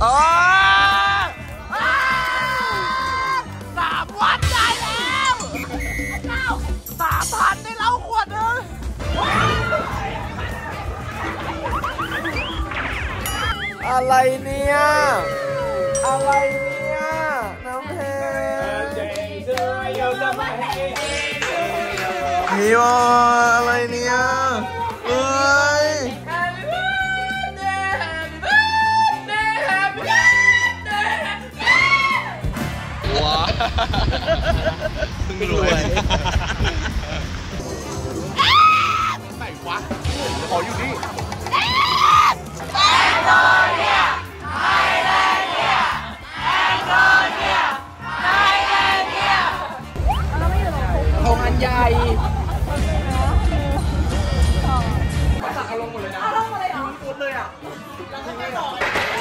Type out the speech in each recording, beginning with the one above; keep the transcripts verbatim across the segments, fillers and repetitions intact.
อ๋อสามวันได้แล้วเก้าสามพันได้แล้วขวดนึงอะไรเนี่ยอะไรเนี่ยน้ำเพชรนี่วะอะไรเนี่ยเอ้ยว้าเพิ่งรวยไหนวะขออยู่นี่ทงอันใหญ่มาสักอารมณ์หมดเลยนะอารมณ์หมดเลยเหรอฟุตเลยอ่ะแล้วก็ไม่ต่อ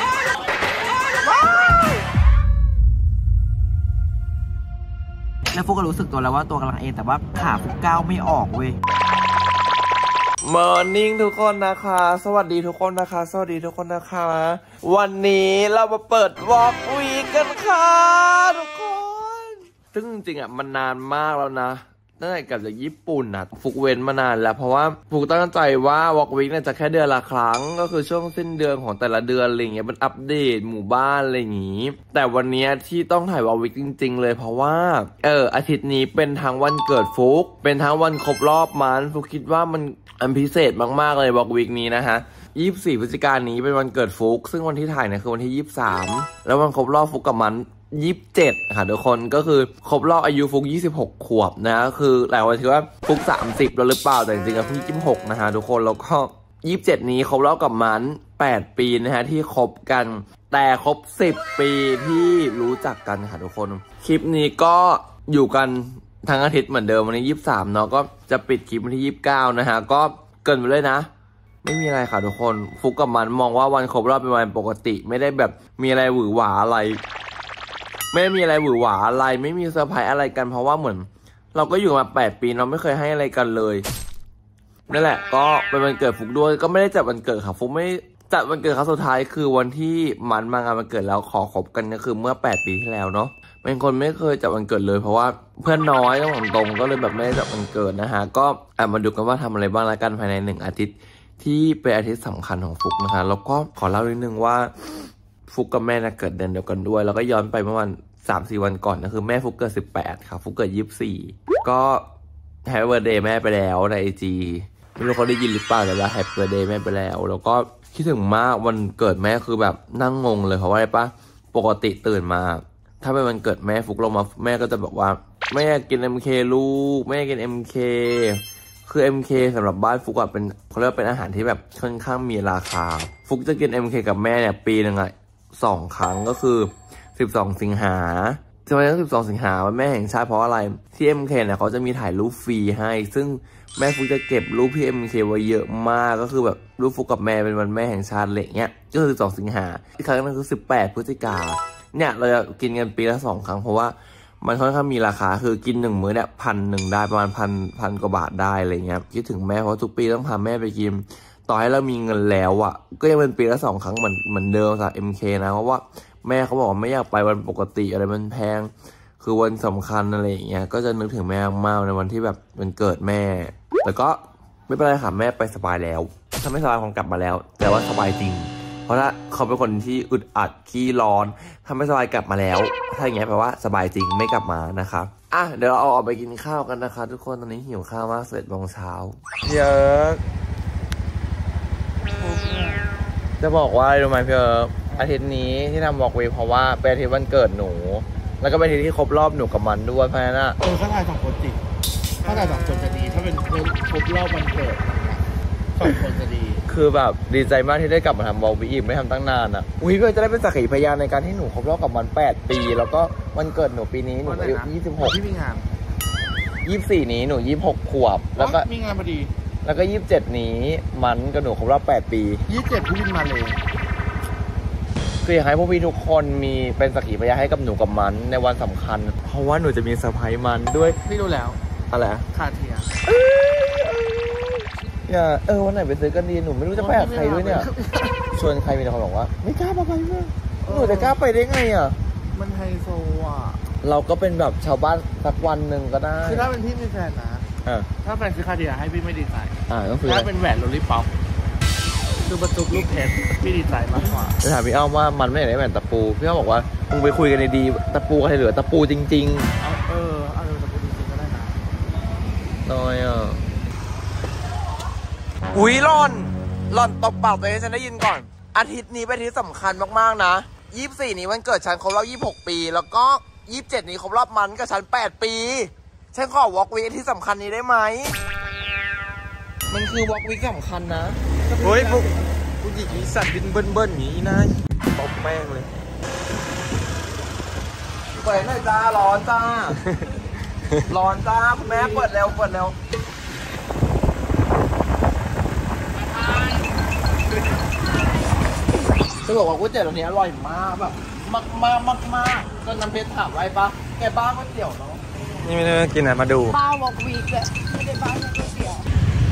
แล้วฟุกก็รู้สึกตัวแล้วว่าตัวกำลังเองแต่ว่าขาฟุกก้าวไม่ออกเว้ยมอร์นิ่งทุกคนนะคะสวัสดีทุกคนนะคะสวัสดีทุกคนนะคะวันนี้เรามาเปิดวอล์กวีกันค่ะทุกคนซึ่งจริงๆอ่ะมันนานมากแล้วนะตั้งแต่กลับจากญี่ปุ่นนะฟุกเว้นมานานแล้วเพราะว่าฟุกตั้งใจว่าวอล์กวีเนี่ยจะแค่เดือนละครั้งก็คือช่วงสิ้นเดือนของแต่ละเดือนอะไรเงี้ยมันอัปเดตหมู่บ้านอะไรอย่างงี้แต่วันนี้ที่ต้องถ่ายวอล์กวีจริงๆเลยเพราะว่าเอออาทิตย์นี้เป็นทั้งวันเกิดฟุกเป็นทั้งวันครบรอบมันฟุกคิดว่ามันอันพิเศษมากๆเลยวอล์กวีนี้นะฮะยี่สิบสี่พฤศจิกายนนี้เป็นวันเกิดฟุกซึ่งวันที่ถ่ายเนี่ยคือวันที่ยี่สิบสามแล้ววันครบรอบฟุกกับมันยี่สิบเจ็ดค่ะทุกคนก็คือครบรอบอายุฟุกยี่สิบหกขวบนะก็คือหลายวันถือว่าฟุกสามสิบแล้วหรือเปล่าแต่จริงๆแล้วฟุกยี่สิบหกนะฮะทุกคนแล้วก็ยี่สิบเจ็ดนี้ครบรอบกับมันแปดปีนะฮะที่คบกันแต่ครบสิบปีที่รู้จักกันค่ะทุกคนคลิปนี้ก็อยู่กันทั้งอาทิตย์เหมือนเดิมวันนี้ยี่สิบสามเนาะก็จะปิดคลิปวันที่ยี่สิบเก้านะฮะก็เกินไปเลยนะไม่มีอะไรค่ะทุกคนฟุกกับมันมองว่าวันครบรอบเป็นวันปกติไม่ได้แบบมีอะไรหวือหวาอะไรไม่ได้มีอะไรหวือหวาอะไรไม่มีเซอร์ไพรส์อะไรกันเพราะว่าเหมือนเราก็อยู่มาแปดปีเราไม่เคยให้อะไรกันเลยนั่นแหละก็เป็นวันเกิดฟุกด้วยก็ไม่ได้จัดวันเกิดค่ะฟุกไม่จัดวันเกิดครั้งสุดท้ายคือวันที่มันมางานวันเกิดแล้วขอคบกันก็คือเมื่อแปดปีที่แล้วเนาะเป็นคนไม่เคยจัดวันเกิดเลยเพราะว่าเพื่อนน้อยต้องตรงก็เลยแบบไม่ได้จัดวันเกิดนะฮะก็อ่ะมาดูกันว่าทำอะไรบ้างละกันภายในหนึ่งอาทิตย์ที่เป็นอาทิตย์สำคัญของฟุกนะคะแล้วก็ขอเล่านิดนึงว่าฟุกกับแม่นะเกิดเดือนเดียวกันด้วยแล้วก็ย้อนไปเมื่อวันสามสี่วันก่อนก็คือแม่ฟุกเกิดสิบแปดค่ะฟุกเกิดยี่สิบสี่ก็แฮปปี้เบิร์ธเดย์แม่ไปแล้วในไอจีไม่รู้เขาได้ยินหรือเปล่าแต่ว่าแฮปปี้เบิร์ธเดย์แม่ไปแล้วแล้วก็คิดถึงมากวันเกิดแม่คือแบบนั่งงงเลยเพราะว่าอะไรปะปกติตื่นมาถ้าเป็นวันเกิดแม่ฟุกลงมาแม่ก็จะบอกว่าแม่กิน เอ็ม เค ลูกแม่กิน เอ็ม เค คือ เอ็ม เค สำหรับบ้านฟุกอะเป็นเขาเรียกว่าเป็นอาหารที่แบบค่อนข้างมีราคาฟุกจะกิน เอ็ม เค กับแม่เนี่ยปีหนึ่งอะสองครั้งก็คือสิบสองสิงหาทำไมต้องสิบสองสิงหาวันแม่แห่งชาติเพราะอะไรที่ เอ็ม เค เนี่ยเขาจะมีถ่ายรูปฟรีให้ซึ่งแม่ฟุกจะเก็บรูปพี่ เอ็ม เค ไว้เยอะมากก็คือแบบรูปฟุกกับแม่เป็นวันแม่แห่งชาติอะไรเงี้ยก็คือสิบสองสิงหาอีกครั้งนึงคือสิบแปดพฤศจิกาเนี่ยเราจะกินกันปีละสองครั้งเพราะว่ามันค่อนข้างมีราคาคือกินหนึ่งมื้อเนี่ยพันหนึ่งได้ประมาณพันพันกว่าบาทได้อะไรเงี้ยคิดถึงแม่เพราะทุกปีต้องพาแม่ไปกินต่อให้เรามีเงินแล้วอ่ะก็ยังเป็นปีละสองครั้งเหมือนเหมือนเดิมสำหรับ เอ็ม เค นะเพราะว่าแม่เขาบอกว่าไม่อยากไปวันปกติอะไรมันแพงคือวันสำคัญอะไรอย่างเงี้ยก็จะนึกถึงแม่มากในวันที่แบบมันเกิดแม่แต่ก็ไม่เป็นไรค่ะแม่ไปสบายแล้วถ้าไม่สบายคงกลับมาแล้วแต่ว่าสบายจริงเพราะถ้าเขาเป็นคนที่อึดอัดขี้ร้อนทำไม่สบายกลับมาแล้วถ้าอย่างเงี้ยแปลว่าสบายจริงไม่กลับมานะคะอ่ะเดี๋ยวเราเอาออกไปกินข้าวกันนะคะทุกคนตอนนี้หิวข้าวมากสิบเอ็ดโมงเช้าเยอะจะบอกว่ารู้ไหมพี่เอิร์กอาทิตย์นี้ที่ทำวอล์กเวย์เพราะว่าเป็นอาทิตย์วันเกิดหนูแล้วก็เป็นอาทิตย์ที่ครบรอบหนูกับมันด้วยเพราะฉะนั้นเออถ้าถ่ายสองคนจริงถ้าถ่ายสองคนจะดีถ้าเป็นครบรอบวันเกิดสองคนจะดีคือแบบดีใจมากที่ได้กลับมาทำวอล์กวีอีกไม่ทำตั้งนานอ่ะอุ้ยเพื่อจะได้เป็นสักขีพยานในการที่หนูครบรอบกับมันแปดปีแล้วก็วันเกิดหนูปีนี้หนูอายุยี่สิบหกที่มีงานยี่สิบสี่นี้หนูยี่สิบหกขวบแล้วก็มีงานพอดีแล้วก็ยี่สิบเจ็ดนี้มันกับหนูครบรอบแปดปียี่สิบเจ็ดพี่วินมาเลยคืออยากให้พวกพี่ทุกคนมีเป็นสักขีพยานให้กับหนูกับมันในวันสำคัญเพราะว่าหนูจะมีเซอร์ไพรส์มันด้วยพี่รู้แล้วอะไรคาเทียอย่าเออวันไหนไปซื้อกันดีหนูไม่รู้จะไปกับใครด้วยเนี่ยชวนใครมีแต่คนบอกว่าไม่กล้าไปเพื่อนหนูจะกล้าไปได้ไงอ่ะมันไฮโซอ่ะเราก็เป็นแบบชาวบ้านสักวันหนึ่งก็ได้คือถ้าเป็นพี่มีแฟนนะถ้าแฟนซื้อคาเดียให้พี่ไม่ดีใจอ่าก็คือถ้าเป็นแหวนโรลลี่ป๊อปคือประจุลูกเพชรพี่ดีใจมากกว่าจะถามพี่อ้อมว่ามันไม่อยากได้แหวนตะปูพี่อ้อมบอกว่ามึงไปคุยกันดีๆตะปูใครเหลือตะปูจริงๆเออเอาตะปูจริงๆก็ได้นะน้อยอ่ะอุ้ยร่อนร่อนตบปากตัวเองฉันได้ยินก่อนอาทิตย์นี้เป็นอาทิตย์สำคัญมากๆนะยี่สิบสี่นี้วันเกิดฉันครบรอบยี่สิบหกปีแล้วก็ยี่สิบเจ็ดนี้ครบรอบมันกับฉันแปดปีฉันขอวอล์กวีคที่สำคัญนี้ได้ไหมมันคือวอล์กวีคสำคัญนะเฮ้ยพวกผู้หญิงมีสัตว์บินเบิ้ลเบิ้ลอย่างนี้นะตบแม่งเลยเปิดหน่อยจ้าร้อนจ้าร้อนจ้าคุณแม่เปิดเร็วเปิดเร็วจะบอกว่าก๋วยเตี๋ยวตรงนี้อร่อยมากแบบมากมากมากมากจนน้ำเพชรถามไว้ปะแกบ้าก๋วยเตี๋ยวเนาะนี่ไม่ได้กินอ่ะมาดูบ้าวอกวีกเลยไม่ได้บ้าก๋วยเตี๋ยว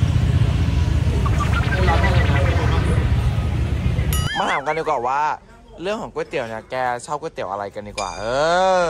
มาถามกันดีกว่าว่าเรื่องของก๋วยเตี๋ยวเนี่ยแกชอบก๋วยเตี๋ยวอะไรกันดีกว่าเออ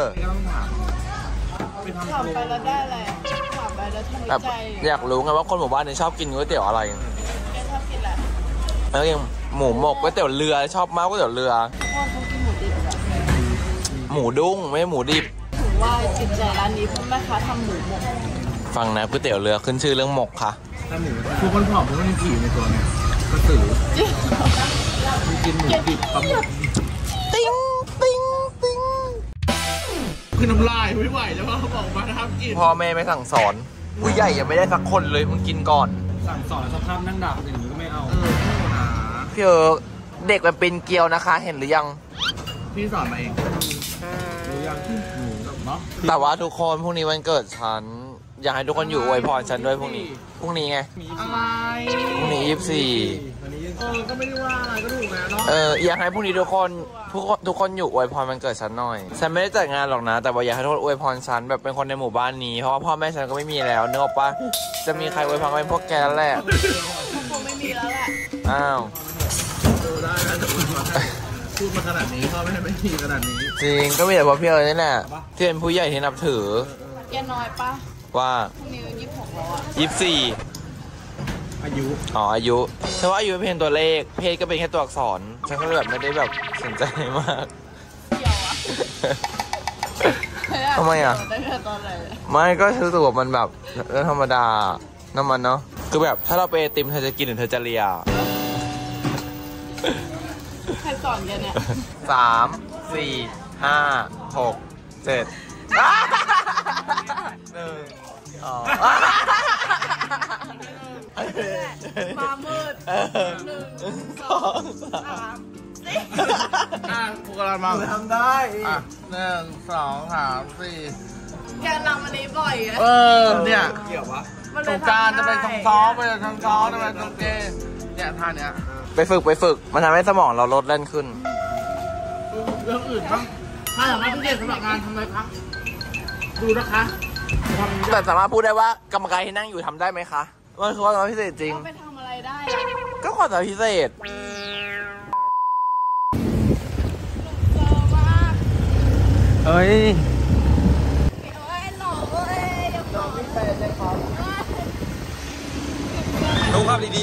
ถามไปแล้วได้อะไรถามไปแล้วทำให้ใจอยากรู้ไงว่าคนหมู่บ้านเนี่ยชอบกินก๋วยเตี๋ยวอะไรแกชอบกินอะไรแล้วยังหมูหมกก๋วยเตี๋ยวเรือชอบมากก๋วยเตี๋ยวเรือพ่อเขากินหมูดิบแบบหมูดุ้งไม่ใช่หมูดิบถือว่าจิตใจร้านนี้เพราะแม่ค้าทำหมูหมกฟังนะก๋วยเตี๋ยวเรือขึ้นชื่อเรื่องหมกค่ะถ้าหมูคือคนผอมเพราะมันผีในตัวเนี่ยกระสือกินหมูดิบปลาหมึกติ้งติ้งติ้งคือน้ำลายไม่ไหวแล้วว่าเขาบอกมาทำกินพ่อแม่ไม่สั่งสอนผู้ใหญ่ยังไม่ได้สักคนเลยมึงกินก่อนสั่งสอนสภาพนั่งด่าคนอื่นก็ไม่เอาพี่เออเด็กมันเป็นเกลียวนะคะเห็นหรือยังพี่สอนมาเองรู้ยังเนาะแต่ว่าทุกคนพรุ่งนี้วันเกิดฉันอยากให้ทุกคนอยู่อวยพรฉันด้วยพรุ่งนี้พรุ่งนี้ไงอะไรพรุ่งนี้ยี่สิบสี่เออก็ไม่ได้ว่าอะไรก็ถูกแล้วเนาะเอออยากให้พรุ่งนี้ทุกคนทุกคนทุกคนอยู่อวยพรวันเกิดฉันหน่อยฉันไม่ได้จัดงานหรอกนะแต่ว่าอยากให้ทุกคนอวยพรฉันแบบเป็นคนในหมู่บ้านนี้เพราะว่าพ่อแม่ฉันก็ไม่มีแล้วเนอะปะจะมีใครอวยพรเป็นพวกแกแล้วแหละคงไม่มีแล้วแหละอ้าวดูได้นะพูดมาขนาดนี้พ่อไม่ได้ไม่มีขนาดนี้จริงก็มีแต่พ่อพี่เอ๋นี่แหละที่เป็นผู้ใหญ่ที่นับถือแกน้อยปะว่าพรุ่งนี้ยี่สิบหกแล้วอ่ะยี่สิบสี่อายุอ๋ออายุฉันว่าอายุเป็นเพียงตัวเลขเพศก็เป็นแค่ตัวอักษรฉันก็เลยแบบไม่ได้แบบสนใจมากเกี่ยวอ่ะทำไมอ่ะไม่ก็รู้สึกว่ามันแบบธรรมดาน้ำมันเนาะคือแบบถ้าเราไปติมเธอจะกินหรือเธอจะเลียใครสอนกันเนี่ยสามสี่ห้าหกเจ็ดหนึ่งอ๋อมามืดหนึ่งสองสามสี่อ่ะกูกำลังมาทำได้อ่ะหนึ่งสองสามสี่แกนำอันนี้บ่อยเออเนี่ยเกี่ยววะตรงกลางจะเป็นทองซ้อไปทองซ้อจะเป็นตรงเกเนี่ยท่าเนี้ยไปฝึกไปฝึกมันทำให้สมองเราลดเล่นขึ้นเรื่องอื่นบ้างถ้าสามารถพิเศษสำหรับงานทำอะไรคะดูนะคะแต่สามารถพูดได้ว่ากรรมการที่นั่งอยู่ทำได้ไหมคะมันคือความสามารถพิเศษจริงไปทำอะไรได้ก็ความสามารถพิเศษเฮ้ยดูครับดี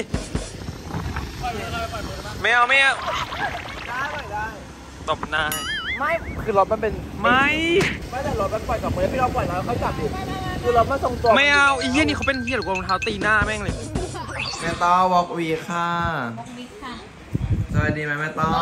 ๆไม่เอาไม่เอาได้ได้ตบหน้าไม่คือรถมันเป็นไม่ไม่แต่รถมันปล่อยกับมือพี่เราปล่อยแล้วเขาจับดิคือรถมันทรงตัวไม่เอาไอ้เหี้ยนี่เขาเป็นเหี้ยหรือรองเท้าตีหน้าแม่งเลยแม่ต้อวอล์กวีค่ะสวัสดีไหมแม่ต้อ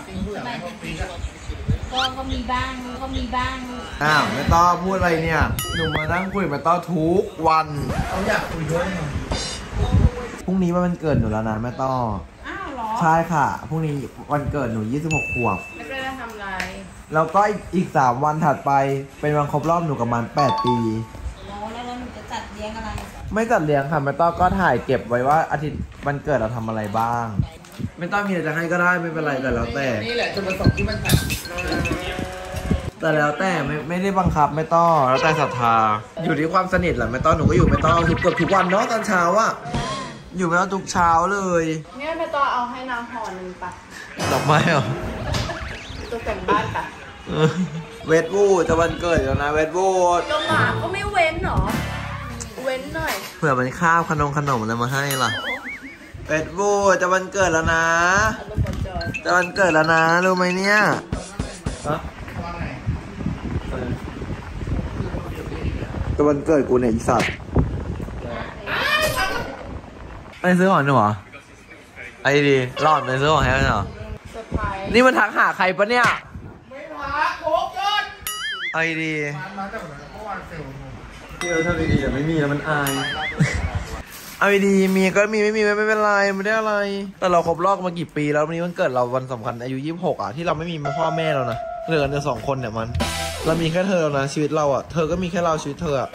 ก็ก็มีบ้างก็มีบ้างอ้าวแม่ต้อพูดอะไรเนี่ยหนูมานั่งคุยแม่ต้อทุกวันเขาอยากคุยด้วยพรุ่งนี้มันเกิดหนูแล้วนะแม่ต้ออ้าวเหรอใช่ค่ะพรุ่งนี้วันเกิดหนูยี่สิบหกขวบไม่ได้ทำอะไรแล้วก็อีกสามวันถัดไปเป็นวันครบรอบหนูกับมันแปดปีแล้วแล้วหนูจะจัดเลี้ยงอะไรไม่จัดเลี้ยงค่ะแม่ต้อก็ถ่ายเก็บไว้ว่าอาทิตย์วันเกิดเราทำอะไรบ้างไม่ต้องมีอะไรจะให้ก็ได้ไม่เป็นไรแต่แล้วแต่นี่แหละจุดประสงค์ที่มันตัดแต่แล้วแต่ไม่ไม่ได้บังคับไม่ต้องแล้วแต่ศรัทธาอยู่ที่ความสนิทแหละไม่ต้องหนูก็อยู่ไม่ต้องทุกเกือบทุกวันเนาะตอนเช้าอะอยู่ไม่ต้องทุกเช้าเลยเนี่ยไม่ต้องเอาให้นางห่อหนึ่งปะดอกไม้เหรอตัวแต่งบ้านปะเวทวูดจะวันเกิดแล้วนะเวทวูดตัวหมาก็ไม่เว้นหรอเว้นหน่อยเผื่อมันข้าวขนมขนมอะไรมาให้ล่ะเวทวูดจะวันเกิดแล้วนะจะวันเกิดแล้วนะรู้ไหมเนี่ยจะวันเกิดกูเนี่ยอีสัตว์ไปซื้อของหนูเหรอไอ้ดีรอดไปซื้อของให้เหรอนี่มันทักหาใครปะเนี่ยไม่ทักโคกยอดไอ้ดีมาจากไหนเมื่อวานเซลล์เที่ยวทำดีๆแต่ไม่มีแล้วมันอายเอาดีมีก็มีไม่มีไม่เป็นไรไม่ได้อะไรแต่เราครบรอบมากี่ปีแล้ววันนี้มันเกิดเราวันสำคัญอายุยี่สิบหกอ่ะที่เราไม่มีพ่อแม่เรานะเหลือกันแต่สองคนเนี่ยมันเรามีแค่เธอนะชีวิตเราอ่ะเธอก็มีแค่เราชีวิตเธออ่ะ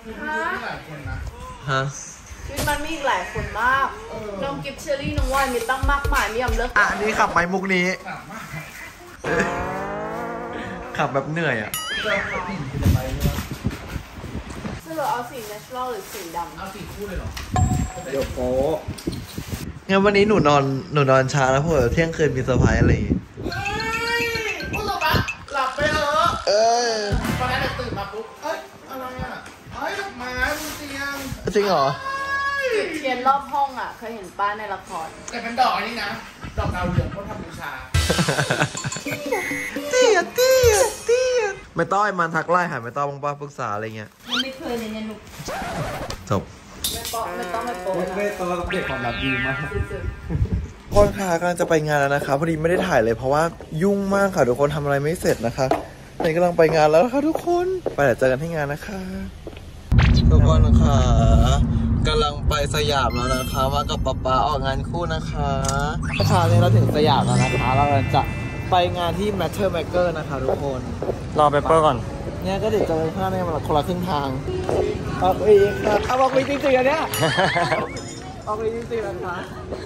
ฮะชีวิตมันมีอีกหลายคนมากน้องกิฟเชอรี่น้องวายมีตั้งมากมายไม่ยอมเลิกอ่ะนี่ขับไม้มุกนี้ขับแบบเหนื่อยอ่ะสรุปเอาสีเนเชอรัลหรือสีดำเอาสีคู่เลยเหรอเดี๋ยวโป๊งั้นวันนี้หนูนอนหนูนอนช้าแล้วเพราะเที่ยงคืนมีเซอร์ไพรส์อะไรอย่างงี้พูดหรอปะหลับไปเหรอเออตอนนั้นตื่นมาปุ๊บเอ้ยอะไรอ่ะเฮ้ยดอกไม้บนเตียงจริงเหรอจุดเทียนรอบห้องอ่ะเคยเห็นป้าในละครแต่เป็นดอกอันนี้นะดอกดาวเรืองเขาทำบูชาเตี้ยเตี้ยเตี้ยไม่ต้อยมันทักไล่หาไม่ต้อยบ้างป้าปรึกษาอะไรเงี้ยยังไม่เคยเลยเนี่ยหนูจบไม่ปอไม่ต้องไม่โป๊ะไม่ต้องเด็กของแบบดีมากคนค่ะกำลังจะไปงานแล้วนะคะพอดีไม่ได้ถ่ายเลยเพราะว่ายุ่งมากค่ะทุกคนทำอะไรไม่เสร็จนะคะตอนนี้กำลังไปงานแล้วนะคะทุกคนไปเดี๋ยวเจอกันที่งานนะคะทุกคนค่ะกำลังไปสยามแล้วนะคะมากับป๊าป๊าออกงานคู่นะคะเช้านี้เราถึงสยามแล้วนะคะเราจะไปงานที่ Matter Maker นะคะทุกคนรอเปเปอร์ก่อนเนี่ยก็เดี๋ยวเจอข้างในมันคนละครึ่งทางออกอีกครับเอาออกอีกจริงๆอันเนี้ยออกอีกจริงๆนะคะ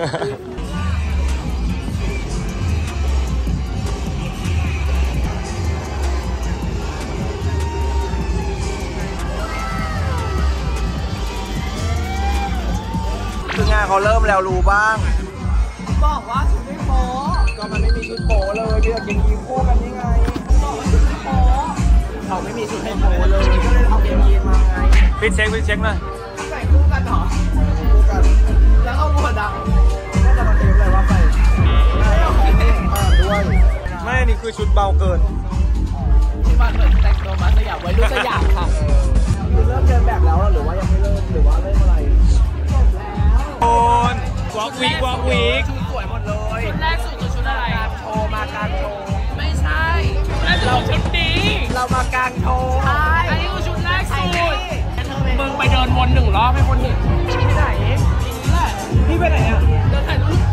คืองานเขาเริ่มแล้วรู้บ้างบอกว่าชุดไม่โป๊ก็มันไม่มีชุดโป๊เลยที่จะกินยีนคู่กันนี่ไงบอกว่าชุดไม่โป๊เขาไม่มีชุดให้โป๊เลยก็เลยเอาเกงยีนมาไงพี่เช็คพี่เช็คหน่อยใส่คู่กันเหรอคู่กันแล้วเอาหมวกดำก็จะมาเทปเลยว่าไปไม่เอาของเองมาด้วยไม่นี่คือชุดเบาเกินที่บ้านเหมือนแต่งตัวมาสยามไว้รุ่นสยามค่ะคือเริ่มเดินแบบแล้วหรือว่ายังไม่เริ่มหรือว่าเริ่มอะไรโอนวอล์กวีกวอล์กวีกชุดสวยหมดเลยชุดแรกสุดคือชุดอะไรการโชว์มาการโชว์ไม่ใช่เราชุดนี้เรามาการโชว์ใช่อันนี้คือชุดแรกสุดมึงไปเดินวนหนึ่งรอบให้คนเห็นที่ไหนพี่ไปไหนอ่ะเดินถ่ายรูป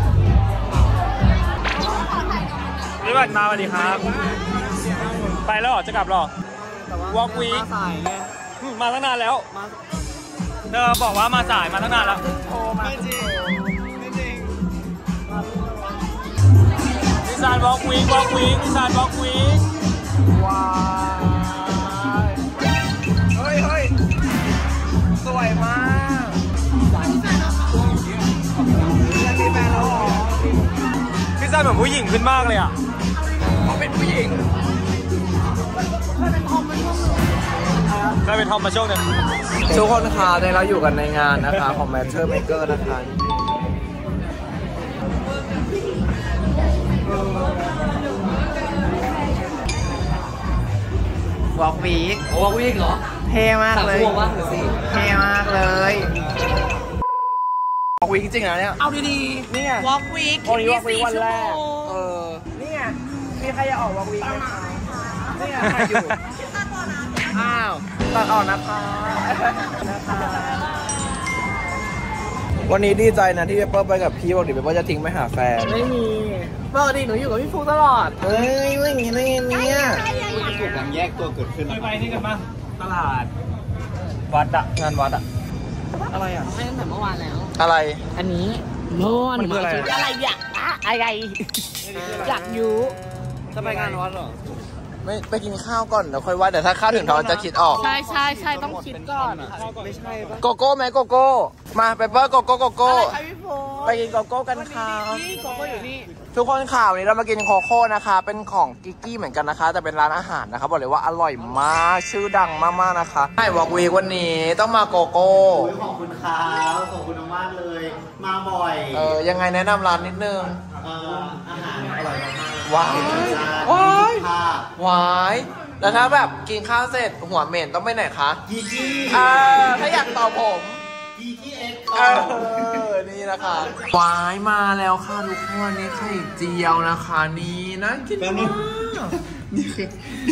นี่บัตรมาสวัสดีครับไปแล้วหรอจะกลับหรอวอล์กวีกมาตั้งนานแล้วเธอบอกว่ามาสายมาตั้งนานแล้วไม่จริงไม่จริงนิสานบล็อกวีกบล็อกวีกนิสานบล็อกวีกว้าวเฮ้ยเฮ้ยสวยมากยังมีแฟนแล้วหรอนิสานเหมือนผู้หญิงขึ้นมากเลยอ่ะเขาเป็นผู้หญิงได้เป็นทอมมาช่วงหนึ่งทุกคนคะในเราอยู่กันในงานนะคะของ Matter Maker นะคะวอล์กวีควอล์กวีคเหรอเท่มากเลยเท่มากเลยวอล์กวีคจริงๆนะเนี่ยเอาดีๆนี่ไงวอล์กวีควันนี้วอล์กวีควันแรกเออนี่ไงมีใครจะออกวอล์กวีคไหมคะนี่ไงใครอยู่อ้าวตัดออกนะคะวันนี้ดีใจนะที่เปเปอร์ไปกับพี่บอกดิเปเปอร์จะทิ้งไปหาแฟนไม่มีปกติหนูอยู่กับพี่ฟูตลอดเฮ้ยไม่อย่างนี้ไม่อย่างนี้เนี่ยถูกการแยกตัวเกิดขึ้นไปไปนี่กันบ้างตลาดวัดอะงานวัดอะอะไรอะให้ตั้งแต่เมื่อวานแล้วอะไรอันนี้โน่นมันคืออะไรอะไรอยากอะอะไรอยากยูจะไปงานวัดหรอไม่ไปกินข้าวก่อนแล้วค่อยว่าเดี๋ยวถ้าข้าวถึงท้องจะคิดออกใช่ใช่ใช่ต้องคิดก่อนไม่ใช่ปะโกโก้ไหมโกโก้มาเปเปอร์โกโก้โกโก้อะไรคะพี่โฟไปกินโกโก้กันค่ะนี่โกโก้อยู่นี่ทุกคนข่าวนี้เรามากินโคโค่นะคะเป็นของกิกกี้เหมือนกันนะคะแต่เป็นร้านอาหารนะคะบอกเลยว่าอร่อยมากชื่อดังมากๆนะคะใช่วอล์กวีควันนี้ต้องมาโกโก้ขอบคุณครับขอบคุณมากเลย มาบ่อยเออยังไงแนะนำร้านนิดนึงเอ่ออาหารอร่อยมากๆว้าวว้าว้ายค่ะหวายแล้วถ้าแบบกินข้าวเสร็จหัวเหม็นต้องไปไหนคะยีจี้เออถ้าอยากตอบผมยีจี้เอ็กซ์เออนี่นะคะหวายมาแล้วค่ะทุกคนนี่ไข่เจียวนะคะนี่น่ากินมากนี่คือ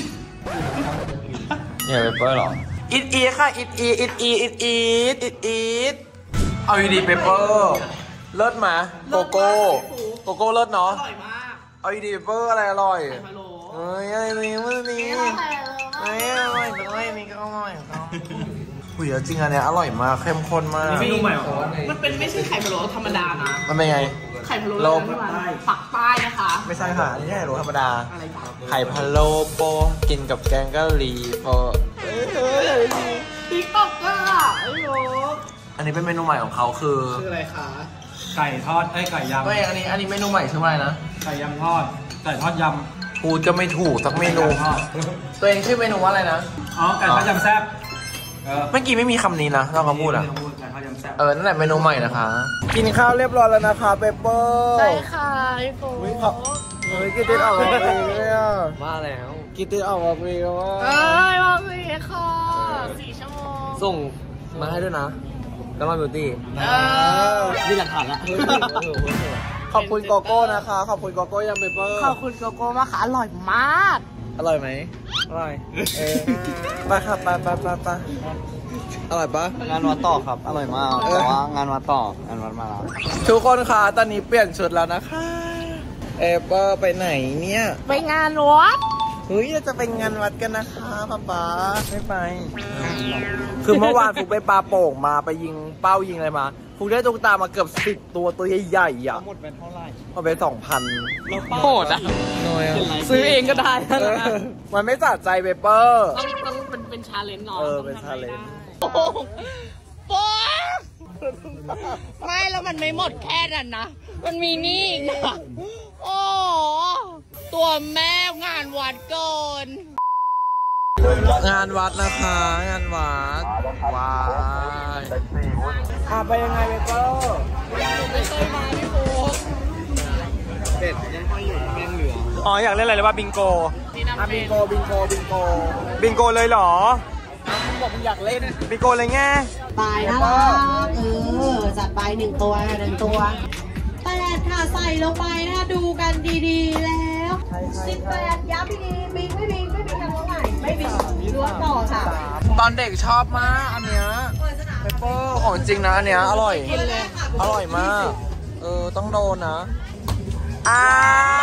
เนี่ยเปเปอร์หรออิดอีค่ะอิดอีอิดอีอิดอีอิดอีเอาดีเปเปอร์เลิศมาโกโก้โกโก้เลิศเนาะอร่อยมากเอาดีเปเปอร์อะไรอร่อยฮัลโหลเอ้ยอะไรนี่มันนี่เอ้ยอร่อยเลยนี่ก็อร่อยครับหุยจริงอันเนี้ยอร่อยมากเข้มข้นมากเมนูใหม่เหรอมันเป็นไม่ใช่ไข่พะโล้ธรรมดานะมันเป็นไงไข่พะโล้โลที่ร้านปักใต้นะคะไม่ใช่ค่ะอันนี้ไข่โรธรรมดาอะไรคะไข่พะโล้โปกินกับแกงกะหรี่โปเอ้ยเอ้ยติ๊กต็อกก็ไอ้โหอันนี้เป็นเมนูใหม่ของเขาคือชื่ออะไรคะไก่ทอดเอ้ยไก่ยำไม่อันนี้อันนี้เมนูใหม่ชื่อว่าอะไรนะไก่ยำทอดไก่ทอดยพูดก็ไม่ถูกสักำเมนูไก่ยำทอดตัวเองชื่อเมนูว่าอะไรนะอ๋อไก่ทอดยำแซ่บเออเมื่อกี้ไม่มีคำนี้นะต้องเขาพูดอ่ะไก่ทอดยำแซ่บเออนั่นแหละเมนูใหม่นะคะ กินข้าวเรียบร้อยแล้วนะคะเปเปอร์ใช่ค่ะพี่โฟเฮ้ยกินติดออกมาเองเลยอ่ะมาแล้วกินติดออกมาเองว่าเอ้ยบอกเลยค่ะสี่ชั่วโมงส่งมาให้ด้วยนะแล้วมาบิวตี้เออมีหลักฐานละขอบคุณโกโก้นะคะ ขอบคุณโกโก้ยังเปเปอร์ขอบคุณโกโก้มากค่ะอร่อยมากอร่อยไหมอร่อยเออไปครับไปไปไปไปอร่อยปะงานวัดต่อครับ อร่อยมากเออแต่ว่างานวัดต่องานวัดมาแล้วทุกคนคะตอนนี้เปลี่ยนชุดแล้วนะคะเอเปอร์ไปไหนเนี่ยไปงานวัดเฮ้ยเราจะไปงานวัดกันนะคะป๊าป๊าไม่ไป คือเมื่อวานฟุกไปปาโป่งมาไปยิงเป้ายิงอะไรมาฟุกได้ตุ๊กตามาเกือบสิบตัวตัวใหญ่ๆอ่ะหมดเป็นเท่าไหร่เอาไปสองพันโหดอ่ะน้อยอ่ะซื้อเองก็ได้เออมันไม่สะใจเปเปอร์ต้องต้องเป็นเป็นชาเลนจ์เนาะเออเป็น challenge โอ้โหโป๊ะไม่แล้วมันไม่หมดแค่นั้นนะ มันมีนี่อีกนะโอ้โหตัวแม่งานวัดเกินงานวัดนะคะ งานวัดว้ายอ่ะไปยังไงเปเปอร์ไม่เคยมาพี่โป๊ะเป็ดยังค่อยอยู่ยังเหลืออ๋ออยากเล่นอะไรเลยว่าบิงโกนี่น้ำอ่ะเป็บิงนโกบิงโกบิงโกบิงโกเลยเหรอบอกมึงอยากเล่นบิงโกเลยไงปลายน่ารักเออจัดไปหนึ่งตัวหนึ่งตัวแปดค่ะใส่ลงไปนะดูกันดีๆแล้วสิบแปดย้ำดีๆบิงไม่บิงไม่บิงกันเท่าไหร่ไม่บิงล้วนต่อค่ะตอนเด็กชอบมากอันเนี้ยเปเปอร์ของจริงนะอันเนี้ยอร่อย อร่อยมาก เออต้องโดนนะ อ้าว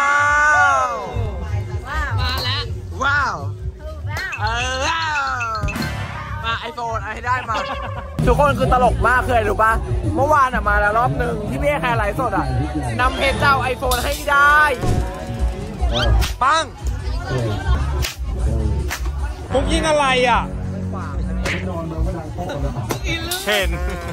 มาแล้วว้าวเออว้าวมาไอโฟนไอให้ได้มา ทุกคนคือตลกมากเคยรู้ป่ะเมื่อวานอะมาแล้วรอบหนึ่งที่พี่แคร์ไลฟ์สดอะนำเพจเจ้าไอโฟนให้ได้ ปังพวกยิงอะไรอ่ะ เห็น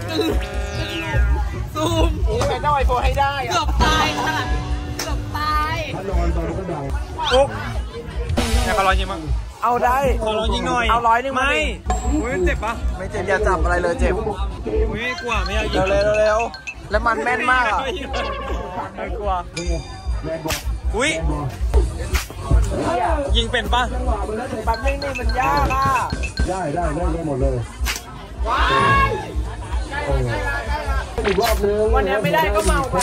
ซูมนี่เพจเจ้าไอโฟนให้ได้เกือะอบตายค่ะเกือบตายปุ๊กเนี่ยเขาลองยิงมั้งเอาได้ขอลองยิงหน่อยเอาร้อยหนึ่งมาไม่ดิอุ้ยเจ็บปะไม่เจ็บอย่าจับอะไรเลยเจ็บอุ้ยกลัวไม่อยากยิงเร็วเร็วเร็วแล้วมันแม่นมากอะไม่กลัวอุ้ยยิงเป็นปะปัดนิ่งนี่มันยากอ่ะได้ได้ได้ได้หมดเลยวันนี้ไม่ได้ก็เมาไป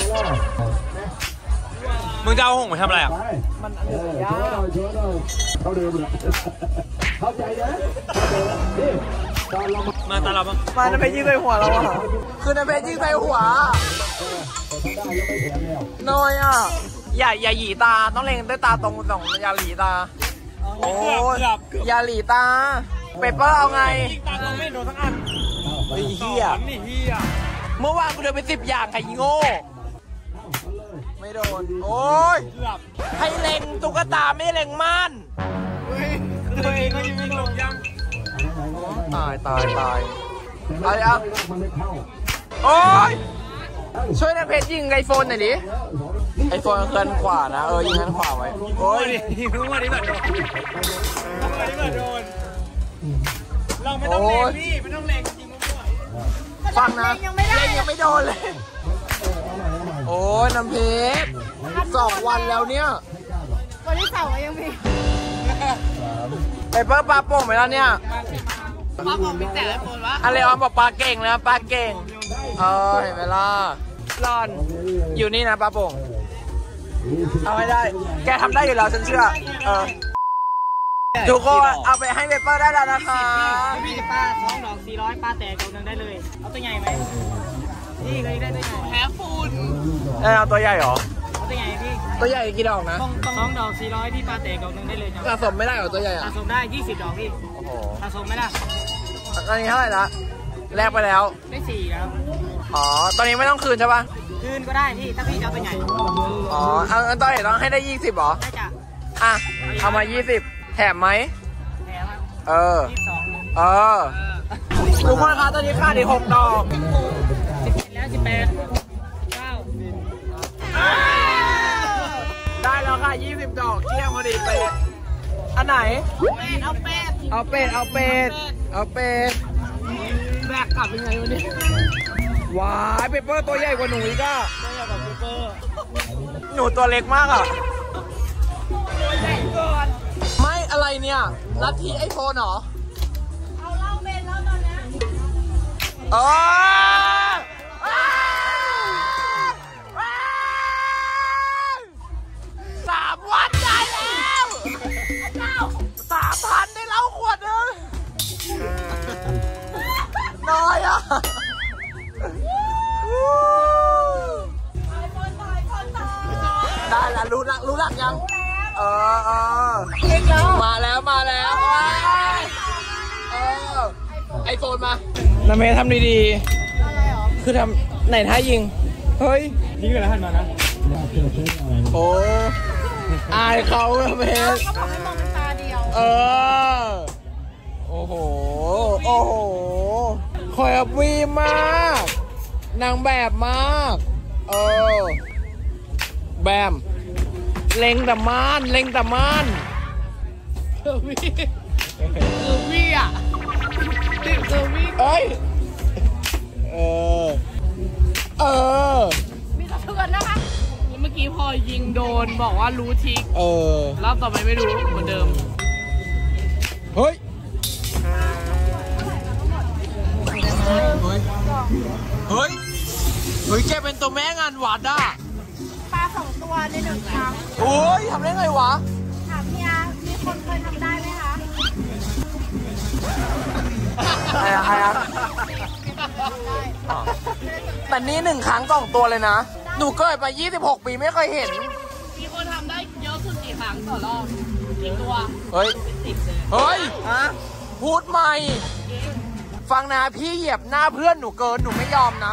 มึงจะเอาหงไปทำอะไรอ่ะไปมันเออโชว์หน่อยโชว์หน่อยเขาเดินเลยเข้าใจนะนี่ตอนเรามามาตาเราบ้างมาในเพจยิงใส่หัวเราอ่ะคือในเพจยิงใส่หัวได้ยังไม่แข็งแล้วน้อยอ่ะอย่าอย่าหยีตาต้องเล็งด้วยตาตรงสองอย่าหลีตาโอ้ยอย่าหลีตาเปเปอร์เอาไงยิงตาเราไม่โดนทั้งอันไอ้เหี้ยนี่เฮียเมื่อวานกูเดินไปสิบอย่างไข่โง่ไม่โดนโอ้ยเกือบให้เล็งตุ๊กตาไม่เล็งม่านเตัวเองก็ยังไม่ลงยังตายตายตายอะไรอ่ะโอ้ยช่วยนะเพชรยิงไอโฟนหน่อยดิไอโฟนเคลื่อนขวานะเออยิงด้านขวาไว้โอ้ยยิงมั่วดิแบบโดนยิงแบบโดนเราไม่ต้องเล็งพี่ไม่ต้องเล็งยิงมั่วฟังนะเล่นยังไม่โดนเลยโอ้ยน้ำเพชรสองวันแล้วเนี่ยวันที่สองยังมีไปเปิ้ลปลาโป่งไปแล้วเนี่ยปลาโป่งมีแต่ละคนวะอะไรออมบอกปลาเก่งนะปลาเก่งเออเห็นไหมล่ะรอนอยู่นี่นะปลาโป่งเอาไม่ได้แกทำได้อยู่แล้วฉันเชื่อเออทุกคนเอาไปให้เปเปอร์ได้แล้วนะคะพี่ป้าสองดอกสี่ร้อยป้าแตกกองนึงได้เลยเอาตัวใหญ่ไหมนี่เลยได้ตัวใหญ่แฮฟฟูนได้เอาตัวใหญ่หรอเอาตัวใหญ่พี่ตัวใหญ่กี่ดอกนะสองดอกสี่ร้อยพี่ป้าแตกกองนึงได้เลยสะสมไม่ได้หรอตัวใหญ่อะสะสมได้ยี่สิบดอกพี่โอ้โหสะสมไม่ได้ตอนนี้เท่าไหร่ละแลกไปแล้วได้สี่ครับอ๋อตอนนี้ไม่ต้องคืนใช่ปะคืนก็ได้พี่ถ้าพี่จะเอาตัวใหญ่อ๋อเอาตอนไหนต้องให้ได้ยี่สิบหรอได้จ้ะอ่ะเอามายี่สิบแถมไหมแถมครับเออยี่สิบสองเออทุกคนคะตอนนี้ขาดอีกหกดอกสิบเจ็ดแล้วสิบแปดเก้าได้แล้วค่ะยี่สิบดอกเที่ยงพอดีเป๊ะอันไหนเอาเป็ดเอาเป็ดเอาเป็ดเอาเป็ดแบกกลับยังไงวันนี้ว้ายเปเปอร์ตัวใหญ่กว่าหนูอีกอ่ะตัวใหญ่กว่าเปเปอร์หนูตัวเล็กมากอ่ะไม่อะไรเนี่ยลัทธิไอโฟนเหรอเอาเล่าเมนแล้วตอนนี้เออสามวันได้แล้วสามพันได้แล้วขวดนึงน้อยอ่ะได้แล้วรู้รักรู้รักยังเออเออมาแล้วมาแล้วเออไอโฟนมาน้าเมย์ทำดีๆคือทำไหนท่ายิงเฮ้ยยิงไปแล้วหันมานะโอ้อายเขาน้าเมย์เขาบอกให้มองเป็นตาเดียวเออโอ้โหโอ้โหคอยอัพวีมากนางแบบมากเออแบมเล็งแต่มานเล็งแต่มานเออวี่เออวี่อ่ะติดเออวี่เอ้ยเออเออมีสะเทือนนะคะเมื่อกี้พอยิงโดนบอกว่ารู้ทิกเออรอบต่อไปไม่รู้เหมือนเดิมเฮ้ยเฮ้ยเฮ้ยเฮ้ยแกเป็นตัวแม่งานวัดอ่ะปลาสองตัวในหนึ่งครั้งโอ้ยทำได้ไงวะถามเฮียมีคนเคยทำได้ไหมคะใครอะใครอะแต่นี่หนึ่งครั้งสองตัวเลยนะหนูเกิดมายี่สิบหกปีไม่เคยเห็นมีคนทำได้เยอะสุดกี่ครั้งต่อรอบกี่ตัวเฮ้ยเฮ้ยพูดใหม่ฟังนะพี่เหยียบหน้าเพื่อนหนูเกินหนูไม่ยอมนะ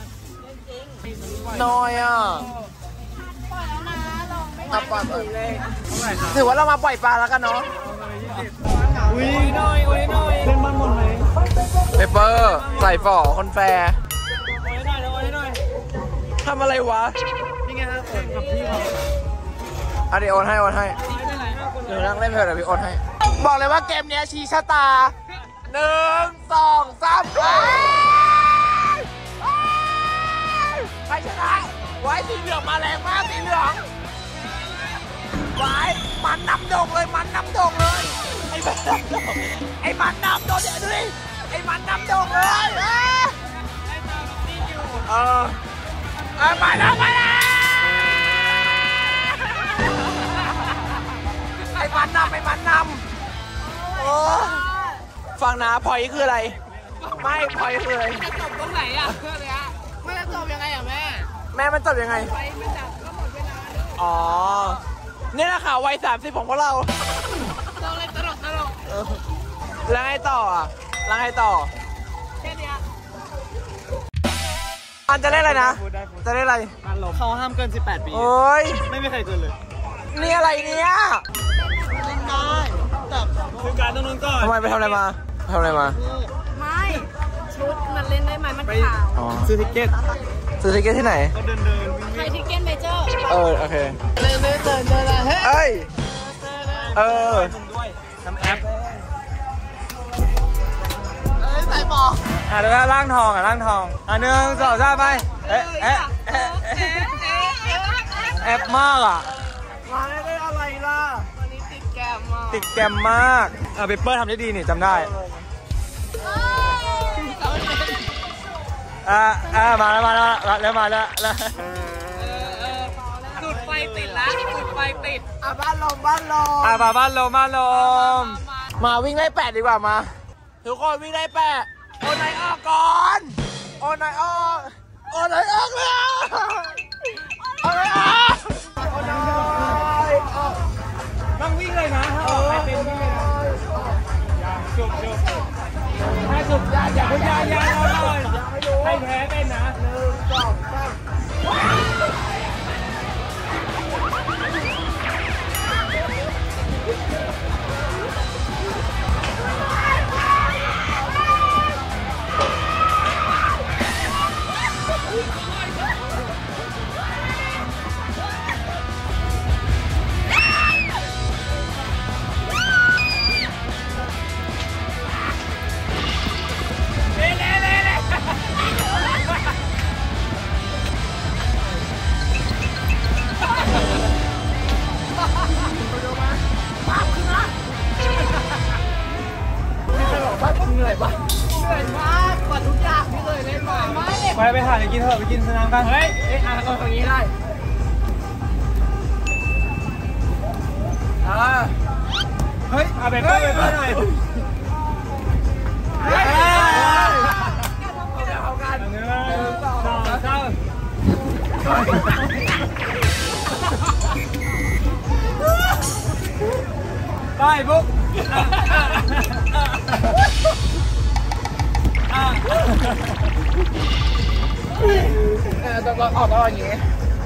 น้อยอ่ะปล่อยแล้วนะลองไม่ปล่อยเลยถือว่าเรามาปล่อยปลาแล้วกันเนาะอุ้ยน้อยอุ้ยน้อยเล่นมันหมดไหมเปเปอร์ใส่ฝ่อคนแฟร์โอ้ยหน่อยโอ้ยหน่อยทำอะไรวะนี่ไงครับกับพี่เขาอ่ะเดี๋ยวโอนให้โอนให้เดี๋ยวนั่งเล่นเพลย์เดี๋ยวพี่โอนให้บอกเลยว่าเกมนี้ชี้ชะตาหนึ่งสองสามใครชนะไว้สีเหลืองมาแรงมากสีเหลืองไว้มันน้ำดงเลยมันน้ำดงเลยไอ้มันน้ำดงไอ้มันน้ำดงเดี๋ยวดูดิไอ้มันน้ำดงเลยเออเออไปแล้วไปแล้วไอ้มันนำไอ้มันนำโอ้ฟังนะพอยคืออะไรไม่พอยคืออะไรจะจบตรงไหนอ่ะเพื่อนเลยอ่ะไม่จะจบยังไงอ่ะแม่แม่มันจบยังไงไปไม่จับก็หมดเวลาอ๋อนี่แหละค่ะวัยสามสิบของพวกเราตลกตลกตลกแล้วไงต่ออ่ะแล้วไงต่อแค่นี้อันจะเล่นอะไรนะจะเล่นอะไรเขาห้ามเกินสิบแปดปีโอ้ยไม่มีใครเกินเลยนี่อะไรเนี่ยเล่นได้คือการตรงนู้นก่อนทำไมไปทำอะไรมาทำอะไรมาไม่ชุดมันเล่นได้ไหมมันขาวอ๋อซื้อทิเก็ตซื้อทิเก็ตที่ไหนก็เดินเดินวิ่งใครทิเก็ตเมเจอร์เออโอเคเดินเดินเดินเดินเฮ้ยเอ้ยเออด้วยทำแอปใส่บอกอ่ะแล้วล่างทองอ่ะล่างทองอ่ะหนึ่งสองสามไปเอ๊ะเอ๊ะเอ๊ะแอปมากอ่ะมาได้อะไรล่ะวันนี้ติดแกมมาติดแกมมากอ่ะเปเปอร์ทำได้ดีนี่จำได้อ่ะอ่ะมาแล้วมาแล้วแล้วมาแล้วแล้วจุดไฟติดแล้วจุดไฟติดอ่ะบ้านลมบ้านลมอ่ะมาบ้านลมบ้านลมมาวิ่งได้แปดดีกว่ามาทุกคนวิ่งได้แปดโอนไหนออกก่อนโอนไหนออกโอนไหนออกเลยโอนไหนออกโอนไหนออกต้องวิ่งเลยนะถ้าออกไปเป็นวิ่งเลยนะจุบจุบถ้าจุบอย่าอย่าอย่าอย่าเราเลยให้แพ้เป็นนะหนึ่งสองสามไปไปหาอะไรกินเถอะไปกินสนามกันเฮ้ยเอ๊ะอ่ะเอาตรงนี้ได้อ่าเฮ้ยเอาไปเปิ้ลไปเปิ้ลหน่อยเฮ้ยเอากันหนึ่งสองสามไปบุ๊กเออต้องออกมาอย่างงี้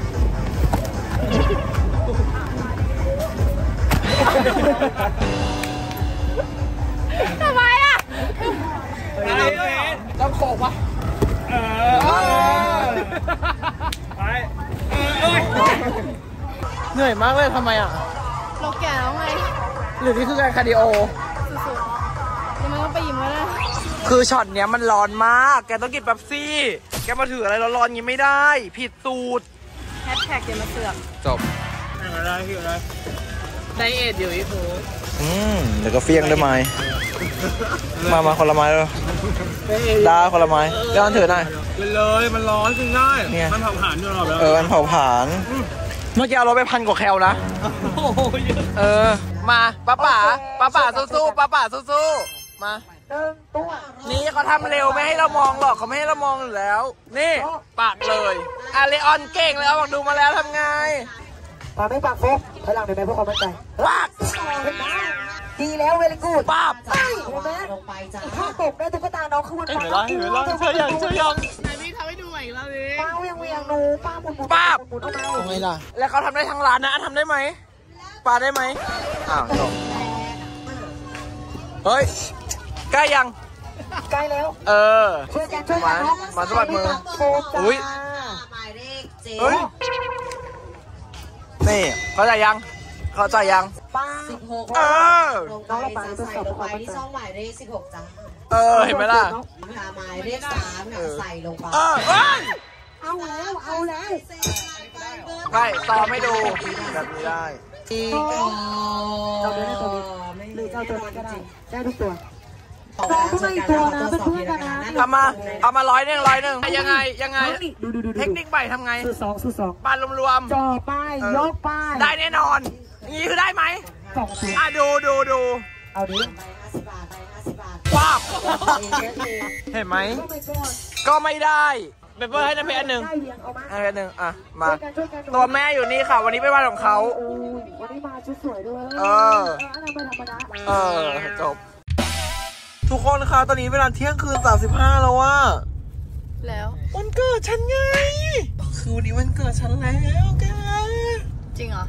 ทำไมอ่ะต้องโขกปะเออไปเอ้ยเหนื่อยมากเลยทำไมอ่ะเราแก่แล้วไงหรือนี่คือการคาร์ดิโอสุดๆยังไม่ต้องไปยิมแล้วนะคือช็อตเนี้ยมันร้อนมากแกต้องกินเป๊ปซี่ แกมาถืออะไรร้อนๆงี้ไม่ได้ ผิดสูตรแฮชแท็กอย่ามาเสือกจบอะไรคืออะไรไดเอทอยู่อีกโหอืมเดี๋ยวก็เฟี้ยงได้ไหมมามาคนละไม้เลยดาคนละไม้เดี๋ยวอันถือหน่อยเป็นเลยมันร้อนจริงได้เนี่ยมันเผาผลาญอยู่หรอแล้วเออมันเผาผลาญเมื่อกี้เอารถไปพันกว่าแคลนะโอ้โหเยอะเออ มาป้าป๋าป้าป๋าสู้ๆป้าป๋าสู้ๆมานี่เขาทำเร็วไม่ให้เรามองหรอกเขาไม่ให้เรามองอยู่แล้ว นี่ปากเลยอาเลออนเก่งแล้วบอกดูมาแล้วทำไงปากไม่ปากโฟกถอยหลังได้ไหมเพื่อความมั่นใจปากดีแล้วเวลิกูดป้าบเห็นไหมลงไปจ้าถ้าตกได้ตุ๊กตาน้องคือมันเห็นไหมล่ะเห็นไหมล่ะเชื่อยังเชื่อยังไหนพี่ทำให้ดูอีกแล้วดิป้าเวียงเวียงหนูป้าหมุนหมุนป้าบหมุนออกมาทำไงล่ะแล้วเขาทำได้ทั้งร้านนะทำได้ไหมปาได้ไหมอ้าวจบเฮ้ยใกล้ยังใกล้แล้วเออช่วยกันช่วยกันมามาสะบัดมือโฟกจ้าอุ๊ยหมายเลขเจ็ดเฮ้ยนี่เข้าใจยังเข้าใจยังป้าสิบหกเออลงไปจะใส่ลงไปที่ช่องหมายเลขสิบหกจ้าเออเห็นไหมล่ะค่ะหมายเลขสามน่ะใส่ลงไปเออเฮ้ยเอาแล้วเอาแล้วใช่ซ้อมให้ดูแบบนี้ได้เราเดินตัวนี้หรือเจ้าตัวนี้ก็ได้ได้ทุกตัวแต่ก็ไม่ตัวนะเป็นเพื่อนกันนะเอามาเอามาร้อยหนึ่งร้อยหนึ่งยังไงยังไงดูดูดูเทคนิคใหม่ทำไงสู้สองสู้สองปานรวมจ่อป้ายยกป้ายๆได้แน่นอนอย่างนี้คือได้ไหมสองตัวอ่ะดูดูดูเอาดิป้าบเห็นไหมก็ไม่ได้เปเปอร์ให้น้ำเพชรอันหนึ่งได้เลี้ยงเอามาอันเพชรอันหนึ่งอ่ะมาช่วยกันช่วยกันตัวแม่อยู่นี่ค่ะ วันนี้เป็นวันของเขาโอ้ยวันนี้มาชุดสวยด้วยเอออันนั้นไม่ธรรมดาเออจบทุกคนคะตอนนี้เวลาเที่ยงคืนสามสิบห้าแล้วว่าแล้ววันเกิดฉันไงคือวันนี้วันเกิดฉันแล้วแกจริงเหรอก็ไป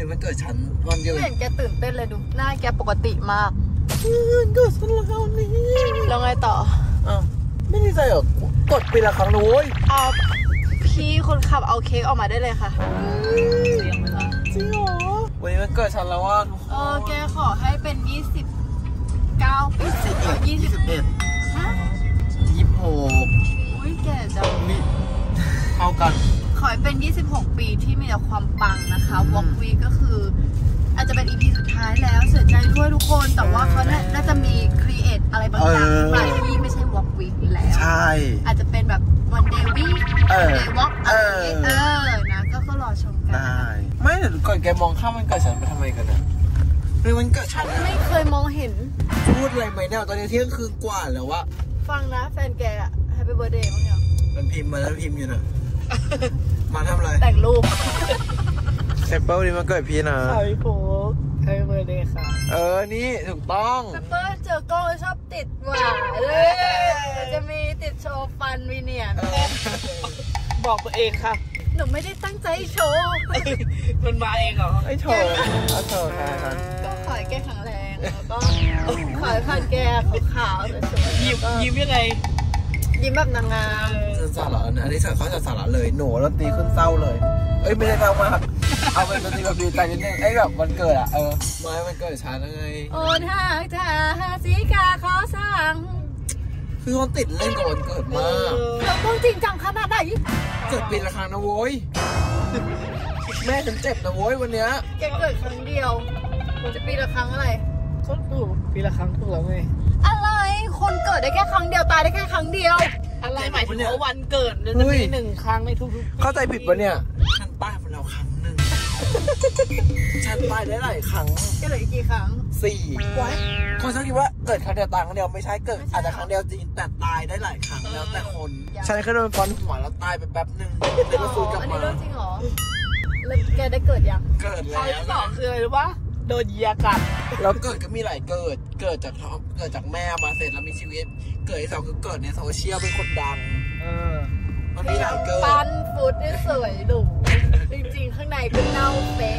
นี้มันเกิดฉันวันเดียวไม่เห็นแกตื่นเต้นเลยดูหน้าแกปกติมากเกิดฉันแล้วนี่แล้วไงต่ออ้าวไม่ได้ใจหรอกดปีละครั้งนะเว้ยเอาพี่คนขับเอาเค้กออกมาได้เลยค่ะจริงเหรอวันนี้มันเกิดฉันแล้วว่าเออแกขอให้เป็นยี่สิบเก้าปีสิบยี่สิบเอ็ดฮะยี่สิบหกอุ้ยแกจังเท่ากันขอให้เป็นยี่สิบหกปีที่มีแต่ความปังนะคะวอล์กวีก็คืออาจจะเป็น อี พี สุดท้ายแล้วเสียใจด้วยทุกคนแต่ว่าเขาน่าจะมีครีเอทอะไรบางอย่างใหม่ที่ไม่ใช่วอล์กวีแล้วใช่อาจจะเป็นแบบวันเดย์วีเออเดย์วอล์กเออเออนะก็ก็รอชมกันได้ไม่แต่ก่อนแกมองข้ามมันเกิดฉันไปทำไมกันอะเรื่องมันเกิดฉันไม่เคยมองเห็นพูดอะไรไหมเนี่ยตอนนี้เที่ยงคืนกว่าแล้ววะฟังนะแฟนแกอะแฮปปี้เบิร์ดเดย์มั้งเนี่ยมันพิมพ์มาแล้วพิมพ์อยู่นะ มาทำอะไรแต่งรูปแอปเปิลนี่มันเกิดพี่นะค่ะพี่ปุ๊กแฮปปี้เบิร์ดเดย์ค่ะเออนี่ถูกต้องแอปเปิ้ลเจอกล้องแล้วชอบติดหว่าเลยจะมีติดโชว์ฟันวีเนียร์บอกตัวเองค่ะหนูไม่ได้ตั้งใจโชว์มันมาเองเหรอไอ้โถเอาโถแทนก็ขอให้แกแข็งแรงแล้วก็ขอให้ฟันแกขาวๆสวยๆยิ้มแล้วก็ยิ้มยังไงยิ้มแบบนางงามจะสาระนะอันนี้เขาจะสาระเลยหนูแล้วตีขึ้นเศร้าเลย เอ้ยไม่ได้เศร้ามากเอาเป็นดนตรีแบบดีใจนิดนึงไอ้แบบวันเกิดอ่ะเออมาให้มันเกิดฉันยังไงโอ้ถ้าถ้าสีกาขอสั่งคือมันติดเล่นกับวันเกิดมากเราต้องจริงจังขนาดไหนเกิดปีละครั้งนะโว้ยแม่ฉันเจ็บนะโว้ยวันเนี้ยแกเกิดครั้งเดียวจะปีละครั้งอะไรเขาถูกปีละครั้งถูกแล้วไงอะไรคนเกิดได้แค่ครั้งเดียวตายได้แค่ครั้งเดียวอะไรหมายถึงว่าวันเกิดเนี่ยจะมีหนึ่งครั้งในทุกๆเข้าใจผิดปะเนี่ยฉันตายมาแล้วครั้งหนึ่งฉันตายได้หลายครั้งแกเหลืออีกกี่ครั้งสี่ไว้คนชอบคิดว่าเกิดครั้งเดียวตายครั้งเดียวไม่ใช่เกิดอาจจะครั้งเดียวจริงแต่ตายได้หลายครั้งแล้วแต่คนฉันเคยโดนฟันหัวแล้วตายไปแป๊บหนึ่งแล้วก็ฟื้นกลับอันมานี้เรื่องจริงเหรอแล้วแกได้เกิดยังเกิดข้อแล้วที่สองคืออะไรรู้ปะโดนเหยียกัดแล้วเกิดก็มีหลายเกิด เกิดจากท้องเกิดจากแม่มาเสร็จแล้วมีชีวิต เกิดที่สองคือเกิดในโซเชียลเป็นคนดังเออมันมีหลายเกิดปั้นฟุตได้สวยหรูจริงๆข้างในก็เน่าเป๊ะ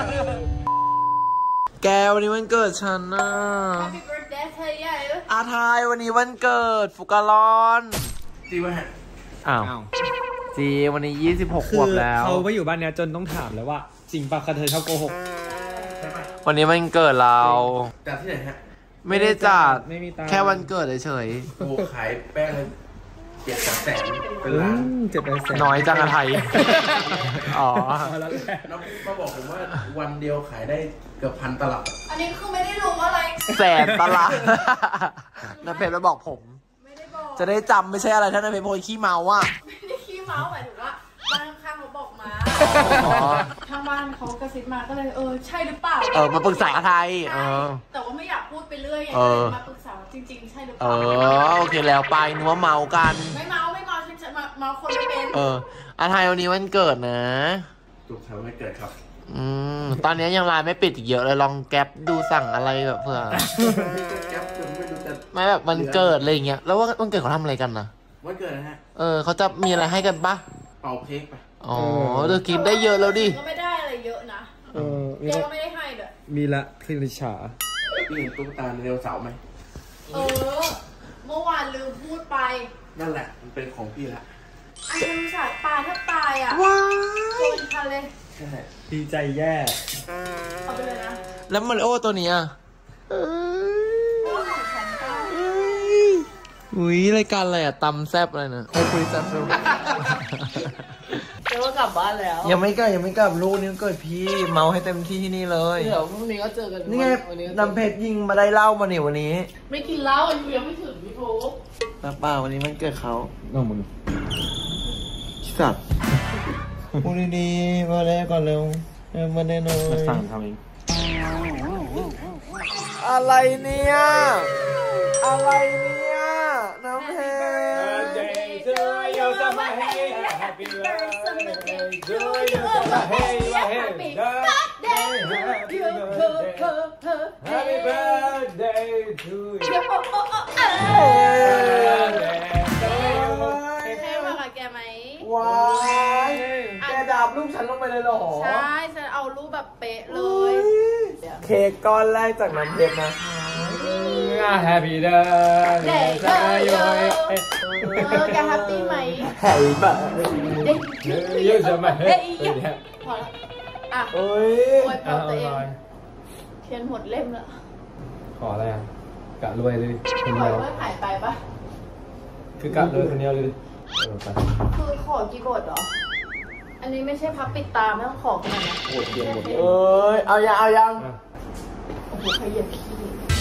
แกวันนี้วันเกิดฉันนะ Happy birthday เธอใหญ่อาทายวันนี้วันเกิดฟุกาลอนจีวะฮะอ้าวจีวันนี้ยี่สิบหกขวบแล้วเขาไปอยู่บ้านเนี้ยจนต้องถามแล้วว่าจริงปะกระเทยเขาโกหกวันนี้วันเกิดเราจากที่ไหนฮะไม่ได้จัดไม่มีตังค์แค่วันเกิดเฉยโอ้ขายแป้งเจ็ดแสนเป็นอืล้านมเจ็บไปแสนๆน้อยจังอาไทย อ๋อเอาแล้วแหละแล้วเขาบอกผมว่าวันเดียวขายได้เกือบพันตลับอันนี้คือไม่ได้รู้อะไรแสนตลาดน้าเพชรมาบอกผมไม่ได้บอกจะได้จำไม่ใช่อะไรถ้าน้าเพชรโพยขี้เมาอ่ะไม่ได้ขี้เมาส์หมายถึงว่าบ้านข้างๆเขาบอกมาอ๋อทางบ้านเขากระซิบมาก็เลยเออใช่หรือเปล่าเออมาปรึกษาอาไทยเออแต่ว่าไม่อยากพูดไปเรื่อยไงเออมาปรึกษาว่าจริงๆใช่หรือเปเอล่าอโอเคแล้วไปนัวเมากันไม่เมาไม่เมาฉันจะมาเมาคนไม่เป็นเอออาไทยวันนี้วันเกิดนะถูกทำให้เกิดครับอืมตอนนี้ยังไลน์ไม่ปิดอีกเยอะเลยลองแก๊ปดูสั่งอะไรแบบเผื่อแก๊ปจนไม่รู้จะไม่แบบวันเกิดอะไรอย่างเงี้ยแล้วว่าวันเกิดเขาทำอะไรกันนะวันเกิดนะฮะเออเขาจะมีอะไรให้กันปะเป่าเค้กไปอ๋อเดี๋ยวกินได้เยอะแล้วดิก็ไม่ได้อะไรเยอะนะเออแกก็ไม่ได้ให้ด้วยมีละคือริชาพี่เห็นตุ๊กตาในเดวเสาร์ไหมเออ เมื่อวานลืมพูดไปนั่นแหละมันเป็นของพี่ละอันนี้สายตายถ้าตายอ่ะว้าโดนทันเลยใช่ดีใจแย่เอาไปเลยนะแล้วมาริโอตัวนี้อ่ะโอ้ของฉันก็อุ้ยรายการอะไรอ่ะตำแซบอะไรนะไอ้คุยแซบแซบเดี๋ยวก็กลับบ้านแล้วยังไม่กลับยังไม่กลับลูกนี่เกิดพี่เมาให้เต็มที่ที่นี่เลยเดี๋ยวพรุ่งนี้ก็เจอกันนี่ไงวันนี้น้ำเพชรยิงมาได้เหล้ามาเนี่ยวันนี้ไม่กินเหล้าอันนี้ยังไม่ถึงพี่โป๊กป้าป้าวันนี้มันเกิดเขาน้องมึงสัตว์พูดดีๆมาได้ก่อนเร็วเร็วมาได้หน่อยสั่งทำเองอะไรเนี่ยอะไรเนี่ยน้ำเพชร Happy birthday to you Happy birthday to you ให้มากับแกไหมว้ายแกดราบรูปฉันลงไปเลยเหรอใช่ฉันเอารูปแบบเป๊ะเลยเค้กก้อนแรกจากน้ำเพชรนะคะ Happy birthday to you เออแกแฮปปี้ไหม Happy birthday เยอะจะไหมพอแล้วอ่ะโอ้ยโอ้ยพอตัวเองเทียนหมดเล่มแล้วขออะไรอ่ะกะรวยเลยคนปล่เดีอยยวไว้หายไปปะคือกะรวยคนเดียวเลยคือขอกี่บทเหรออันนี้ไม่ใช่พับปิดตาไม่ต้องขอขนาดนั้นโอ้ยเทียนหมดเลยเอ้ยเอายังเอายังโอ้โหใครเหยียบขี้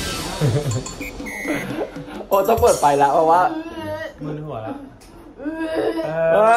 โอ้จะเปิดไปแล้วเพราะว่ามือหัวแล้วเฮ้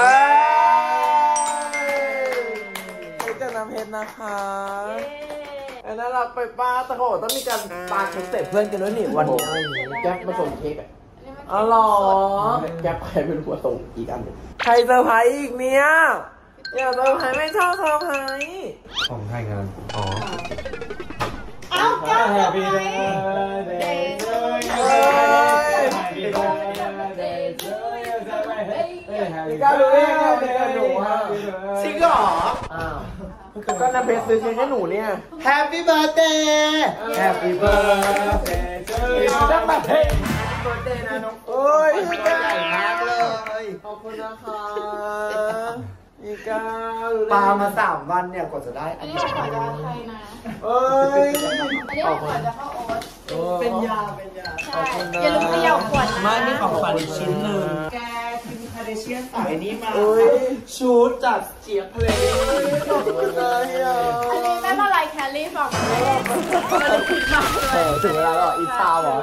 ยจะน้ำเพชรนะคะไอ้น่ารักไปป้าตะโกนต้องมีการปาเค้กเสร็จเพื่อนกันด้วยนี่วันนี้แก๊ปมาส่งเค้กอ๋อหรอแก๊ปใครเป็นคนส่งอีกอันหนึ่งใครเซอร์ไพรส์อีกเนี่ยอย่าเซอร์ไพรส์ไม่ชอบเซอร์ไพรส์ของใครงานอ๋อเอ้าแก้ว Happy birthday to you Happy birthday to you พี่ก้าวรู้ได้ไงเป็นกับหนูฮะจริงเหรออ้าวก็น้ำเพชรซื้อเค้กให้หนูเนี่ย Happy birthday Happy birthday to you จังแบบเฮ้ย birthday นะน้องโอ้ยใหญ่มากเลยขอบคุณนะคะพี่ก้าวปามาสามวันเนี่ยกว่าจะได้อันนี้ขอจะใครนะเอ้ยอันนี้ขอจะเข้าโอ๊ตเป็นยาเป็นยาใช่อย่าลืมเขย่าขวดนะไม่มีของขวัญอีกชิ้นหนึ่งแกคิมคาเดเชียนใส่นี่มาชุดจัดเจี๊ยบเพลงขอบคุณนะเฮียอันนี้แม่มาลายแคลรี่ฝั่งแม่เออถึงเวลาแล้วอีชาเหรอ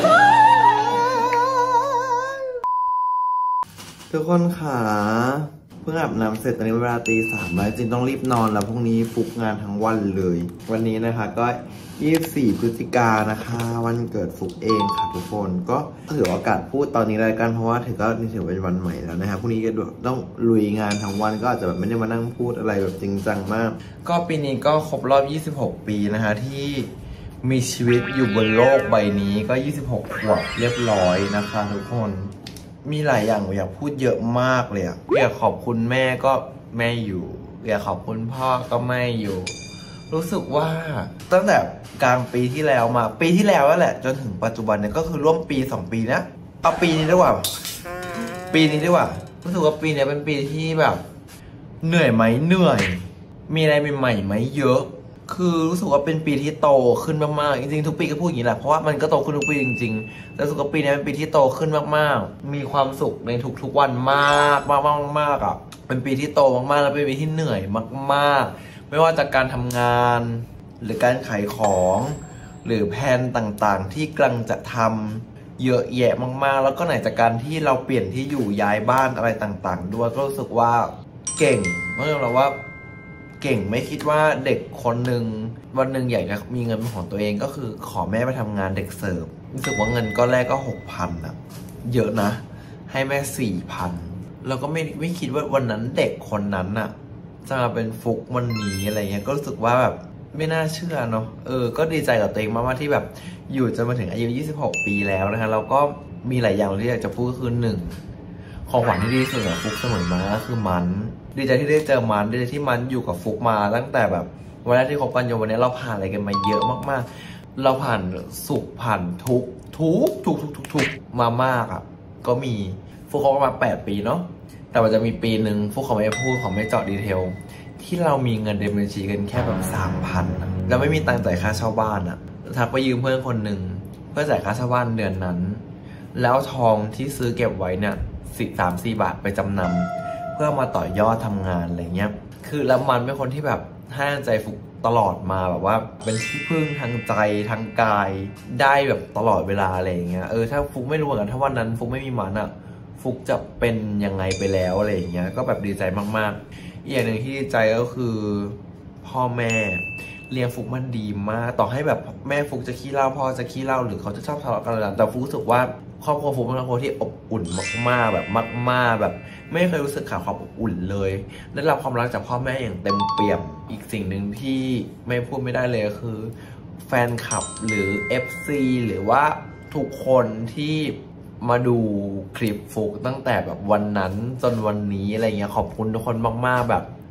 ทุกคนขาเพิ่งอาบน้ำเสร็จตอนนี้เวลาตีสามแล้วจริงต้องรีบนอนแล้วพรุ่งนี้ฟุกงานทั้งวันเลยวันนี้นะคะก็ยี่สิบสี่พฤศจิกายนนะคะวันเกิดฟุกเองค่ะทุกคนก็ถือโอกาสพูดตอนนี้เลยกันเพราะว่าถือก็นี่ถือเป็นวันใหม่แล้วนะคะพรุ่งนี้ก็ต้องลุยงานทั้งวันก็อาจจะแบบไม่ได้มานั่งพูดอะไรแบบจริงจังมากก็ปีนี้ก็ครบรอบยี่สิบหกปีนะคะที่มีชีวิตอยู่บนโลกใบนี้ก็ยี่สิบหกขวบเรียบร้อยนะคะทุกคนมีหลายอย่างอยากพูดเยอะมากเลยอะอยากขอบคุณแม่ก็แม่อยู่อยากขอบคุณพ่อก็ไม่อยู่รู้สึกว่าตั้งแต่กลางปีที่แล้วมาปีที่แล้วนั่นแหละจนถึงปัจจุบันเนี่ยก็คือร่วมปีสองปีนะเอาปีนี้ดีกว่าปีนี้ดีกว่ารู้สึกว่าปีนี้เป็นปีที่แบบเหนื่อยไหมเหนื่อยมีอะไรใหม่ๆไหมเยอะคือรู้สึกว่าเป็นปีที่โตขึ้นมากๆจริงๆทุกปีก็พูดอย่างนี้แหละเพราะว่ามันก็โตขึ้นทุกปีจริงๆแต่รู้สึกว่าปีนี้เป็นปีที่โตขึ้นมากๆมีความสุขในทุกๆวันมากมากมากมากอ่ะเป็นปีที่โตมากๆแล้วเป็นปีที่เหนื่อยมากๆไม่ว่าจากการทำงานหรือการขายของหรือแผนต่างๆที่กำลังจะทำเยอะแยะมากๆแล้วก็ไหนจากการที่เราเปลี่ยนที่อยู่ย้ายบ้านอะไรต่างๆด้วยก็รู้สึกว่าเก่งเมื่อเราว่าเก่งไม่คิดว่าเด็กคนหนึ่งวันหนึ่งอยากจะมีเงินเป็นของตัวเองก็คือขอแม่ไปทำงานเด็กเสิร์ฟรู้สึกว่าเงินก้อนแรกก็หกพันอะเยอะนะให้แม่สี่พันแล้วก็ไม่ไม่คิดว่าวันนั้นเด็กคนนั้นอะจะมาเป็นฟุกวันนี้อะไรเงี้ยก็รู้สึกว่าแบบไม่น่าเชื่อเนาะเออก็ดีใจกับตัวเองมากๆที่แบบอยู่จนมาถึงอายุยี่สิบหกปีแล้วนะคะแล้วก็มีหลายอย่างที่อยากจะพูดก็คือหนึ่งของขวัญที่ดีสุดของฟุกเสมอมาก็คือมันดีใจที่ได้เจอมันดีใจที่มันอยู่กับฟุกมาตั้งแต่แบบวันแรกที่คบกันจนวันนี้เราผ่านอะไรกันมาเยอะมากๆเราผ่านสุขผ่านทุกทุกทุกทุกทุกทุกมามากอ่ะก็มีฟุกเขาประมาณแปดปีเนาะแต่มันจะมีปีหนึ่งฟุกเขาไม่พูดเขาไม่เจาะดีเทลที่เรามีเงินในบัญชีกันแค่แบบสามพันแล้วไม่มีตังค์จ่ายค่าเช่าบ้านอ่ะทักไปยืมเพื่อนคนหนึ่งเพื่อจ่ายค่าเช่าบ้านเดือนนั้นแล้วทองที่ซื้อเก็บไว้เนี่ยสี่สามสี่บาทไปจำนำเพื่อมาต่อยอดทำงานอะไรเงี้ยคือแล้วมันเป็นคนที่แบบให้ใจฟุกตลอดมาแบบว่าเป็นที่พึ่งทางใจทางกายได้แบบตลอดเวลาอะไรเงี้ยเออถ้าฟุกไม่รู้เหมือนกันถ้าวันนั้นฟุกไม่มีมันอะฟุกจะเป็นยังไงไปแล้วอะไรเงี้ยก็แบบดีใจมากๆอีกอย่างหนึ่งที่ดีใจก็คือพ่อแม่เลี้ยงฟุกมันดีมากต่อให้แบบแม่ฟุกจะขี้เหล้าพ่อจะขี้เหล้าหรือเขาจะชอบทะเลาะกันอะไรแต่ฟุกรู้สึกว่าครอบครัวฟุกเป็นครอบครัวที่อบอุ่นมากๆแบบมากๆแบบไม่เคยรู้สึกขาดความอบอุ่นเลยได้รับความรักจากพ่อแม่อย่างเต็มเปี่ยมอีกสิ่งหนึ่งที่ไม่พูดไม่ได้เลยก็คือแฟนคลับหรือ เอฟ ซี หรือว่าทุกคนที่มาดูคลิปฟุกตั้งแต่แบบวันนั้นจนวันนี้อะไรเงี้ยขอบคุณทุกคนมากๆแบบ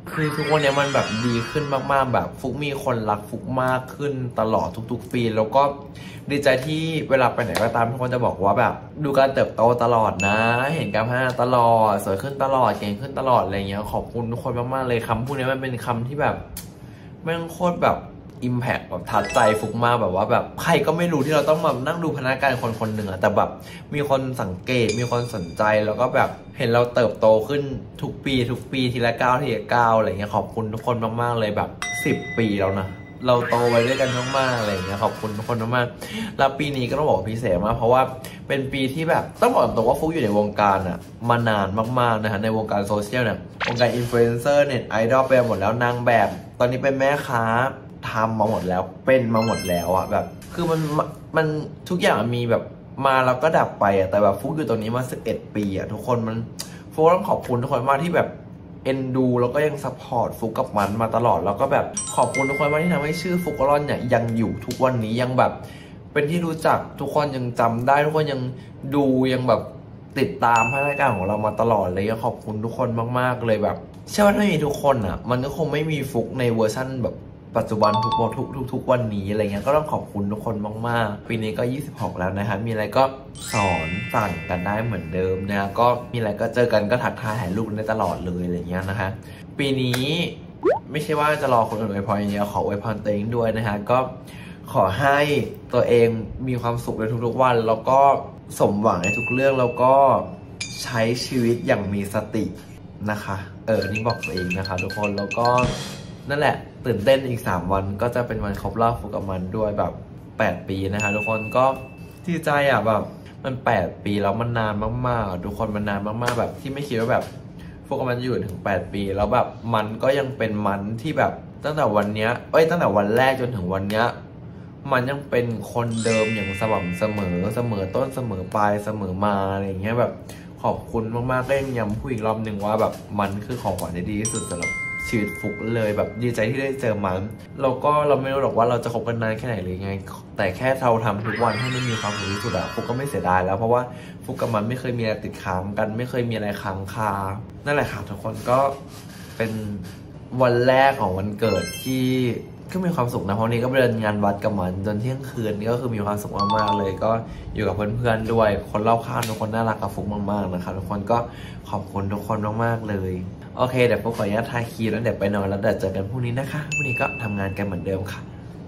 คือทุกวันนี้มันแบบดีขึ้นมากๆแบบฟุกมีคนรักฟุกมากขึ้นตลอดทุกๆปีแล้วก็ดีใจที่เวลาไปไหนก็ตามทุกคนจะบอกว่าแบบดูการเติบโตตลอดนะเห็นการพัฒนาตลอดสวยขึ้นตลอดเก่งขึ้นตลอดอะไรเงี้ยขอบคุณทุกคนมากๆเลยคำพูดนี้มันเป็นคำที่แบบแม่งโคตรแบบอิมแพคแบบทัดใจฟุกมากแบบว่าแบบใครก็ไม่รู้ที่เราต้องมานั่งดูพนักงานคนคนหนึ่งอะแต่แบบมีคนสังเกตมีคนสนใจแล้วก็แบบเห็นเราเติบโตขึ้นทุกปีทุกปีทีละก้าวทีละก้าวอะไรเงี้ยขอบคุณทุกคนมากๆเลยแบบสิบปีแล้วนะเราโตไปด้วยกันมากๆอะไรเงี้ยขอบคุณทุกคนมากๆแล้วปีนี้ก็ต้องบอกพิเศษมากเพราะว่าเป็นปีที่แบบต้องบอกตรงว่าฟุกอยู่ในวงการอะมานานมากๆนะฮะในวงการโซเชียลเนี่ยวงการอินฟลูเอนเซอร์เน็ตไอดอลไปหมดแล้วนางแบบตอนนี้เป็นแม่ค้าทำมาหมดแล้วเป็นมาหมดแล้วอะแบบคือมันมันทุกอย่างมีแบบมาแล้วก็ดับไปอะแต่แบบฟุกอยู่ตรงนี้มาสิบเอ็ดปีอะทุกคนมันฟุกต้องขอบคุณทุกคนมากที่แบบเอ็นดูแล้วก็ยังซัพพอร์ตฟุกกับมันมาตลอดแล้วก็แบบขอบคุณทุกคนมากที่ทำให้ชื่อฟุกกรอนเนี่ยยังอยู่ทุกวันนี้ยังแบบเป็นที่รู้จักทุกคนยังจำได้ทุกคนยังดูยังแบบติดตามพัฒนาการของเรามาตลอดเลยก็ขอบคุณทุกคนมากๆเลยแบบเชื่อว่าถ้าไม่มีทุกคนอะมันก็คงไม่มีฟุกในเวอร์ชั่นแบบปัจจุบันทุกทุกทุกทุกวันนี้อะไรเงี้ยก็ต้องขอบคุณทุกคนมากๆปีนี้ก็ยี่สิบหกแล้วนะคะมีอะไรก็สอนสั่งกันได้เหมือนเดิมนะก็มีอะไรก็เจอกันก็ทักทายถ่ายรูปได้ตลอดเลยอะไรเงี้ยนะคะปีนี้ไม่ใช่ว่าจะรอคนอื่นอวยพรอย่างเดียวขออวยพรตัวเองด้วยนะคะก็ขอให้ตัวเองมีความสุขในทุกๆวันแล้วก็สมหวังในทุกเรื่องแล้วก็ใช้ชีวิตอย่างมีสตินะคะเออนี่บอกตัวเองนะคะทุกคนแล้วก็นั่นแหละตื่นเต้นอีกสามวันก็จะเป็นวันครบรอบฟุกกับมันด้วยแบบแปดปีนะคะทุกคนก็ดีใจอ่ะแบบมันแปดปีแล้วมันนานมากๆทุกคนมันนานมากๆแบบที่ไม่คิดว่าแบบฟุกกับมันอยู่ถึงแปดปีแล้วแบบมันก็ยังเป็นมันที่แบบตั้งแต่วันเนี้ยเอ้ยตั้งแต่วันแรกจนถึงวันเนี้ยมันยังเป็นคนเดิมอย่างสม่ำเสมอเสมอต้นเสมอปลายเสมอมาอะไรอย่างเงี้ยแบบขอบคุณมากๆก็ยังย้ำพูดอีกรอบหนึ่งว่าแบบมันคือของขวัญที่ดีที่สุดสำหรับชีวิตฟุกเลยแบบดีใจที่ได้เจอมันแล้วก็เราไม่รู้หรอกว่าเราจะคบกันนานแค่ไหนหรือไงแต่แค่เราทำทุกวันให้มันมีความสุขที่สุดอะฟุกก็ไม่เสียดายแล้วเพราะว่าฟุกกับมันไม่เคยมีอะไรติดค้างกันไม่เคยมีอะไรค้างคานั่นแหละค่ะทุกคนก็เป็นวันแรกของวันเกิดที่ก็มีความสุขนะเพราะนี้ก็ไปเดินงานวัดกับมันจนเที่ยงคืนนี่ก็คือมีความสุขมากๆเลยก็อยู่กับเพื่อนๆด้วยคนรอบข้างทุกคนน่ารักกับฟุกมากๆนะคะทุกคนก็ขอบคุณทุกคนมากๆเลยโอเคเดี๋ยวฟุกขออนุญาตทาครีมแล้วเดี๋ยวไปนอนแล้วเดี๋ยวเจอกันพรุ่งนี้นะคะพรุ่งนี้ก็ทำงานกันเหมือนเดิมค่ะ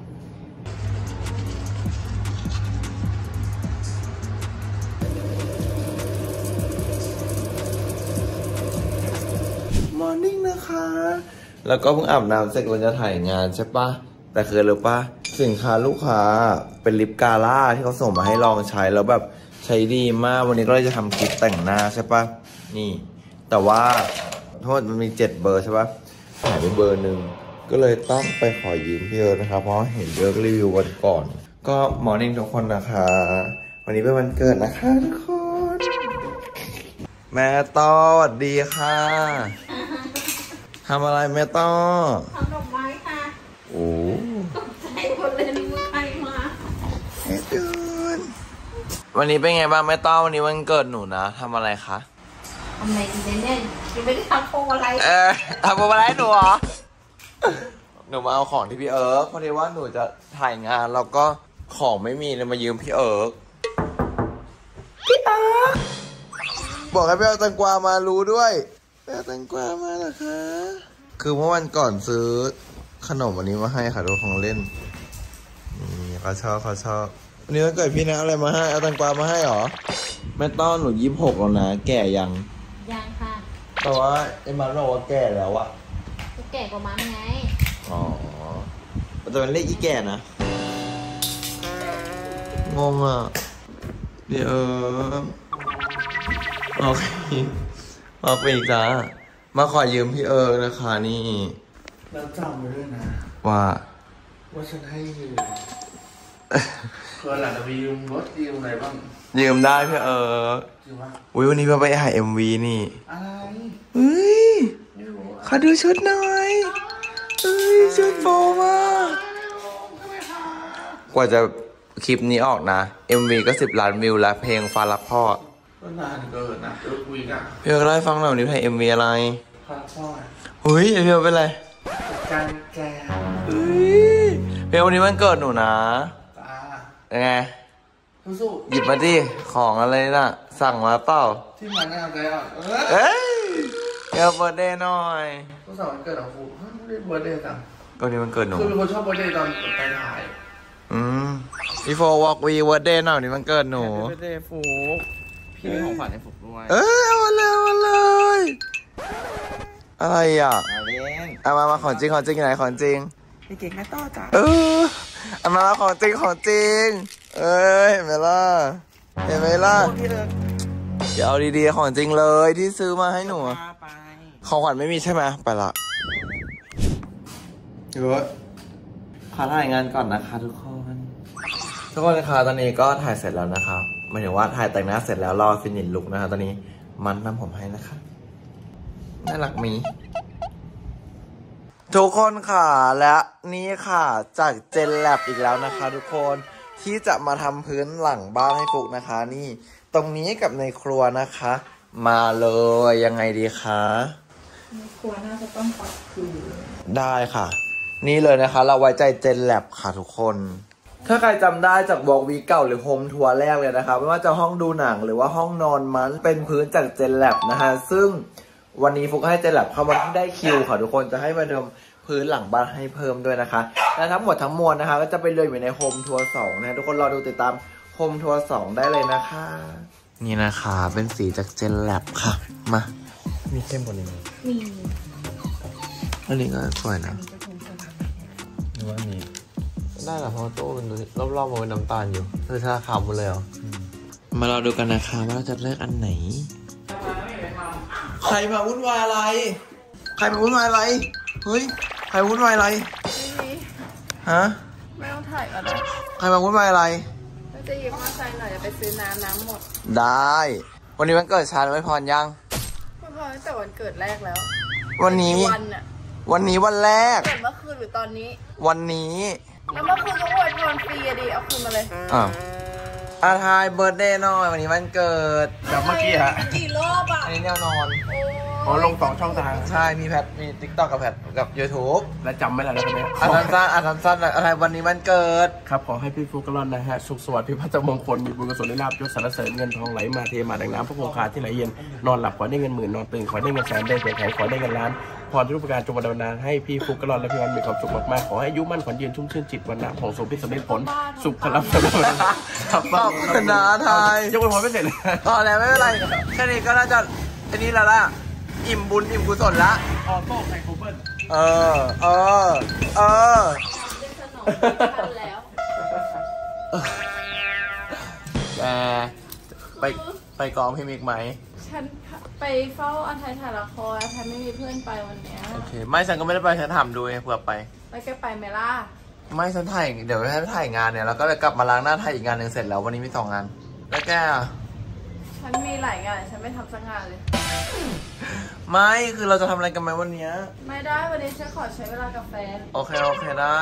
มอร์นิ่งนะคะแล้วก็เพิ่งอาบน้ำเสร็จวันจะถ่ายงานใช่ปะแต่คือรู้ปะสินค้าลูกค้าเป็นลิปกาล่าที่เขาส่งมาให้ลองใช้แล้วแบบใช้ดีมากวันนี้ก็เลยจะทำคลิปแต่งหน้าใช่ปะนี่แต่ว่าโทษมันมีเจ็ดเบอร์ใช่ปะหายไปเบอร์หนึ่งก็เลยต้องไปขอยืมพี่เอิร์ธนะคะเพราะเห็นเอิร์ธรีวิววันก่อนก็มอร์นิ่งทุกคนนะคะวันนี้เป็นวันเกิดนะคะทุกคนแม่ต้อสวัสดีค่ะทำอะไรแม่ต้อทำดอกไม้ค่ะโอ้ตกใจหมดเลยนึกว่าใครมาเฮ้ยเดินวันนี้เป็นไงบ้างแม่ต้อวันนี้วันเกิดหนูนะทำอะไรคะทำอะไรดีเนี่ยยังไม่ได้ทำโพอะไรเออทำโพอะไรหนูเหรอหนูมาเอาของที่พี่เอิร์กพอดีว่าหนูจะถ่ายงานแล้วก็ของไม่มีเลยมายืมพี่เอิร์กพี่เอิร์กบอกให้พี่เอาแตงกวามารู้ด้วยพี่เอาแตงกวามาเหรอคะคือเมื่อวันก่อนซื้อขนมวันนี้มาให้ค่ะดูของเล่นนี่เขาชอบเขาชอบวันนี้วันเกิดพี่นะอะไรมาให้เอาแตงกวามาให้หรอแม่ต้อนหนูยี่สิบหกแล้วนะแก่ยังยังค่ะแต่ว่าไอ้มันบอกว่าแก่แล้วอะก็แก่กว่ามันไงอ๋อแต่เป็นเลขอีแก่นะงงอ่ะเดี๋ยวโอเคมาไปอีกจ้ามาขอยืมพี่เอิร์กนะคะนี่แล้วจำไว้ด้วยนะว่าว่าฉันให้ยืมเพื่อหลังจะไปยืมรถยืมอะไรบ้างยืมได้พี่เอิร์กจริงปะอุ้ยวันนี้มาไปถ่ายเอ็มวีนี่อะไรเฮ้ยขอดูชุดหน่อยเฮ้ยชุดโฟมากกว่าจะคลิปนี้ออกนะ เอ็ม วี ก็สิบล้านวิวแล้วเพลงฟ้ารักพ่อก็นานเกินนะเออคุยกันพี่เอิร์กเล่าให้ฟังหน่อยวันนี้ถ่าย เอ็ม วี อะไรฟ้ารักพ่อเฮ้ยเพียวเป็นไรการแกเฮ้ยเพียววันนี้มันเกิดหนูนะจ้ายังไงสู้หยิบมาดิของอะไรน่ะ สั่งมาเปล่าๆที่มันน่าใจอ่ะเออเอ้ยเพียวเบิร์ดเดย์หน่อยผู้สาววันเกิดของฟูไม่ได้เบิร์ดเดย์จังก็วันนี้มันเกิดหนูคือเป็นคนชอบเบิร์ดเดย์ตอนไปถ่ายอืมพี่โฟวอล์กวีเบิร์ดเดย์หน่อยวันนี้มันเกิดหนูไม่ได้ฟูกพี่มีของขวัญให้ผมด้วยเอ้ยเอามาเลยเอามาเลย อะไรอ่ะมาเล่นเอามามาของจริงของจริงไหนของจริงพี่เก่งนะต่อจ้ะเออเอามามาของจริงของจริง เอ้ยเห็นไหมล่ะเห็นไหมล่ะพี่เลิกเดี๋ยวเอาดีๆของจริงเลยที่ซื้อมาให้หนูมาไปของขวัญไม่มีใช่ไหมไปละเดี๋ยวขอถ่ายงานก่อนนะคะทุกคน ทุกคนนะคะตอนนี้ก็ถ่ายเสร็จแล้วนะคะหมายถึงว่าถ่ายแต่งหน้าเสร็จแล้วรอฟินิชลุคนะคะตอนนี้มันทำผมให้นะคะน่ารักมีทุกคนค่ะและนี่ค่ะจากเจนแลบอีกแล้วนะคะทุกคนที่จะมาทำพื้นหลังบ้านให้ฟุกนะคะนี่ตรงนี้กับในครัวนะคะ มาเลยยังไงดีคะในครัวน่าจะต้องปรับคือได้ค่ะนี่เลยนะคะเราไว้ใจเจนแลบค่ะทุกคนถ้าใครจำได้จากวอล์กวีเก่าหรือโฮมทัวร์แรกเลยนะคะไม่ว่าจะห้องดูหนังหรือว่าห้องนอนมันเป็นพื้นจากเจนแลบนะคะซึ่งวันนี้ฟุกให้เจนแลบเข้ามาที่ได้คิวค่ะทุกคนจะให้มาทำพื้นหลังบ้านให้เพิ่มด้วยนะคะและทั้งหมดทั้งมวลนะคะก็จะไปเลยอยู่ในโฮมทัวร์สองนะทุกคนรอดูติดตามโฮมทัวร์สองได้เลยนะคะนี่นะคะเป็นสีจากเจนแลบค่ะมามีเข้มกว่านี้ไหมมีอันนี้ก็สวยนะหรือว่าอันนี้ได้เหรอเพราะตู้มันรอบๆมันเป็นน้ำตาลอยู่คือถ้าขาวหมดเลยเหรอมาเราดูกันนะคะว่าเราจะเลือกอันไหนใครมาวุ่นวายอะไรใครมาวุ่นวายอะไรเฮ้ยใครวุ่นวายอะไรฮะไม่ต้องถ่ายก็ได้ใครมาวุ่นวายอะไรจะหยิบมาใส่หน่อยจะไปซื้อน้ำน้ำหมดได้วันนี้วันเกิดชาไม่พรยังไม่พรตั้งแต่วันเกิดแรกแล้ววันนี้วันอะวันนี้วันแรกเกิดเมื่อคืนหรือตอนนี้วันนี้แล้วเมื่อคืนก็อวยพรฟรีอะดิเอาคืนมาเลยอ้าวอาทายเบิร์ดเดย์หน่อยวันนี้วันเกิดแบบเมื่อกี้ฮะกี่รอบอ่ะอันนี้แนวนอนอ๋อลงสองช่องทางใช่มีแพทมีติ๊กต็อกกับแพทกับยูทูบและจำไม่ได้แล้วใช่ไหมอันสั้นอันสั้นอะไรวันนี้วันเกิดครับขอให้พี่ฟุกกะลอนนะฮะสุขสวัสดิ์พิพัฒน์มงคลมีบุญกุศลได้ลาบยศสรรเสริญเงินทองไหลมาเทมาดังน้ำพระโคคาที่ไหลเย็นนอนหลับขอได้เงินหมื่นนอนตื่นขอได้เงินแสนได้เสียหายขอได้เงินล้านพรทุกประการจงบันดาลให้พี่ฟุกกะลอนและพี่วันมีความสุขมากๆขอให้อายุมั่นขวัญยืนชุ่มชื่นจิตวันนะของสมพิสำเร็จผลสุขพลังสมบูรณ์ครับขอบคุณนะทายยกไปพอไม่เสร็จเลยพอแล้วไม่เป็นไรแค่นี้ก็น่าจะอันนี้แล้วล่ะอิ่มบุญอิ่มกุศลละออโต้ไทโคเบิลเออเออเออแกไปไปกองพี่มิกไหมฉันไปเฝ้าอาทัยถ่ายละครอาทัยไม่มีเพื่อนไปวันเนี้ยโอเคไม่ฉันก็ไม่ได้ไปฉันถามดูเผื่อไปไปแกไปไหมล่ะไม่ฉันถ่ายเดี๋ยวให้ถ่ายงานเนี่ยแล้วก็เลยกลับมาล้างหน้าถ่ายอีกงานหนึ่งเสร็จแล้ววันนี้มีสองงานแล้วแกฉันมีหลายงานฉันไม่ทำสักงานเลยไม่คือเราจะทำอะไรกันไหมวันนี้ไม่ได้วันนี้ฉันขอใช้เวลากับแฟนโอเคโอเคได้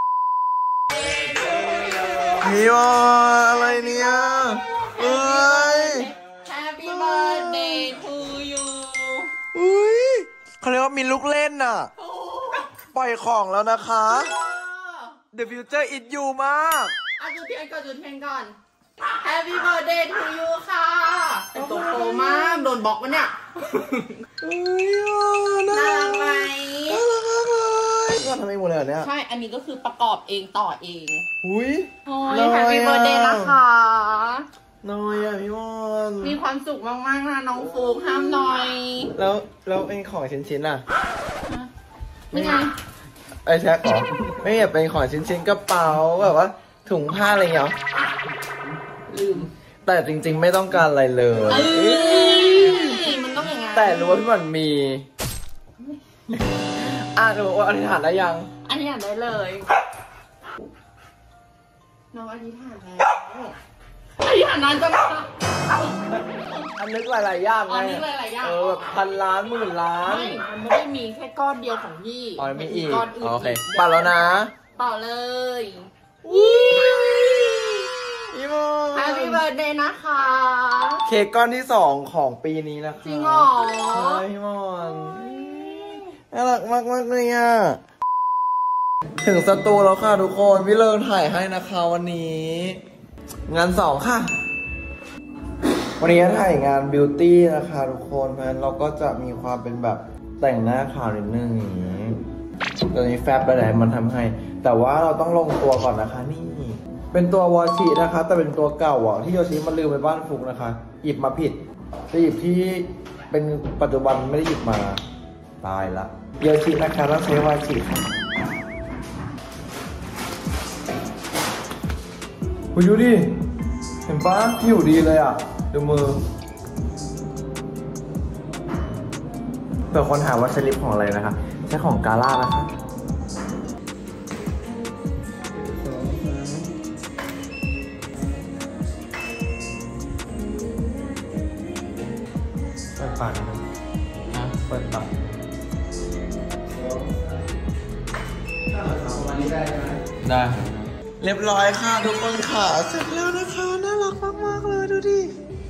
พี่วออะไรเนี่ยเอ้ย Happy birthday to you อุ้ยเขาเรียกว่ามีลูกเล่นน่ะปล่อยของแล้วนะคะ The future is you มากอ่ะจุดเทียนก่อนจุดเทียนก่อน Happy birthday to you ค่ะเป็นตัวโตมากโดนบล็อกวะเนี่ยน่ารักไหมน่ารักมากเลยก็ทำเองหมดเลยเนี่ยใช่อันนี้ก็คือประกอบเองต่อเองอุ้ยโอ้ย Happy birthday นะคะน้อยอ่ะพี่มอนมีความสุขมากๆนะน้องฟูกห้ามน้อยแล้วแล้วเป็นของชิ้นๆอ่ะไม่ไงไอ้แท็กเหรอไม่อยากเป็นของชิ้นๆกระเป๋าแบบว่าถุงผ้าอะไรอย่างเงี้ยลืมแต่จริงๆไม่ต้องการอะไรเลยมันต้องอย่างไงแต่รู้ว่าพี่มันมีอ่ะรู้ว่าอธิษฐานได้ยังอธิษฐานได้เลยน้องอธิษฐานแล้วอธิษฐานนานจังอันนึกหลายๆอย่างไงอันนึกหลายๆอย่างเออพันล้านหมื่นล้านไม่มันไม่ได้มีแค่ก้อนเดียวของพี่อ๋อมีอีกโอเคเป่าแล้วนะเป่าเลยพี่โม Happy birthday นะคะเค้กก้อนที่สองของปีนี้นะคะจริงเหรอใช่พี่โมน่ารักมากมากเลยอ่ะถึงสตูแล้วค่ะทุกคนพี่เลิงถ่ายให้นะคะวันนี้งานสองค่ะวันนี้ถ่ายงานบิวตี้นะคะทุกคนเพราะฉะนั้นเราก็จะมีความเป็นแบบแต่งหน้าขาวนิดนึงอย่างนี้ตอนนี้แฟบไปไหนมันทำให้แต่ว่าเราต้องลงตัวก่อนนะคะนี่เป็นตัววอชินะคะแต่เป็นตัวเก่าอ่ะที่โยชิมันลืมไปบ้านฟุกนะคะหยิบมาผิดจะหยิบที่เป็นปัจจุบันไม่ได้หยิบมาตายละโยชินะคะต้องใช้วอชิค่ะคุณดูดิเห็นปะผิวดีเลยอ่ะดูมือเผื่อคนถามว่าใช้ลิปของอะไรนะคะใช้ของกาล่านะคะเปิดปากนะฮะเปิดปากได้เรียบร้อยค่ะทุกคนค่ะเสร็จแล้วนะคะน่ารักมากๆเลยดูดิ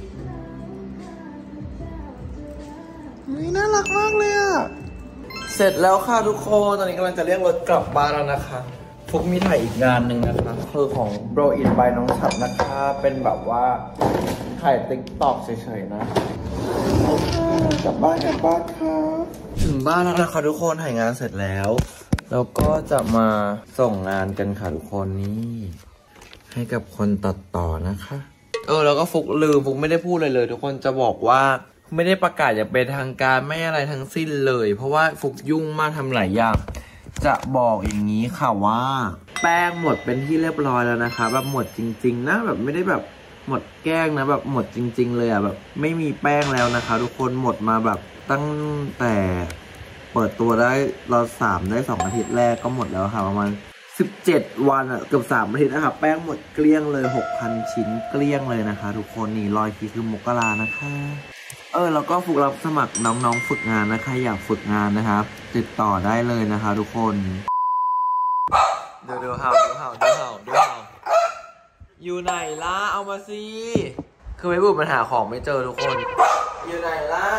นี่น่ารักมากเลยอ่ะเสร็จแล้วค่ะทุกคนตอนนี้กำลังจะเรียกรถกลับบ้านแล้วนะคะฟุกมีถ่ายอีกงานหนึ่งนะคะคือของ Bro It by น้องฉัดนะคะเป็นแบบว่าถ่ายติ๊กต็อกเฉยๆนะกลับบ้านกลับบ้านค่ะถึงบ้านแล้วนะคะทุกคนถ่ายงานเสร็จแล้วแล้วก็จะมาส่งงานกันค่ะทุกคนนี่ให้กับคนตัดต่อนะคะเออแล้วก็ฟุกลืมฟุกไม่ได้พูดเลยเลยทุกคนจะบอกว่าไม่ได้ประกาศอย่างเป็นทางการไม่อะไรทั้งสิ้นเลยเพราะว่าฟุกยุ่งมากทำหลายอย่างจะบอกอย่างนี้ค่ะว่าแป้งหมดเป็นที่เรียบร้อยแล้วนะคะแบบหมดจริงๆนะแบบไม่ได้แบบหมดแกล้งนะแบบหมดจริงๆเลยอ่ะแบบไม่มีแป้งแล้วนะคะทุกคนหมดมาแบบตั้งแต่เปิดตัวได้เราสามได้สองอาทิตย์แรกก็หมดแล้วค่ะประมาณสิบเจ็ดวันอ่ะเกือบสามอาทิตย์นะคะแป้งหมดเกลี้ยงเลย หกพัน ชิ้นเกลี้ยงเลยนะคะทุกคนนี่รอยคีคือมกรานะคะเออแล้วก็ฝึกรับสมัครน้องๆฝึกงานนะคะอยากฝึกงานนะครับติดต่อได้เลยนะคะทุกคนเดี๋ยวเดี๋ยวเห่าเดี๋ยวเห่าเดี๋ยวเห่าเดี๋ยวเห่าอยู่ไหนล่ะเอามาสิคือไม่บุกมันหาของไม่เจอทุกคนอยู่ไหนล่ะ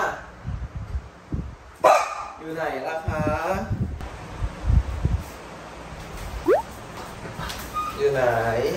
อยู่ไหนล่ะคะอยู่ไหน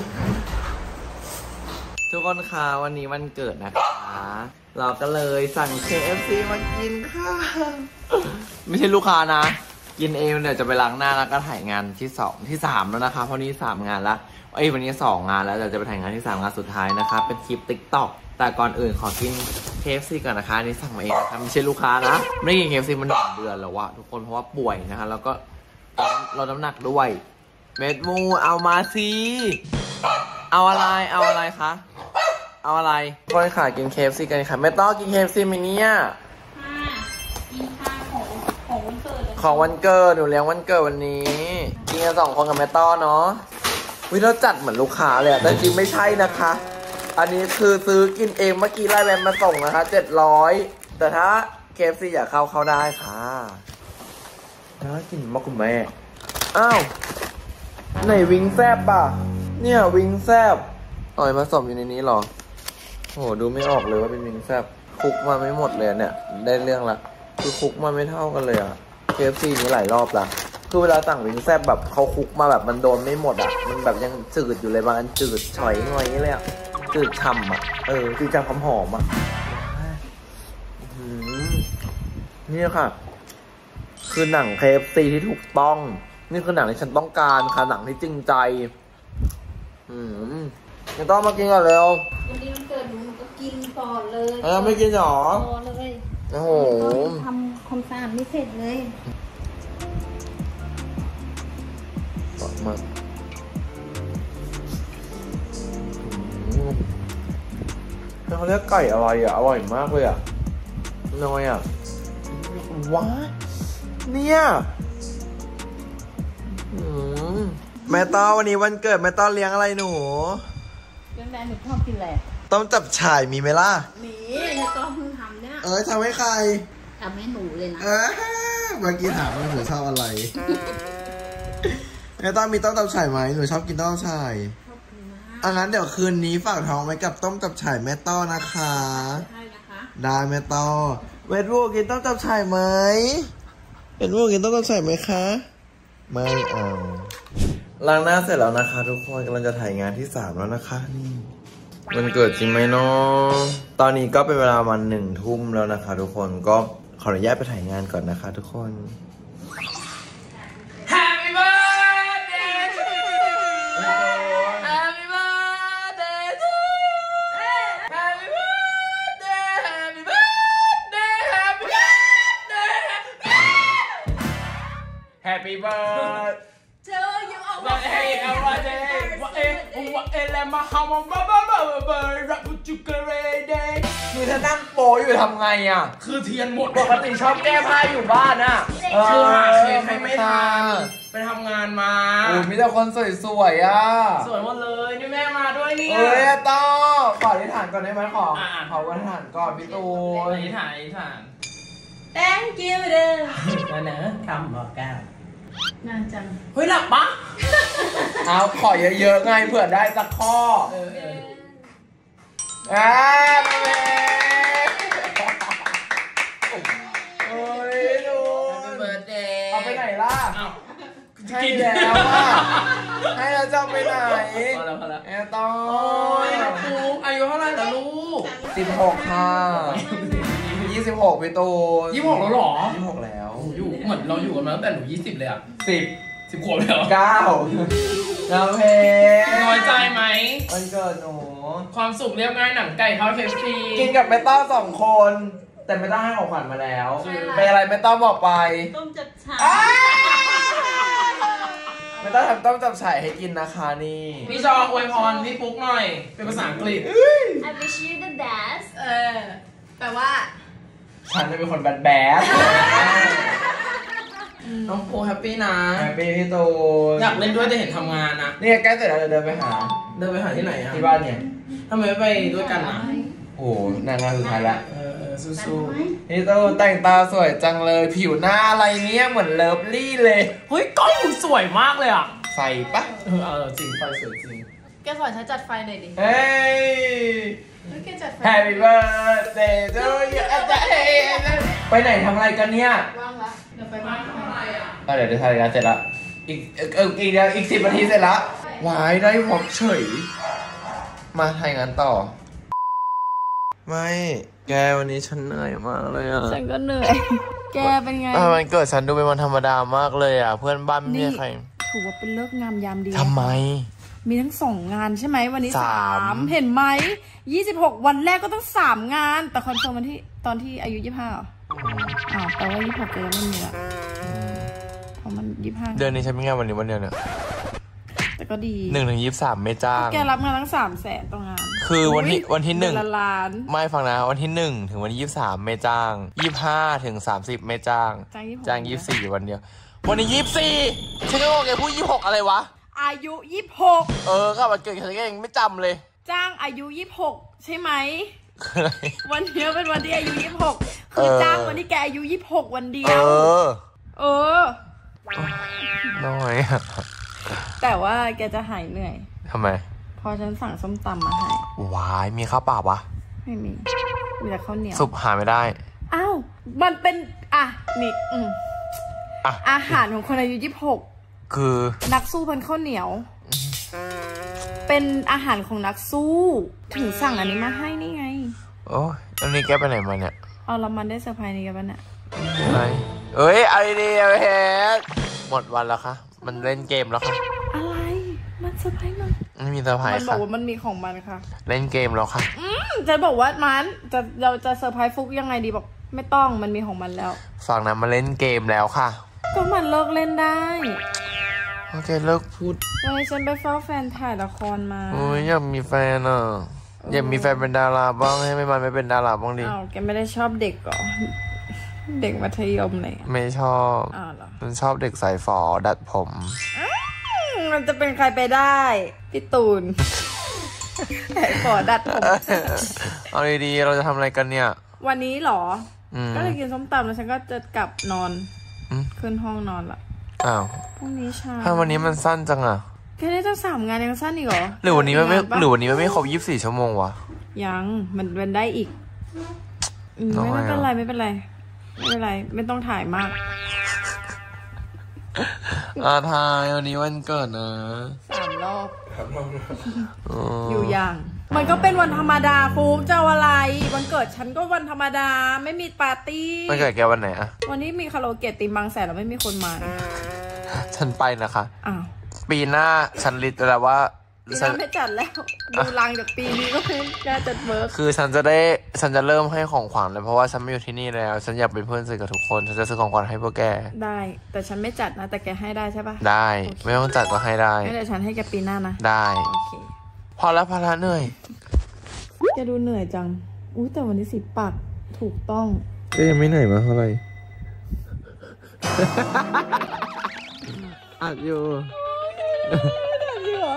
ทุกคนคะวันนี้วันเกิดนะคะเราก็เลยสั่ง เค เอฟ ซี มากินค่ะไม่ใช่ลูกค้านะกินเองเดี๋ยวจะไปล้างหน้าแล้วก็ถ่ายงานที่สองที่สามแล้วนะคะเพราะนี้สามงานละเอ้ยวันนี้สองงานแล้วเดี๋ยวจะไปถ่ายงานที่สามงานสุดท้ายนะคะเป็นคลิป ติ๊กต็อก แต่ก่อนอื่นขอกิน เค เอฟ ซี ก่อนนะคะนี่สั่งมาเองนะคะไม่ใช่ลูกค้านะไม่ได้กิน เค เอฟ ซี มันหนึ่งเดือนแล้ววะทุกคนเพราะว่าป่วยนะคะแล้วก็ลดน้ำหนักด้วยเม็ดมูเอามาสิเอาอะไรเอาอะไรคะเอาอะไรก้อยขากิน เค เอฟ ซี กันค่ะไม่ต้องกิน เค เอฟ ซี มิเนี่ยกินข้าวของของวันเกิดของวันเกิดหนูเลี้ยงวันเกิดวันนี้กินกันสองคนกับแม่ต้อเนาะวิเราจัดเหมือนลูกค้าเลยแต่จริงไม่ใช่นะคะอันนี้คือซื้อกินเองเมื่อกี้ไลน์แมนมาส่งนะคะเจ็ดร้อยแต่ถ้า เค เอฟ ซี อยากเข้าเข้าได้ค่ะน่ากินมากคุณแม่อ้าวไหนวิงแซบป่ะเนี่ยวิงแซบอ่อยมาสมอยู่ในนี้หรอโหดูไม่ออกเลยว่าเป็นวิงแซบคุกมาไม่หมดเลยเนี่ยได้เรื่องละคือคุกมาไม่เท่ากันเลยอะ เค เอฟ ซี นี้หลายรอบละคือเวลาสั่งวิงแซบแบบเขาคุกมาแบบมันโดนไม่หมดอะมันแบบยังจืดอยู่เลยบางอันจืดฉ่อยหน่อยเลยอะจืดฉ่ำอะเออจืดฉ่ำหอมอะนี่ค่ะคือหนัง เค เอฟ ซี ที่ถูกต้องนี่คือหนังที่ฉันต้องการค่ะหนังที่จริงใจอืมยังต้องมากินก่อนเร็ววันนี้มันเกิดหนูหนูก็กินก่อนเลยเออไม่กินหรอก่อนเลยโอ้โหทำความสะอาดไม่เสร็จเลยบอกมาเขาเรียกไก่อะไรอ่ะอร่อยมากเลยอ่ะน้อยอ่ะว้าเนี่ยแม่ต้อวันนี้วันเกิดแม่ต้อเลี้ยงอะไรหนูเลี้ยงแม่หนูชอบกินอะไรต้มจับฉ่ายมีไหมล่ะมีแม่ต้อเพิ่งทำเนี่ยเออทำให้ใครทำให้หนูเลยนะเออเมื่อกี้ถามว่าหนูชอบอะไรแม่ต้อมีต้มจับฉ่ายไหมหนูชอบกินต้มจับฉ่ายอันนั้นเดี๋ยวคืนนี้ฝากท้องไว้กับต้มจับฉ่ายแม่ต้อนะคะได้นะคะได้แม่ต้อเวทวูกินต้มจับฉ่ายไหมเป็นพวกกินต้องใส่ไหมคะไม่เอาล้างหน้าเสร็จแล้วนะคะทุกคนกำลังจะถ่ายงานที่สามแล้วนะคะนี่มันเกิดจริงไหมเนาะตอนนี้ก็เป็นเวลาวันหนึ่งทุ่มแล้วนะคะทุกคนก็ขออนุญาตไปถ่ายงานก่อนนะคะทุกคน Happy birthday to you Happy birthday to you Happy birthday Happy birthday Happy birthday Happy birthday to you ว่าเอ้ยว่าเอ้ยว่าเอ้ยว่าเอ้ยแล้วมาหาว่าบ้าบ้าบ้าบ้ารักจุกเรเดย์คือถ้านั่งโปอยู่ทำไงอ่ะคือเทียนหมดปกติชอบแก้ผ้าอยู่บ้านอ่ะคือหาเค้กให้ไม่ทันไปทำงานมาโอ้มีแต่คนสวยๆอ่ะสวยหมดเลยนี่แม่มาด้วยเนี่ยเอ้ยต้องขออธิษฐานก่อนได้ไหมขอขออธิษฐานก่อนพี่ตูนอธิษฐานอธิษฐาน Thank you เด้อนั่นนะคำบอกก้าวน่าจังเฮ้ยหลับปะเอาขอเยอะๆไงเผื่อได้สักข้อเออเอออ่าไปเลยเฮ้ยดูเบิร์ดเดย์เอาไปไหนล่ะให้แล้วอ่ะให้แล้วจะไปไหนพอแล้วพอแล้วแอร์ต้องลูกอายุเท่าไหร่ล่ะลูกสิบหกค่ะยี่สิบหกพี่ตูนยี่สิบหกแล้วหรอยี่สิบหกแล้วอยู่เหมือนเราอยู่กันมาตั้งแต่หนูยี่สิบเลยอ่ะสิบสิบขวบเลยเหรอเก้าเราเพน้อยใจไหมวันเกิดหนูความสุขเรียบง่ายหนังไก่ทอดเคฟซีกินกับแม่ต้อสองคนแต่ไม่ต้องให้ของขวัญมาแล้วเป็นอะไรแม่ต้อบอกไปต้มจับฉ่ายไม่ต้องทำต้มจับฉ่ายให้กินนะคะนี่พี่ชออวยพรพี่ปุ๊กหน่อยเป็นภาษาอังกฤษ I wish you the best เออแปลว่าฉันจะเป็นคนแบดแบดน้องโปแฮปปี้นะแฮปปี้พี่ตูนอยากเล่นด้วยแต่เห็นทำงานนะนี่ใกล้เสร็จแล้วเดินไปหาเดินไปหาที่ไหนอะที่บ้านเนี่ยทำไมไม่ไปด้วยกันนะโอ้นางงานสุดท้ายละเออเออสู้ๆพี่ตูนแต่งตาสวยจังเลยผิวหน้าอะไรเนี้ยเหมือนเลิฟลี่เลยเฮ้ยกล้องสวยมากเลยอ่ะใส่ปะเออเออจริงไฟสวยจริงแกสอนฉันจัดไฟหน่อยดิเฮ้ยHappy birthday to you ไปไหนทำอะไรกันเนี่ยว่างละเดี๋ยวไปบ้านทำอะไรอ่ะเดี๋ยวจะถ่ายงานเสร็จละอีกเอออีกเดียวอีกสิบนาทีเสร็จละวายได้พอกเฉยมาถ่ายงานต่อไม่แกวันนี้ฉันเหนื่อยมากเลยอ่ะฉันก็เหนื่อยแกเป็นไงวันเกิดฉันดูเป็นวันธรรมดามากเลยอ่ะเพื่อนบ้านไม่มีใครถือว่าเป็นเลิกงามยามดีทำไมมีทั้งสองงานใช่ไหมวันนี้สามเห็นไหมยี่สิบหกวันแรกก็ต้องสามงานแต่คอนเฟิร์มวันที่ตอนที่อายุยี่สิบห้าอ้าวแปลว่ายี่สิบหกเกินไม่มีละเพราะมันยี่สิบห้าเดือนนี้ฉันมีงานวันนี้วันเดียวเนี่ยแต่ก็ดีหนึ่งถึงยี่สิบสามไม่จ้างแกรับงานทั้งสามแสนต่องานคือวันที่วันที่หนึ่งไม่ฟังนะวันที่หนึ่งถึงวันที่ยี่สิบสามไม่จ้างยี่สิบห้าถึงสามสิบไม่จ้างจ้างยี่สิบสี่วันเดียววันนี้ยี่สิบสี่ฉันก็บอกแกพูดยี่สิบหกอะไรวะอายุยี่สิบหกเออก็วันเกิดฉันก็ยังไม่จำเลยจ้างอายุยี่สิบหกใช่ไหมวันนี้เป็นวันที่อายุยี่สิบหกคือจ้างวันที่แกอายุยี่สิบหกวันเดียวเออเออน้อยอะแต่ว่าแกจะหายเหนื่อยทำไมพอฉันสั่งส้มตำมาให้วายมีข้าวเปล่าปะไม่มีมีแต่ข้าวเหนียวสุปหาไม่ได้อ้าวมันเป็นอ่ะนี่อืมอ่ะอาหารของคนอายุยี่สิบหกคือนักสู้เป็นข้าวเหนียวเป็นอาหารของนักสู้ถึงสั่งอันนี้มาให้นี่ไงโอ้ยอันนี้แกไปไหนมาเนี่ยเอาเรามันได้เซอร์ไพรส์นี่กันปะเนี่ยอะไรเอ้ยไอเดียเฮ็ดหมดวันแล้วคะมันเล่นเกมแล้วค่ะอะไรมันเซอร์ไพรส์มันไม่มีเซอร์ไพรส์ค่ะมันบอกว่ามันมีของมันค่ะเล่นเกมแล้วค่ะอืมจะบอกว่ามันจะเราจะเซอร์ไพรส์ฟุกยังไงดีบอกไม่ต้องมันมีของมันแล้วฝั่งนั้นมาเล่นเกมแล้วค่ะก็มันเลิกเล่นได้โอเคเลิกพูดวันนี้ฉันไปเฝ้าแฟนถ่ายละครมาโอ้ยอยากมีแฟนอ่ะอยากมีแฟนเป็นดาราบ้างให้ไม่มันไม่เป็นดาราบ้างดิอ้าวแกไม่ได้ชอบเด็กเหรอเด็กมัธยมเลยไม่ชอบอ้าวเหรอมันชอบเด็กสายฝอดัดผมมันจะเป็นใครไปได้พี่ตูนสายฝอดัดผมเอาดีๆเราจะทำอะไรกันเนี่ยวันนี้เหรอก็เลยกินส้มตำแล้วฉันก็จะกลับนอนขึ้นห้องนอนละอ้าวพรุ่งนี้เช้าถ้าวันนี้มันสั้นจังอะแค่ได้ตั้งสามงานยังสั้นอีกเหรอหรือวันนี้มันไม่หรือวันนี้มันไม่ครบยี่สิบสี่ชั่วโมงวะยังมันเป็นได้อีกไม่เป็นไรไม่เป็นไรไม่เป็นไรไม่ต้องถ่ายมากอาทายวันนี้วันเกิดนะสามรอบอ๋ออยู่อย่างมันก็เป็นวันธรรมดาฟุกเจ้าอะไรวันเกิดฉันก็วันธรรมดาไม่มีปาร์ตี้วันเกิดแกวันไหนอะวันนี้มีคาราโอเกะตีมบางแสนแล้วไม่มีคนมาฉันไปนะคะอ้าวปีหน้าฉันลิสต์แล้วว่าปีหน้าไม่จัดแล้วดูรังจากปีนี้ก็ไม่น่าจะเวิร์กคือฉันจะได้ฉันจะเริ่มให้ของขวัญเลยเพราะว่าฉันไม่อยู่ที่นี่แล้วฉันอยากเป็นเพื่อนสนิทกับทุกคนฉันจะซื้อของขวัญให้พวกแกได้ แต่ฉันไม่จัดนะแต่แกให้ได้ใช่ปะได้ไม่ต้องจัดก็ให้ได้ไม่เดี๋ยวฉันให้แกปีหน้านะได้โอเคพอแล้วพอแล้วเหนื่อยแกดูเหนื่อยจังอุ้ยแต่วันนี้สีปากถูกต้องก็ยังไม่เหนื่อยมาเท่าไหร่อัดอยู่อัดอยู่เหรอ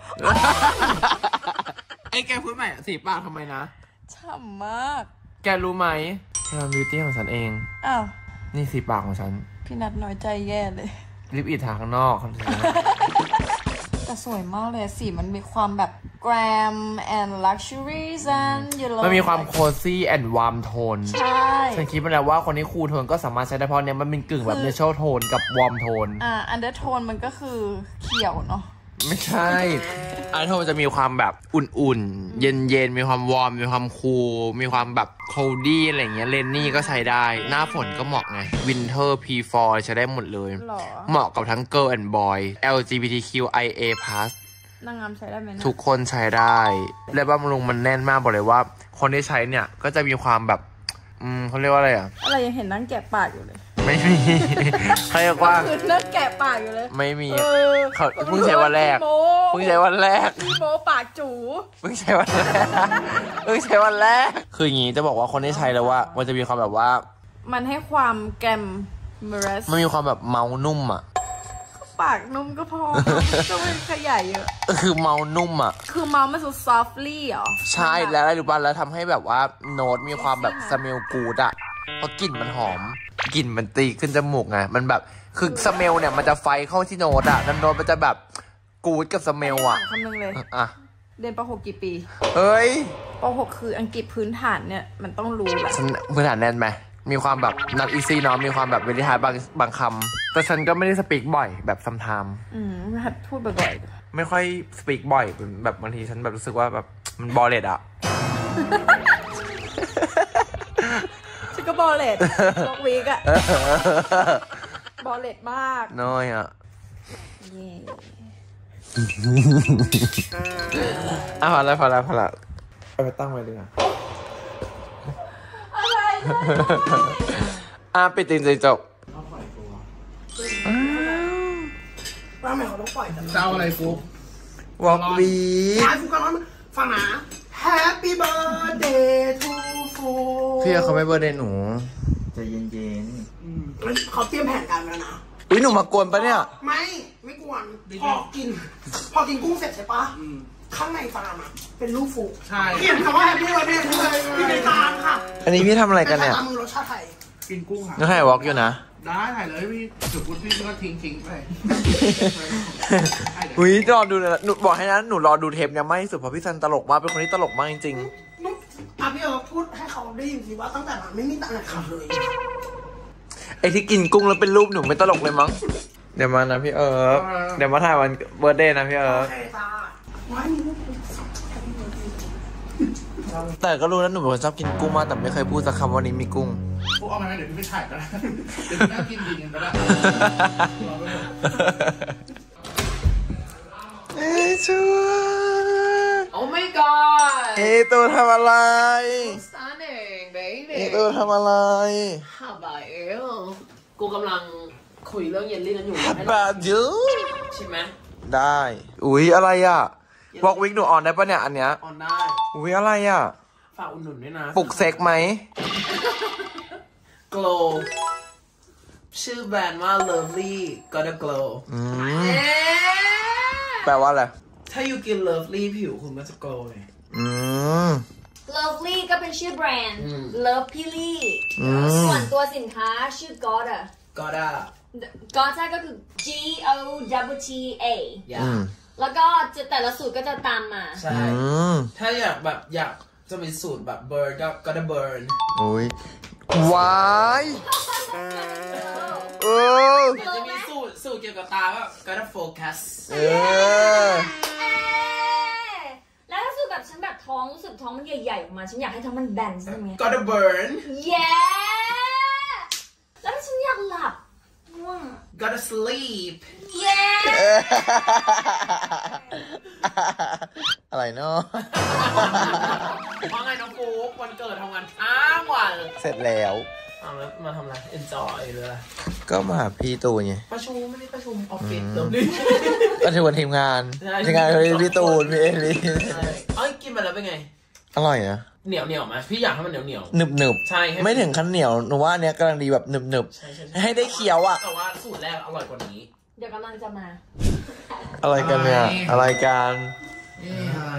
ไอ้แกพูดใหม่สีปากทำไมนะฉ่ำมากแกรู้ไหมฉันทำบิวตี้ของฉันเองอ้าวนี่สีปากของฉันพี่นัทน้อยใจแย่เลยลิปอิดทาข้างนอกคอนเทนต์แต่สวยมากเลยสีมันมีความแบบ glam and luxury and yellow มันมีความ cozy and warm tone ใช่ฉันคิดมาแล้วว่าคนที่คูลโทนก็สามารถใช้ได้เพราะเนี้ยมันเป็นกึ่งแบบ neutral tone กับ warm tone อ่า undertone มันก็คือเขียวเนาะไม่ใช่อันโทนจะมีความแบบอุ่นๆเย็นๆมีความวอร์มมีความคูลมีความแบบโคลดี้อะไรเงี้ยเลนนี่ก็ใช้ได้หน้าฝนก็เหมาะไง Winter พี โฟร์ ใช้ได้หมดเลยเหมาะกับทั้ง Girl and Boy แอล จี บี ที คิว ไอ เอ พลัสนางงามใช้ได้ไหมนะทุกคนใช้ได้และบำรุงมันแน่นมากบอกเลยว่าคนที่ใช้เนี่ยก็จะมีความแบบอืมเขาเรียกว่าอะไรอ่ะอะไรยังเห็นนั่งแกะปากอยู่เลยไม่มีเขาเรียกว่าคือนั่งแกะปากอยู่เลยไม่มีเขาเพิ่งใช้วันแรกเพิ่งใช้วันแรกพี่โมปากจู๋เพิ่งใช้วันแรกเพิ่งใช้วันแรกคืออย่างงี้จะบอกว่าคนที่ใช้แล้วว่ามันจะมีความแบบว่ามันให้ความแกมเมรสมันมีความแบบเมานุ่มอ่ะปากนุ่มก็พอต้องไม่ขยายเยอะคือเมานุ่มอ่ะคือเมามันสุดซอฟลี่เหรอใช่แล้วอะไรรู้ป่ะแล้วทำให้แบบว่าโน้ตมีความแบบสเมลกูดอ่ะเพราะกลิ่นมันหอมกลิ่นมันตีขึ้นจมูกไงมันแบบคือสเมลเนี่ยมันจะไฟเข้าที่โน้ตอ่ะนั่นโน้ตมันจะแบบกูดกับสเมลอ่ะคำนึงเลยอ่ะเรียนป.หกกี่ปีเฮ้ยป.หกคืออังกฤษพื้นฐานเนี่ยมันต้องรู้แหละพื้นฐานแน่นไหมมีความแบบนัดอีซี่เนาะมีความแบบเวลิฮาร์ดบางบางคำแต่ฉันก็ไม่ได้สปีกบ่อยแบบซัมไทม์อืมไม่หัดพูดบ่อยๆไม่ค่อยสปีกบ่อยแบบบางทีฉันแบบรู้สึกว่าแบบมันบอลเลตอ่ะฉันก็บอลเลตล็อกวีกอะบอลเลตมากน้อยอ่ะอ่ะพอแล้วพอแล้วพอแล้วเอาไปตั้งไว้เลยอ่ะอะไรอ่ะปิดจริงๆจบว่าทำไมเขาต้องปล่อยกันเจ้าอะไรฟุ๊กวอล์กวีฟุ๊กกันฟังนะ Happy birthday to ฟุ๊กพี่เขาไม่เบอร์เดย์หนูใจเย็นๆเขาเตรียมแผนการแล้วนะอุ้ยหนูมากวนปะเนี่ยไม่ไม่กวนพอกินพอกินกุ้งเสร็จใช่ปะข้างในฟาร์มเป็นลูกฟุ๊กใช่เขียนคำว่า Happy birthday to พี่ในตามค่ะอันนี้พี่ทำอะไรกันเนี่ยตามมือรสชาติไทยกินกุ้งค่ะก็ให้วอล์กอยู่นะได้ถ่ายเลยพี่จุดพุทธพี่ก็ทิ้งทิ้งไปอุ้ยรอดูนะหนูบอกให้นะหนูรอดูเทปเนี่ยไม่สุดเพราะพี่ซันตลกมากเป็นคนที่ตลกมากจริงๆอ่ะพี่เออพูดให้เขาได้ยินสิว่าตั้งแต่มันไม่มีตังค์ขับเลยไอที่กินกุ้งแล้วเป็นรูปหนูไม่ตลกเลยมั้งเดี๋ยวมานะพี่เออเดี๋ยวมาถ่ายวันเบิร์ธเดย์นะพี่เออแต่ก็รู้นะหนูเป็นคนชอบกินกุ้งมากแต่ไม่เคยพูดสักคำว่านี้มีกุ้งพวกเอามาเดี๋ยวพี่ไปถ่ายกันเดี๋ยวพี่นั่งกินดีกันก็ได้เอ้ยชัวโอ้ my god เอ้ยตัวทำอะไร stunning baby เอ้ยตัวทำอะไร how about you กูกำลังคุยเรื่องเยลลี่กันอยู่ how about you ใช่ไหมได้อุ้ยอะไรอ่ะบอกวิกหนูออนได้ปะเนี่ยอันเนี้ยออนได้อุ้ยอะไรอ่ะฝากอุดหนุนด้วยนะปลุกเซ็กไหม glow ชื่อแบรนด์ว่า lovely gotta glow อืมแปลว่าอะไรถ้าอยู่กิน lovely ผิวคุณก็จะ glow เลยอืม lovely ก็เป็นชื่อแบรนด์ love พี่ลี่ส่วนตัวสินค้าชื่อ gotta gotta gotta ก็คือ G O W T A แล้วก็แต่ละสูตรก็จะตามมาใช่ถ้าอยากแบบอยากจะมีสูตรแบบเบิร์นก็ก็จะเบิร์นโอ้ยวายเอออยากจะมีสูตรสูตรเกี่ยวกับตาว่า gotta focus เออแล้วถ้าสูตรแบบฉันแบบท้องรู้สึกท้องมันใหญ่ๆออกมาฉันอยากให้ท้องมันแบนใช่ไหม gotta burn yeah แล้วถ้าฉันอยากหลับง่วง gotta sleep yeah อะไรเนาะว่าไงน้องฟุกวันเกิดทำงานทั้งวันเสร็จแล้วเอาแล้วมาทำอะไร enjoy หรืออะไรก็มาหาพี่ตูนไงประชุมไม่ได้ประชุมออฟฟิศเดี๋ยวนี้ก็ถือว่าทีมงานทีมงานคือพี่ตูนพี่เอลีเอ้ยกินไปแล้วเป็นไงอร่อยนะเหนียวเหนียวไหมพี่อยากให้มันเหนียวเหนียวหนึบหนึบใช่ให้ไม่ถึงขั้นเหนียวหนูว่าอันเนี้ยกำลังดีแบบหนึบหนึบให้ได้เคี้ยวอ่ะแต่ว่าสูตรแรกอร่อยกว่านี้เดี๋ยวกำลังจะมาอะไรกันเนี่ยอะไรกันนี่อะไร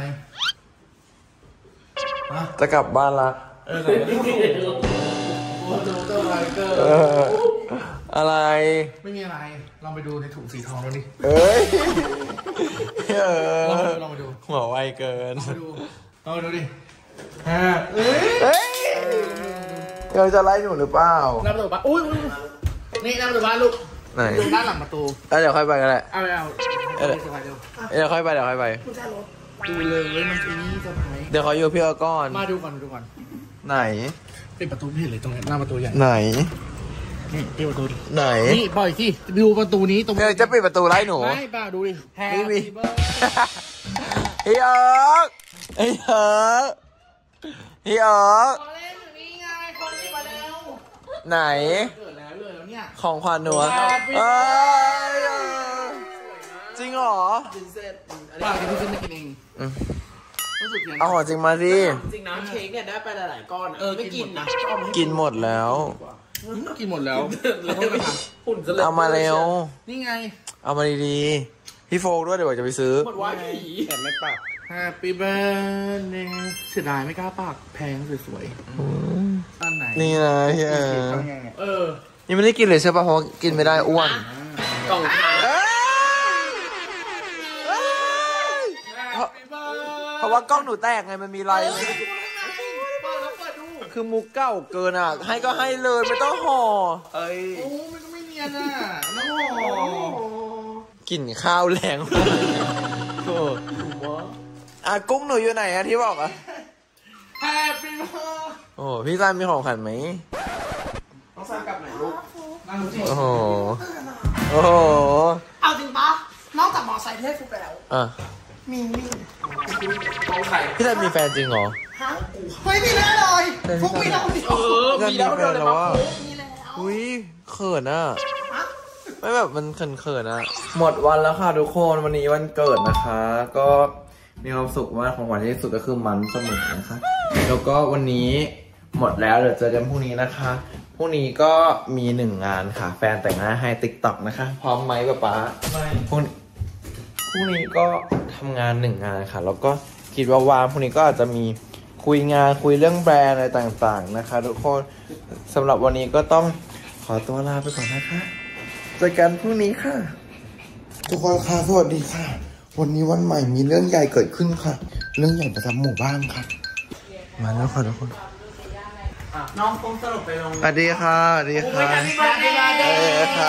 จะกลับบ้านละเออโอ้โหตัวอะไรเกินเอออะไรไม่มีอะไรลองไปดูในถุงสีทองแล้วดิเอ้ยเออลองไปดูหัวไวเกินลองไปดูลองไปดูดิฮ่าเอ้ยเฮ้ยเดี๋ยวจะไล่หนูหรือเปล่าหน้าประตูบ้านอุ้ยนี่หน้าประตูบ้านลูกไหนดูด้านหลังประตูเอ้ยเดี๋ยวค่อยไปก็ได้เอาไปเอาเอ้ยเดี๋ยวค่อยไปเดี๋ยวค่อยไปดูเลยมันทีนี้จะไปเดี๋ยวขออยู่พี่เอาก่อนมาดูก่อนดูก่อนไหนปิดประตูไม่เห็นเลยตรงนี้หน้าประตูใหญ่ไหนนี่ปิดประตูดิไหนนี่ปล่อยสิดูประตูนี้ตรงเดี๋ยวจะปิดประตูไล่หนูไม่ป่าดูดิไม่มี Happy birthday พี่เอิร์กพี่เอิร์กพี่เอิร์กเล่นอยู่นี่ไงคนนี้มาแล้วไหนเกิดแล้วเลยแล้วเนี่ยของขวัญหนูอะ Happy เอ้ยจริงเหรอป่ากินที่ฉันไม่กินเองอืมรู้สึกยังไงเอาของจริงมาสิจริงนะเค้กเนี่ยได้ไปหลายๆก้อนเออไม่กินนะกินหมดแล้วกินหมดแล้วเราต้องไปทำหุ่นจะเลยเอามาเร็วนี่ไงเอามาดีๆพี่โฟกด้วยเดี๋ยวจะไปซื้อหมดว่าผีแต่ไม่ปาก Happy birthday เสียดายไม่กล้าปากแพงสวยๆอันไหนนี่นะพี่เออเออยังไม่ได้กินเลยใช่ป่ะเพราะกินไม่ได้อ้วนกล่องทานเอ้ยเอ้ยเพราะเพราะว่ากล้องหนูแตกไงมันมีไรคือมุกเก่าเกินอ่ะ ให้ก็ให้เลยไม่ต้องห่อเอ้ยโอ้มันก็ไม่เนียนอ่ะน้องหอมกลิ่นข้าวแรงโอ้อ่ะกุ้งหนูอยู่ไหนอะที่บอกอะ Happy birthday โอ้พี่ซันมีของขวัญไหมน้องซันกลับไหนลูกนั่งดูสิโอ้โหโอ้โหเอาจริงปะนอกจากมอไซค์ที่ให้ฟุกไปแล้วอ่ะมีนี่เอาไข่พี่ซันมีแฟนจริงเหรอฮะเฮ้ยมีแน่เลยฟุกมีแล้วมีเออมีแล้วเดี๋ยวเลยมามีแล้วอุ้ยเขินอ่ะไม่แบบมันเขินๆอ่ะหมดวันแล้วค่ะทุกคนวันนี้วันเกิดนะคะ ก็มีความสุขมากของขวัญที่สุดก็คือมันเสมอนะคะแล้วก็วันนี้หมดแล้วเดี๋ยวเจอกันพรุ่งนี้นะคะพรุ่งนี้ก็มีหนึ่งงานค่ะ แฟนแต่งหน้าให้ติ๊กต็อกนะคะพร้อมไหมป๊าป๊าไม่พรุ่งพรุ่งนี้ก็ทำงานหนึ่งงานค่ะแล้วก็คิดว่าว่างพรุ่งนี้ก็อาจจะมีคุยงานคุยเรื่องแบรนด์อะไรต่างๆนะคะทุกคนสำหรับวันนี้ก็ต้องขอตัวลาไปก่อนนะคะเจอกันพรุ่งนี้ค่ะทุกคนค่ะสวัสดีค่ะวันนี้วันใหม่มีเรื่องใหญ่เกิดขึ้นค่ะ เรื่องใหญ่ประจำหมู่บ้านค่ะมาแล้วค่ะทุกคนน้องคงสรุปไปลงสวัสดีค่ะสวัสดีค่ะเอเออค่ะ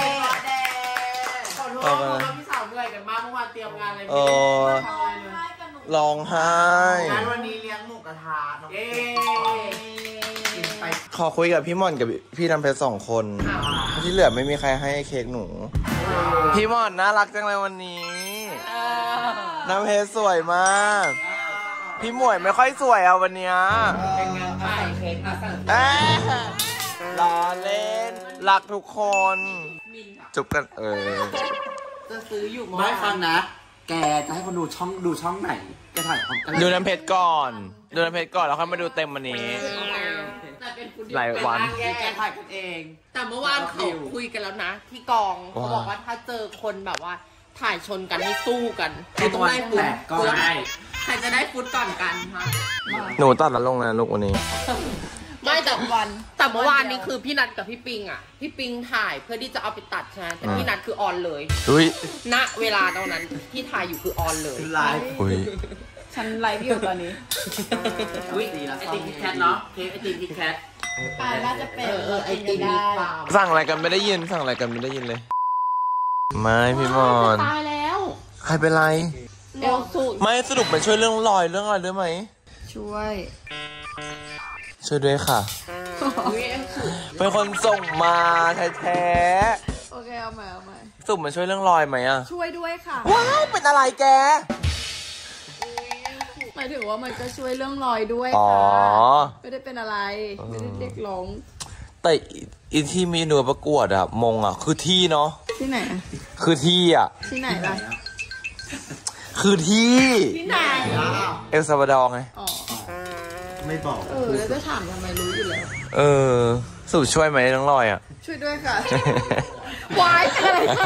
ขอโทษนะพี่สาวเหนื่อยกันมากเมื่อวานเตรียมงานอะไรโอ้ร้องไห้งานวันนี้เลี้ยงหมูกระทะเย้กินไปขอคุยกับพี่ม่อนกับพี่น้ำเพชรสองคนที่เหลือไม่มีใครให้เค้กหนู พี่ม่อนน่ารักจังเลยวันนี้น้ำเพชรสวยมาก พี่หมวยไม่ค่อยสวยอ่ะวันเนี้ยเป็นงานถ่ายเค้กมาสั่งเอ้ยล้อเล่นรักทุกคน จุบกันเออจะซื้ออยู่ไม่ฟังนะ แกจะให้คนดูช่องดูช่องไหนแกถ่ายของกันดูน้ำเพชรก่อนดูน้ำเพชรก่อนแล้วค่อยมาดูเต็มวันนี้ หลายวันแกถ่ายกันเองแต่เมื่อวานเขาคุยกันแล้วนะ ที่กองเขาบอกว่าถ้าเจอคนแบบว่าถ่ายชนกันให้สู้กันคือต้องได้ฟุตก็ได้ใครจะได้ฟุตก่อนกันฮะหนูตัดแล้วลงนะลูกวันนี้ไม่แต่วันแต่เมื่อวานนี้คือพี่นัทกับพี่ปิงอ่ะพี่ปิงถ่ายเพื่อที่จะเอาไปตัดใช่ไหมแต่พี่นัทคือออนเลยอุ้ยณเวลาตอนนั้นที่ถ่ายอยู่คือออนเลยไลฟ์อุ้ยฉันไลฟ์อยู่ตอนนี้อุ้ยไอติมคิดแคทเนาะเค้กไอติมคิดแคทน่าจะเป็นเออเออไอติมมีความสั่งอะไรกันไม่ได้ยินสั่งอะไรกันไม่ได้ยินเลยไม่พี่มอนตายแล้วใครเป็นไรเอลสูไม่สรุปมันช่วยเรื่องรอยเรื่องอะไรด้วยไหมช่วยช่วยด้วยค่ะ เป็นคนส่งมาแท้ๆโอเคเอาใหม่เอาใหม่สรุปมันช่วยเรื่องรอยไหมอะช่วยด้วยค่ะว้าวเป็นอะไรแกหมายถึงว่ามันก็ช่วยเรื่องรอยด้วยอ๋อค่ะไม่ได้เป็นอะไรไม่ได้เรียกร้องแต่อีที่มีหน่วยประกวดอะมงอะคือที่เนาะที่ไหนอะคือที่อะที่ไหนล่ะคือที่ที่ไหนเอลซาวาดอร์ไงอ๋อไม่บอกเออแล้วจะถามทำไมรู้อยู่แล้วเออสรุปช่วยไหมน้องรอยอะช่วยด้วยค่ะ วายเป็นอะไรคะ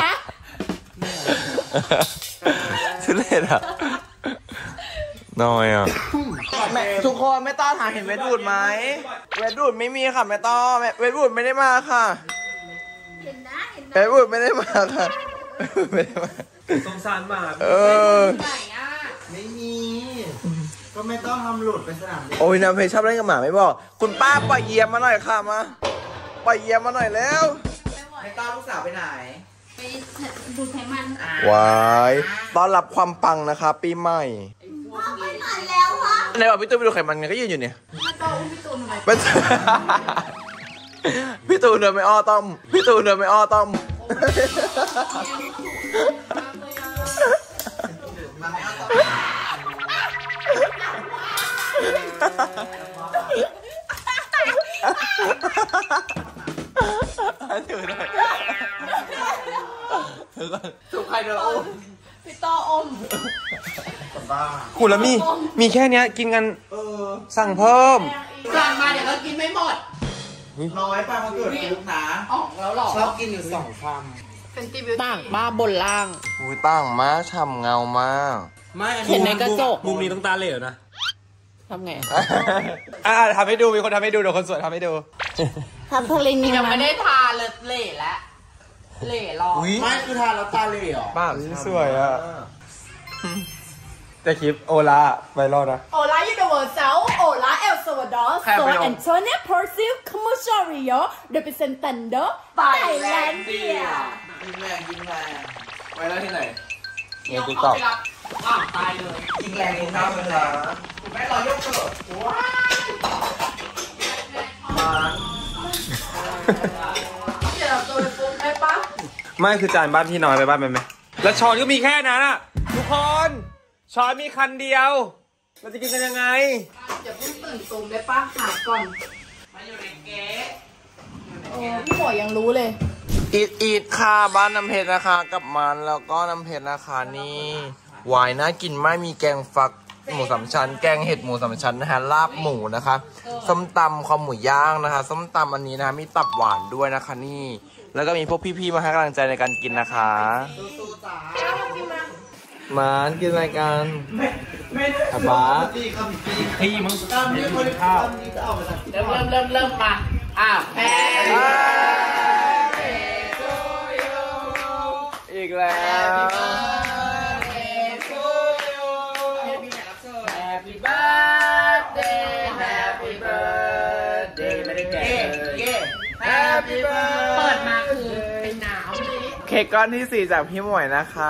ชุดเล่นอะน้อยอะแม่ทุกคนแม่ต้อถามเห็นเวดบูดไหมเวดบูดไม่มีค่ะแม่ต้อแม่เวดบูดไม่ได้มาค่ะเห็นนะเห็นนะเวดบูดไม่ได้มาค่ะไม่ได้มาสงสารหมาเออไม่มี ก็ไม่ต้องทำหลุดไปสนามเด็กโอ้ยน้ำเพชรชอบเล่นกับหมาไม่บอกคุณป้าปล่อยเยียมมาหน่อยค่ะมาปล่อยเยียมมาหน่อยแล้วไม่ต้อลูกสาวไปไหนไปดูไขมันวายต้อนรับความปังนะคะปีใหม่ไปไหนแล้ววะในบอกพี่ตูนไปดูไขมันไงก็ยืนอยู่เนี่ยมาต่ออุ้มพี่ตูนทำไมเป็นพี่ตูนเดินไม่อ้อต้อมพี่ตูนเดินไม่อ้อต้อมถือหน่อยถือก่อนสุกใครเดินอุ้มพี่ต่ออมคุณแล้วมีมีแค่เนี้ยกินกันสั่งเพิ่มสั่งมาเดี๋ยวเรากินไม่หมดน้อยป้ามาเกิดลูกนะออกแล้วหรอชอบกินอยู่สองคเป็นตีบิวต่างบ้าบนล่างอุ้ยตั้งมากฉ่ำเงามากไม่เห็นในกระจกมุมนี้ต้องตาเหลวนะทำไงอ่าทำให้ดูมีคนทำให้ดูเดี๋ยวคนสวยทำให้ดูทำทะเลนี่ยังไม่ได้ทาเลยเละแล้วเละรอำไม่คือทานแล้วตาเหลวป้าสวยอ่ะแต่คลิปโอลาไวรัลนะโอลายูนิเวอร์แซลโอลาเอลซาวาดอร์ใครโซไปลงแอนโตเนียพอร์ซิลคอมมูชาริโอเดปิเซนตันโดไทยแลนเดียยิงแรงยิงแรงไวรัลที่ไหนเดี๋ยวเขาไปรับอ้าวตายเลยยิงแรงยิงน้ำเลยไม่รอยกเกิดเดี๋ยวเราตัวไปปุ๊บได้ปะไม่คือจานบ้านที่น้อยไปบ้านไปไหมแล้วช้อนก็มีแค่นั้นอ่ะทุกคนช้อนมีคันเดียวเราจะกินกันยังไงอย่าเพิ่งตื่นตูมได้ปะหาก่อนมาอยู่ในเก๊ะโอ้พี่หมวยยังรู้เลยอีดอีดค่ะบ้านน้ำเพชรนะคะกับมันแล้วก็น้ำเพชรนะคะนี่วายน่ากินมากมีแกงฟักหมูสามชั้นแกงเห็ดหมูสามชั้นนะฮะลาบหมูนะคะส้มตำคอหมูย่างนะคะส้มตำอันนี้นะคะมีตับหวานด้วยนะคะนี่แล้วก็มีพวกพี่ๆมาให้กำลังใจในการกินนะคะมันกินอะไรกันอาบ้าที่มึงตามนี้คนข้าวนี้จะเอาไปทำเริ่มเริ่มเริ่มเริ่มมาอ้าวแพ้อีกแล้ว Happy birthday Happy birthday ไม่ได้แก่เลย Happy birthday เปิดมาคือเป็นหนาวเค้กก้อนที่สี่จากพี่หมวยนะคะ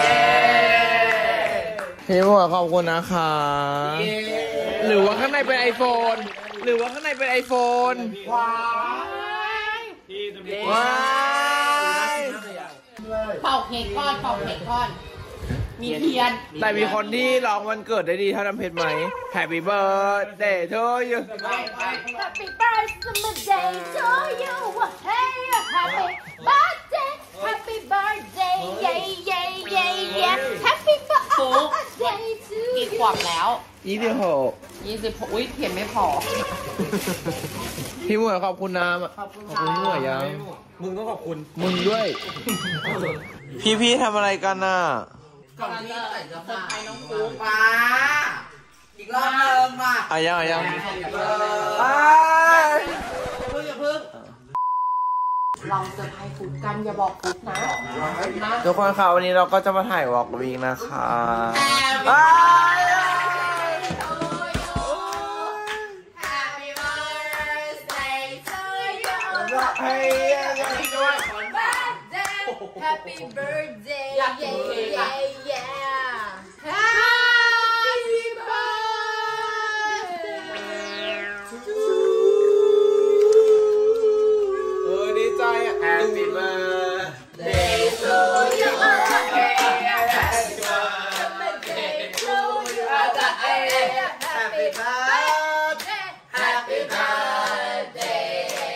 พี่หมวยขอบคุณนะคะหรือว่าข้างในเป็นไอโฟนหรือว่าข้างในเป็นไอโฟนว้ายว้ายเป่าเค้กก้อนเป่าเค้กก้อนมีเทียนแต่มีคนที่ร้องวันเกิดได้ดีเท่าน้ำเพชรไหม Happy birthday to you Happy birthday to you Hey Happy birthday Happy birthday Yeah yeah yeah yeah Happy birthday to กี่ you ขวบแล้วยี่สิบหกยี่สิบหกอุ้ยเทียนไม่พอพี่หมวยขอบคุณน้ำขอบคุณพี่หมวยยังมึงต้องขอบคุณมึงด้วย พี่ๆทำอะไรกันน่ะก่อนที่จะใส่จะไปน้องฟุ๊กมาอีกรอบเดิมมาอ่ะยังอ่ะยังลองเซอร์ไพรส์ฟุ๊กกันอย่าบอกฟุ๊กนะนะทุกคนค่ะวันนี้เราก็จะมาถ่ายวอล์กวีคนะคะ Happy birthday to you Happy birthday Happy birthday อยากกินเค้กอะ Happy birthday เออดีใจอ่ะ Happy birthday to you Happy birthday to you Happy birthday Happy birthday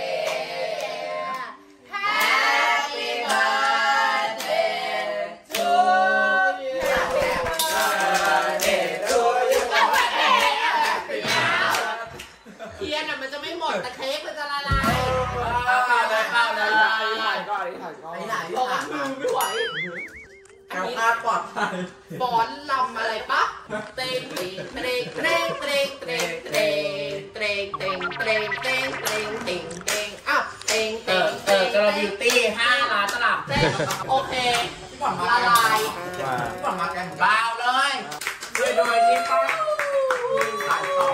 Happy birthday to you Happy birthday to you เทียนอ่ะมันจะไม่หมดแต่เค้กมันจะละลายเอาเลยเอาเลยถ่ายก่อนถ่ายก่อนไหนๆร้อนมือไม่ไหวแก้วคาดปลอดภัยบอลลำอะไรปะเต้งเต้งเต้งเต้งเต้งเต้งเต้งเต้งเต้งเต้งเต้งเต้งเต้งเต้งอ้าวเต้งเต้งเต้งกระบิวตี้ห้าล้านตลับเต้งโอเคละลายพี่บอลมาแกงเบาเลยด้วยโดยที่ต้องมีสายสอง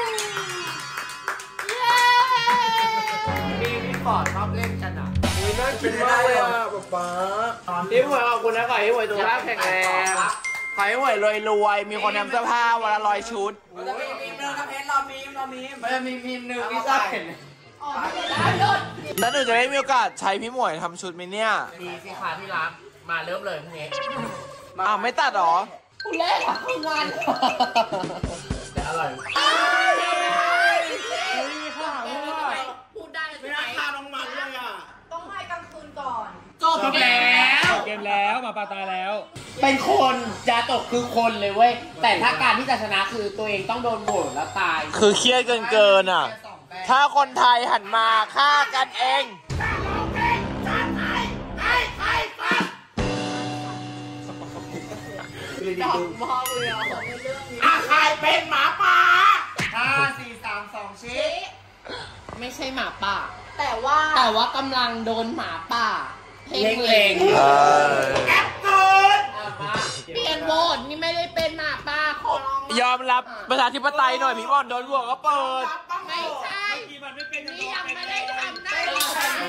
มีพี่ฟอร์ดชอบเล่นกันอ่ะอุ้ยน่ากินมากเลยอ่ะป๊าป๊าพี่หวยขอบคุณนะขอให้หวยสุขภาพแข็งแรงขอให้หวยรวยรวยมีคนนำเสื้อผ้าวันละร้อยชุดจะมีมีมนึงนะเพชรรอมีมรอมีมมันจะมีมีมนึงที่ชอบเห็นแล้วหนูจะได้มีโอกาสใช้พี่หมวยทำชุดไหมเนี่ยดีสิคะที่รักมาเริ่มเลยพรุ่งนี้อ้าวไม่ตัดหรอพูดเล่นอ่ะคืองานแต่อร่อยพูดได้ไม่ได้ค่าน้องมันเลยอ่ะต้องให้กลางคืนก่อนจบแล้วเกมแล้วมาปาตายแล้วเป็นคนยาตกคือคนเลยเว้ยแต่ถ้าการที่จะชนะคือตัวเองต้องโดนโหวตแล้วตายคือเครียดเกินเกินอ่ะ ถ้าคนไทยหันมาฆ่ากันเองดอกมากเลยอ่ะอาใครเป็นหมาป่าห้าสี่สามสองชี้ไม่ใช่หมาป่าแต่ว่าแต่ว่ากำลังโดนหมาป่าเพ่งเล็งแอปเปิลเปลี่ยนโหวตนี่ไม่ได้เป็นหมาป่าขอร้องยอมรับประชาธิปไตยหน่อยพี่บอลโดนบวกก็เปิดไม่ใช่นี่ยังไม่ได้ทำหน้าที่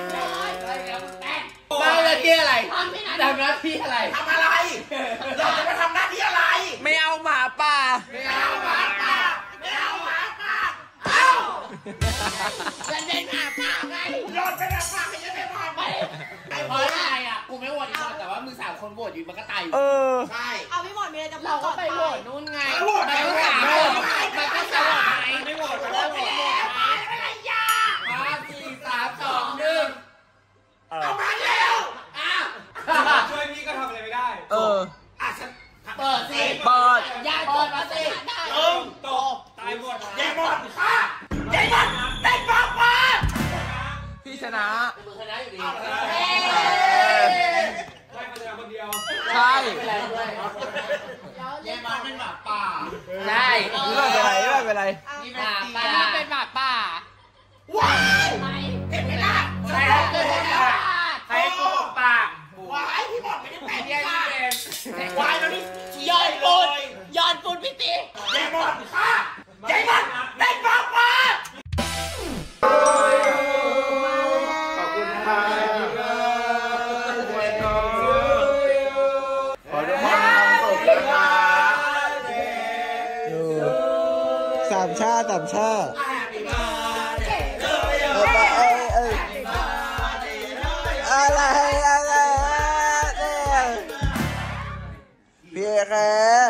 มาเลยที่อะไรทำหน้าที่อะไรทำอะไรเราจะมาทำหน้าที่อะไรไม่เอาหมาป่าไม่เอาหมาป่าไม่เอาหมาป่าเอ้าฉันเป็นหมาป่าไงยอดเป็นหมาป่าไม่ใช่เป็นหมาป่าไอ้เพราะอะไรอ่ะกูไม่โหวตอีกคนแต่ว่ามือสามคนโหวตอยู่มันก็ตายอยู่เออใช่เอาพี่หมอนมีอะไรจะพูดเราก็ไปโหวตนู่นไงโหวตไปสามคนมันก็จะโหวตไหมไม่โหวตไม่โหวตไม่โหวตอะไรยาห้าสี่สามสองหนึ่งเอามาเร็วอ้าวช่วยพี่ก็ทำอะไรไม่ได้เอออ่ะฉันเปิดสิเปิดยายเปิดมาสิลงตกตายหมดยายหมดค่ะยายหมดเต้นฟังมาพี่ชนะมือคณะอยู่ดีได้คนเดียวคนเดียวใช่ยายหมดเป็นหมาป่าใช่ไม่เป็นไรไม่เป็นไรหมาป่าเป็นหมาป่าว้ายเห็นไหมล่ะใช่เป็นหมาป่าใครโกหกปากว้ายพี่หมดไม่ได้แต่งยายเองว้ายแล้วนี่ย้อนปูนย้อนปูนพี่ตียายหมดค่ะยายหมดเต้นฟังมาขอบคุณค่ะขอทุกคนมีความสุขนะคะสามชาติสามชาติเออเอ้ยเอ้ยอะไรอะไรเนี่ยพี่แก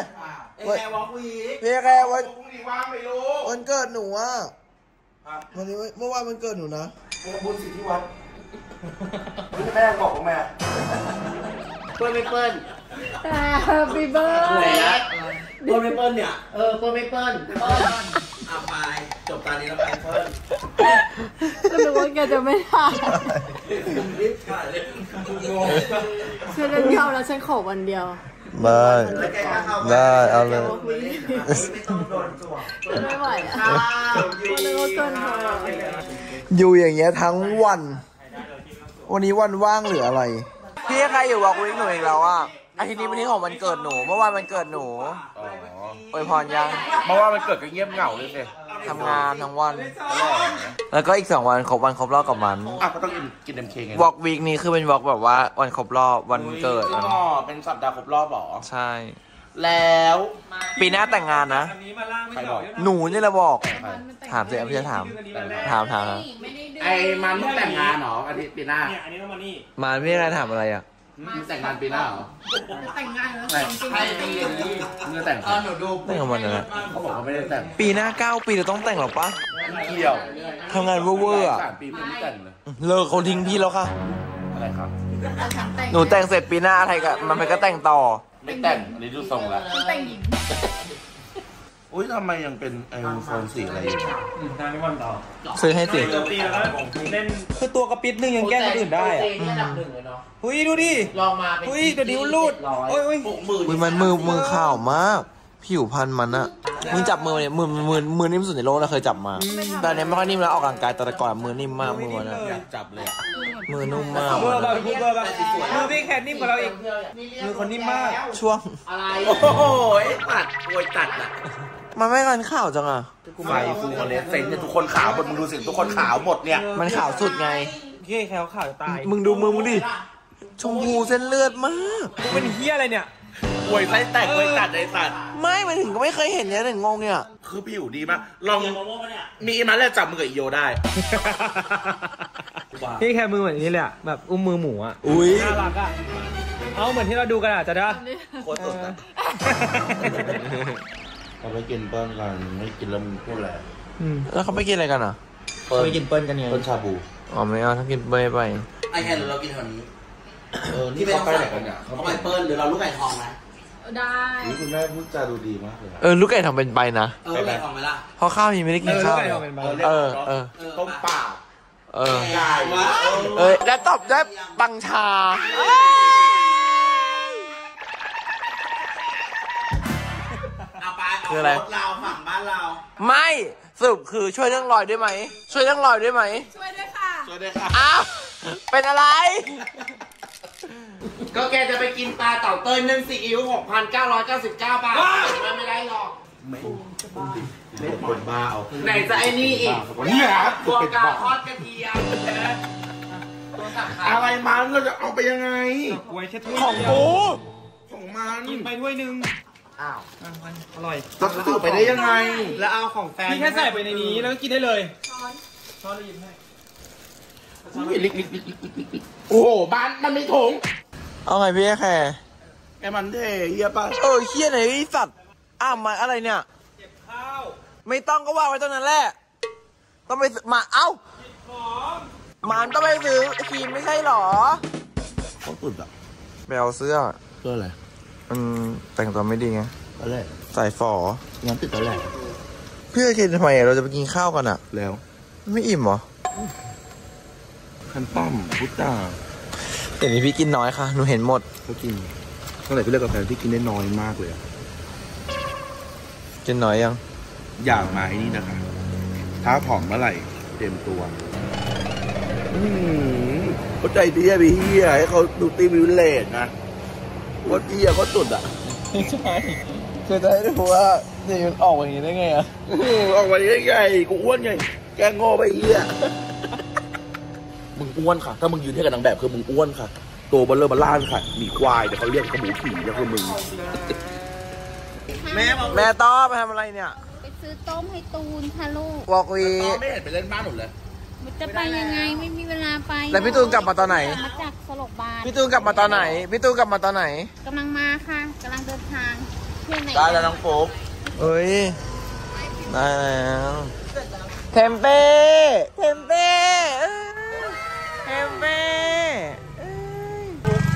พี่แกวันวันเกิดหนูอ่ะวันนี้เมื่อวานมันเกิดหนูนะบุญสิทธิวัฒน์แม่บอกแม่เปิ้ลไม่เปิ้ล Happy birthday เปิ้ลไม่เปิ้ลเนี่ยเออเปิ้ลไม่เปิ้ลเปิ้ลเอาไปจบตอนนี้แล้วไปเปิ้ลก็รู้ว่าแกจะไม่ได้รีบถ่ายเลยงงฉันเล่นเดียวแล้วฉันขอวันเดียวได้ได้เอาเลยไม่ต้องโดนจั่วฉันไม่ไหวอ่ะวันนึงก็เกินพออยู่อย่างเงี้ยทั้งวัน วันนี้วันว่างหรืออะไร พี่ใครอยู่วอล์กวิ่งหนูอีกแล้วอ่ะอาทิตย์นี้เป็นที่ของวันเกิดหนูเมื่อวานวันเกิดหนูอวยพรยังเพราะว่ามันเกิดก็เงียบเหงาเลยสิทำงานทั้งวัน แล้วก็อีกสองวันครบวันครบรอบกับมันอ่ะก็ต้องกินกินเอ็มเคไงวอล์กวีคนี้คือเป็นวอล์กแบบว่าวันครบรอบวันเกิดอ๋อเป็นสัปดาห์ครบรอบหรอใช่แล้วปีหน้าแต่งงานนะใครบอกหนูนี่แหละบอกถามสิพี่จะถามถามถามนะไอ้มันมึงแต่งงานเหรออาทิตย์ปีหน้าเนี่ยอันนี้ต้องมานี่มาไม่ได้ถามอะไรอ่ะมึงแต่งงานปีหน้าเหรอแต่งงานแล้วแต่งใครตีมึงแต่งเออหนูดูแต่งกับมันนะเขาบอกว่าไม่ได้แต่งปีหน้าเก้าปีเราต้องแต่งหรอปะเกี่ยวทำงานเวอร์ๆอ่ะสามปีไม่ได้แต่งเลยเลิกเขาทิ้งพี่แล้วค่ะอะไรครับหนูแต่งเสร็จปีหน้าอะไรกันมันไปก็แต่งต่อไม่แต่งอันนี้ดูทรงแล้วแต่งหญิงอุ้ยทำไมยังเป็นไอโฟนสี่อะไรอยู่ทางนี้วันต่อซื้อให้สิเจอตีแล้วก็เล่นคือตัวกระปิดนึงยังแกล้งคนอื่นได้อะระดับหนึ่งเลยเนาะเฮ้ยดูดิลองมาเป็นเฮ้ยตัวนิ้วรูดโอ้ยโอ้ยหกหมื่นอุ้ยมันมือมือข่าวมาก ผิวพันมันอะมึงจับมือเนี่ยมือมือมือนิ่มสุดในโลกเราเคยจับมาแต่อันเนี้ยไม่ค่อยนิ่มแล้วออกกำลังกายแต่ก่อนมือนิ่มมากมือมันอะอยากจับเลยอะมือนุ่มมากเบอร์แบบเบอร์แบบมือพี่แขนนิ่มกว่าเราอีกมือคนนิ่มมากช่วงอะไรโอ้โหตัดโวยตัดอ่ะมันไม่กันข่าวจังอะไฟฟูคอนเลสเซนเนี่ยทุกคนขาวหมดมึงดูสิทุกคนขาวหมดเนี่ยมันข่าวสุดไงเฮ้ยแขวขาวจะตายมึงดูมือมึงดิชมพูเส้นเลือดมากมึงเป็นเฮียอะไรเนี่ยโวยไส้แตกโวยตัดไอ้ตัดไม่มันถึงก็ไม่เคยเห็นเนี่ยถึงงงเนี่ยคือผิวดีมากลองมีมาแล้วจับมือกับอีโยได้พี่แค่มือเหมือนนี้เลยอะแบบอุ้มมือหมูอะอุ้ยน่ารักอะเอาเหมือนที่เราดูกันอะจะได้โคตรสดอะเราไม่กินเปิ้ลกันไม่กินแล้วมึงพูดอะไรแล้วเขาไปกินอะไรกันอ่ะไปกินเปิ้ลกันไงเปิ้ลชาบูอ๋อไม่เอาถ้ากินเบยไปไอ้แค่หรือเรากินแถวนี้เออนี่เขาไปไหนกันเนี่ยเขาไปเปิ้ลหรือเราลูกไก่ทองไหมได้นี่คุณแม่พูดจาดูดีมากเลยเออลูกไก่ทำเป็นไปนะเออลูกไก่ทองไหมล่ะเพราะข้าวยังไม่ได้กินข้าวเลยเออเออต้มเปล่าเออไก่เอ้ยแล้วตบด้วยปังชาเอาไปคืออะไรรถเราฝั่งบ้านเราไม่สรุปคือช่วยเรื่องรอยด้วยไหมช่วยเรื่องรอยด้วยไหมช่วยด้วยค่ะช่วยด้วยค่ะอ้าวเป็นอะไรก็แกจะไปกินปลาเต่าเต้ยนึ่งซีอิ๊วหกพันเก้าร้อยเก้าสิบเก้าบาทมันไม่ได้หรอกไม่คนบ้าเอาไหนจะไอ้นี่อีกเนี่ยครับตัวเป็นกาบ้าทอดกระเทียมตัวสับขาอะไรมันเราจะเอาไปยังไงกล้วยแค่ถ้วยของกูของมันกินไปถ้วยหนึ่งอ้าวอร่อยจะสื่อไปได้ยังไงแล้วเอาของแฟนพี่แค่ใส่ไปในนี้แล้วก็กินได้เลยช้อนช้อนเลยหยิบให้ลิกลิกลิกลิกลิกลิกโอ้โหบ้านมันไม่ถงเอาไงพี่แค่ไอ้มันเท่เฮียป่ะเออเฮี้ยไหนไอ้สัตว์อ้าวมาอะไรเนี่ยเก็บข้าวไม่ต้องก็วางไว้ตรงนั้นแหละต้องไปซื้อมาเอ้าของมันต้องไปซื้อครีมไม่ใช่หรอเขาตุ่นอ่ะไปเอาเสื้อเพื่ออะไรมันแต่งตัวไม่ดีไงอะไรใส่ฝองั้นติดอะไรเพื่อเคนทำไมอะเราจะไปกินข้าวกันอะแล้วไม่อิ่มเหรอคันป้อมพุทธาเดี๋ยวนี้พี่กินน้อยค่ะหนูเห็นหมดเขากินตั้งแต่พี่เลิกกับแฟนพี่กินได้น้อยมากเลยอะกินน้อยยังอย่างมาไอ้นี่นะคะถ้าผอมเมื่อไหร่เต็มตัวอืมเขาใจดีอะพี่เฮียให้เขาดูตีวิวเลตนะว่าเฮียเขาตุดอ่ะไม่ใช่คือจะให้ดูว่าเนี่ยมันออกอย่างนี้ได้ไงอะออกมาได้ไงกูอ้วนไงแกงโง่ไปเฮียมึงอ้วนค่ะ ถ้ามึงยืนเทียบกับนางแบบคือมึงอ้วนค่ะ ตัวเบลเลอร์บลล่านค่ะหมีควายเดี๋ยวเขาเรียกกระหมูผีแล้วคือมึงแม่แม่ต้อไปทำอะไรเนี่ยไปซื้อต้มให้ตูนค่ะลูกวอกวีไม่เห็นไปเล่นบ้านหนูเลยมันจะไปยังไงไม่มีเวลาไปแล้วพี่ตูนกลับมาตอนไหนมาจากสลบบาลพี่ตูนกลับมาตอนไหนพี่ตูนกลับมาตอนไหนกำลังมาค่ะกำลังเดินทางเที่ยวไหนได้แล้วน้องโฟกเอ้ยได้แล้วเทมเป้เทมเป้เอ้ยเทมเป้เอ้ย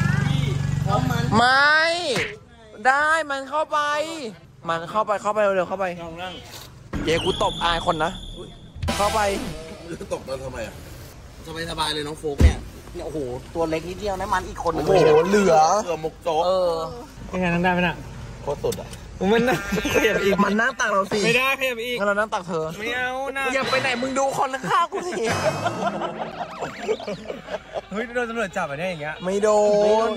ไม่ได้มันเข้าไป มันเข้าไปเข้าไปเร็วๆเข้าไปเจ๊กูตบอายคนนะเข้าไปตกแล้วทำไมอ่ะสบายสบายเลยน้องโฟกเนี่ยเนี่ยโอ้โหตัวเล็กนิดเดียวนะมันอีกคนนึโอ้งโหเหลือเกือมกโจ๊กเออยังไงนั่งได้ไหมน่ะโคตรสุดอ่ะมันนั่งขยับอีกมันนั่งตักเราสิไม่ได้ขยับอีกงั้นเรานั่งตักเธอไม่เอานะอย่าไปไหนมึงดูคนข้างๆกูสิเฮ้ยโดนตำรวจจับอ่ะเนี่ยอย่างเงี้ยไม่โดน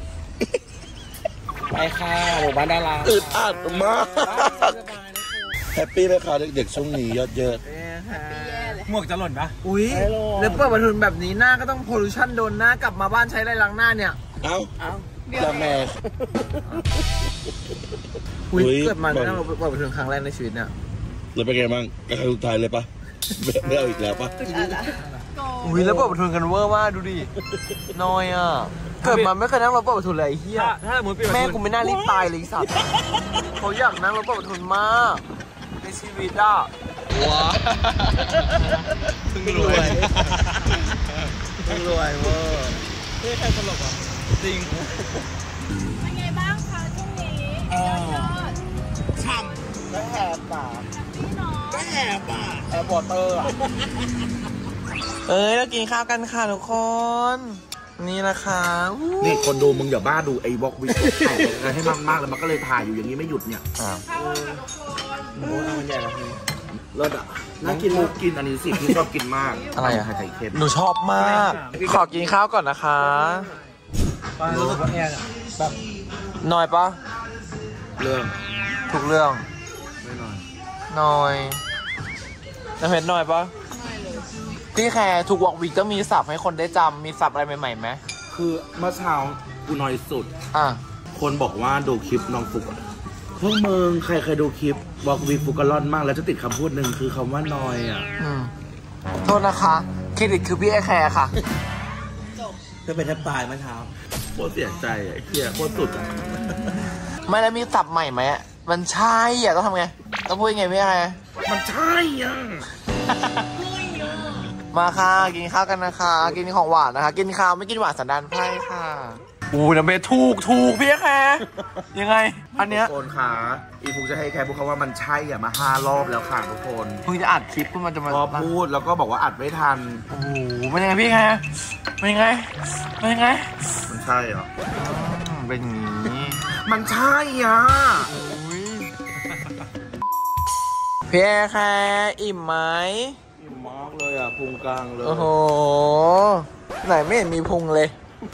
ไปค่ะหมู่บ้านดาราอึดอัดมากแฮปปี้ไหมคะเด็กๆช่วงนี้ยอดเยอะหมวกจะหล่นปะอุ้ยแล้วเปิดประทุนแบบนี้หน้าก็ต้องโพลูชันโดนหน้ากลับมาบ้านใช้อะไรล้างหน้าเนี่ยเอ้าจะแม่อุ้ยเกิดมาเนี่ยเราเปิดประทุนครั้งแรกในชีวิตเนี่ยแล้วเป็นไงบ้างกระครั้งสุดท้ายเลยปะไม่เอาอีกแล้วปะอุ้ยแล้วเปิดประทุนกันเวอร์มากดูดิน้อยอ่ะเกิดมาไม่เคยนั่งรถเปิดประทุนเลยไอ้เหี้ยถ้าสมมติปีแม่กูไม่น่ารีบตายเลยสัตว์เขาอยากนั่งรถเปิดประทุนมากในชีวิตอ่ะว้าเพิ่งรวยเพิ่งรวยเวอร์เฮ้ยใครตลกอ่ะจริงเป็นไงบ้างคะช่วงนี้ยอดฉ่ำก็แหบปากก็แหบปากแหบวอเตอร์อ่ะเอ้ยเรากินข้าวกันค่ะทุกคนนี่นะคะนี่คนดูมึงอย่าบ้าดูไอ้บล็อกวิกถ่ายกันให้มากๆแล้วมันก็เลยถ่ายอยู่อย่างนี้ไม่หยุดเนี่ยอ่าโอ้เอาใหญ่ละพี่เลิศอ่ะน่ากินมุกกินอันนี้สิพี่ชอบกินมากอะไรอะไข่ไข่เค็มหนูชอบมากขอกินข้าวก่อนนะคะรู้สึกว่าแอนแบบน้อยปะเรื่องถูกเรื่องไม่น้อยน้อยน้ำเพชรน้อยปะพี่แคร์ทุกวอล์กวีคต้องมีศัพท์ให้คนได้จำมีศัพท์อะไรใหม่ๆไหมคือเมื่อเช้ากูน้อยสุดอ่ะคนบอกว่าดูคลิปน้องฟุกพวกมึงใครเคยดูคลิปบอกวีฟุกกะล่อนมากแล้วจะติดคำพูดหนึ่งคือคำว่านอยอ่ะอืมโทษนะคะเครดิตคือพี่แคร์ค่ะเพื่อไปแทบตายเมื่อเช้าโคตรเสียใจไอ้เหี้ยโคตรสุดอ่ะไม่แล้วมีศัพท์ใหม่ไหมมันใช่อ่ะต้องทำไงต้องพูดยังไงพี่แคร์มันใช่อ่ะมาค่ะกินข้าวกันนะคะกินของหวานนะคะกินข้าวไม่กินหวานสันดานไพร่ค่ะอู้น้ำเบถูกถูกพี่แคร์ยังไงอันเนี้ยโอนขาอีฟุกจะให้แคร์พูดคำว่ามันใช่อ่ะมาห้ารอบแล้วค่ะทุกคนเพิ่งจะอัดคลิปเพิ่งมันจะมาพอพูดแล้วก็บอกว่าอัดไม่ทันโอ้โหเป็นยังไงพี่แคร์เป็นยังไงเป็นยังไงมันใช่เหรอเป็นอย่างนี้มันใช่อ่ะพี่แคร์อิ่มไหมมากเลยอ่ะพุงกลางเลยโอ้โหไหนไม่เห็นมีพุงเลย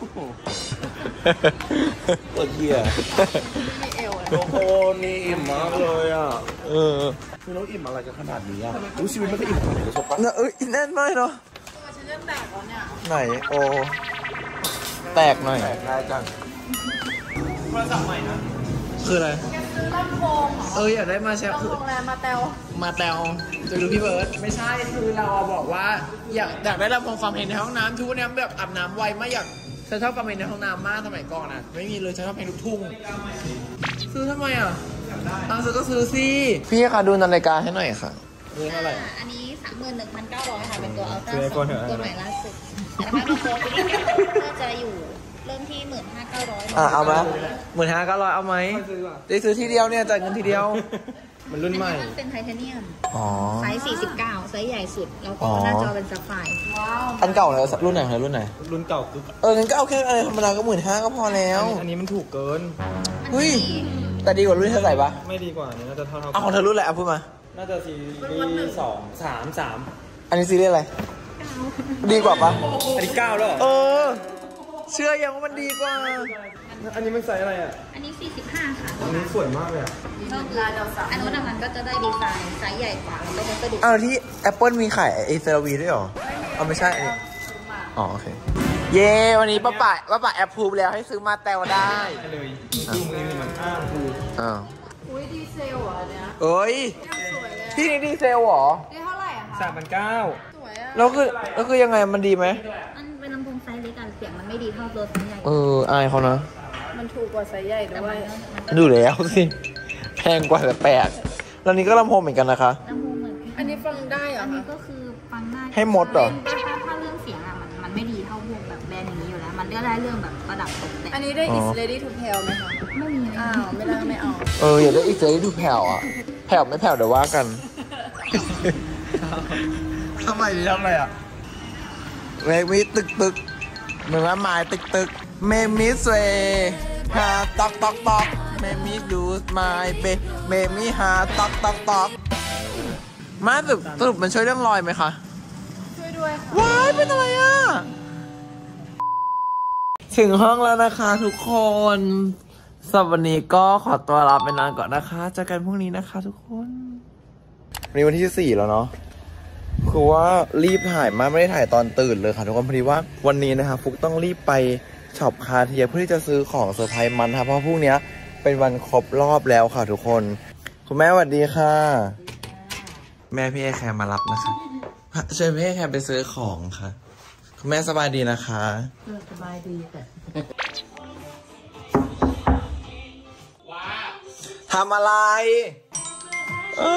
ปวดเหี้ยโอ้โหนี่อิ่มมากเลยอ่ะเออคือเราอิ่มอะไรกันขนาดนี้อ่ะรู้ชีวิตไม่เคยอิ่มขนาดนี้เลยใช่ปะเอ้ยแน่นมากเนาะตัวฉันเริ่มแตกแล้วเนี่ยไหนโอแตกหน่อยแตกได้จังโทรศัพท์ใหม่นะคืออะไรซื้อลำโพงเอออยากได้มาแชร์คือโรงแรมมาเตลมาเตลจะดูพี่เบิร์ดไม่ใช่คือเราบอกว่าอยากอยากได้ลำโพงความเห็นในห้องน้ำทุกวันนี้แบบอาบน้ำไวไม่อยากฉันชอบความเห็นในห้องน้ำมากสมัยก่อนอ่ะไม่มีเลยฉันชอบเพลงลูกทุ่งซื้อทำไมอ่ะเอาซื้อก็ซื้อสิพี่ค่ะดูนาฬิกาให้หน่อยค่ะเรื่องอะไรอันนี้สามหมื่นหนึ่งพันเก้าร้อยค่ะเป็นตัวอัลตร้าสองตัวใหม่ล่าสุดแต่ถ้าเป็นตัวนี้ก็จะอยู่เริ่มที่หมื่นห้าเก้าร้อยอ่ะเอาไหมหมื่นห้าเก้าร้อยเอาไหมได้ซื้อทีเดียวเนี่ยจ่ายเงินทีเดียวมันรุ่นใหม่มันเป็นไทเทเนียมไซส์สี่สิบเก้าไซส์ใหญ่สุดแล้วก็หน้าจอเป็นซัฟไฟร์ว้าวอันเก่าเลยรุ่นไหนรุ่นไหนรุ่นเก่าคือเอองั้นก็เอาแค่อะไรธรรมดาก็หมื่นห้าก็พอแล้วอันนี้มันถูกเกินเฮ้ยแต่ดีกว่ารุ่นเท่าไหร่ปะไม่ดีกว่านี้น่าจะเท่าเท่าเอาของเธอรุ่นอะไรเอาพูดมาน่าจะซีรีส์สองสามสามอันนี้ซีรีส์อะไรดีกว่าปะอันนี้เก้าแล้วเออเชื่อยังว่ามันดีกว่าอันนี้มันไซส์อะไรอ่ะอันนี้สี่สิบห้าค่ะอันนี้สวยมากเลยอ่ะอันนู้นมันก็จะได้ดีไซน์ไซส์ใหญ่กว่าแล้วก็จะดูอ้าวที่ Apple มีขายไอเซราวีด้วยหรอเอาไม่ใช่อันนี้อ๋อโอเคเย้วันนี้ป้าป่าป้าป่าแอปพูแล้วให้ซื้อมาแตวได้เลยดูมือมันอ้างพูอ้าวอุ้ยดีเซลเหรอเนี่ยเอ้ยที่นี่ดีเซลเหรอได้เท่าไหร่อะคะสามพันเก้าสวยอะแล้วคือแล้วคือยังไงมันดีไหมมันเป็นลำโพงไซส์เล็กกันเสียงมันไม่ดีเท่าตัวไซส์ใหญ่เอออายเขานะมันถูกกว่าไซส์ใหญ่ด้วยดูแล้วสิแพงกว่าแต่แปลกแล้วนี้ก็ลำโพงเหมือนกันนะคะลำโพงเหมือนอันนี้ฟังได้เหรออันนี้ก็คือฟังได้ให้หมดเหรอถ้าเรื่องเสียงอะมันมันไม่ดีเท่าพวกแบบแบรนด์อย่างนี้อยู่แล้วมันได้ได้เรื่องแบบประดับตกแต่งอันนี้ได้ is ready to pair ไหมคะไม่มีอ้าวไม่ได้ไม่เอาเอออยากได้ is ready to pair อ่ะแผ่วไม่แผ่วเดี๋ยวว่ากันทำไมดีทำไมอ่ะเมมิตึกตึกเหมือนว่าไม้ตึกตึกเมมิสเวฮาตอกตอกตอกเมมิดูสไมเปเมมิฮาตอกตอกตอกมาสรุปสรุปมันช่วยเรื่องรอยไหมคะช่วยด้วยค่ะว้ายเป็นอะไรอ่ะถึงห้องแล้วนะคะทุกคนสำหรับวันนี้ก็ขอตัวลาไปนานก่อนนะคะเจอกันพรุ่งนี้นะคะทุกคนวันนี้วันที่สี่แล้วเนาะคือว่ารีบถ่ายมาไม่ได้ถ่ายตอนตื่นเลยค่ะทุกคนพอดีว่าวันนี้นะคะฟุกต้องรีบไปช็อปคาเทียเพื่อที่จะซื้อของเซอร์ไพรส์มันค่ะเพราะพรุ่งนี้เป็นวันครบรอบแล้วค่ะทุกคนคุณแม่สวัสดีค่ะแม่พี่แอร์แคร์มารับนะคะช่วยพี่แอร์แคร์ไปซื้อของค่ะคุณแม่สบายดีนะคะสบายดีแต่ทำอะไรเอ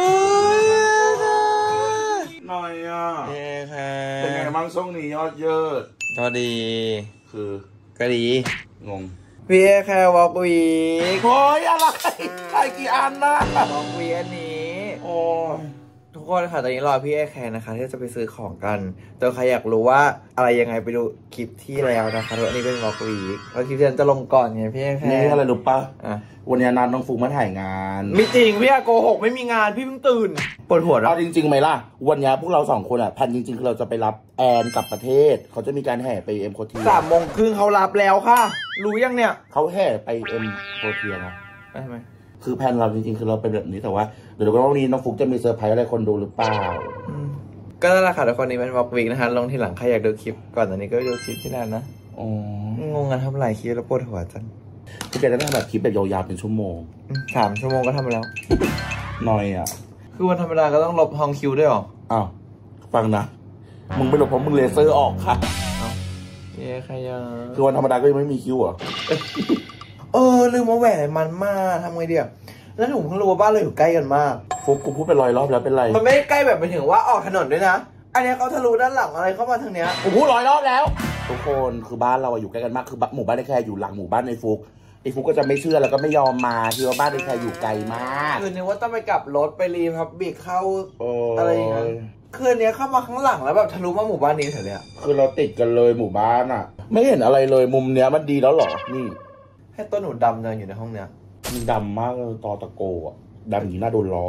อหน่อยอ่ะเอ้ค่ะเป็นไงบ้างช่วงนี้ยอดเยอะก็ดีคือก็ดีงงพี่แอร์แคร์วอล์กวีคโอ้ยอะไรใครกี่อันนะวอล์กวีอันนี้โอ้ทุกคนค่ะตอนนี้รอพี่แอร์แคร์นะคะที่จะไปซื้อของกันแต่ใครอยากรู้ว่าอะไรยังไงไปดูคลิปที่แล้วนะคะอันนี้เป็นวอล์กวีเพราะคลิปที่จะลงก่อนไงพี่แอร์แคร์นี่อะไรรู้ปะอ่ะวันนี้นัดน้องฟูมาถ่ายงานไม่จริงพี่โกหกไม่มีงานพี่เพิ่งตื่นปวดหัวแล้วเอาจริงๆไหมล่ะวันนี้พวกเราสองคนอ่ะแผนจริงๆคือเราจะไปรับแอนกลับประเทศเขาจะมีการแห่ไปเอ็มโคเทียสามโมงครึ่งเขารับแล้วค่ะรู้ยังเนี่ยเขาแห่ไปเอ็มโคเทียนะทำไมคือแผนเราจริงๆคือเราเป็นแบบนี้แต่ว่าเดี๋ยววันนี้น้องฟุกจะมีเซอร์ไพรส์อะไรคนดูหรือเปล่าก็นั่นแหละค่ะทุกคนนี้เป็นวอล์กวีนะคะลงทีหลังใครอยากดูคลิปก่อนตอนนี้ก็ดูคลิปที่แล้วนะอ๋องงกันทำหลายคลิปแล้วปวดหัวจังคือแกจะทำแบบคลิปแบบยาวๆเป็นชั่วโมงสามชั่วโมงก็ทำไปแล้วหน่อยอ่ะคือวันธรรมดาก็ต้องลบฮองคิวด้วยหรออ้าวฟังนะมึงไปลบเพราะมึงเลเซอร์ออกค่ะเย้ใครยังคือวันธรรมดาก็ยังไม่มีคิวอ่ะเออลืมมาแหวนมันมากทำไงดีอ่ะแล้วหนูเพิ่งรู้ว่าบ้านเราอยู่ใกล้กันมากฟุกกูพูดเป็นร้อยรอบแล้วเป็นไรมันไม่ใกล้แบบไปถึงว่าออกถนนด้วยนะอันนี้เขาทะลุด้านหลังอะไรเข้ามาทางเนี้ยกูพูดร้อยรอบแล้วทุกคนคือบ้านเราอยู่ใกล้กันมากคือหมู่บ้านในแคร์อยู่หลังหมู่บ้านในฟุกไอ้ฟุกก็จะไม่เชื่อแล้วก็ไม่ยอมมาที่ว่าบ้านในแคร์อยู่ไกลมากคือนึกว่าต้องไปกลับรถไปรีพับบิกเข้าอะไรอย่างเงี้ยคือเนี้ยเข้ามาข้างหลังแล้วแบบทะลุมาหมู่บ้านนี้เถอะเลยคือเราติดกันเลยหมู่บ้านอ่ะไม่เห็นอะไรเลยมุมเนี้ยมันดีแล้วหรอนี่ให้ต้นหนูดำยังอยู่ในห้องเนี้ยมันดำมากเลยตอตะโกอ่ะดำอย่างนี้น่าโดนล้อ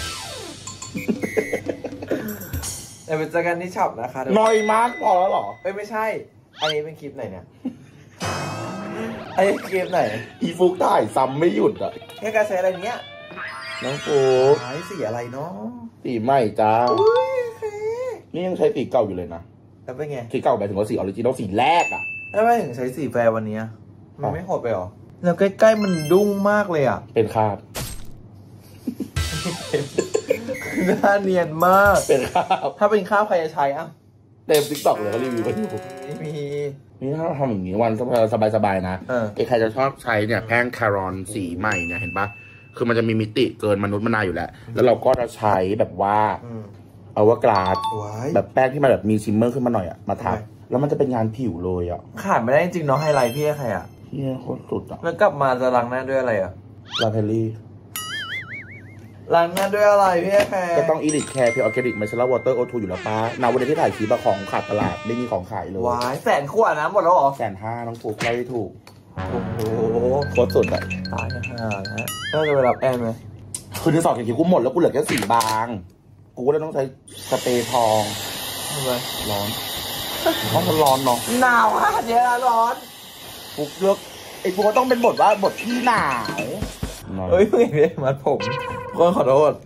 เดี๋ยวไปเจอกันที่ช็อปนะคะน้อยมากพอแล้วหรอเอ้ยไม่ใช่อันนี้เป็นคลิปไหนเนี่ยไอ้คลิปไหนอีฟุกถ่ายซ้ำไม่หยุดอ่ะแค่การใช้อะไรเนี้ยน้องฟุกใช้สีอะไรเนาะสีใหม่จ้านี่ยังใช้สีเก่าอยู่เลยนะแล้วเป็นไงสีเก่าหมายถึงว่าสีออริจินอลสีแรกอ่ะแล้วไม่ถึงใช้สีแฟร์วันนี้มันไม่โหดไปหรอแล้วใกล้ๆมันดุ้งมากเลยอ่ะเป็นคราบหน้าเนียนมากเป็นคราบถ้าเป็นคราบใครจะใช้อ่ะเต็มติ๊กต็อกเลยก็รีวิวไปอยู่ไม่มีนี่ถ้าเราทำอย่างนี้วันสบายๆนะไอ้ใครจะชอบใช้เนี่ยแป้งคารอนสีใหม่เนี่ยเห็นปะคือมันจะมีมิติเกินมนุษย์มนาอยู่แล้วแล้วเราก็จะใช้แบบว่าเอาว่ากราดแบบแป้งที่มันแบบมีชิมเมอร์ขึ้นมาหน่อยอ่ะมาทับแล้วมันจะเป็นงานผิวเลยอ่ะขาดไม่ได้จริงๆเนาะไฮไลท์พี่ใครอ่ะพี่โคตรสุดอ่ะแล้วกลับมาจะล้างหน้าด้วยอะไรอ่ะลาเทลลี่ล้างหน้าด้วยอะไรพี่แคร์ก็ต้องอีลิทแคร์เพียวออร์แกนิกไมเซล่าวอเตอร์โอทูอยู่แล้วป้านาวันที่ถ่ายคลิปของขาดตลาดไม่มีของขายเลยว้ายแสนขวดนะหมดแล้วหรอแสนห้าน้องฟุกเล่าได้ถูกโอ้โหโคตรสุดอ่ะตายห่าแล้วน่าจะไปรับแอนไหมคือที่สองเห็นคิวกูหมดแล้วกูเหลือแค่สีบางกูก็เลยต้องใช้สเปรย์ทองทำไมร้อนห้องมันร้อนเนาะหนาวฮะเดี๋ยวร้อนฟุกเลือกไอ้ฟุกก็ต้องเป็นบทว่าบทที่หนาวเฮ้ยเพิ่งเห็นเลยมัดผมก็ขอโทษ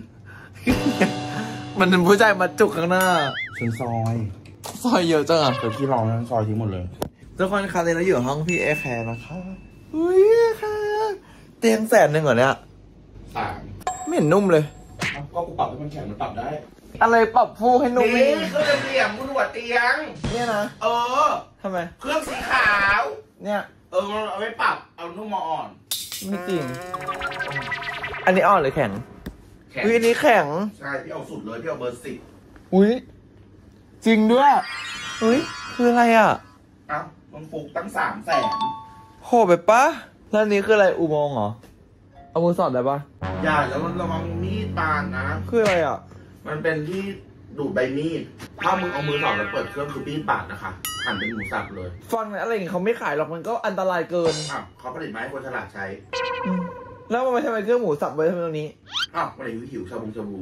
มันเป็นผู้ชายมัดจุกข้างหน้าฉันซอยซอยเยอะจังอ่ะแต่ที่ร้องนั้นซอยทิ้งหมดเลยทุกคนคะเลยเราอยู่ห้องพี่แอร์แคร์นะคะเฮ้ยค่ะเตียงแสนหนึ่งเหรอเนี่ยสามไม่เห็นนุ่มเลยก็กูปรับให้มันแข็งมันปรับได้อะไรปรับฟูให้นุ่มนี่เครื่องเหลี่ยมบนหัวเตียงเนี่ยนะเออทำไมเครื่องสีขาวเนี่ยเออเอาไว้ปรับเอานุ่มมาอ่อนไม่จริงอันนี้อ่อนหรือแข็งอุ้ยอันนี้แข็งใช่พี่เอาสุดเลยพี่เอาเบอร์สิบอุ้ยจริงด้วยอุ้ยคืออะไรอ่ะอ้าวมันฟุกตั้งสามแสนโหไปปะแล้วนี้คืออะไรอุโมงค์เหรอเอามือสอดได้ปะอย่าแล้วมันระวังมีดบานนะคืออะไรอ่ะมันเป็นที่ดูดใบมีดถ้ามึงเอามือสอดแล้วเปิดเครื่องคือมีดบาดนะคะหั่นเป็นหมูสับเลยฟังนะอะไรอย่างเงี้ยเขาไม่ขายหรอกมันก็อันตรายเกินอ้าวเขาผลิตมาให้คนฉลาดใช้แล้วมันไม่ทำไมเครื่องหมูสับไว้ทำไมตรงนี้อ้าวมันหิวหิวชาบูชาบู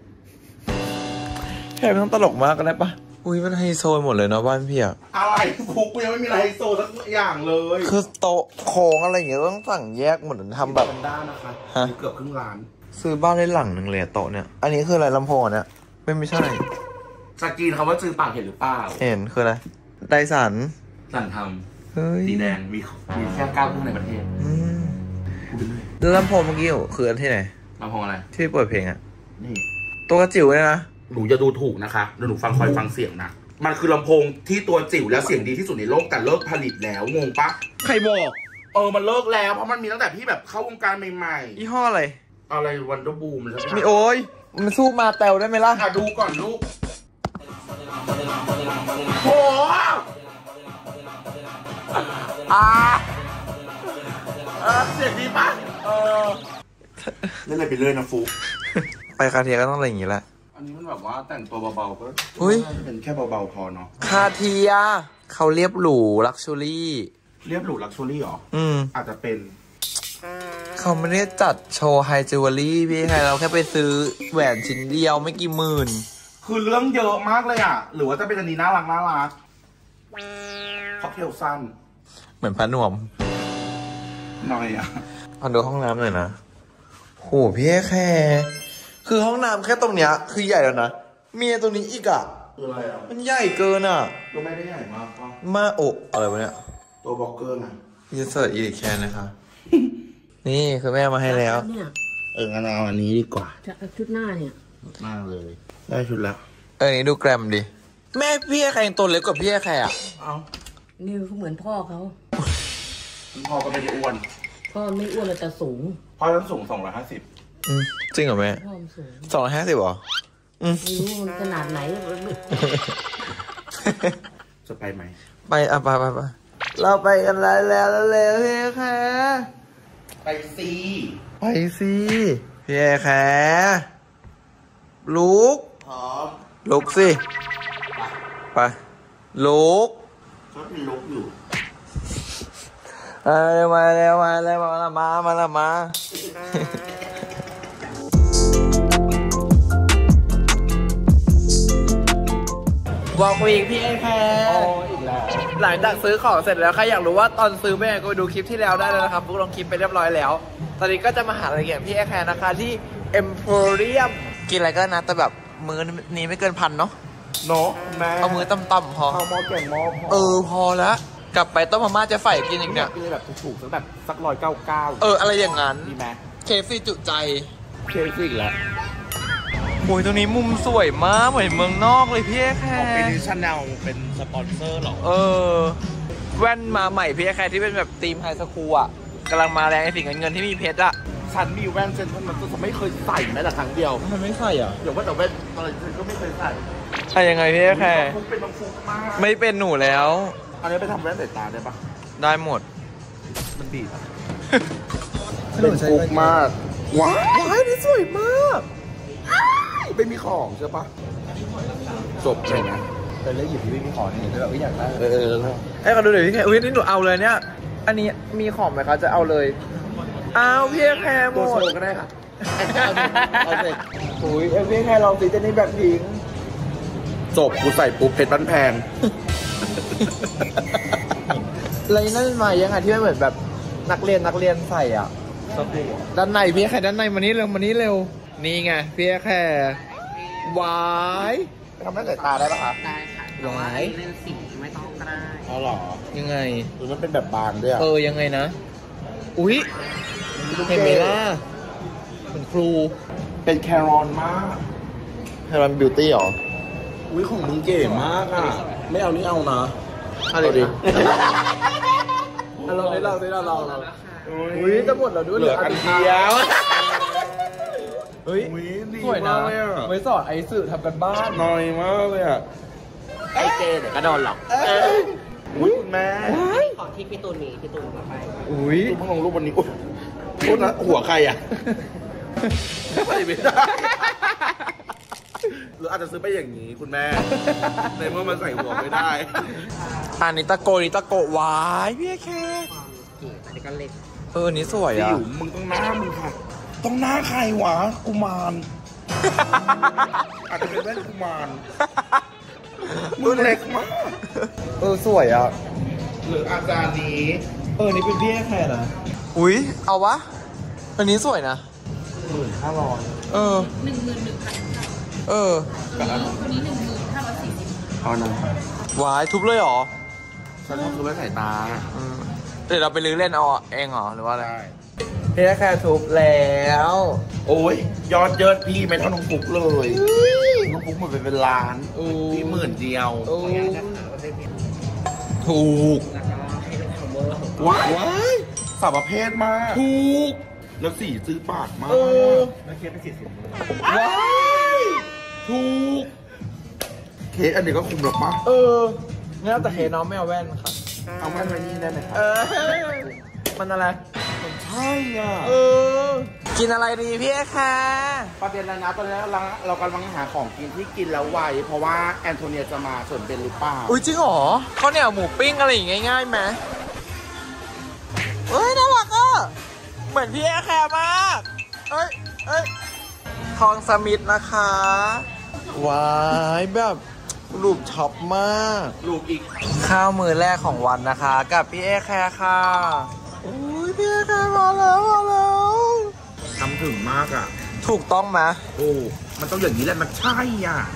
แค่ไม่ต้องตลกมากก็ได้ปะอุ้ยมันไฮโซหมดเลยเนาะบ้านพี่อะอะไรฟุกยังไม่มีอะไรไฮโซสักอย่างเลยคือโต๊ะโค้งอะไรอย่างเงี้ยต้องสั่งแยกหมดทำแบบเป็นด้านนะคะเกือบครึ่งล้านซื้อบ้านได้หลังหนึ่งเลยโต๊ะเนี่ยอันนี้คืออะไรลำโพงเนี่ยไม่ไม่ใช่สกรีนคำว่าซื้อปากเห็นหรือเปล่าเห็นคืออะไรไดสันสั่งทำสีแดงมีมีแค่เก้าเครื่องในประเทศแล้วลำโพงเมื่อกี้คืออันที่ไหนลำโพงอะไรที่เปิดเพลงอ่ะนี่ตัวกระจิ๋วเนี่ยนะหนูจะดูถูกนะคะเดี๋ยวหนูฟังคอยฟังเสียงนะมันคือลำโพงที่ตัวจิ๋วแล้วเสียงดีที่สุดในโลกแต่เลิกผลิตแล้วงงปะใครบอกเออมันเลิกแล้วเพราะมันมีตั้งแต่พี่แบบเข้าวงการใหม่ๆยี่ห้ออะไรอะไรวันเดอร์บูมใช่ไหมมีโอ้ยมันสู้มาเตลได้ไหมล่ะอ่ะดูก่อนลูกโหอ่าเสียงดีปะเออเล่นอะไรไปเรื่อยนะฟูไปคาเทียก็ต้องอะไรอย่างงี้แหละอันนี้มันแบบว่าแต่งตัวเบาๆก็เป็นแค่เบาๆพอเนาะคาเทียเขาเรียบหรูลักชัวรี่เรียบหรูลักชัวรี่หรออืมอาจจะเป็นเขาไม่ได้จัดโชว์ไฮจิวเวลรี่พี่ใครเราแค่ไปซื้อแหวนชิ้นเดียวไม่กี่หมื่นคือเรื่องเยอะมากเลยอ่ะหรือว่าจะเป็นอันนี้น่ารักน่ารักค็อกเทลสั้นเหมือนพระนวมหน่อยอ่ะพอดูห้องน้ำหน่อยนะโหพี่แค่คือห้องน้ำแค่ตรงเนี้ยคือใหญ่แล้วนะเมียตรงนี้อีกอ่ะคืออะไรอ่ะมันใหญ่เกินอ่ะก็ไม่ได้ใหญ่มากป่ะมาโอะอะไรวะเนี่ยตัวบล็อกเกอร์ไงยูเซอร์อีลิแคนนะคะนี่คือแม่มาให้แล้วเอองั้นเอาอันนี้ดีกว่าจะชุดหน้าเนี่ยมากเลยได้ชุดแล้วเออนี่ดูแกรมดิแม่พี่ใครตัวเล็กกว่าพี่ใครอ่ะเอานี่เหมือนพ่อเขาพ่อก็ไม่ได้อ้วนพ่อไม่อ้วนเลยแต่สูงพ่อต้องสูงสองร้อยห้าสิบจริงเหรอแม่พ่อสูงสองร้อยห้าสิบเหรอไม่รู้มันขนาดไหนจะไปไหมไปอ่ะไปไปไปเราไปกันแล้วแล้วแล้วพี่แค่ไปสิไปสิพี่แค่ลุกพร้อมลุกสิไปลุกก็เป็นลุกอยู่มาเร็วมาเร็วมาเร็วมาละมามาละมาบอกวีกพี่ไอ้แค่หลังจากซื้อของเสร็จแล้วใครอยากรู้ว่าตอนซื้อแม่ก็ไปดูคลิปที่แล้วได้แล้วนะครับพวกลงคลิปไปเรียบร้อยแล้วตอนนี้ก็จะมาหาอะไรอย่างพี่ไอ้แค่นะคะที่ Emporium กินอะไรก็นะแต่แบบมื้อนี้ไม่เกินพันเนาะเนาะแม่เอามือต่ำๆพอเอาหม้อแกงหม้อเออพอแล้วกลับไปต้มมาม่าจะใฝ่กินอีกเนี่ยกินแบบถูกๆสักแบบสักร้อยเก้าเก้าเอออะไรอย่างนั้นดีไหมเคฟซีจุใจเคฟซีอีกแล้วโอ้ยตรงนี้มุมสวยมากเหมือนเมืองนอกเลยพี่แค่เป็นชาแนลเป็นสปอนเซอร์หรอเออแว่นมาใหม่พี่แค่ที่เป็นแบบธีมไฮสคูลอ่ะกำลังมาแรงไอ้สีเงินเงินที่มีเพชรอ่ะฉันมีแว่นเซนทรัลมันก็ไม่เคยใส่แม้แต่ครั้งเดียวมันไม่ใส่อ่ะเดี๋ยวว่าแต่แว่นอะไรก็ไม่เคยใส่ใช่ยังไงพี่แค่เป็นบางฟุกมากไม่เป็นหนูแล้วอันนี้ไปทำแว่นสายตาได้ปะได้หมดมันดีอ่ะเป็นฟุกมากว้าวว้าวนี่สวยมากไม่มีของใช่ปะจบเลยนะแต่เรื่องหยิบที่ไม่มีของนี่แบบไม่อยากได้เออให้เขาดูหน่อยพี่แค่อุ้ยนี่หนูเอาเลยเนี่ยอันนี้มีของไหมคะจะเอาเลยเอาพี่แค่หมดโชว์ก็ได้ค่ะเอาเสร็จอุ้ยพี่แค่ลองสีเจนี่แบบพิงจบกูใส่ปุ๊บเพชรบ้านแพงอะไรนั่นมายังไงที่ไม่เหมือนแบบนักเรียนนักเรียนใส่อ่ะด้านในพี่แค่ด้านในมานี้เร็วมานี้เร็วนี่ไงพี่แค่วายทำให้สายตาได้ปะคะได้ค่ะวายเล่นสีไม่ต้องก็ได้อ๋อหรอยังไงหรือมันเป็นแบบบางด้วยเออยังไงนะอุ๊ยเห็นไหมล่ะเป็นครูเป็นแครอนมากแครอนบิวตี้หรออุ๊ยของมึงเก๋มากอ่ะไม่เอานี่เอานะอะไรดิลองดิลองดิลองลองลองอุ๊ยจะหมดแล้วด้วยเหลืออันเดียวเฮ้ยสวยนะไว้สอนไอสื่อทำกันบ้านน้อยมากเลยอ่ะไอเจเดี๋ยวก็โดนหรอกอุ้ยแม่ขอที่พี่ตูนมีพี่ตูนมาไปอุ้ยรูปลงรูปวันนี้อุ้ยพูดนะหัวใครอ่ะไปไม่ได้หรืออาจจะซื้อไปอย่างนี้คุณแม่ในเมื่อมันใส่หัวไม่ได้อันนี้ตะโกนี่ตะโกวายพี่แค่อันนี้ก็เล็กเออนี้สวยอ่ะมึงต้องหน้ามึงค่ะต้องหน้าใครวะกุมารอาจจะเป็นแว่นกุมารมือเล็กมากเออสวยอ่ะหรืออาจารย์นี้เออนี่เป็นพี่แค่นะอุ้ยเอาวะอันนี้สวยนะหมื่นห้าร้อยเออหนึ่งหมื่นหนึ่งพันเออวันนี้หนึ่งหมื่นห้าร้อยสี่สิบเอานะวายทุบเลยเหรอฉันชอบซื้อไว้ใส่ตาเดี๋ยวเราไปลื้อเล่นเอาเองเหรอหรือว่าอะไรพี่แค่ทุบแล้วโอ้ยยอดเยิดพี่ไม่เท่าน้องฟุกเลยน้องฟุกหมดไปเป็นล้านพี่หมื่นเดียวถูกว้ายสาวประเภทมากถูกแล้วสีซื้อปากมากแล้วเค้กเป็นสีสุดว้ายถูกเค้กอันนี้ก็คุมหรอกมั้งเอองั้นแต่เคน้องไม่เอาแว่นค่ะเอาแว่นไว้นี่ได้ไหมครับเออมันอะไรมันใช่อ่ะเออกินอะไรดีพี่แค่ประเด็นอะไรนะตอนนี้เราเรากำลังหาของกินที่กินแล้วไวเพราะว่าแอนโทเนียจะมาส่วนเป็นหรือเปล่าอุ้ยจริงเหรอข้าวเหนียวหมูปิ้งอะไรอย่างง่ายๆไหมเอ้ยน่ารักอ่ะเหมือนพี่แค่มากเอ้ยเอ้ยทองสมิธนะคะว้ายแบบรูปช็อปมากรูปอีกข้าวมือแรกของวันนะคะกับพี่เอแคร์ค่ะโอ้ยพี่เอแคร์มาแล้วมาแล้วทำถึงมากอ่ะถูกต้องไหมโอ้มันต้องอย่างนี้แหละมันใช่อ่ะ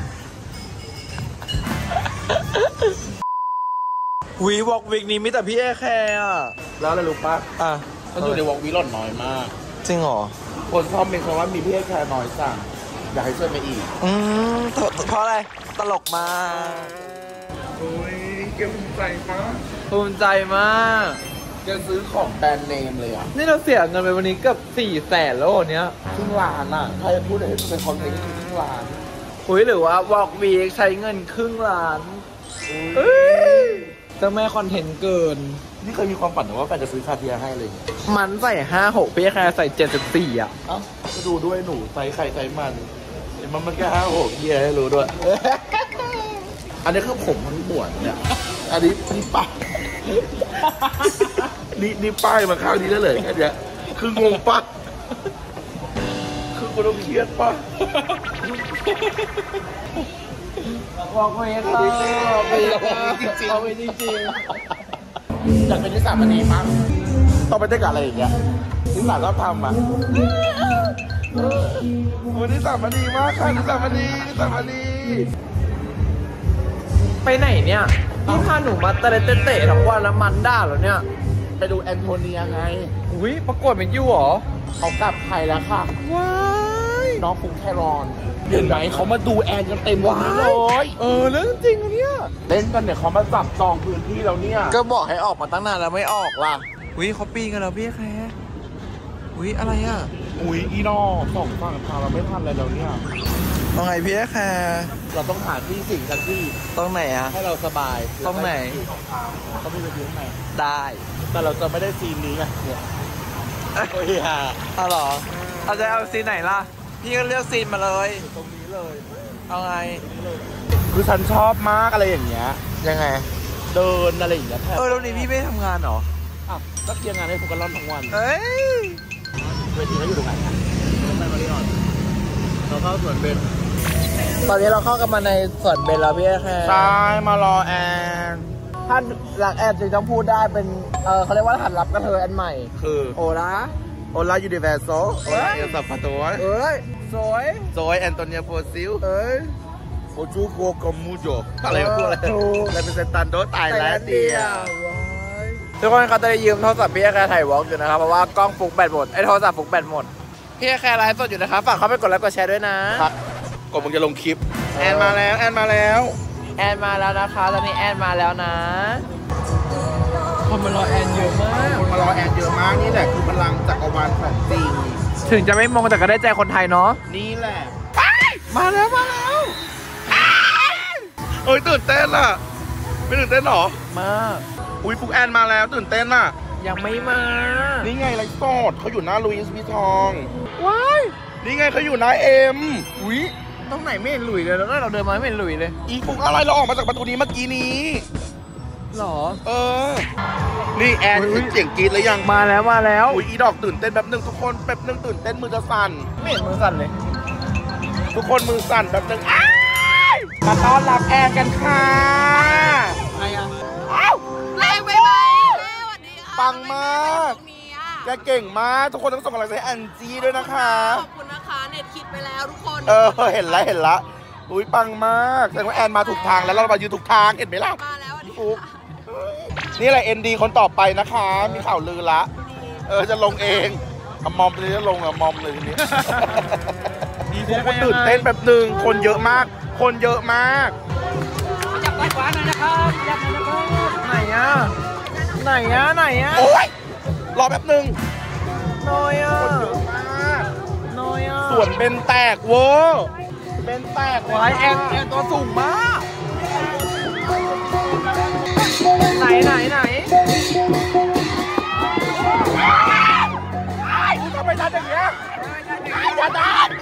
วีวอล์กวิกนี้มีแต่พี่เอแคร์อ่ะแล้วอะไรรู้ปะอ่ะมันอยู่ในวอล์กวิกหล่อนน้อยมากจริงเหรอคนชอบเป็นคนว่ามีพี่เอแคร์น้อยสั่งอยากให้ช่วยมาอีกอืมเพราะอะไรตลกมากโอ้ยเกี่ยวภูมิใจมากภูมิใจมากแกซื้อของแบรนด์เนมเลยอ่ะนี่เราเสียเงินไปวันนี้เกือบสี่แสนแล้ววันนี้ครึ่งล้านอ่ะใครพูดให้เป็นคอนเทนต์ครึ่งล้านคุยหรือว่าวอล์กวีใช้เงินครึ่งล้านเจ้าแม่คอนเทนต์เกินนี่เคยมีความฝันว่าแฟนจะซื้อคาเทียให้เลยมันใส่ห้าหกพี่แค่ใส่เจ็ดสิบสี่อ่ะเอ้าก็ดูด้วยหนูใส่ไข่ใส่มันมันมันแค่ห้าหกเกียร์ให้รู้ด้วย อันนี้คือผมทั้งหมวดเนี่ย อันนี้นี่ป้ายนี่นี่ป้ายมาข้างนี้ได้เลยแค่นี้คืองงปั๊คือคนต้องเครียดปั๊บอกไปค่ะบอกไปจริงๆเอาไปจริงๆอยากเป็นนิสสันมันนี้มั้งต้องไปได้กับอะไรอย่างเงี้ยนิสสันก็ทำอ่ะวันนี้สัมมณีมากค่ะนิสัมมณีนิสัมมณีไปไหนเนี่ยพี่พาหนูมาเตะเตะเตะทั้งวันแล้วมันด่าเหรอเนี่ยไปดูแอนโทเนียไงอุ้ยประกวดเป็นยูเหรอเขากลับไทยแล้วค่ะว้ายน้องฟุงแครอนเห็นไหมเขามาดูแอนกันเต็มวันเลยเออเรื่องจริงเนี่ยเล่นกันเนี่ยเขามาจับจองพื้นที่แล้วเนี่ยก็บอกให้ออกมาตั้งนานแล้วไม่ออกล่ะอุ้ยเขาปีกันแล้วพี่แค่อุ้ยอะไรอ่ะอุ้ยอีนอสองฝั่งทางเราไม่ทันอะไรแล้วเนี่ยตรงไหนพี่แค่เราต้องหาที่สิ่งกันที่ตรงไหนอะให้เราสบายตรงไหนต้องไปดูข้างในได้แต่เราจะไม่ได้ซีนนี้ไงเนี่ยโอ้ยฮะเอาหรอเอาจะเอาซีนไหนล่ะพี่ก็เลือกซีนมาเลยตรงนี้เลยเอาไงคือฉันชอบมากอะไรอย่างเงี้ยยังไงเดินอะไรอย่างเงี้ยเออแล้วนี้พี่ไม่ทำงานหรออ่ะก็เกี่ยงงานให้ฟุกกันร้อนทั้งวันเอ้ยเวทีเขาอยู่ตรงไหนนะไปมาริออนเราเข้าสวนเบนตอนนี้เราเข้ากันมาในสวนเบนแล้วพี่แค่ใช่มารอแอนถ้าหลังแอนจึงต้องพูดได้เป็นเออเขาเรียกว่าหัดรับกระเทยอันใหม่คือโอลาโอลายูนิเวอร์โซโอลาเอลซาปาโตร์เอ้ยสวยสวยแอนโตเนียโฟซิลเอ้ยโอจูโกกอมูโจอะไรพวกอะไรอะไรเป็นเซนตันโดตายแล้วเดียวทุกคนเขาจะได้ยืมโทรศัพท์พี่แค่ถ่ายวอล์กอยู่นะครับเพราะว่ากล้องฟุกแบตหมดไอโทรศัพท์ฟุกแบตหมดพี่แค่ไลฟ์สดอยู่นะครับฝากเขาไปกดไลค์กดแชร์ด้วยนะครับกดมึงจะลงคลิปแอนมาแล้วแอนมาแล้วแอนมาแล้วนะคะตอนนี้แอนมาแล้วนะคนมารอแอนเยอะมากคนมารอแอนเยอะมากนี่แหละคือพลังจักรวาลของจริงถึงจะไม่มองแต่ก็ได้ใจคนไทยเนาะนี่แหละมาแล้วมาแล้วโอ้ยตื่นเต้นอ่ะไม่ตื่นเต้นหรอมาอุ้ยฟุกแอนมาแล้วตื่นเต้นอ่ะยังไม่มานี่ไงไลฟ์สดเขาอยู่หน้าลุยส์วิทองว้ายนี่ไงเขาอยู่หน้าเอ็มอุ้ยตรงไหนไม่เห็นหลุยเลยแล้วเราเดินมาไม่เห็นหลุยเลยอีฟุกอะไรเราออกมาจากประตูนี้เมื่อกี้นี้หรอเออนี่แอนเสียงกรี๊ดแล้วยังมาแล้วมาแล้วอุ้ยอีดอกตื่นเต้นแบบนึงทุกคนแบบนึงตื่นเต้นมือจะสั่นไม่เห็นมือสั่นเลยทุกคนมือสั่นแบบนึงมาต้อนรับแอนกันค่ะอะไรอ่ะแรงไปไหมแม่สวัสดีค่ะปังมากแกเก่งมากทุกคนต้องส่งกำลังใจให้แอนจี้ด้วยนะคะขอบคุณนะคะเน็ตคิดไปแล้วทุกคนเออเห็นแล้วเห็นละอุ้ยปังมากแสดงว่าแอนมาถูกทางแล้วเรามายืนถูกทางเห็นไหมล่ะมาแล้วอันนี้อุ๊บนี่แหละเอ็นดีคนต่อไปนะคะ มีข่าวลือละเออจะลงเองอะมอมเลยจะลงอะมอมเลยทีนี้ทุกคนตื่นเต้นแบบหนึ่งคนเยอะมาก คนเยอะมากจับไปขวาหน่อยนะครับจับหน่อยนะครับไหนอะไหนอะไหนอะโอ้ยรอแป๊บหนึ่งน้อยอะคนเยอะมากน้อยอะส่วนเบนแตกเวอร์เบนแตกไว้แอนแอนตัวสูงมากไหนไหนไหนทำไมทันอย่างเงี้ยอย่าดัน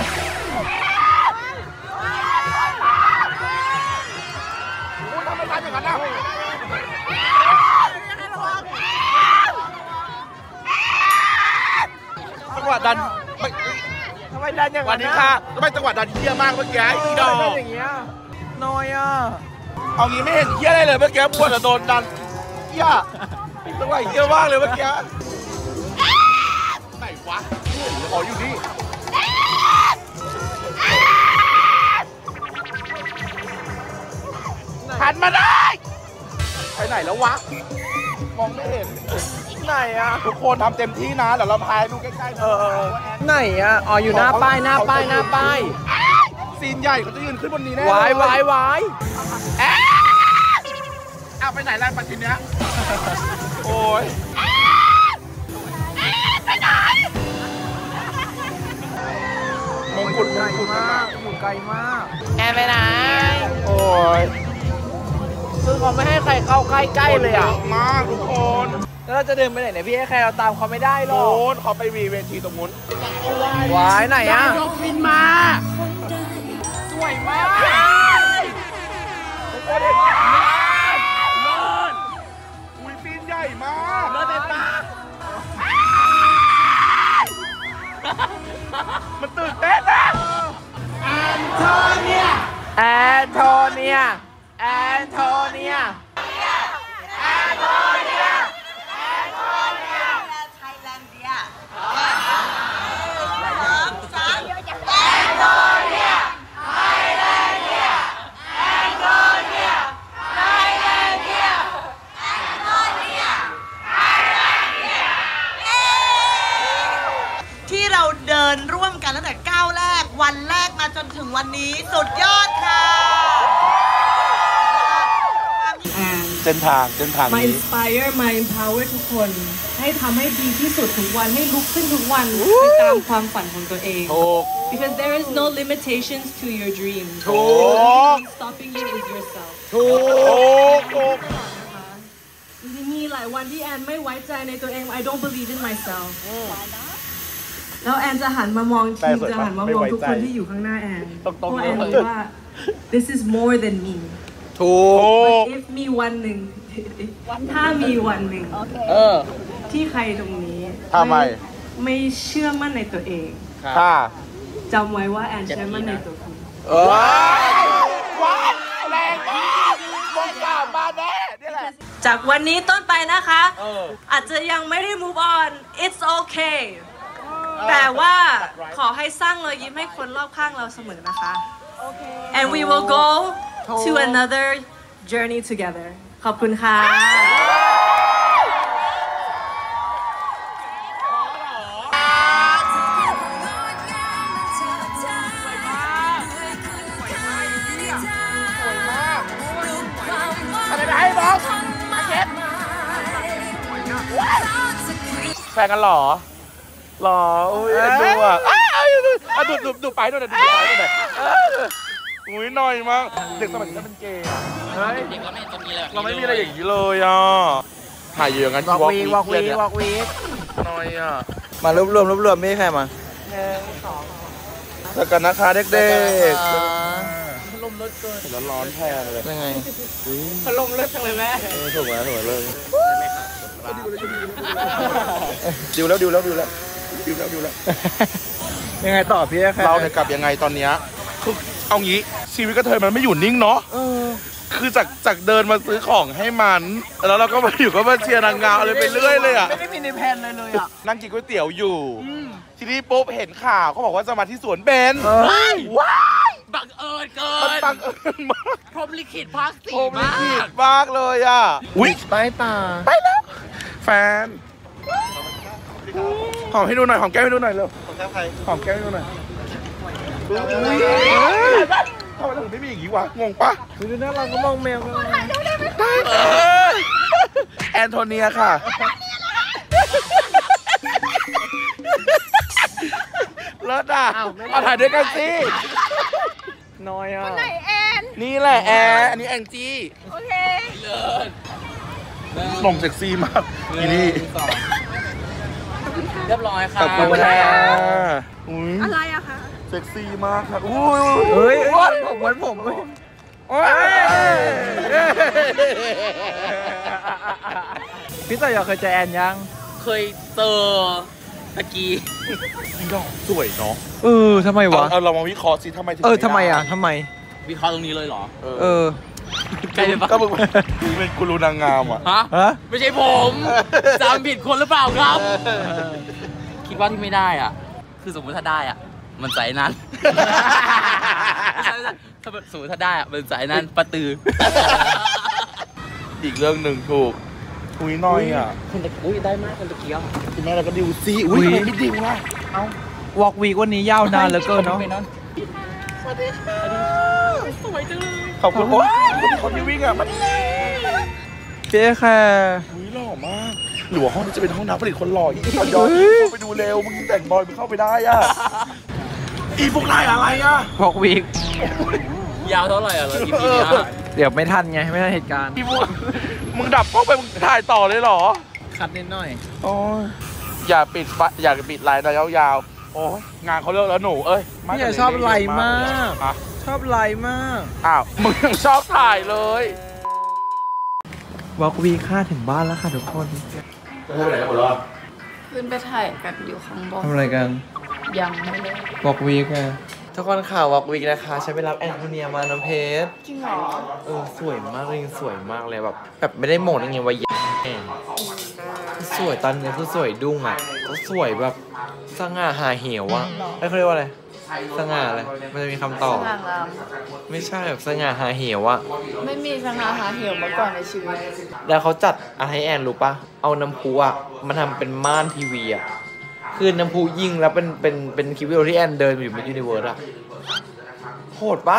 ทำไมทันอย่างนั้นนะจังหวะดันไม่ทำไมดันอย่างนั้นวันนี้ค่ะทำไมจังหวะดันเยี่ยมากเมื่อกี้อีดอกอย่างเงี้ยน้อยอ่ะเอางี้ไม่เห็นเยี่ยอะไรเลยเมื่อกี้ปวดจะโดนดันเยี่ยจังหวะเยี่ยมากเลยเมื่อกี้ไหนวะขออยู่นี่หันมาได้ไปไหนแล้ววะมองไม่เห็นไหนอะทุกคนทำเต็มที่นะเดี๋ยวเราพายดูใกล้ๆเออไหนอะอ๋ออยู่หน้าป้ายหน้าป้ายหน้าป้ายซีนใหญ่เขาจะยืนขึ้นบนนี้แน่วายวายวายเอาไปไหนแล้วปัจจุบันเนี้ยโอ้ยไปไหนมงกุฎมงกุฎมากอยู่ไกลมากแอนไปไหนโอ้ยคือเขาไม่ให้ใครเข้าใกล้ๆเลยอ่ะมากทุกคนแล้วเราจะเดินไปไหนเนี่ยพี่ให้ใครเราตามเขาไม่ได้หรอกโอ้เขาไปวีเวทีตรงนู้นวายไหนอ่ะยกบินมาสวยมากทุกคนเห็นไหมเลิศอุ้ยปีนใหญ่มากเลิศเป็นปะมันตื่นเต้นนะแอนโทเนียแอนโทเนียแอนโทเนียแอนโทเนียแอนโทเนียไทยแลนด์เดียสามสามแอนโทเนียไทยแลนด์เดียแอนโทเนียไทยแลนด์เดียแอนโทเนียไทยแลนด์เดียที่เราเดินร่วมกันตั้งแต่ก้าวแรกวันแรกมาจนถึงวันนี้สุดยอดค่ะเส้นทางเส้นทางมา inspire มา empower ทุกคนให้ทำให้ดีที่สุดทุกวันให้ลุกขึ้นทุกวันไปตามความฝันของตัวเอง because there is no limitations to your dream ถูก stopping you is yourself ถูกถูกมีหลายวันที่แอนไม่ไว้ใจในตัวเอง I don't believe in myself แล้วแอนจะหันมามองทีมจะหันมามองทุกคนที่อยู่ข้างหน้าแอนเพราะแอนรู้ว่า this is more than me ถูก if มีวันหนึ่งถ้ามีวันหนึ่งที่ใครตรงนี้ทำไมไม่เชื่อมั่นในตัวเองค่ะจำไว้ว่าแอนเชื่อมั่นในตัวคุณว้าวแรงมากมองกล้ามาแน่นี่แหละจากวันนี้ต้นไปนะคะอาจจะยังไม่ได้ move on it's okay แต่ว่าขอให้สร้างรอยยิ้มให้คนรอบข้างเราเสมอนะคะ and we will go to another journey together ขอบคุณค่ะแฟนกันหรอหรออุ้ยดูอ่ะอ่ะดูดูดูไปดูหน่อยดูไปดูหน่อยอุ้ยหน่อยมากเด็กสมัยนี้เป็นเกย์เฮ้ยเราไม่มีอะไรอย่างนี้เลยอ่ะถ่ายเยอะงั้นวอกวีวอกวีวอกวีหน่อยอ่ะมารวบรวมรวบรวมไม่ใครมาหนึ่งสองแล้วกันนะคะเด็กๆลมรถเกินแล้วร้อนแพงเลยยังไงพัดลมรถจังเลยแม่ถูกไหมถูกเลยดิวแล้วดิวแล้วดิวแล้วดิวแล้วดิวแล้วยังไงต่อพี่แค่เราเนี่ยกลับยังไงตอนเนี้ยคือเอางี้ชีวิตกระเทยมันไม่อยู่นิ่งเนาะคคือจากจากเดินมาซื้อของให้มันแล้วเราก็มาอยู่ก็มาเชียร์นางงามอะไรไปเรื่อยเลยอ่ะไม่ได้มีในแผนเลยเลยอ่ะนั่งกินก๋วยเตี๋ยวอยู่ทีนี้ปุ๊บเห็นข่าวเขาบอกว่าจะมาที่สวนเบญว้ายบังเอิญเกินบังเอิญมากพรหมลิขิตภาคสี่มากพรหมลิขิตมากเลยอ่ะอุ้ยไปป่าไปแล้วแฟนหอมให้ดูหน่อยหอมแก้มให้ดูหน่อยเร็วหอมแก้มใครหอมแก้มให้ดูหน่อยทำไมถึงไม่มีอย่างนี้วะงงปะดูน่ารักก็มองแมวได้แอนโทเนียค่ะเลิศอ่ะเอาถ่ายด้วยกันสิน้อยอ่ะคนไหนแอนนี่แหละแอนอันนี้แองจี้โอเคเลิศหนุ่มเซ็กซี่มากอีนี่เรียบร้อยค่ะขอบคุณค่ะอะไรอะคะเซ็กซี่มากค่ะอุ้ยเฮ้ยผมเหมือนผมเลยพี่ต่อยเคยเจอแอนยังเคยเจอตะกี้พี่ดอกสวยเนาะเออทำไมวะเอาเรามาวิเคราะห์สิทำไมถึงเออทำไมอ่ะทำไมวิเคราะห์ตรงนี้เลยเหรอเออใกล้เลยปะก็มึงเป็นกูรูนางงามอ่ะฮะไม่ใช่ผมจำผิดคนหรือเปล่าครับคิดว่าที่ไม่ได้อ่ะคือสมมติถ้าได้อ่ะมันใส่นั้นถ้าสมมติถ้าได้อ่ะมันใส่นั้นปะตืออีกเรื่องหนึ่งถูกอุ้ยน้อยอ่ะคนตะอุ้ยได้มากคนตะเกียบคุณแม่เราก็ดิวซีอุ้ยไม่ดิวนะเอาวอล์กวีวันนี้ยาวนานเหลือเกินเนาะสวัสดีค่ะสวยจังเลยขอบคุณว้าวคนที่วิ่งอ่ะมันเจ๊ค่ะอุ้ยหล่อมากหรือว่าห้องนี้จะเป็นห้องน้ำผลิตคนหล่ออีกตอนย้อนเข้าไปดูเร็วมึงแต่งบอยมึงเข้าไปได้อ่ะอีพวกนายอะไรอ่ะวอล์กวียาวเท่าไหร่อ่ะเลยอีพีนี้เดี๋ยวไม่ทันไงไม่ทันเหตุการณ์อีพวกมึงดับกล้องไปมึงถ่ายต่อเลยเหรอคัดนิดหน่อยโอ้ยอย่าปิดอย่าปิดไลน์นะยาวๆโอ้ยงานเขาเลิกแล้วหนูเอ้ยพี่ชอบไลน์มากชอบไลน์มากอ้าวมึงยังชอบถ่ายเลยวอล์กวีค่าถึงบ้านแล้วค่ะทุกคนไปทำอะไรกันหมดแล้วขึ้นไปถ่ายกันอยู่ข้างบนทำอะไรกันยังไม่ได้วอล์กวีค่ะทุกคนข่าววอล์กวีนะคะฉันไปรับแอนโทเนียมาน้ำเพชรจริงเหรอเออสวยมากเลยสวยมากเลยแบบแบบไม่ได้โหมดอย่างเงี้ยว่าแย่สวยตอนนี้คือสวยดุ้งอ่ะก็สวยแบบสง่าหาเหวอ่ะไอ้เขาเรียกว่าอะไรสง่าอะไรมันจะมีคำตอบสง่างามไม่ใช่แบบสง่าหาเหวอ่ะไม่มีสง่าหาเหวมาก่อนในชีวิตแล้วเขาจัดอะไรให้แอนรู้ปะเอาน้ำพุอ่ะมาทำเป็นม่านทีวีอ่ะคือน้ำพุยิงแล้วเป็นเป็นเป็นคลิปวิดีโอที่แอนเดินอยู่ในยูนิเวิร์สอะโหดปะ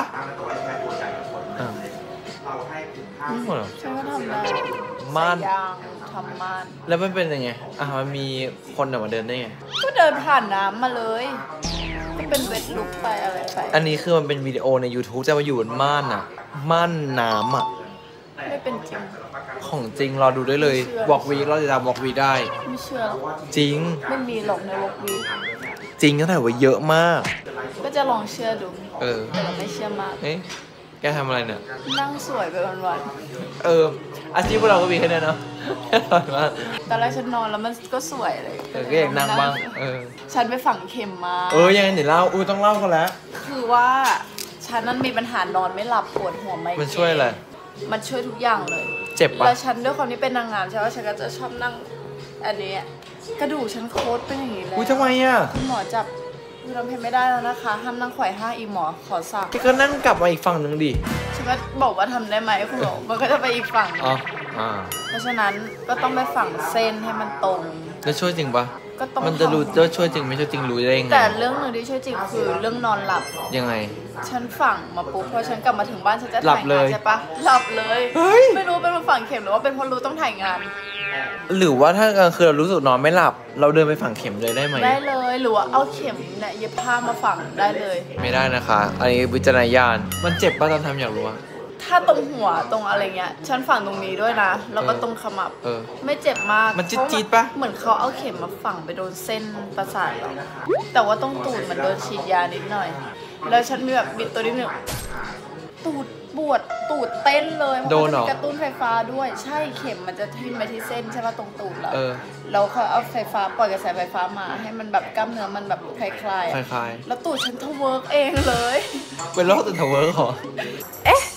ไม่โหดหรอฉันก็ทำได้ม่านทำม่านแล้วมันเป็นยังไงอ่ะมันมีคนมาเดินได้ไงก็เดินผ่านน้ำมาเลยก็เป็นเวทลุกไปอะไรไปอันนี้คือมันเป็นวิดีโอใน YouTube จะมาอยู่บนม่านอะม่านน้ำอะไม่เป็นจริงของจริงรอดูได้เลยวอล์กวีเราจะทำวอล์กวีได้ไม่เชื่อจริงไม่มีหรอกในวอล์กวีจริงก็แต่ว่าเยอะมากก็จะลองเชื่อดูเออแต่ไม่เชื่อมากเอ๊ะแกทำอะไรเนี่ยนั่งสวยไปวันๆเอออาชีพพวกเราก็มีแค่นี้เนาะตอนแรกฉันนอนแล้วมันก็สวยเลยเออก็อยากนั่งบ้างเออฉันไปฝังเข็มมาเออยังไงเดี๋ยวเล่าอุ้ยต้องเล่ากันแล้วคือว่าฉันนั้นมีปัญหานอนไม่หลับปวดหัวไม่มันช่วยอะไรมันช่วยทุกอย่างเลยเจ็บปะแล้วฉันด้วยความที่เป็นนางงามใช่ไหมฉันก็จะชอบนั่งอันนี้กระดูกฉันโคตรเป็นอย่างนี้เลยอุ้ยทำไมอ่ะคุณหมอจับคือเราเพลไม่ได้แล้วนะคะห้ามนั่งไขว่ห้างอีหมอขอสั่งพี่ก็นั่งกลับมาอีกฝั่งหนึ่งดิฉันก็บอกว่าทำได้ไหมคุณหมอมันก็จะไปอีกฝั่งอ๋ออ่าเพราะฉะนั้นก็ต้องไปฝั่งเส้นให้มันตรงแล้วช่วยจริงปะก็ต้องมันจะรู้จะช่วยจริงไม่ช่วยจริงรู้ได้ยังไงแต่เรื่องหนึ่งที่ช่วยจริงคือเรื่องนอนหลับยังไงฉันฝังมาปุ๊บพอฉันกลับมาถึงบ้านฉันจะถ่ายงานใช่ปะหลับเลยไม่รู้เป็นเพราะฝังเข็มหรือว่าเป็นเพราะรู้ต้องถ่ายงานหรือว่าถ้ากลางคืนเรารู้สึกนอนไม่หลับเราเดินไปฝังเข็มเลยได้ไหมได้เลยหรือว่าเอาเข็มเนี่ยเย็บผ้ามาฝังได้เลยไม่ได้นะคะอันนี้วิจารณญาณมันเจ็บป่ะตอนทำอยากรู้ว่าถ้าตรงหัวตรงอะไรเงี้ยฉันฝังตรงนี้ด้วยนะแล้วก็ตรงขมับไม่เจ็บมากมันจี๊ดจี๊ดปะเหมือนเขาเอาเข็มมาฝังไปโดนเส้นประสาทเราแต่ว่าต้องตูดมันโดนฉีดยานิดหน่อยแล้วฉันมีแบบบิดตัวนิดหนึ่งตูดปวดตูดเต้นเลยเพราะมันกระตุ้นไฟฟ้าด้วยใช่เข็มมันจะทิ่มไปที่เส้นใช่ป่ะตรงตูดเราแล้วเขาเอาไฟฟ้าปล่อยกระแสไฟฟ้ามาให้มันแบบกล้ามเนื้อมันแบบคลายคลายคลายแล้วตูดฉันทะเวิร์กเองเลยเป็นโรคตูดทะเวิร์กเหรอเอ๊ะไอ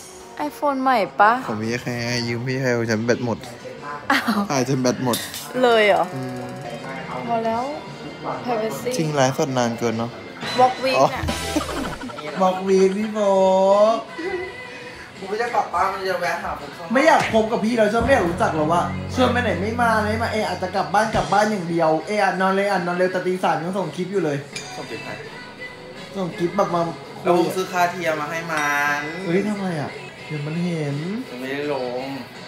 โฟนใหม่ปะของพี่แค่ยืมพี่แค่ฉันแบตหมดถ่ายจนแบตหมดเลยเหรอพอแล้ว privacy จริงไลฟ์สดนานเกินเนาะ walk week เนี่ยบอกวีพี่โบกูไม่จะกลับบ้านมันจะแวะหาผมไม่อยากพบกับพี่เราชอบไม่อยากรู้จักหรอว่าชวนไปไหนไม่มาไม่มาเออาจจะกลับบ้านกลับบ้านอย่างเดียวเออาจนอนเลยอ่านนอนเร็วแต่ตีสามยังส่งคลิปอยู่เลยส่งคลิปใครส่งคลิปแบบมาเราซื้อคาเทียมมาให้มันเฮ้ยทำไมอ่ะเดี๋ยวมันเห็นไม่ได้ลง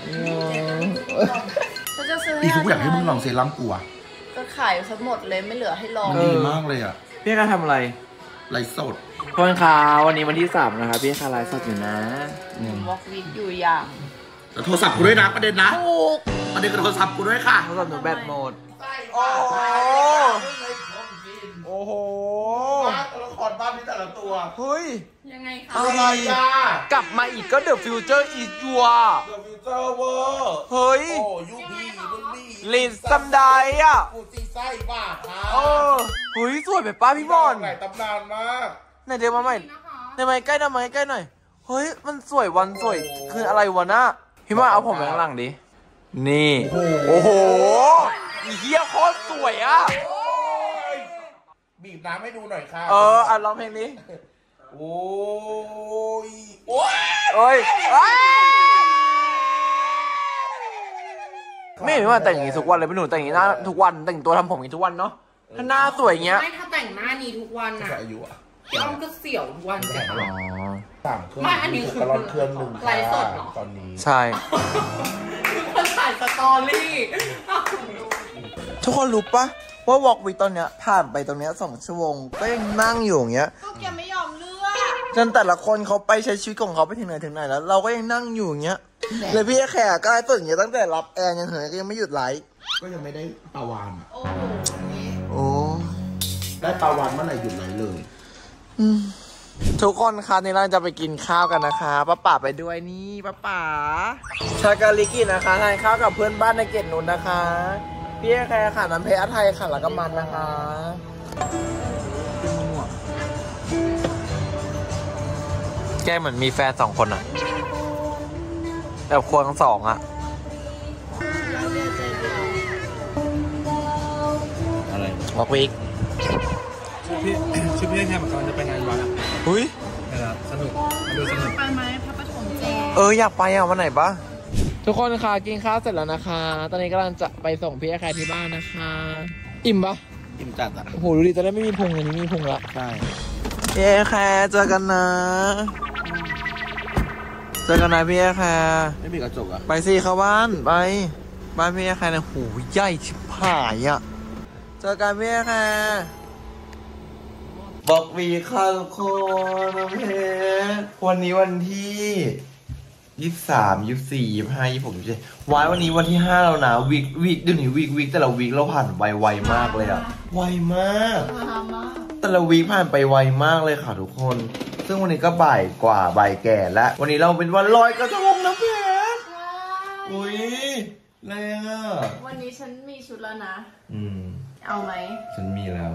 เขาจะซื้ออีกทุกอย่างให้มึงลองเซรั่มกูอะก็ขายทั้งหมดเลยไม่เหลือให้ลองดีมากเลยอ่ะพี่การทำอะไรไลฟ์สดเพื่อนค่ะวันนี้วันที่สามนะคะพี่คาไลฟ์สดอยู่นะวอล์กวิดอยู่อย่างแต่โทรศัพท์กูด้วยนะประเด็นนะประเด็นกับโทรศัพท์กูด้วยค่ะโทรศัพท์หนูแบตหมดโอ้โหโอ้โหตัวละครบ้านนี่แต่ละตัวเฮ้ยยังไงคะอะไรอ่ะกลับมาอีกก็ The Future is your The Future เวอร์เฮ้ยโอ้ยูพีมึงนี่ลินซัมไดอ่ะกูซีไส้บ้าค่ะเออเฮ้ยสวยแบบป้าพี่บอลไหนตำนานมากไหนเดี๋ยวมาใหม่ในไม้ใกล้หน่อยไม้ใกล้หน่อยเฮ้ยมันสวยวันสวยคืออะไรวะนะพี่มาเอาผมไปข้างหลังดินี่โอ้โหอีเหี้ยโคตรสวยอ่ะบีบน้ำให้ดูหน่อยค่ะเอออ่ะร้องเพลงนี้โอ้ยโอ้ยโอ้ยไม่เห็นว่าแต่งอย่างนี้ทุกวันเลยพี่หนูแต่งอย่างนี้หน้าทุกวันแต่งตัวทำผมอย่างนี้ทุกวันเนาะถ้าหน้าสวยอย่างเงี้ยไม่ถ้าแต่งหน้านี้ทุกวันอะอายุอะพี่อ้อมก็เสี่ยวทุกวันแต่อ๋อสามเครื่องไม่อันนี้คือกระลอนเครื่องหนึ่งไลฟ์สดเหรอตอนนี้ใช่คนถ่ายสตอรี่ทุกคนรู้ปะว่าวอล์กวีตอนเนี้ยผ่านไปตรงเนี้ยสองชั่วโมงก็ยังนั่งอยู่อย่างเงี้ยก็แกไม่ยอมเลือกจนแต่ละคนเขาไปใช้ชีวิตของเขาไปถึงไหนถึงไหนแล้วเราก็ยังนั่งอยู่อย่างเงี้ยเลยพี่แขกก็ไอ้ตัวอย่างเงี้ยตั้งแต่รับแอนยังเหินก็ยังไม่หยุดไลฟ์ก็ยังไม่ได้ปลาวานโอ้โอ้ได้ปลาวานเมื่อไหร่หยุดไลฟ์เลยทุกคนคะนี่เราจะไปกินข้าวกันนะคะป้าป๋าไปด้วยนี่ป้าป๋าชากาลิกินะคะทานข้าวกับเพื่อนบ้านในเกตนุนนะคะพี่แคร์ค่ะน้ำเพชรไทยค่ะแล้วก็มันนะคะแกเหมือนมีแฟนสองคนอะแต่ควงสองอะอะไรวอล์กวีคชื่อพี่ชื่อพี่แค่เหมือนกันจะไปงานวัดอ่ะหุ้ยนะครับสนุกดูสนุกไปไหมพระปฐมเจเอออยากไปอ่ะวันไหนปะทุกคนค่ะกินข้าวเสร็จแล้วนะคะตอนนี้กำลังจะไปส่งพี่แคร์ที่บ้านนะคะอิ่มปะอิ่มจัดอ่ะโหดูดิจะได้ไม่มีพุงอันนี้มีพุงละใช่พี่แคร์เจอกันนะเจอกันนะพี่แคร์ไม่มีกระจกอ่ะไปสิเข้าบ้านไปบ้านพี่แคร์นะโหใหญ่ชิบหายอ่ะเจอกันพี่แคร์บอกวีค่ะทุกคนน้องเพชรวันนี้วันที่ยี่สิบสามยี่สิบสี่ยี่สิบห้ายี่สิบหกยี่สิบเจ็ดวายวันนี้วันที่ห้าแล้วนะวีควีคเดี๋ยวนี้วีควีคแต่ละวีคเราผ่านไวไวมากเลยอะไวมากแต่ละวีคผ่านไปไวมากเลยค่ะทุกคนซึ่งวันนี้ก็บ่ายกว่าบ่ายแก่แล้ววันนี้เราเป็นวันลอยกระทงนะเพชรอุ้ยอะไรอะวันนี้ฉันมีชุดแล้วนะอืมเอาไหมฉันมีแล้ว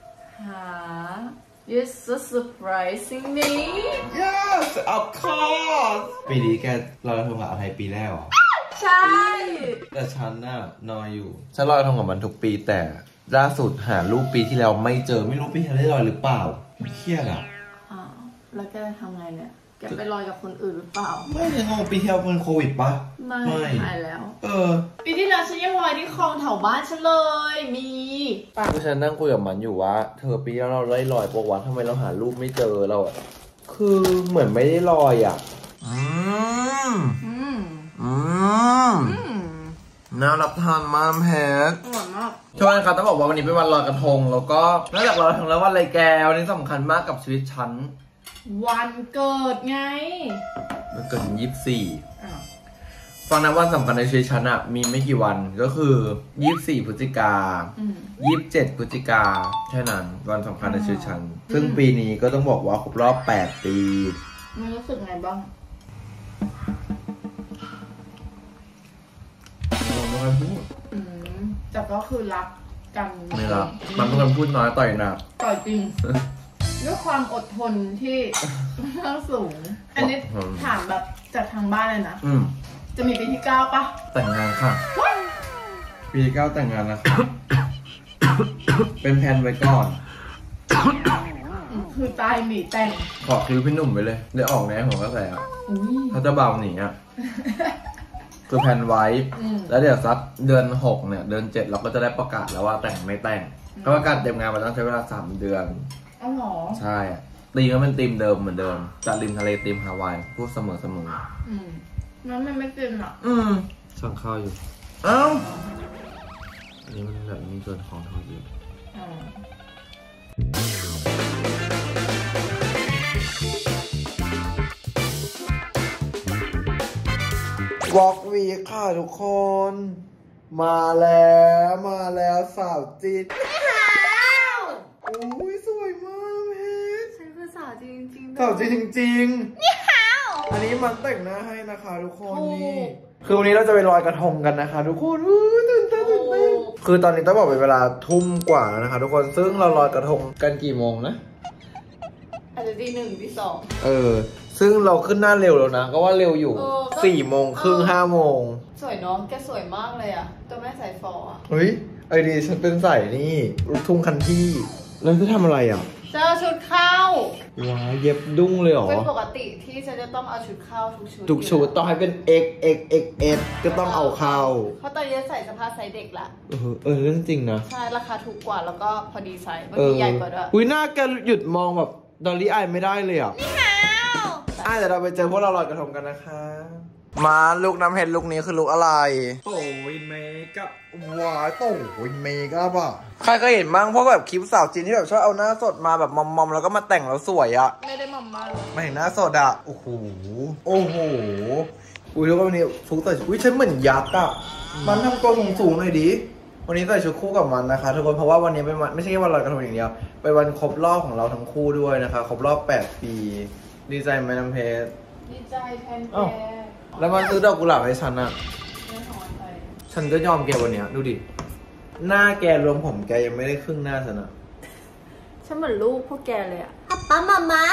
You're so surprising me. Yes, of course. ปีนี้แกลอยกระทงกับอภัยปีแรกเหรอใช่แต่ฉันน่ะนอยอยู่ฉันลอยกระทงกับมันทุกปีแต่ล่าสุดหารูปปีที่แล้วไม่เจอไม่รู้ปีที่แล้วได้ลอยหรือเปล่าเครียดอ่ะอ๋อแล้วแกทำไงเนี่ยแกไปลอยกับคนอื่นหรือเปล่าไม่ใช่ของปีที่แล้วเป็นโควิดปะไม่หายแล้วเออปีที่แล้วฉันยังลอยที่คลองแถวบ้านฉันเลยมีป้าฉันนั่งคุยกับมันอยู่ว่าเธอปีแล้วเราได้ลอยปะวะทำไมเราหารูปไม่เจอเราอ่ะคือเหมือนไม่ได้ลอยอ่ะอืมอืมอืมน่ารับทานมากแพทอร่อยมากช่วงนี้ครับต้องบอกว่าวันนี้เป็นวันลอยกระทงแล้วก็นอกจากลอยกระทงแล้ววันอะไรแกวันนี้สำคัญมากกับชีวิตฉันวันเกิดไงมันเกิดยี่สิบสี่ฟังนะวันสำคัญในชีวิตฉันอะมีไม่กี่วันก็คือยี่สิบสี่พฤศจิกายี่สิบเจ็ดพฤศจิกาแค่นั้นวันสำคัญในชีวิตฉันซึ่งปีนี้ก็ต้องบอกว่าครบรอบแปดปีมันรู้สึกไงบ้างเราไม่ค่อยพูดแต่ก็คือรักกันไม่รักมันเป็นคนพูดน้อยต่อยหนักต่อยจริงด้วยความอดทนที่ค่อนข้างสูง อันนี้ถามแบบจากทางบ้านเลยนะจะมีปีที่เก้าปะแต่งงานค่ะปีที่เก้าแต่งงานแล้วค่ะเป็นแผนไว้ก่อนคือตายหนีแต่งขอคิวพี่หนุ่มไปเลยได้ออกแนวของกระแสอ่ะเขาจะเบาหนีอ่ะคือแผนไว้แล้วเดี๋ยวสักเดือนหกเนี่ยเดือนเจ็ดเราก็จะได้ประกาศแล้วว่าแต่งไม่แต่งก็ประกาศเตรียมงานมันต้องใช้เวลาสามเดือนอ๋อเหรอใช่ตีมก็เป็นตีมเดิมเหมือนเดิมจัดริมทะเลตีมฮาวายพูดเสมอเสมออืมนั้นมันไม่กินอ่ะอืมสั่งข้าวอยู่เอ้าอันนี้มันแบบมีส่วนของทางดีวอล์กวีค่ะทุกคนมาแล้วมาแล้วสาวจีนโอ้ยสวยมากเพชรฉันคือสาวจริงจริงสาวจริงจริงนี่ฮาวอันนี้มันแต่งหน้าให้นะคะทุกคนนี่คือวันนี้เราจะไปลอยกระทงกันนะคะทุกคนตื่นเต้นตื่นเต้นคือตอนนี้ต้องบอกเป็นเวลาทุ่มกว่าแล้วนะคะทุกคนซึ่งเราลอยกระทงกันกี่โมงนะอาจจะตีหนึ่งตีสองเออซึ่งเราขึ้นหน้าเร็วแล้วนะก็ว่าเร็วอยู่สี่โมงครึ่งห้าโมงสวยน้องแกสวยมากเลยอ่ะตัวแม่สายฟออ่ะเฮ้ยไอดีฉันเป็นใส่นี่ลูกทุ่งคันที่แล้วจะทำอะไรอ่ะจะเอาชุดเข้าว้าเย็บดุ้งเลยเหรอเป็นปกติที่ฉันจะต้องเอาชุดเข้าทุกชุดทุกชุดต้องให้เป็น X X X X ก็ต้องเอาเข้าเพราะตอนนี้ใส่สภาพไซส์เด็กละเออเออเรื่องจริงนะใช่ราคาถูกกว่าแล้วก็พอดีไซส์บางทีใหญ่กว่าด้วยอุ้ยหน้าแกหยุดมองแบบดอลลี่อายไม่ได้เลยอ่ะนี่ฮาวอ่ะเดี๋ยวเราไปเจอพวกเราลอยกระทงกันนะคะมาลูกน้ำเห็ดลูกนี้คือลูกอะไรโอ้ยเมกับว้าโอ้ยเมกับอ่ะใครเคยเห็นบ้างพวกแบบคลิปสาวจีนที่แบบชอบเอาหน้าสดมาแบบมอมๆแล้วก็มาแต่งแล้วสวยอ่ะไม่ได้มอมมาไม่เห็นหน้าสดอ่ะโอ้โหโอ้โหอุ้ยแล้วก็วันนี้ฟุกใส่อุ้ยฉันเหมือนยักษ์อ่ะมันทำตัวสูงๆหน่อยดิวันนี้ใส่ชุดคู่กับมันนะคะทุกคนเพราะว่าวันนี้เป็นวันไม่ใช่แค่วันลอยกระทงอย่างเดียวเป็นวันครบรอบของเราทั้งคู่ด้วยนะคะครบรอบแปดปีดีใจไหมน้ำเพชรดีใจแทนแกแล้วมันซื้อดอกกุหลาบให้ฉันอ่ะฉันก็ยอมแกวันนี้ดูดิหน้าแกรวมผมแกยังไม่ได้ครึ่งหน้าฉันอ่ะฉันเหมือนลูกพวกแกเลยอ่ะป๊ามาม่า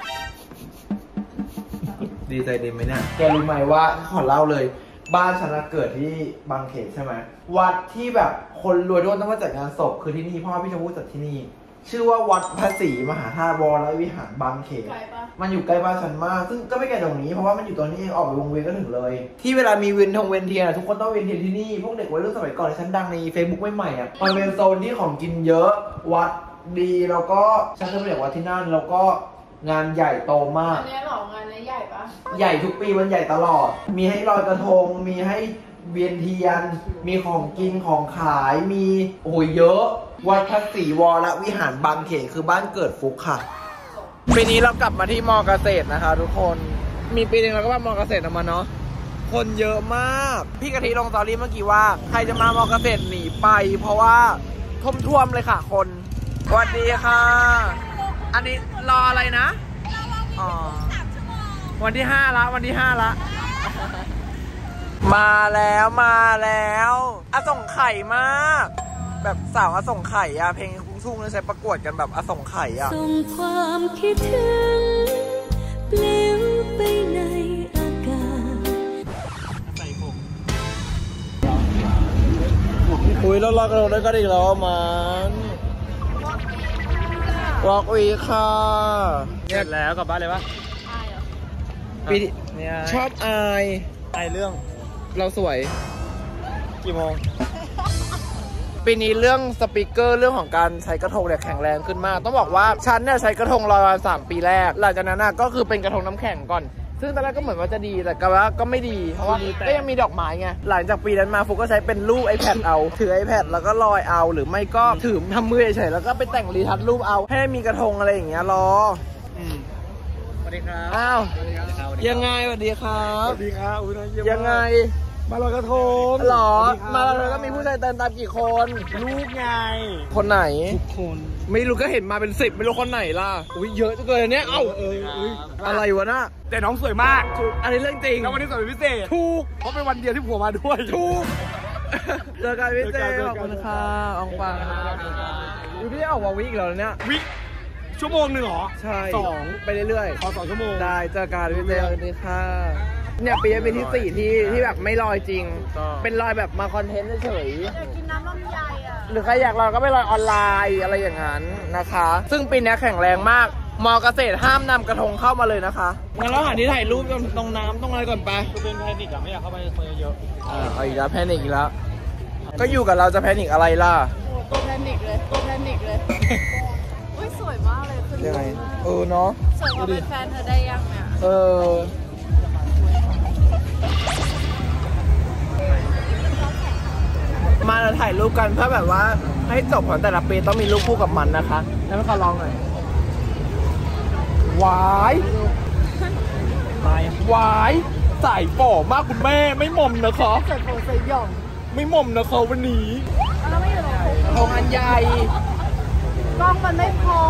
ดีใจดีไหมเนี่ยแกรู้ไหมว่าขอเล่าเลยบ้านฉันเกิดที่บางเขนใช่ไหมวัดที่แบบคนรวยต้องมาจัดงานศพคือที่นี่พ่อพี่ชมพู่จัดที่นี่ชื่อว่าวัดพระศรีมหาธาตุวรวิหารบางเขนมันอยู่ใกล้บ้านฉันมากซึ่งก็ไม่ไกลตรงนี้เพราะว่ามันอยู่ตรงนี้เองออกไปวงเวียนก็ถึงเลยที่เวลามีเวียนทงเวียนเทียนทุกคนต้องเวียนเทียนที่นี่พวกเด็กวัยรุ่นสมัยก่อนฉันดังใน Facebook ใหม่ๆอ่ะมันเป็นโซนที่ของกินเยอะวัดดีแล้วก็ฉันก็ไปเรียกวัดที่นั่นแล้วก็งานใหญ่โตมากอันนี้หรองานนี้ใหญ่ปะใหญ่ทุกปีมันใหญ่ตลอดมีให้ลอยกระทงมีให้เวียนเทียนมีของกินของขายมีโอ้ยเยอะวัดพระศรีวรวิหารบางเขนคือบ้านเกิดฟุกค่ะปีนี้เรากลับมาที่มอเกษตรนะคะทุกคนมีปีนึงเราก็มามอเกษตรมาเนาะคนเยอะมากพี่กะทิลงสตอรี่เมื่อกี้ว่าใครจะมามอเกษตรหนีไปเพราะว่าท่วมๆเลยค่ะคนสวัสดีค่ะอันนี้รออะไรนะอ๋อวันที่ห้าละวันที่ห้าละมาแล้วมาแล้วอสงไข่มากแบบสาวอสงไข่อะเพลงคุ้งทุ่งแล้วใช้ประกวดกันแบบอสงไข่อะส่งความคิดถึงเปลี่ยวไปในอากาศใส่ผมคุยแล้วรอกระโดดได้ก็ดีแล้วมันวอกวีค่ะเสร็จแล้วกลับบ้านเลยปะปีชอบอายอายเรื่องเราสวยกี่โมงปีนี้เรื่องสปีกเกอร์เรื่องของการใช้กระทงเนี่ยแข็งแรงขึ้นมากต้องบอกว่าฉันเนี่ยใช้กระทงลอยมาสามปีแรกหลังจากนั้นก็คือเป็นกระทงน้ำแข็งก่อนซึ่งตอนแรกก็เหมือนว่าจะดีแต่ก็ว่าก็ไม่ดีเพราะว่าก็ยังมีดอกไม้ไงหลังจากปีนั้นมาฟุกก็ใช้เป็นรูป iPad เอาถือ iPad แล้วก็ลอยเอาหรือไม่ก็ถือทำมือเฉยๆแล้วก็ไปแต่งรีทัชรูปเอาให้มีกระทงอะไรอย่างเงี้ยรอสวัสดีครับอ้าวยังไงสวัสดีครับสวัสดีครับยังไงมาลอยกระทงหรอมาลอยกระทงก็มีผู้ชายเดินตามกี่คนลูกไงคนไหนทุกคนไม่รู้ก็เห็นมาเป็นสิบไม่รู้คนไหนล่ะอุ้ยเยอะจังเลยเนี้ยเอ้าเอออะไรวะน่ะแต่น้องสวยมากอันนี้เรื่องจริงแล้ววันนี้สวยเป็นพิเศษถูกเพราะเป็นวันเดียวที่ผัวมาด้วยถูกเจอกันพี่เจขอบคุณค่ะอองปังอยู่พี่ออกมาวิกแล้วเนี่ยวิชั่วโมงหนึ่งเหรอใช่สองไปเรื่อยๆพอสองชั่วโมงได้เจอกันพี่เจอกันค่ะเนี่ยปีนี้เป็นที่สี่ที่ที่แบบไม่ลอยจริงเป็นลอยแบบมาคอนเทนต์เฉยๆกินน้ำลำไยอ่ะหรือใครอยากลอยก็ไปลอยออนไลน์อะไรอย่างนั้นนะคะซึ่งปีนี้แข็งแรงมากมอเกษตรห้ามนำกระทงเข้ามาเลยนะคะงั้นเราหาที่ถ่ายรูปตรงน้ำตรงอะไรก่อนไปคือเป็นแพนิคอะไม่อยากเข้าไปคนเยอะอ่าเอาอีกแล้วแพนิคอีกแล้วก็อยู่กับเราจะแพนิคอะไรล่ะตัวแพนิคเลยตัวแพนิคเลยอุ้ยสวยมากเลยคือยังไงเออเนาะสวยกว่าเป็นแฟนเธอได้ยังเนี่ยเออมาเราถ่ายรูปกันเพื่อแบบว่าให้จบของแต่ละปีต้องมีรูปคู่กับมันนะคะแล้วให้เขาลองหน่อยหวายหวายใส่ฝ่อมากคุณแม่ไม่หม่อมนะคะใส่ฝ่อใส่หย่องไม่หม่อมนะคะวันนี้แล้วไม่อยู่ตรงโรงงานใหญ่กล้องมันไม่พอ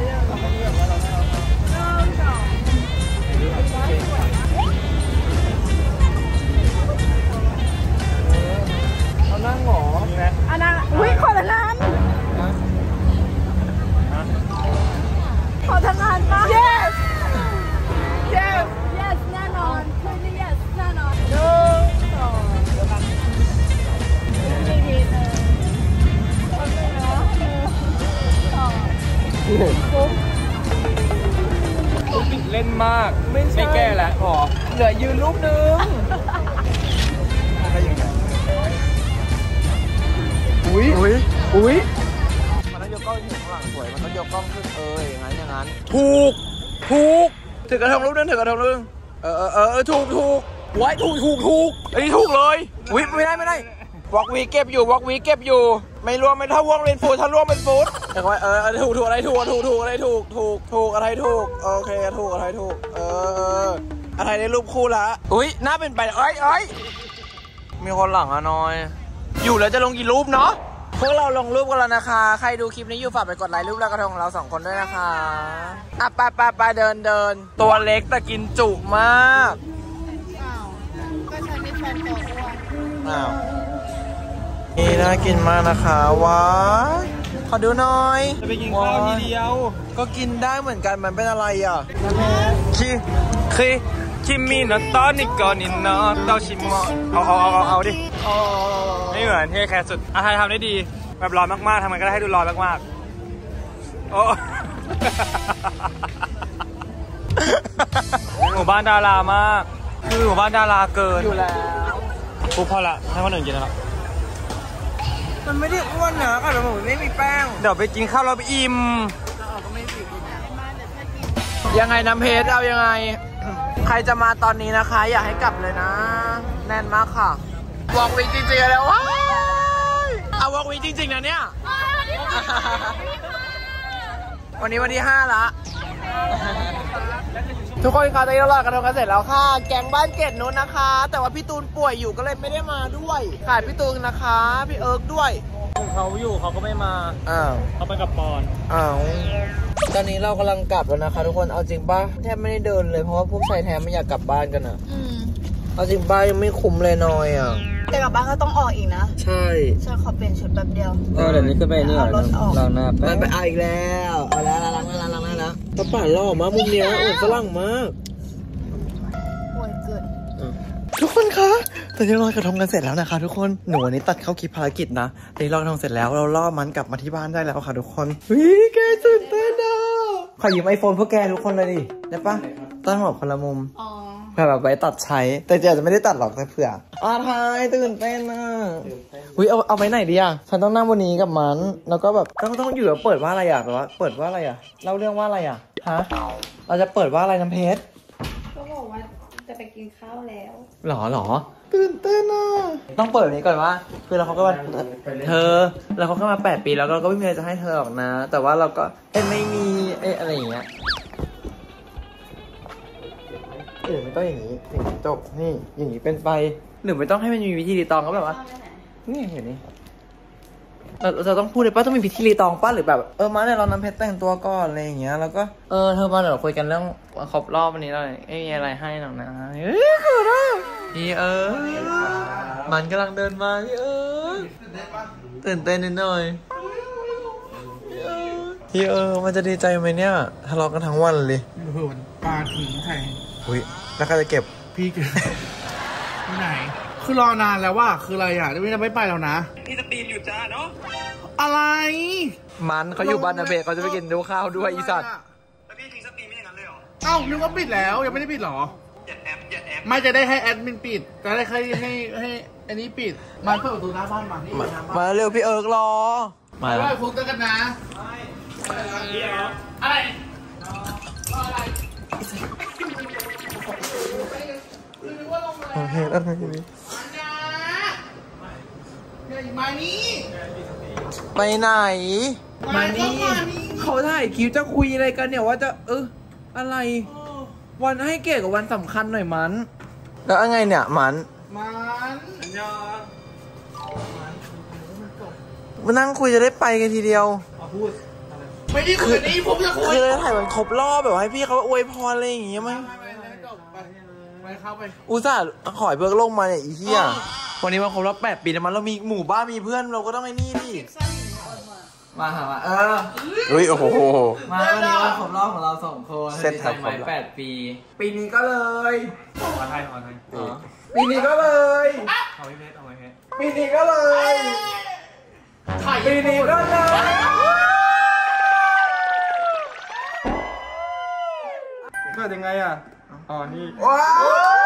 เอานั่งหรออันนั้นวิ่งขอทางานขอทางานปะ yes yes yes แน่นอนคืนนี้ yes แน่นอนหนึ่งสองไม่ดีเลยคนเลยเนาะหนึ่งสองปุ๊บปุ๊บปิดเล่นมากไม่ไม่แก้แล้วพอเหลือยืนรูปนึงอะไรอย่างเงี้ยอุ้ยอุ้ยอุ้ยมันต้องยกกล้องถึงข้างหลังสวยมันต้องยกกล้องขึ้นเอออย่างนั้นอย่างนั้นถูกถูกถือกระทงรูปนึงถือกระทงนึงเออเออเออถูกถูกไว้ถูกถูกถูกอันนี้ถูกเลยอุ้ยไม่ได้ไม่ได้วอกวีเก็บอยู่วอกวีเก็บอยู่ไม่รวมไม่ถ้าว่องเป็นฟูดถ้ารวมเป็นฟูดแต่ว่าเออถูกถูกอะไรถูกถูกถูกอะไรถูกถูกถูกอะไรถูกโอเคถูกอะไรถูกเอออะไรในรูปคู่ละอุ้ยน่าเป็นไปเอ้ยเอ้ยมีคนหลังอะน้อยอยู่แล้วจะลงกี่รูปเนาะพวกเราลงรูปกันแล้วนะคะใครดูคลิปนี้อยู่ฝากไปกดไลค์รูปแล้วกระทงของเราสองคนด้วยนะคะอ่ะไปไปไปเดินเดินตัวเล็กแต่กินจุมากอ้าวก็ใช้ไม่ช้อนโต๊ะอ้วนอ้าวนี่น่ากินมากนะคะว้าขอดูหน่อยจะไปกินข้าวทีเดียวก็กินได้เหมือนกันมันเป็นอะไรอ่ะคีคีคิมินะตอนนี้ก่อนนี่นะเต้าชิมอเอาเอาเอาเอาดิไม่เหมือนเท่แค่สุดอาไทยทำได้ดีแบบร้อนมากๆทำไงก็ได้ให้ดูร้อนมากๆโอ้หมู่บ้านดารามากคือหมู่บ้านดาราเกินอยู่แล้วปุ๊บพอละให้คนอื่นกินแล้วมันไม่ได้อ้วนนะค่ะแต่ผมไม่มีแป้งเดี๋ยวไปกินข้าวเราไปอิ่มยังไงน้ำเพชรเอายังไงใครจะมาตอนนี้นะคะอยากให้กลับเลยนะแน่นมากค่ะวอกวีจริงๆแล้วว้ายเอาวอกวีจริงๆนะเนี่ยวันนี้วันที่ห้าละทุกคนคะตอนนี้เราลอยกระทงกันเสร็จแล้วค่ะแกงบ้านเกตนู้นนะคะแต่ว่าพี่ตูนป่วยอยู่ก็เลยไม่ได้มาด้วยขายพี่ตูนนะคะพี่เอิร์กด้วยเขาอยู่เขาก็ไม่มาอ้าวเขาไปกับปอนอ้าวตอนนี้เรากำลังกลับแล้วนะคะทุกคนเอาจริงป่ะแทบไม่ได้เดินเลยเพราะว่าพวกชายแท้ไม่อยากกลับบ้านกันอ่ะเอาจริงป่ะยังไม่คุ้มเลยน้อยอ่ะแต่กลับบ้านก็ต้องออกอีกนะใช่ใช่ขอเปลี่ยนชุดแป๊บเดียวเออเดี๋ยวนี้ก็ไปนี่เราเราหน้าไปไปเอาอีกแล้วเอาแล้วล้างแล้วล้างแล้วแล้วตะป่าล่อมากมุมเนี้ยโอ้ฝรั่งมากป่วยเกินทุกคนคะตอนนี้ลอยกระทงกันเสร็จแล้วนะคะทุกคนหนูวันนี้ตัดเข้าคลิปภารกิจนะตอนนี้ลอยกระทงเสร็จแล้วเราล่อมันกลับมาที่บ้านได้แล้วค่ะทุกคนวิแกตื่นเต้นอ่ะขอยืมไอโฟนพวกแกทุกคนเลยดิได้ปะตั้งหมดคนละมุมแบบไปตัดใช้แต่เจ๊จะไม่ได้ตัดหรอกแต่เผื่ออาทายตื่นเต้นอ่ะอุ้ยเอาเอาไว้ไหนดีอ่ะฉันต้องนั่งบนนี้กับมันแล้วก็แบบต้องต้องอยู่แล้วเปิดว่าอะไรอ่ะแบบว่าเปิดว่าอะไรอ่ะเล่าเรื่องว่าอะไรอ่ะฮะเราจะเปิดว่าอะไรน้ำเพชรก็บอกว่าจะไปกินข้าวแล้วหรอหรอตื่นเต้นอ่ะต้องเปิดนี้ก่อนว่าคือเราเขาก็มาเธอเราเขาก็มาแปดปีแล้วเราก็ไม่มีอะไรจะให้เธอหรอกนะแต่ว่าเราก็เอ้ไม่มีเอ้อะไรอย่างเงี้ยหรือไม่ต้องอย่างนี้ถึงจบนี่อย่างนี้เป็นไปหรือไม่ต้องให้มันมีวิธีรีตองก็แบบว่านี่เห็นนี่เราเราต้องพูดเลยป้าต้องมีพิธีรีตองป้าหรือแบบเออมาเนี่ยเราน้ำเพชรแต่งตัวก่อนอะไรอย่างเงี้ยแล้วก็เออเธอมาเดี๋ยวคุยกันเรื่องครบรอบวันนี้เราไม่มีอะไรให้หรอกนะเฮ้ยคืออะไรพี่เออมันกำลังเดินมาพี่เออตื่นเต้นนิดหน่อยพี่เออมันจะดีใจไหมเนี่ยทะเลาะกันทั้งวันเลยโอ้โหปลาทิ้งใครอุ้ยแล้วใครจะเก็บพี่ที่ไหนคือรอนานแล้วว่าคืออะไรอ่ะไม่ได้ไม่ไปแล้วนะพี่สตรีมอยู่จ้าเนาะอะไรมันเขาอยู่บ้านนาเบะเขาจะไปกินดูข้าวด้วยอีสัตว์แล้วพี่ทิ้งสตรีมไม่อย่างนั้นเลยหรอเอ้านึกว่าปิดแล้วยังไม่ได้ปิดหรออย่าแอปอย่าแอปไม่จะได้ให้แอดมินปิดจะได้ให้ให้ให้อันนี้ปิดมาเปิดประตูหน้าบ้านมานี่มาเร็วพี่เอิร์กรอมาแล้วฟุกเจอกันนะอะไรโอเคแล้วไงนี่มานี่ไปไหนมานี่เขาถ่ายคลิปจะคุยอะไรกันเนี่ยว่าจะเอออะไรวันให้เกียรติกับวันสำคัญหน่อยมันแล้วยังไงเนี่ยมันมันมานั่งคุยจะได้ไปกันทีเดียวพูดไม่ได้คุยนี้ผมจะคุยคือเลยถ่ายวันครบรอบแบบให้พี่เขาอวยพรอะไรอย่างเงี้ยมั้งไปเข้าไปอุตส่าห์ขอยเบิร์กลงมาเนี่ยอีเหี้ยวันนี้มันครบรอบแปดปีแล้วมันเรามีหมู่บ้านมีเพื่อนเราก็ต้องไอ้นี่ดิมาหามาเอออุ้ยโอ้โหมาวันนี้วันครบรอบของเราสองคนเซตไทม์แปดปีปีนี้ก็เลยขอไทยขอไทยปีนี้ก็เลยขอพี่เพชรขอพี่เพชรปีนี้ก็เลยปีนี้ก็เลยเกิดยังไงอ่ะอ๋อนี่ว้าว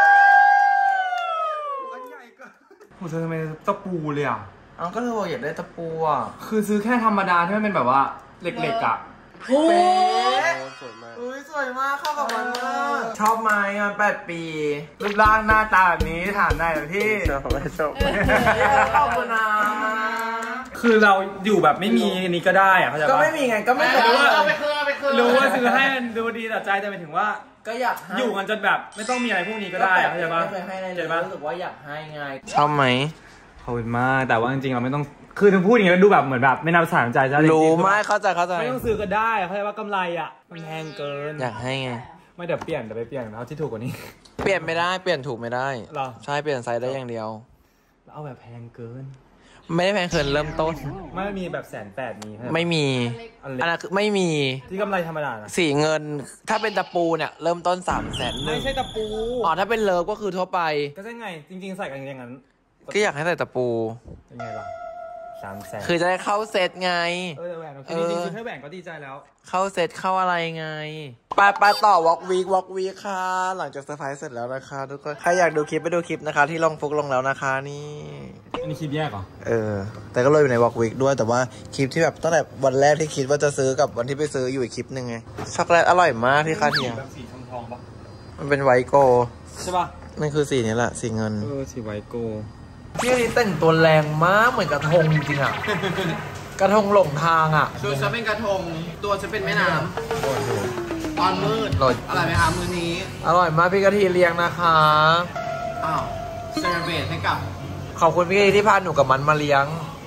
อันใหญ่ก็โหเธอทำไมตะปูเลยอ่ะอ๋อก็เธอบอกอยากได้ตะปูอ่ะคือซื้อแค่ธรรมดาที่มันเป็นแบบว่าเหล็กๆอ่ะโอ้สวยมากอุ้ยสวยมากเข้ากับมันมากชอบไหมงานแปดปีรูปร่างหน้าตาแบบนี้ถามได้หรอพี่ชอบไม่ชอบชอบนะคือเราอยู่แบบไม่มีนี้ก็ได้อะเข้าใจปะก็ไม่มีไงก็ไม่รู้ว่าเอาไปคืนเอาไปคืนรู้ว่าซื้อให้มันดูดีแต่ใจแต่หมายถึงว่าก็อยากอยู่กันจนแบบไม่ต้องมีอะไรพวกนี้ก็ได้เข้าใจปะไม่เคยให้เลยรู้สึกว่าอยากให้ไงชอบไหมขอบคุณมากแต่ว่าจริงๆเราไม่ต้องคือถึงพูดอย่างนี้ดูแบบเหมือนแบบไม่นับสารใจจะรู้ไม่เข้าใจเข้าใจไม่ต้องซื้อก็ได้เข้าใจว่ากำไรอ่ะมันแพงเกินอยากให้ไงไม่เดี๋ยวเปลี่ยนแต่ไปเปลี่ยนเอาที่ถูกกว่านี้เปลี่ยนไม่ได้เปลี่ยนถูกไม่ได้หรอใช่เปลี่ยนไซส์ได้อย่างเดียวเอาแบบแพงเกินไม่ได้แพงเกินเริ่มต้นไม่มีแบบแสนแปดมีไม่มีอันนั้นคือไม่มีที่กำไรธรรมดานะสีเงินถ้าเป็นตะปูเนี่ยเริ่มต้นสามแสนหนึ่งไม่ใช่ตะปูอ๋อถ้าเป็นเลิฟก็คือทั่วไปก็ใช่ไงจริงๆใส่กันอย่างนั้นก็อยากให้ใส่ตะปูยังไงล่ะสามแสนคือจะได้เข้าเซตไงเออแหวนคือจริงๆคือถ้าแหวนก็ดีใจแล้วเข้าเซตเข้าอะไรไงไปไปต่อวอล์กวีควอล์กวีค่ะหลังจากเซอร์ไพรส์เสร็จแล้วนะคะทุกคนใครอยากดูคลิปไปดูคลิปนะคะที่ลงฟุกลงแล้วนะคะนี่อันนี้คลิปแยกเหรอเออแต่ก็เลยอยู่ในวอล์กวีคด้วยแต่ว่าคลิปที่แบบตั้งแต่วันแรกที่คิดว่าจะซื้อกับวันที่ไปซื้ออยู่อีกคลิปหนึ่งไงช็อกโกแลตอร่อยมากที่คาเทียแบบสีทองทองปะมันเป็นไวโกใช่ปะนั่นคือสีนี้แหละสีเงินเออสีไวโกพี่นี่แต่งตัวแรงมากเหมือนกระทงจริงๆอ่ะกระทงหลงทางอ่ะชุดฉันเป็นกระทงตัวฉันเป็นแม่น้ำตอนมืดอร่อยไหมคะมื้อนี้อร่อยมากพี่กะทิเลี้ยงนะคะอ้าวเซเลบเรตให้กับขอบคุณพี่กะทิที่พาหนูกับมันมาเลี้ยง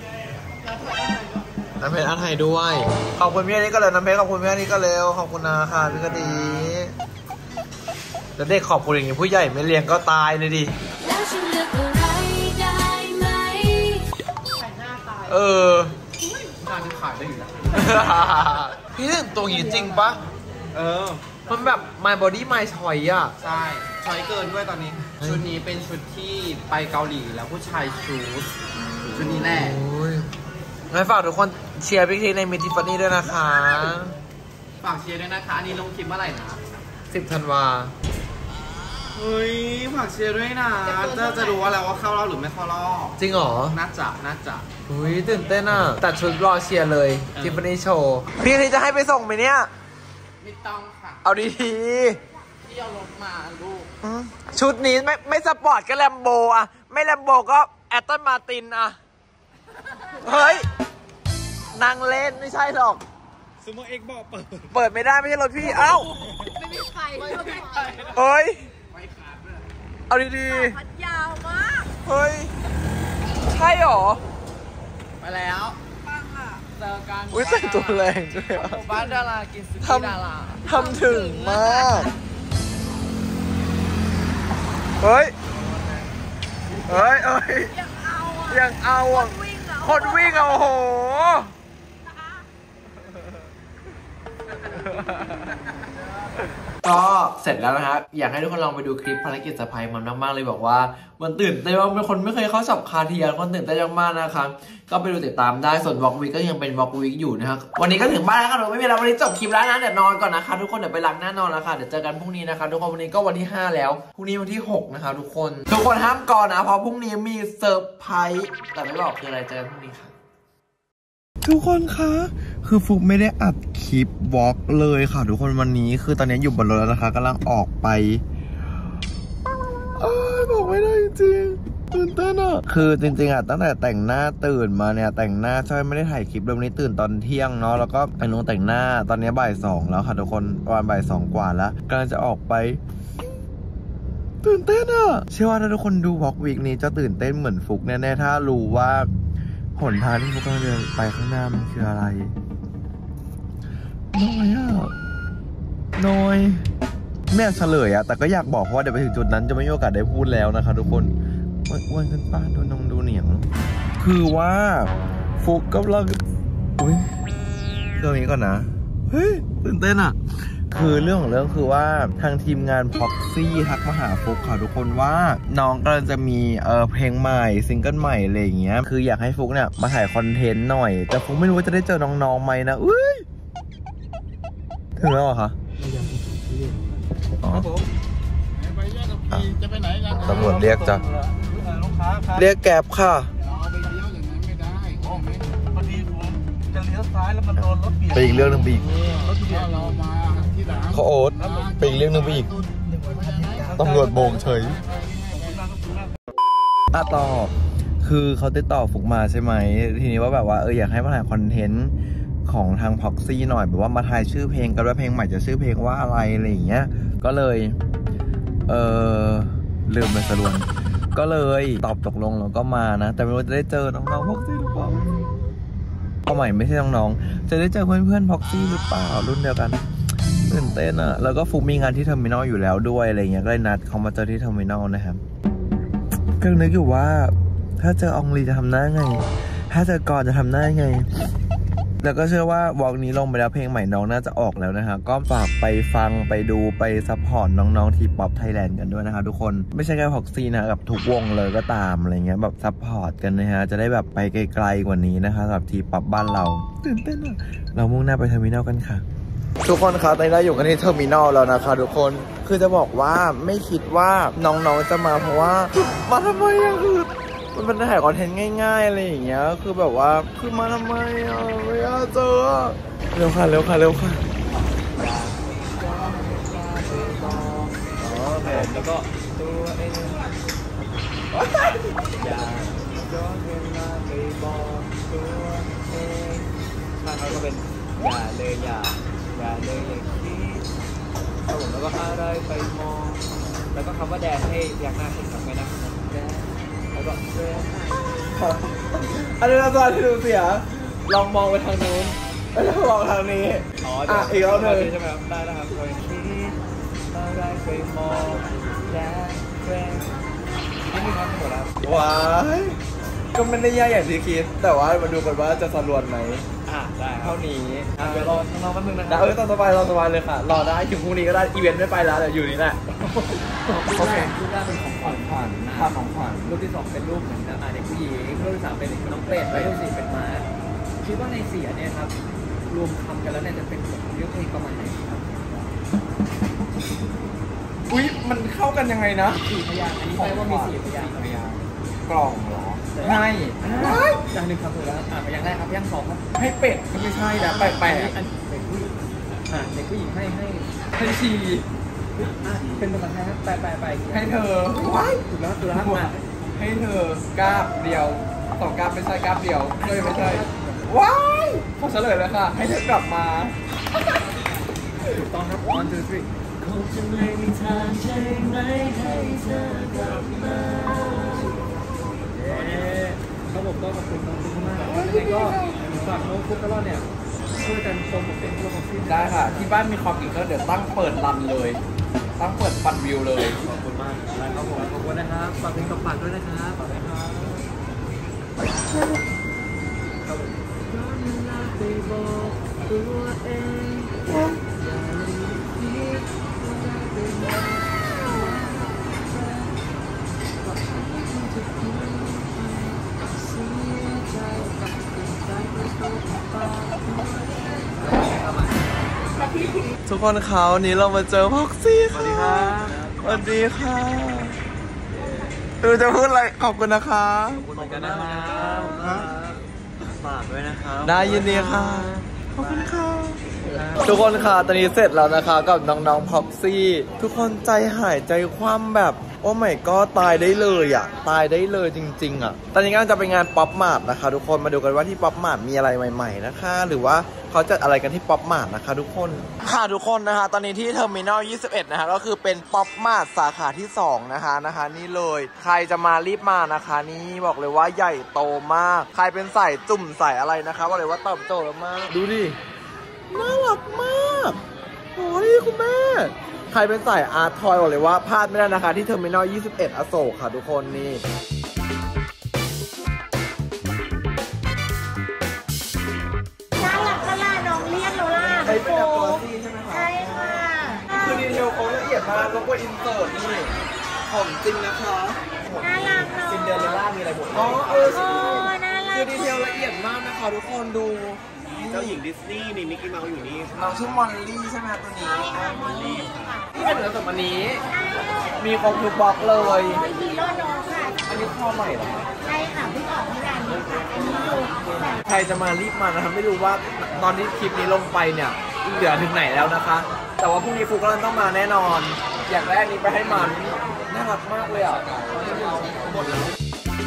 น้ำเพชรอันไทยด้วยขอบคุณพี่กะทิก็เลยน้ำเพชรขอบคุณพี่กะทิก็เร็วขอบคุณนะคะพี่กะทิแล้วเด็กขอบคุณอย่างนี้ผู้ใหญ่ไม่เลี้ยงก็ตายเลยดิเออการที่ขายได้อยู่แล้วพี่ถึงตัวนี้จริงปะเออมันแบบ my body my choice อ่ะใช่ช้อยเกินด้วยตอนนี้ชุดนี้เป็นชุดที่ไปเกาหลีแล้วผู้ชายชูดชุดนี้แน่งั้นฝากทุกคนเชียร์พี่ทีในมิทิฟานี่ด้วยนะคะฝากเชียร์ด้วยนะคะอันนี้ลงคลิปเมื่อไหร่นะสิบธันวาเฮ้ยฝากเชียร์ด้วยนะจะจะรู้ว่าแล้วว่าเข้ารอบหรือไม่เข้ารอบจริงเหรอน่าจะน่าจะอุ้ยตื่นเต้นอ่ะตัดชุดรอเชียร์เลยทิฟฟานี่โชว์พี่ทีจะให้ไปส่งไหมเนี่ยไม่ต้องค่ะเอาดีทีที่เอารถมาลูกชุดนี้ไม่ไม่สปอร์ตก็แลมโบอ่ะไม่แลมโบก็แอตตันมาตินอ่ะเฮ้ยนางเล่นไม่ใช่หรอกซูโม่เอ็กบอกเปิดเปิดไม่ได้ไม่ใช่รถพี่เอ้าไม่มีใครเฮ้ยเอาดีๆพัดยาวมากเฮ้ยใช่หรอไปแล้วปังอ่ะเจอกันอุ้ยแต่งตัวแรงด้วยอ่ะบ้านดารากินสุกี้ดาราทำถึงมากเฮ้ยเฮ้ยเฮ้ยยังเอาอ่ะยังเอาอ่ะคนวิ่งอ่ะโอ้โหก็เสร็จแล้วนะครับอยากให้ทุกคนลองไปดูคลิปภารกิจเซอร์ไพรส์มันมากๆเลยบอกว่ามันตื่นเต้นว่าเป็นคนไม่เคยเข้าช็อปคาเทียคนตื่นเต้นมากๆนะครับก็ไปดูติดตามได้ส่วนวอล์กวีก็ยังเป็นวอล์กวีอยู่นะครับวันนี้ก็ถึงบ้านแล้วครับไม่มีแล้ววันนี้จบคลิปแล้วนะเดี๋ยวนอนก่อนนะคะทุกคนเดี๋ยวไปล้างหน้านอนแล้วค่ะเดี๋ยวเจอกันพรุ่งนี้นะคะทุกคนวันนี้ก็วันที่ห้าแล้วพรุ่งนี้วันที่หกนะคะทุกคนทุกคนห้ามก่อนนะเพราะพรุ่งนี้มีเซอร์ไพรส์แต่ไม่บอกคืออะไรเจอกันพรุ่งนี้ค่ะทุกคนคะคือฟุกไม่ได้อัดคลิปวอล์กเลยค่ะทุกคนวันนี้คือตอนนี้อยู่บนรถแล้วนะคะกำลังออกไปบอกไม่ได้จริงตื่นเต้นอ่ะคือจริงๆอ่ะตั้งแต่แต่งหน้าตื่นมาเนี่ยแต่งหน้าใช่ไม่ได้ถ่ายคลิปเรื่องนี้ตื่นตอนเที่ยงเนาะแล้วก็ไปนุ่งแต่งหน้าตอนนี้บ่ายสองแล้วค่ะทุกคนประมาณบ่ายสองกว่าแล้วกำลังจะออกไปตื่นเต้นอ่ะเชื่อว่าถ้าทุกคนดูวอล์กวีคนี้จะตื่นเต้นเหมือนฟุกแน่ๆถ้ารู้ว่าหนทางที่ฟุกกำลังเดินไปข้างหน้ามันคืออะไรน้อยอ่ะน้อยไม่อยากเฉลยอะแต่ก็อยากบอกเพราะว่าเดี๋ยวไปถึงจุดนั้นจะไม่มีโอกาสได้พูดแล้วนะคะทุกคนอ้วนขึ้นป้าดูนองดูเหนียงคือว่าฟุกกำลังอุ้ยเรื่องนี้ก่อนนะเฮ้ยตื่นเต้นอะคือเรื่องของเรื่องคือว่าทางทีมงานพ็อกซี่ทักมาหาฟุกค่ะทุกคนว่าน้องกำลังจะมีเออเพลงใหม่ซิงเกิลใหม่อะไรอย่างเงี้ยคืออยากให้ฟุกเนี่ยมาถ่ายคอนเทนต์หน่อยแต่ฟุกไม่รู้ว่าจะได้เจอน้องๆไหมนะอุ้ยถึงแล้วเหรอคะจะไปไหนกันตำรวจเรียกจ้ะเรียกแกร็บค่ะพอดีผมจะเลี้ยวซ้ายแล้วมันโดนรถเบียดไปอีกเรื่องหนึ่งไปอีกรถเบียดเรามาที่หลังเขาโอ๊ตไปอีกเรื่องหนึ่งไปอีกตำรวจโบกเฉยอ่ะต่อคือเขาติดต่อฟุกมาใช่ไหมทีนี้ว่าแบบว่าเอออยากให้มาถ่ายคอนเทนต์ของทางพ็อกซี่หน่อยแบบว่ามาถ่ายชื่อเพลงกันว่าเพลงใหม่จะชื่อเพลงว่าอะไรอะไรอย่างเงี้ยก็เลยเออลืมไปสะดวนก็เลยตอบตกลงแล้วก็มานะแต่ไม่รู้จะได้เจอน้องๆพ็อกซี่หรือเปล่าก็ใหม่ไม่ใช่น้องๆจะได้เจอเพื่อนๆพ็อกซี่หรือเปล่ารุ่นเดียวกันตื่นเต้นอ่ะแล้วก็ฟุกมีงานที่เทอร์มินอลอยู่แล้วด้วยอะไรเงี้ยก็เลยนัดเขามาเจอที่เทอร์มินอลนะครับก็นึกอยู่ว่าถ้าเจออองลีจะทำหน้าไงถ้าเจอกอนจะทำหน้าไงแล้วก็เชื่อว่าวอล์กนี้ลงไปแล้วเพลงใหม่น้องน่าจะออกแล้วนะคะก็ฝากไปฟังไปดูไปซัพพอร์ตน้องๆทีป๊อปไทยแลนด์กันด้วยนะคะทุกคนไม่ใช่แค่พ็อกซี่นะกับทุกวงเลยก็ตามอะไรเงี้ยแบบซัพพอร์ตกันนะฮะจะได้แบบไปไกลๆกว่านี้นะคะสำหรับทีป๊อปบ้านเราตื่นเต้นอ่ะเรามุ่งหน้าไปเทอร์มินอลกันค่ะทุกคนคะตอนนี้เราอยู่กันที่เทอร์มินอลแล้วนะคะทุกคนคือจะบอกว่าไม่คิดว่าน้องๆจะมาเพราะว่ามาทำไมอะคือมันเป็นถ่ายคอนเทนต์ง่ายๆอะไรอย่างเงี้ยคือแบบว่าคือมาทำไมอ่ะไม่อยากเจอเร็วค่ะเร็วค่ะเร็วค่ะโอเคแล้วก็ตัวเองอย่าย้อนเวลาไปบอกตัวเองถ้าเขาก็เป็นอย่าเลยอย่าอย่าเลยอย่าคิดครับผมแล้วก็อะไรไปมองแล้วก็คำว่าแดนให้ยักหน้าขึ้นทำไงนะแดนแล้วก็เดินอันนี้เราตอนที่ดูเสียลองมองไปทางนู้นแล้วมองทางนี้อ๋ออ่ะอีกรอบหนึ่งใช่ไหมครับได้แล้วครับคิดอะไรไปมองแดนแดนนี่มีครับหมดแล้วว้ายก็ไม่ได้ยากอย่างที่คิดแต่ว่ามาดูกันว่าจะสะลวนไหมอ่ะได้เท่านี้เดี๋ยวรอรอแป๊บนึงนะเออตอนสบายรอสบายเลยค่ะรอได้ถึงพรุ่งนี้ก็ได้อีเวนต์ไม่ไปแล้วเดี๋ยวอยู่นี่แหละโอเครูปแรกเป็นของขวัญขวัญนะครับของขวัญรูปที่สองเป็นรูปเหมือนเด็กผู้หญิงรูปที่สามเป็นน้องเป็ดรูปสี่เป็นม้าคิดว่าในสี่เนี่ยครับรวมคำกันแล้วเนี่ยจะเป็นเรื่องเพลงประมาณไหนครับอุ้ยมันเข้ากันยังไงนะสี่พยางค์อันนี้แปลว่ามีสี่พยางค์กล่องเหรอให้อย่างหนึ่งครับถูกแล้วอ่าอย่างแรกครับอย่างสองครับให้เป็ดก็ไม่ใช่นะแปลกแปลกอันเด็กผู้หญิงอ่าเด็กผู้หญิงให้ให้ให้ชีเป็นภาษาไทยครับแปลแปลไปให้เธอว้ายถูกแล้วถูกแล้วมาให้เธอกราบเดียวสองกราบไม่ใช่กราบเดียวเลยไม่ใช่ว้ายขอเฉลยเลยค่ะให้เธอกลับมาถูกต้องครับ one two threeคงจะไม่มีทางใช่ไหมให้เธอกลับมาครับผมก็ขอบคุณน้องฟุ๊กมากยังไงก็ฝากน้องฟุ๊กกระรอกเนี่ยช่วยกันชมผมเป็นตัวของที่ได้ค่ะที่บ้านมีความอีกก็เดี๋ยวตั้งเปิดรันเลยตั้งเปิดฟันวิวเลยขอบคุณมากแล้วครับผมขอบคุณนะครับฝากเพลงกับฝากด้วยนะครับฝากด้วยครับตัวเองทุกคนเขาวันนี้เรามาเจอพ็อกซี่ค่ะสวัสดีครับสวัสดีค่ะดูจะพูดอะไรขอบคุณนะคะขอบคุณเหมือนกันนะครับฝากด้วยนะครับได้ยินดีค่ะขอบคุณค่ะทุกคนค่ะตอนนี้เสร็จแล้วนะคะกับน้องๆพ็อกซี่ทุกคนใจหายใจคว่ำแบบโอ้ไม่ก็ตายได้เลยอ่ะตายได้เลยจริงๆอ่ะตอนนี้กำลังจะไปงานป๊อปมาร์ทนะคะทุกคนมาดูกันว่าที่ป๊อปมาร์ทมีอะไรใหม่ๆนะคะหรือว่าเขาจัดอะไรกันที่ป๊อปมาร์ทนะคะทุกคนค่ะทุกคนนะคะตอนนี้ที่เทอร์มินอลยี่สิบเอ็ดนะคะก็คือเป็นป๊อปมาร์ทสาขาที่สองนะคะนะคะนี่เลยใครจะมารีบมานะคะนี่บอกเลยว่าใหญ่โตมากใครเป็นสายจุ่มสายอะไรนะคะบอกเลยว่าตอบโจทย์มากดูดิน่ารักมากโอ้ยคุณแม่ใครเป็นสายอาร์ตทอยบอกเลยว่าพลาดไม่ได้นะคะที่เทอร์มินอลยี่สิบเอ็ดอโศกค่ะทุกคนนี่น่ารักขนาดน้องเรียกแล้วล่ะใช่เป็นตัวซีใช่ไหมคะใช่ค่ะคือดีเทลเขาละเอียดมากแล้วก็อินเสิร์ตนี่ของจริงนะคะน่ารักเนาะซินเดอเรลล่ามีอะไรหมดอ๋อเออคือดีเทลละเอียดมากนะคะทุกคนดูเจ้าหญิงดิสนีย์นี่มิกกี้เมาส์อยู่นี่น้องชื่อมอลลี่ใช่ไหมตัวนี้มอลลี่ที่เป็นเหนือสมนี้มีครบทุกบล็อกเลยฮีโร่น้องค่ะอันนี้ข้อใหม่เหรอใช่ค่ะเพิ่งออกเมื่อวานนี้ค่ะอันนี้คือใครจะมารีบมานะคะไม่รู้ว่าตอนที่คลิปนี้ลงไปเนี่ยเหลือถึงไหนแล้วนะคะแต่ว่าพรุ่งนี้ฟูก็ต้องมาแน่นอนอย่างแรกนี้ไปให้มันน่ารักมากเลยอ่ะหมดเลย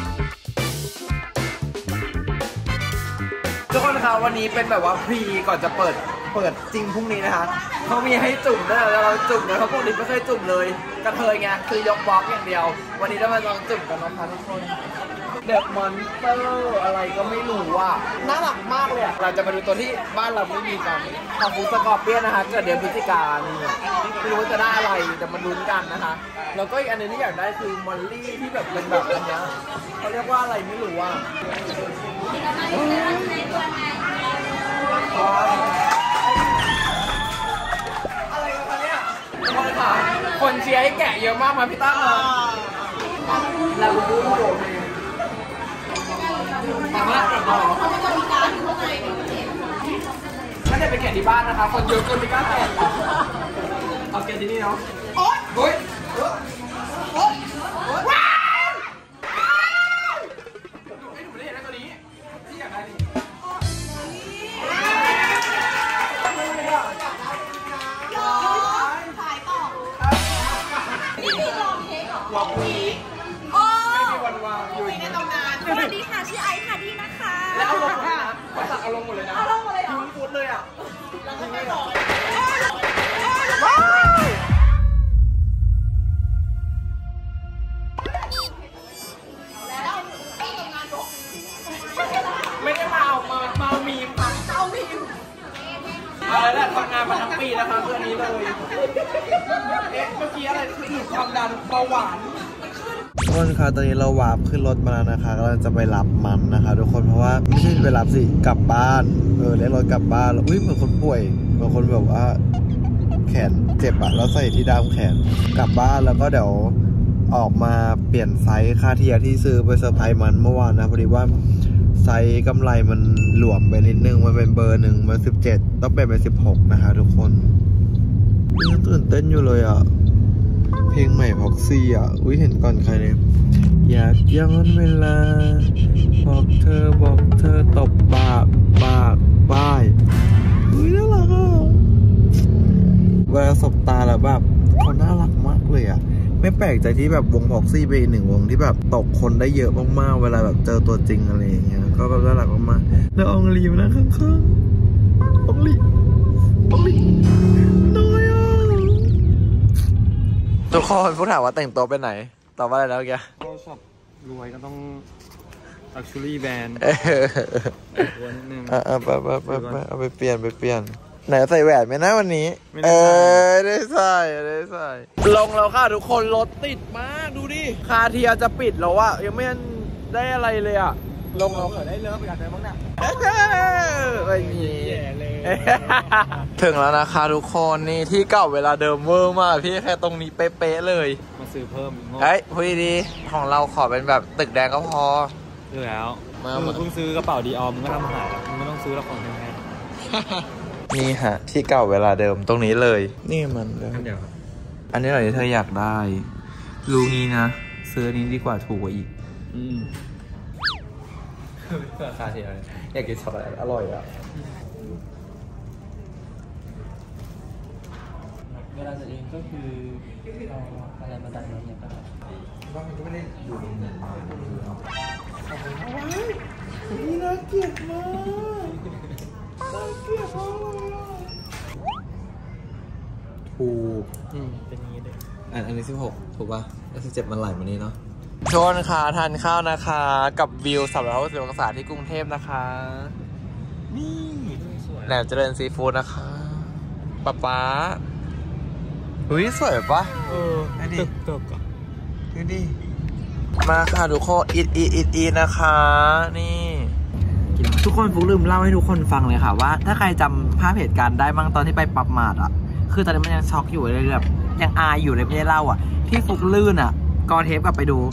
ทุกคนนะคะวันนี้เป็นแบบว่าพรีก่อนจะเปิดเปิดจริงพรุ่งนี้นะคะเขามีให้จุ่มด้วยแล้วเราจุ่มนะเพราะพวกนี้ไม่เคยจุ่มเลยกระเทยไงคือยกบล็อกอย่างเดียววันนี้ได้มาลองจุ่มกันนะคะทุกคนเด็กมอนสเตอร์อะไรก็ไม่รู้ว่าน่ารักมากเลยอ่ะเราจะมาดูตัวที่บ้านเราไม่มีกันทางฟูสกอร์เปียนนะคะเกิดเดือนพฤศจิกายนนี่ไม่รู้จะได้อะไรแต่มาลุ้นกันนะคะแล้วก็อีกอันนึงที่อยากได้คือมอลลี่ที่แบบเป็นแบบอันนี้เขาเรียกว่าอะไรไม่รู้ว่าอะไรกันคะเนี่ยคนค่ะคนเชียร์ให้แกะเยอะมากมาพี่ตั้งเราดูแต่ว่าถ้าจะไปแกะที่บ้านนะคะคนเยอะเกินไม่กล้าแกะเอาแกะที่นี่เนาะโอ๊ยโอ๊ยโอ๊ยว้าวไม่ถูกไม่ได้นะตัวนี้ที่อยากได้นี่ลองพีโอ้ไม่มีวันวางอยู่ในตำนานสวัสดีค่ะชื่อไอซ์ค่ะดีนะคะแล้วเอาลงหมดนะภาษาเอาลงหมดเลยนะเอาลงหมดเลยเหรอยุ่งฟุดเลยอ่ะเราก็ไม่บอกไม่ได้มาเอามาเมามีมค่ะเมามีมอะไรแหละทำงานมาทั้งปีนะคะเพื่อนนี้เลยเอ๊ะเมื่อกี้อะไรคือถึงความดันเบาหวานทุกคนคะตอนนี้เราวาร์ปขึ้นรถมาแล้วนะคะเราจะไปรับมันนะคะทุกคนเพราะว่าไม่ใช่ไปรับสิกลับบ้านเออเรียกรถกลับบ้านแล้วอุ้ยเหมือนคนป่วยเหมือนคนแบบว่าแขนเจ็บอะแล้วใส่ที่ด้ามแขนกลับบ้านแล้วก็เดี๋ยวออกมาเปลี่ยนไซส์ค่าเทียที่ซื้อไปเซอร์ไพรส์มันเมื่อวานนะพอดีว่าไซส์กำไรมันหลวมไปนิดนึงมันเป็นเบอร์หนึ่งมันสิบเจ็ดต้องเป็นเป็นสิบหกนะคะทุกคนยังตื่นเต้นอยู่เลยอ่ะเพลงใหม่พ็อกซี่อ่ะอุ้ยเห็นก่อนใครเนี่ยอยากย้อนเวลาบอกเธอบอกเธอตบปากปากป้ายอุ้ยน่ารักอ่ะเวลาสบตาแล้วแบบเขาน่ารักมากเลยอ่ะไม่แปลกใจที่แบบวงพ็อกซี่เป็นหนึ่งวงที่แบบตกคนได้เยอะมากๆเวลาแบบเจอตัวจริงอะไรอย่างเงี้ยก็แบบน่ารักมากๆแล้วอองลีมานั่งข้างๆอองลีอองลีน้อยอ่ะทุกคนผู้ถามว่าแต่งตัวไปไหนตอบว่าอะไรแล้วแกก็ชอบรวยก็ต้อง luxury band รวยนิดนึงอ่ะไปไปไปไปเอาไปเปลี่ยนไปเปลี่ยนไหนใส่แหวนไหมนะวันนี้เออได้ใส่ได้ใส่ลงแล้วค่ะทุกคนรถติดมากดูดิคาเทียจะปิดแล้วอะยังไม่ได้อะไรเลยอะลงเราเกิดได้เลิฟไปกันเลยมั้งเนี่ยไม่มีถึงแล้วนะคะทุกคนนี่ที่เก่าเวลาเดิมเวอร์มากพี่แค่ตรงนี้เป๊ะๆเลยมาซื้อเพิ่มเฮ้ยพูดดีของเราขอเป็นแบบตึกแดงก็พออยู่แล้วมึงเพิ่งซื้อกระเป๋าดีออมมึงก็ทำหายแล้วมึงไม่ต้องซื้อละครแพงนี่ฮะที่เก่าเวลาเดิมตรงนี้เลยนี่มันเลยอันนี้เหรอที่เธออยากได้รู้งี้นะซื้อนี้ดีกว่าถูกกว่าอีกอืมราคาที่ไหนอยากกินช็อกโกแลตอร่อยอ่ะเวลาจะเองก็คือเอาอะไรมาดัดเนี่ยก็ว่ามันก็ไม่ได้อยู่ในเงินมานี่น่าเกลียดมากน่าเกลียดมากเลยอ่ะถูกอืมเป็นอย่างนี้เลยอันอันนี้สิบหกถูกป่ะแล้วสิบเจ็ดมันไหลมานี้เนาะชนค่ะทานข้าวนะคะกับวิวสามร้อยหกสิบองศาที่กรุงเทพนะคะนี่แหลมเจริญซีฟู้ดนะคะป๊าป๊าเฮ้ยสวยปะเออดูดิดูดิมาค่ะทุกคนอีทอีทอีทอีทนะคะนี่ทุกคนฟุกลืมเล่าให้ทุกคนฟังเลยค่ะว่าถ้าใครจำภาพเหตุการณ์ได้บ้างตอนที่ไปปั๊บมาดอ่ะคือตอนนี้มันยังช็อกอยู่เลยแบบยังอายอยู่เลยไม่ได้เล่าอ่ะที่ฟุกลื่นอ่ะกอเทปกลับไปดู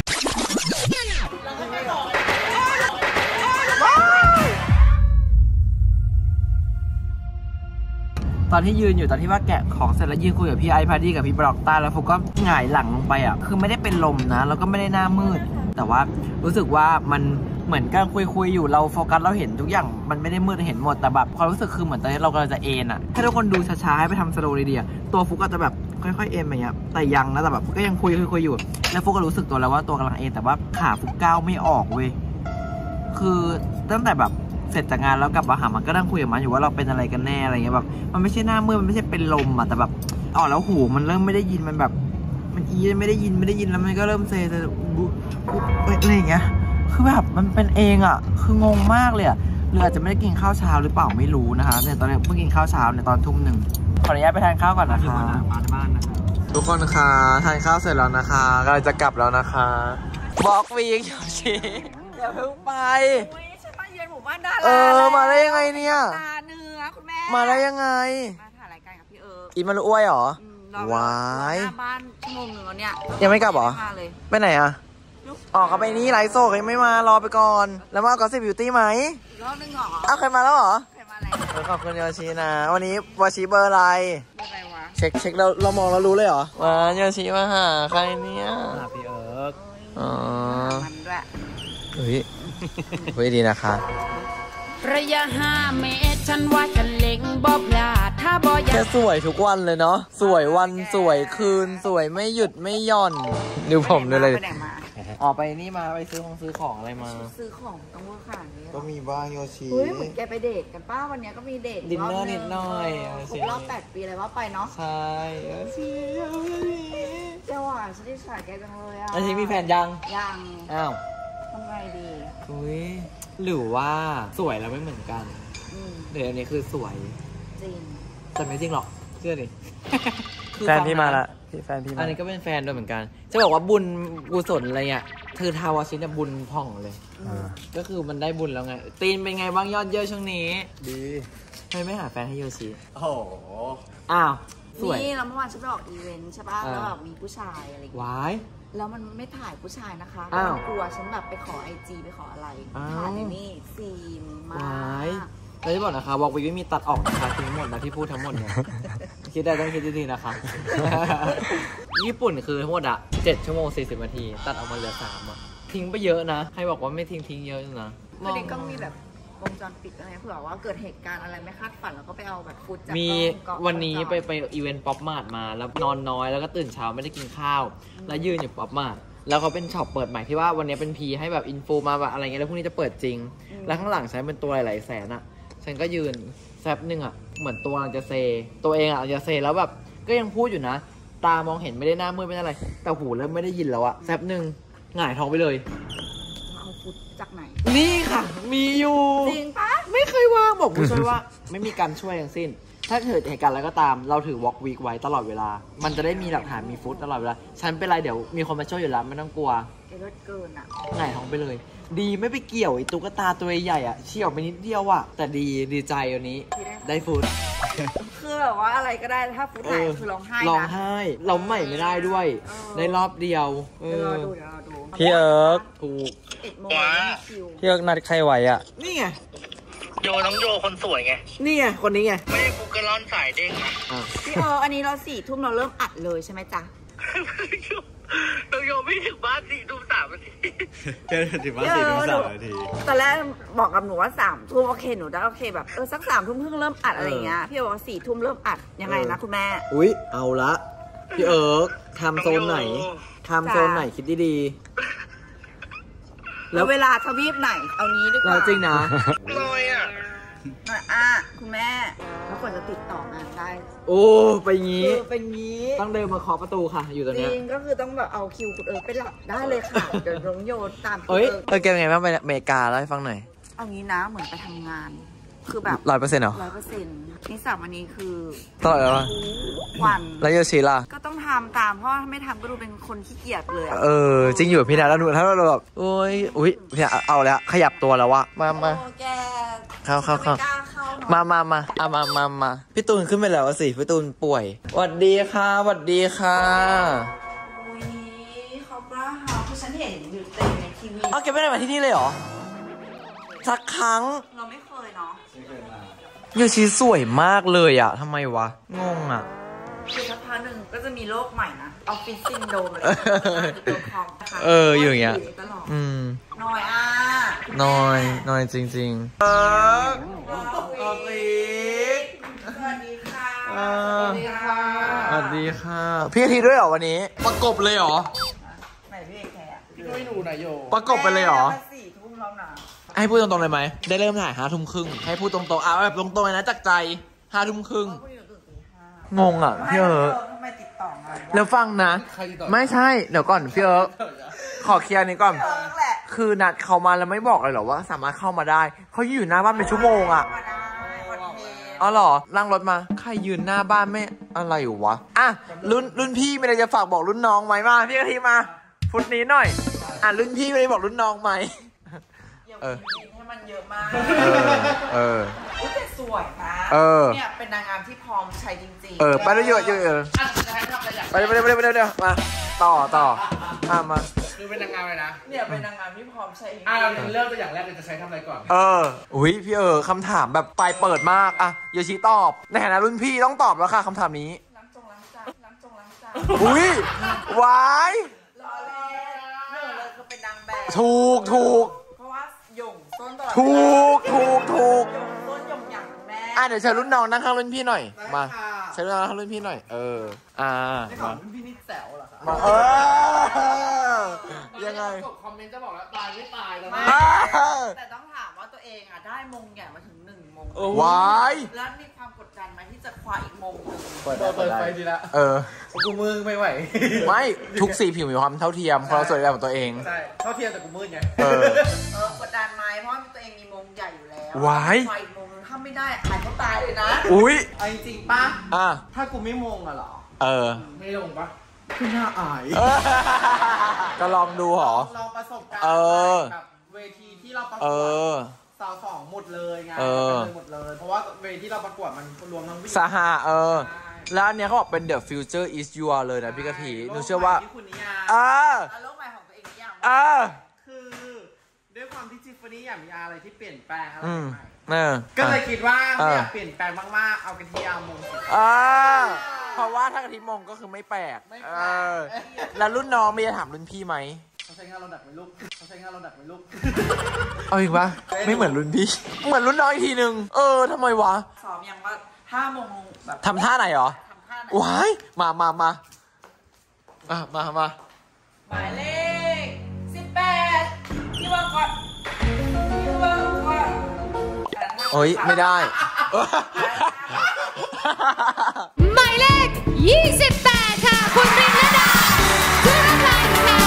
ตอนที่ยืนอยู่ตอนที่ว่าแกะของเสร็จแล้วยืนคุยกับพี่ไอพาร์ดี้กับพี่บล็อกต้าแล้วฟุกก็หงายหลังลงไปอ่ะคือไม่ได้เป็นลมนะแล้วก็ไม่ได้หน้ามืดแต่ว่ารู้สึกว่ามันเหมือนกันคุยคุยอยู่เราโฟกัสเราเห็นทุกอย่างมันไม่ได้มืดเห็นหมดแต่แบบความรู้สึกคือเหมือนตอนนี้เรากำลังจะเอ็นอ่ะถ้าทุกคนดูช้าๆให้ไปทำสโลว์ดีๆตัวฟุกก็จะแบบค่อยๆเอ็นแบบนี้แต่ยังนะแต่แบบก็ยังคุยคุยอยู่แล้วฟุกก็รู้สึกตัวแล้วว่าตัวกำลังเอ็นแต่ว่าขาฟุกก้าวไม่ออกเว้ยคือตั้งแต่แบบเสร็จจากงานแล้วกลับมาหามันก็นั่งคุยกับมันอยู่ว่าเราเป็นอะไรกันแน่อะไรเงี้ยแบบมันไม่ใช่หน้ามืดมันไม่ใช่เป็นลมอ่ะแต่แบบอ๋อแล้วหูมันเริ่มไม่ได้ยินมันแบบมันอีไม่ได้ยินไม่ได้ยินแล้วมันก็เริ่มเซเซบุ๊บอะไรอย่างเงี้ยคือแบบมันเป็นเองอ่ะคืองงมากเลยอ่ะหรืออาจจะไม่ได้กินข้าวเช้าหรือเปล่าไม่รู้นะคะเนี่ยตอนนี้เพิ่งกินข้าวเช้าในตอนทุ่มหนึ่งขออนุญาตไปทานข้าวก่อนนะคะมาที่บ้านนะคะทุกคนคะทานข้าวเสร็จแล้วนะคะกำลังจะกลับแล้วนะคะบอกวีกโยชิอย่าเพิ่งไปเออมาได้ยังไงเนี่ยเนื้อคุณแม่มาได้ยังไงมาถ่ายรายการกับพี่เอิร์กอีมันอ้วยเหรอว้ายหน้าบ้านชั่วโมงหนึ่งแล้วเนี่ยยังไม่กลับเหรอไปไหนอ่ะออกกันไปนี่ไลฟ์โซ่ยังไม่มารอไปก่อนแล้วมาก็สิบบิวตี้ไหมรอบนึงเหรออ้าวเคยมาแล้วเหรอเคยมาแล้วขอบคุณโยชินะวันนี้วาชิเบอร์อะไรเบอร์อะไรวะเช็คเช็คเราเรามองเรารู้เลยเหรอมาโยชิมาหาใครเนี่ยหาพี่เอิร์กอ๋อมันด้วยเฮ้ยเฮ้ยดีนะคะระยะห้าเมตรฉันว่าจะเล็งบอบลาถ้าบอยแค่สวยทุกวันเลยเนาะสวยวันสวยคืนสวยไม่หยุดไม่หย่อนดูผมดูเลยออกไปนี่มาไปซื้อของซื้อของอะไรมาซื้อของต้องว่าขนาดนี้ก็มีบ้างโยชิเฮ้ยเหมือนแกไปเดทกันป้าวันนี้ก็มีเดทดินเนอร์นิดหน่อยครบรอบแปดปีอะไรว่าไปเนาะใช่โยชิเจ้าอ่ะฉันได้ฉายแกจังเลยอ่ะโยชิมีแฟนยังยังอ้าวทำไงดีอุ้ยหรือว่าสวยแล้วไม่เหมือนกันเดี๋ยวนี้คือสวยจริงแต่ไม่จริงหรอกเชื่อดิแฟนพี่มาละพี่แฟนพี่มาอันนี้ก็เป็นแฟนด้วยเหมือนกันจะบอกว่าบุญกุศลอะไรเงี้ยคือทาวาชิเนี่ยบุญพ่องเลยก็คือมันได้บุญแล้วไงตีนเป็นไงบ้างยอดเยอะช่วงนี้ดีทำไมไม่หาแฟนให้โยชิโอ้โหอ้าวสวยนี่แล้วเมื่อวานฉันไปออกอีเวนต์ใช่ป่ะแล้วแบบมีผู้ชายอะไรอย่างเงี้ยว้ายแล้วมันไม่ถ่ายผู้ชายนะคะก็กลัวฉันแบบไปขอไอจีไปขออะไรถ่ายในนี่ฟิล์มมาเราจะบอกนะคะวอล์กวีไม่มีตัดออกนะคะทิ้งหมดนะที่พูดทั้งหมดเนี่ยคิดได้ต้องคิดดีๆนะคะญี่ปุ่นคือทั้งหมดอะเจ็ดชั่วโมงสี่สิบนาทีตัดออกมาเหลือสามอะทิ้งไปเยอะนะใครบอกว่าไม่ทิ้งทิ้งเยอะนะคือเด็กก็มีแบบวงจรปิดอะไรเผื่อว่าเกิดเหตุการณ์อะไรไม่คาดฝันแล้วก็ไปเอาแบบฟุตจากมีวันนี้ไปไปอีเวนต์ป๊อปมาร์ทมาแล้วนอนน้อยแล้วก็ตื่นเช้าไม่ได้กินข้าวแล้วยืนอยู่ป๊อปมาร์ทแล้วเขาเป็นช็อปเปิดใหม่ที่ว่าวันนี้เป็นพีให้แบบอินฟูมาแบบอะไรเงี้ยแล้วพรุ่งนี้จะเปิดจริงแล้วข้างหลังใช้เป็นตัวหลายแสนอะฉันก็ยืนแซบหนึ่งอะเหมือนตัวจะเซตัวเองอะจะเซแล้วแบบก็ยังพูดอยู่นะตามองเห็นไม่ได้หน้ามืดไม่ได้อะไรแต่หูเริ่มไม่ได้ยินแล้วอะแซบหนึ่งหงายท้องไปเลยเอาฟุตจากไหนนี่ค่ะมีอยู่จริงปะไม่เคยวางบอกผู้ช่วยว่าไม่มีการช่วยทั้งสิ้นถ้าเกิดเหตุการณ์อะไรก็ตามเราถือวอล์กวีคไว้ตลอดเวลามันจะได้มีหลักฐานมีฟุตตลอดเวลาฉันเป็นไรเดี๋ยวมีคนมาช่วยอยู่แล้วไม่ต้องกลัวเกินเกินอะหงายท้องไปเลยดีไม่ไปเกี่ยวไอ้ตุ๊กตาตัวใหญ่อะเฉี่ยวไปนิดเดียวอะแต่ดีดีใจวันนี้ได้ฟุตคือแบบว่าอะไรก็ได้ถ้าฟุตหายคือร้องไห้นะร้องไห้เราใหม่ไม่ได้ด้วยในรอบเดียวเดี๋ยวรอดูเดี๋ยวรอดูพี่เอิร์กถูกเอ็ดโมงพี่เอิร์กนัดใครไหวอะนี่ไงโยน้องโยคนสวยไงนี่ไงคนนี้ไงไม่ได้กูกระล่อนสายเด้งนะพี่เอออันนี้เราสี่ทุ่มเราเริ่มอัดเลยใช่ไหมจ๊ะน้องโยไม่ถึงบ้านสี่ทุ่มสามนาทีแค่ถึงบ้านสี่ทุ่มสามนาทีตอนแรกบอกกับหนูว่าสามทุ่มโอเคหนูได้โอเคแบบเออสักสามทุ่มเพิ่งเริ่มอัดอะไรเงี้ยพี่บอกว่าสี่ทุ่มเริ่มอัดยังไงนะคุณแม่อุ๊ยเอาละพี่เอิร์กทำโซนไหนทำโซนไหนคิดดีๆแล้วเวลาทวีปไหนเอางี้ดีกว่าเราจริงนะลอยอ่ะอ่ะคุณแม่แล้วควรจะติดต่องานได้โอ้ไปงี้ไปงี้ต้องเดินมาเคาะประตูค่ะอยู่ตรงนี้จริงก็คือต้องแบบเอาคิวคุณเอิร์กไปหลับได้เลยค่ะเดี๋ยวน้องโยนตามเอ้ยเออแกเป็นไงบ้างไปอเมริกาแล้วให้ฟังหน่อยเอางี้นะเหมือนไปทำงานคือแบบร้อยเปอร์เซ็นต์เหรอร้อยเปอร์เซ็นต์นิสัยวันนี้คือต่อแล้ววะวันแล้วโยชิล่ะก็ต้องทำตามเพราะถ้าไม่ทำก็ดูเป็นคนขี้เกียจเลยเออจริงอยู่พี่นะแล้วหนูถ้าเราแบบโอ้ยอุ้ยพี่เอาแล้วขยับตัวแล้ววะมามาเข้าเข้าเข้ามามามาเอามามามาพี่ตูนขึ้นไปแล้วสิพี่ตูนป่วยสวัสดีค่ะสวัสดีค่ะอุ้ยเขาปลาหาเพราะฉันเห็นอยู่เต็มในทีวีเอาแกไม่ได้มาที่นี่เลยเหรอสักครั้งเราไม่เคยเนาะโยชิสวยมากเลยอ่ะทำไมวะงงอ่ะคือสักพักหนึ่งก็จะมีโรคใหม่นะออฟฟิศซินโดรมเลยตัวคอมนะคะเอออยู่อย่างเงี้ยอืมน้อยอ่ะน้อยน้อยจริงๆเออออฟฟิศสวัสดีค่ะสวัสดีค่ะสวัสดีค่ะพี่อาทิตย์ด้วยเหรอวันนี้ประกบเลยเหรอไหนพี่แขกพี่ด้วยหนูนายโยประกบไปเลยเหรอสี่ทุ่มแล้วนะให้พูดตรงๆเลยไหมได้เริ่มถ่ายห้าทุ่มครึ่งให้พูดตรงๆเอาแบบตรงๆเลยนะจากใจห้าทุ่มครึ่งงงอ่ะพี่เอิร์กทำไมติดต่อมาแล้วฟังนะไม่ใช่เดี๋ยวก่อนพี่เอิร์กขอเคลียร์นี้ก่อนคือนัดเขามาแล้วไม่บอกเลยเหรอว่าสามารถเข้ามาได้เขาอยู่หน้าบ้านเป็นชั่วโมงอ่ะอ๋อเหรอนั่งรถมาใครยืนหน้าบ้านไม่อะไรอยู่วะอ่ะรุ่นรุ่นพี่มีอะไรจะฝากบอกรุ่นน้องไหมมาพี่กะทิมาฟุตนี้หน่อยอ่ะรุ่นพี่มีอะไรบอกรุ่นน้องไหมเออให้มันเยอะมากเอออุ้ยแต่สวยนะเนี่ยเป็นนางงามที่พร้อมใช้จริงๆเออไปเยอะเยอะเออไปไปไปไปเดี๋ยวมาต่อต่อมามาคือเป็นนางงามเลยนะเนี่ยเป็นนางงามที่พร้อมใช้อ่ะเราเริ่มตัวอย่างแรกเลยจะใช้ทำอะไรก่อนเอออุ้ยพี่เออคำถามแบบปลายเปิดมากอ่ะโยชิตอบในฐานะรุ่นพี่ต้องตอบแล้วค่ะคำถามนี้ล้างจงล้างจานล้างจงล้างจานอุ้ยวายรอเลยเลยก็เป็นนางแบบถูกถูกเพราะว่าหย่งต้นตลอดถูกถูกถูกต้นหย่งอย่างแม่อ่ะเดี๋ยวเชิญรุ่นน้องนั่งข้างรุ่นพี่หน่อยมาเชิญรุ่นน้องนั่งข้างรุ่นพี่หน่อยเอออ่ามารุ่นพี่นี่แซวเหรอคะมาเออยังไงคอมเมนต์จะบอกแล้วตายไม่ตายแล้วแต่ต้องถามว่าตัวเองอ่ะได้มงใหญ่มาถึงหนึ่งมงว้ายแล้วมีความกดดันไหมที่จะคว้าอีกมงหนึ่งเปิดเปิดไฟดีละเออกูมือไม่ไหวไม่ทุกสีผิวมีความเท่าเทียมเพราะเราสวยแบบของตัวเองใช่เท่าเทียมแต่กูมืดไงเออเออกดดันไหมเพราะตัวเองมีมงใหญ่อยู่แล้วว้ายคว้าอีกมงถ้าไม่ได้อาจจะตายเลยนะอุ้ยเอาจริงป่ะอ่ะถ้ากูไม่มงอ่ะหรอเออไม่ลงปะคือน่าอายก็ลองดูหรอลองประสบการณ์กับเวทีที่เราประกวดสาวสองหมดเลยไงหมดเลยเพราะว่าเวทีที่เราประกวดมันรวมทั้งสหะเออแล้วอันเนี้ยเขาบอกเป็น the future is yours เลยนะพี่กะทิหนูเชื่อว่าเออโลกใหม่ของตัวเองอย่างเออคือด้วยความที่ทิฟฟานี่อยากมีอะไรที่เปลี่ยนแปลงอะไรใหม่ก็เลยคิดว่าอยากเปลี่ยนแปลงมากๆเอากะทิเอามงอ่าเพราะว่าถ้ากะทิมงก็คือไม่แปลกแล้วรุ่นน้องมีจะถามรุ่นพี่ไหมเขาใช้งานเราดักไว้ลูกเขาใช้งานเราดักไว้ลูกเอาอีกปะไม่เหมือนรุ่นพี่เหมือนรุ่นน้องอีกทีนึงเออทำไมวะสอบยังว่าท่ามงแบบทำท่าไหนหรอว้ายมามามาอ่ะมามาหมายเลขสิบแปดที่ว่าก่อนที่ว่าก่อนโอ้ยไม่ได้หมายเลขยี่สิบแปดค่ะคุณรินลดาชุรพันธ์ค่ะ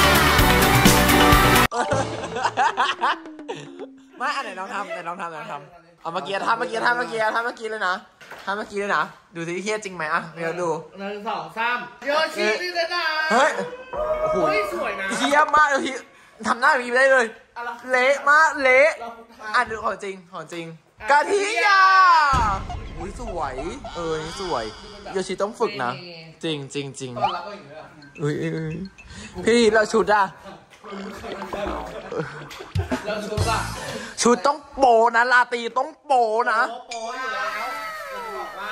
ไม่อันไหนน้องทำไหนน้องทำไหนน้องทำเอาเมื่อกี้ทำเมื่อกี้ทำเมื่อกี้ทำเมื่อกี้เลยนะทำเมื่อกี้เลยนะดูสิเฮี้ยจริงไหมอ่ะเดี๋ยวดูหนึ่งสองสามโยชิรินลดาเฮ้ยโอ้โหสวยนะเฮี้ยมากเลยทำหน้าแบบนี้ได้เลยเละมากเละอ่ะดูของจริงของจริงกะทิยาอุ้ยสวยเออนี่สวยโยชิต้องฝึกนะจริงจริงจริงอุ้ยพี่เราชุดอ่ะแล้วชุดล่ะชุดต้องโปนะลาตรีต้องโปนะโป๊อยู่แล้วเราจะบอกว่า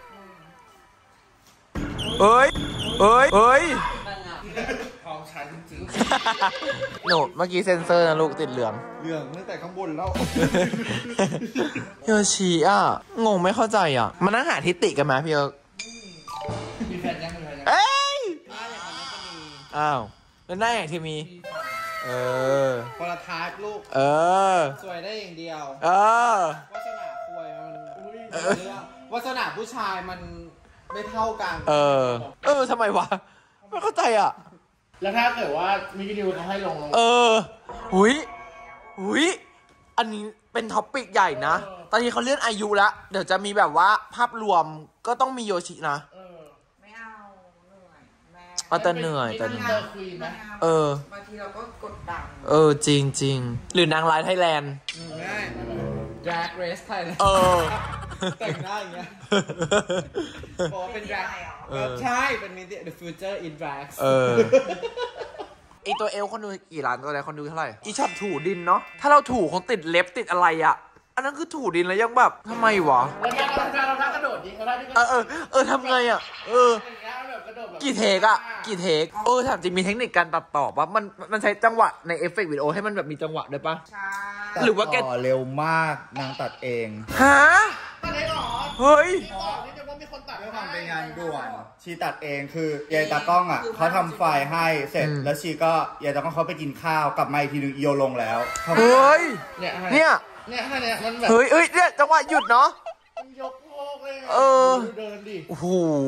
เอ้ยเอ้ยเอ้ยของฉันจริงหนูเมื่อกี้เซ็นเซอร์นะลูกติดเหลืองเรื่องตั้งแต่ข้างบนแล้วโยชิอ่ะงงไม่เข้าใจอ่ะมานั่งหาทิติกันไหมพี่เอิร์กมีแฟนยังมีแฟนยังเอ้ยอ้าวแล้วหน้าอย่างที่มีเออคนละทายลูกเออสวยได้อย่างเดียวเออวาสนาควยมันวาสนาผู้ชายมันไม่เท่ากันเออเออทำไมวะไม่เข้าใจอ่ะแล้วถ้าเกิดว่ามิกิดิวเขาให้ลงลงเออหุยหุยอันนี้เป็นท็อปปิกใหญ่นะตอนนี้เขาเลื่อนอายุแล้วเดี๋ยวจะมีแบบว่าภาพรวมก็ต้องมีโยชินะไม่เอาเหนื่อยแม่เอาแต่เหนื่อยแต่เหนื่อยเออบางทีเราก็กดดันเออจริงจริงหรือนางร้ายไทยแลนด์ง่าย Drag Race ไทยเลยเออแต่งหน้าอย่างเงี้ยบอกว่าเป็น drag ใช่เป็นมิติ the future in drag เออไอตัวเอลคนดูกี่ล้านตัวอะไรคนดูเท่าไหร่อีช็อตถูดินเนาะถ้าเราถูคงติดเล็บติดอะไรอ่ะอันนั้นคือถูดินแล้วยังแบบทำไมวะแล้วเราเราเรากระโดดดิเราเออเออเออทำไงอ่ะเออกี่เทกอ่ะกี่เทกเออถามจริงมีเทคนิคการตัดต่อปะมันมันใช้จังหวะในเอฟเฟกต์วิดีโอให้มันแบบมีจังหวะด้วยปะใช่หรือว่าแกต่อเร็วมากนางตัดเองฮะเฮ้ยด้วยความเป็นงานด่วนชีตัดเองคือยายตากล้องอ่ะเขาทำไฟล์ให้เสร็จแล้วชีก็ยายตากล้องเขาไปกินข้าวกลับมาอีกทีนึงโยลงแล้วเฮ้ยเนี่ยเนี่ยเนี่ยเนี่ยมันแบบเฮ้ยเฮ้ยเนี่ยจังหวะหยุดเนาะยกโลกเลยเออเดินดิโอ้โห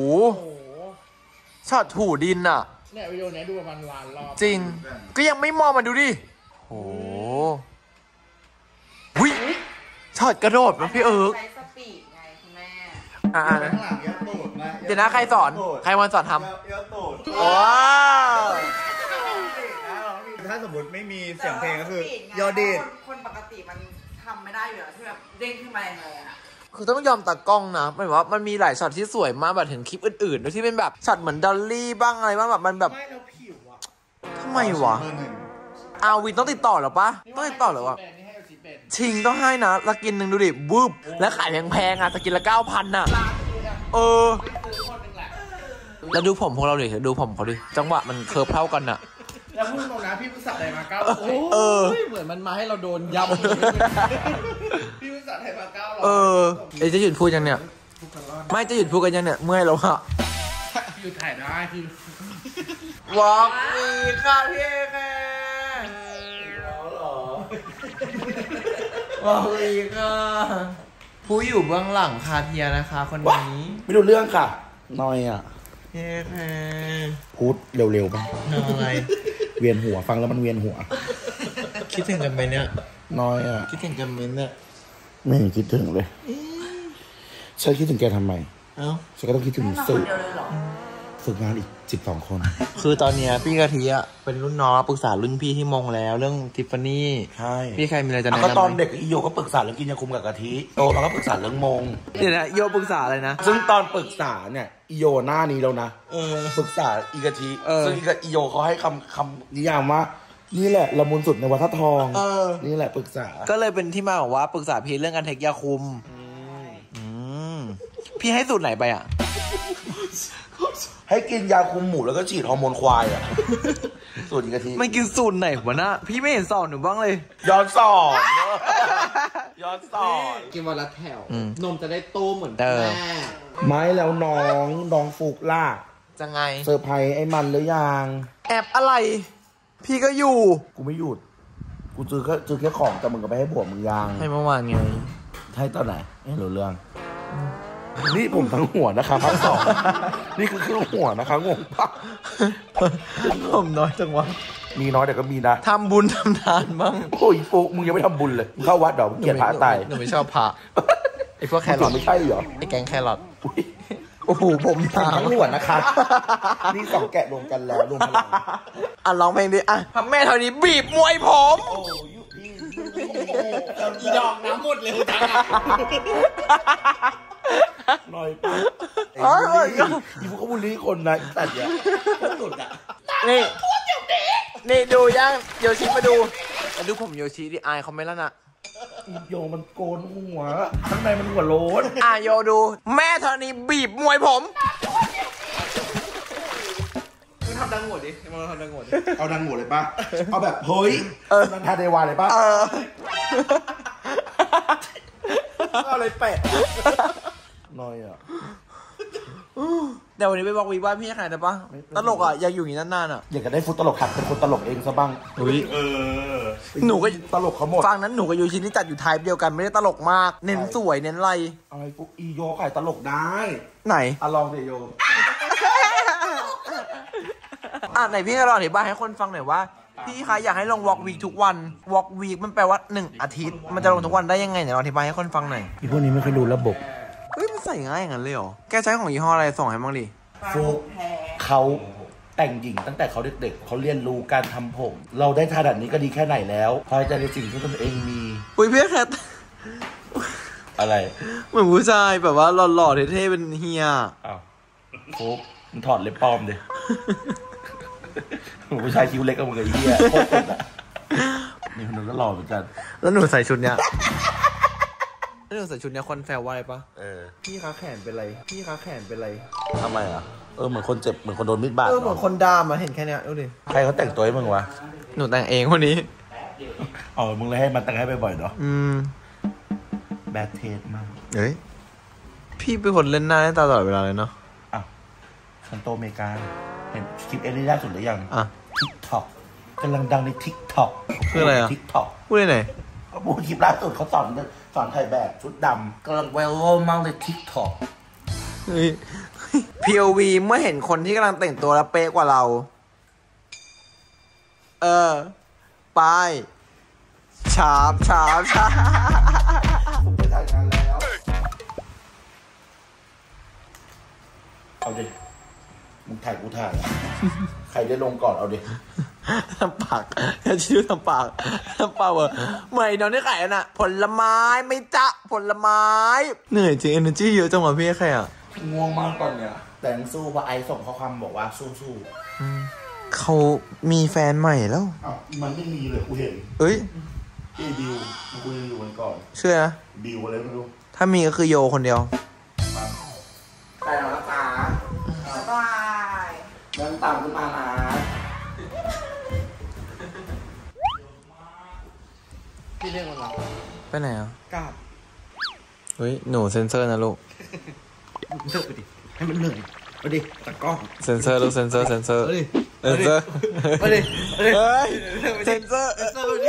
ช็อตถูดินอ่ะเนี่ยวิดีโอนี้ดูประมาณล้านรอบจริงก็ยังไม่มองมาดูดิโอ้วิช็อตกระโดดมาพี่เอิร์กอ่าเดี๋ยวนะใครสอนใครวันสอนทำว้าวถ้าสมมติไม่มีเสียงเพลงก็คือยอดีคนปกติมันทำไม่ได้อยู่แล้วที่แบบเด้งขึ้นมาเลยอะคือต้องยอมตากล้องนะหมายว่ามันมีหลายช็อตที่สวยมากแบบถึงคลิปอื่นๆที่เป็นแบบช็อตเหมือนดอลลี่บ้างอะไรบ้างแบบมันแบบทำไมวะอาวินต้องติดต่อหรอปะต้องติดต่อหรอวะชิงต้องให้นะละกินหนึ่งดูดิบูบแล้วขายแพงๆอ่ะสกินละเก้าพันอ่ะเออแล้วดูผมพวกเราดิดูผมเขาดิจังหวะมันเคิร์ฟเท่ากันอ่ะแล้วพูดตรงนะพี่พุทธศักดิ์ไทยมาเก้าเออเหมือนมันมาให้เราโดนยำพี่พุทธศักดิ์ไทยมาเก้าเออไอจะหยุดพูดยังเนี่ยไม่จะหยุดพูดกันยังเนี่ยเมื่อยแล้วอะหยุดถ่ายได้คือวอล์กมีค่ะพี่แค่วอล์กมีค่ะผู้อยู่เบื้องหลังคาเทียนะคะคนนี้ไม่รู้เรื่องค่ะน้อยอ่ะเฮ้แค่พูดเร็วๆบ้างน้อยเวียนหัวฟังแล้วมันเวียนหัวคิดถึงกันไหมเนี่ยน้อยอ่ะคิดถึงกันไหมเนี่ยไม่คิดถึงเลยฉันคิดถึงแกทำไมเอ้าฉันก็ต้องคิดถึงฝึกฝึกงานอีกสิบสองคนคือตอนเนี้ยพี่กะทิอะเป็นรุ่นน้องปรึกษารุ่นพี่ที่มงแล้วเรื่องทิฟฟานี่ใช่พี่ใครมีอะไรจะแนะนำก็ตอนเด็กอีโยก็ปรึกษาเรื่องกินยาคุมกับกะทิโตมาก็ปรึกษาเรื่องมงเดี๋ยวนะโยปรึกษาอะไรนะซึ่งตอนปรึกษาเนี่ยอีโยหน้านี้แล้วนะปรึกษาอีกะทิซึ่งอีโยเขาให้คำคำนิยามว่านี่แหละละมุนสุดในวัฒนทองนี่แหละปรึกษาก็เลยเป็นที่มาของว่าปรึกษาพี่เรื่องการเทคยาคุมพี่ให้สูตรไหนไปอ่ะให้กินยาคุมหมูแล้วก็ฉีดฮอร์โมนควายอ่ะสูตรอีกทีไม่กินสูตรไหนวะนะพี่ไม่เห็นสอนหนูบ้างเลยย้อนสอนย้อนสอนกินวันละแถวนมจะได้โตเหมือนแม่ไม่แล้วน้องน้องฟุกล่ะจะไงเซอร์ไพรส์ไอ้มันหรือยังแอบอะไรพี่ก็อยู่กูไม่หยุดกูซื้อแค่ซื้อแค่ของแต่มึงก็ไปให้ผัวมึงยังให้เมื่อวานไงให้ตอนไหนไม่รู้เรื่องนี่ผมทั้งหัวนะคะพักสองนี่คือเครื่องหัวนะคะงงปะผมน้อยจังวะมีน้อยแต่ก็มีนะทำบุญทำทานบ้างโอ้ยโฟกมึงยังไม่ทำบุญเลยมึงเข้าวัดดอกมึงเกลียดพระตายหนูไม่ชอบพระไอ้พวกแครอทไม่ใช่เหรอไอ้แกงแครอทโอ้โหผมทั้งหัวนะคะนี่สองแกะรวมกันแล้วรวมพลังอ่ะร้องเพลงดิอ่ะพ่อแม่เท่านี้บีบมวยผมอีดอกน้ำหมดเร็วจังหน่อยปุ๊บไอ้พวกเขาบุรีคนนะตัดเนี่ยสุดอ่ะนี่นี่ดูยังโยชิมาดูมาดูผมโยชิดิอายเขาไหมล่ะน่ะโยมันโกนหัวข้างในมันหัวโล้นอ่ะโยดูแม่ธรณีบีบมวยผมมึงทำดังหัวดิมึงทำดังหัวดิเอาดังหัวเลยป่ะเอาแบบเฮ้ยเออนันทาเดวาเลยป่ะเออเอาอะไรแปะน้อยอ่ะเดี๋ยววันนี้ไปบอกวีว่าพี่ใครได้ปะตลกอ่ะอยากอยู่อย่างนี้นานๆอ่ะอยากจะได้ฟุตตลกหัดเป็นคนตลกเองซะบ้างอุ้ยเออหนูก็ตลกเขาหมดฟังนั้นหนูกับยูชินนี่จัดอยู่ไทป์เดียวกันไม่ได้ตลกมากเน้นสวยเน้นไรอะไรปุ๊กอีโยขายตลกได้ไหนอ่ะลองดิโยอ่ะไหนพี่ก็ลองอธิบายให้คนฟังหน่อยว่าพี่คะอยากให้ลงวอล์กวีคทุกวันวอล์กวีคมันแปลว่าหนึ่งอาทิตย์มันจะลงทุกวันได้ยังไงไหนลองอธิบายให้คนฟังหน่อยพี่พวกนี้ไม่เคยดูระบบเฮ้ยมันใส่ง่ายอย่างนั้นเลยเหรอแกใช้ของยี่ห้ออะไรส่งให้บ้างดิฟุกเขาแต่งหญิงตั้งแต่เขาเด็กๆเขาเรียนรู้การทำผมเราได้ขนาดนี้ก็ดีแค่ไหนแล้วพอใจในสิ่งที่ตนเองมีอุ้ยพี่แคทอะไรเหมือนผู้ชายแบบว่าหล่อๆเท่ๆเป็นเฮียอ้าวฟุกมึงถอดเล็บปลอมดิผู้ชายคิ้วเล็กก็เหมือนกับเฮียโคตรอ่ะนี่คนนึงก็หล่อเหมือนกันแล้วหนูใส่ชุดเนี้ยแล้วหนูใส่ชุดเนี้ยคนแซวว่าอะไรปะเออพี่ขาแขนเป็นไรพี่ขาแขนเป็นไรทำไมอ่ะเออเหมือนคนเจ็บเหมือนคนโดนมีดบาดเออเหมือนคนดามมาเห็นแค่เนี้ยดูดิใครเขาแต่งตัวให้มึงวะหนูแต่งเองคนนี้อ๋อมึงเลยให้มันแต่งให้บ่อยๆเนาะอืมแบดเทสมากเฮ้ยพี่เป็นคนเล่นหน้าเล่นตาตลอดเวลาเลยเนาะอ้าวฉันโตอเมริกาเห็นคลิปเอลี่ล่าสุดหรือยังอ่ะทิกท็อกกำลังดังในทิกท็อกคืออะไรอ่ะทิกท็อกพูดได้ไหนเขาพูดคลิปล่าสุดเขาสอนสอนถ่ายแบบชุดดำกำลังไวรัลมากในทิกท็อกพี โอ วี เมื่อเห็นคนที่กำลังแต่งตัวแล้วเป๊ะกว่าเราเออไปฉาบฉาบฉาบผมไปถ่ายงานแล้วเอาดิมึงถ่ายกูถ่ายใครได้ลงก่อนเอาดิทำปากชื่อทำปากทำปากเวอร์ไม่น้องได้ขายน่ะผลไม้ไม่จะผลไม้เหนื่อยจริง energy เยอะจังวะพี่ใครอ่ะง่วงมากตอนเนี้ยแต่งสู้เพราะไอส่งข้อความบอกว่าสู้สู้เขามีแฟนใหม่แล้วอ้าวมันไม่มีเลยกูเห็นเอ้ยพี่ดิวกูยังอยู่วันก่อนเชื่อนะดิวอะไรไม่รู้ถ้ามีก็คือโยคนเดียวไปแล้วนะจ๊ะบ๊ายบายเดินตามขึ้นมานะพี่เรียกมันไปไหนอ่ะกราบเฮ้ยหนูเซนเซอร์นะลูกเลิกไปดิให้มันเหนื่อยไปดิตะก้องเซนเซอร์ลูกเซนเซอร์เซนเซอร์เซนเซอร์ไปดิเฮ้ยเซนเซอร์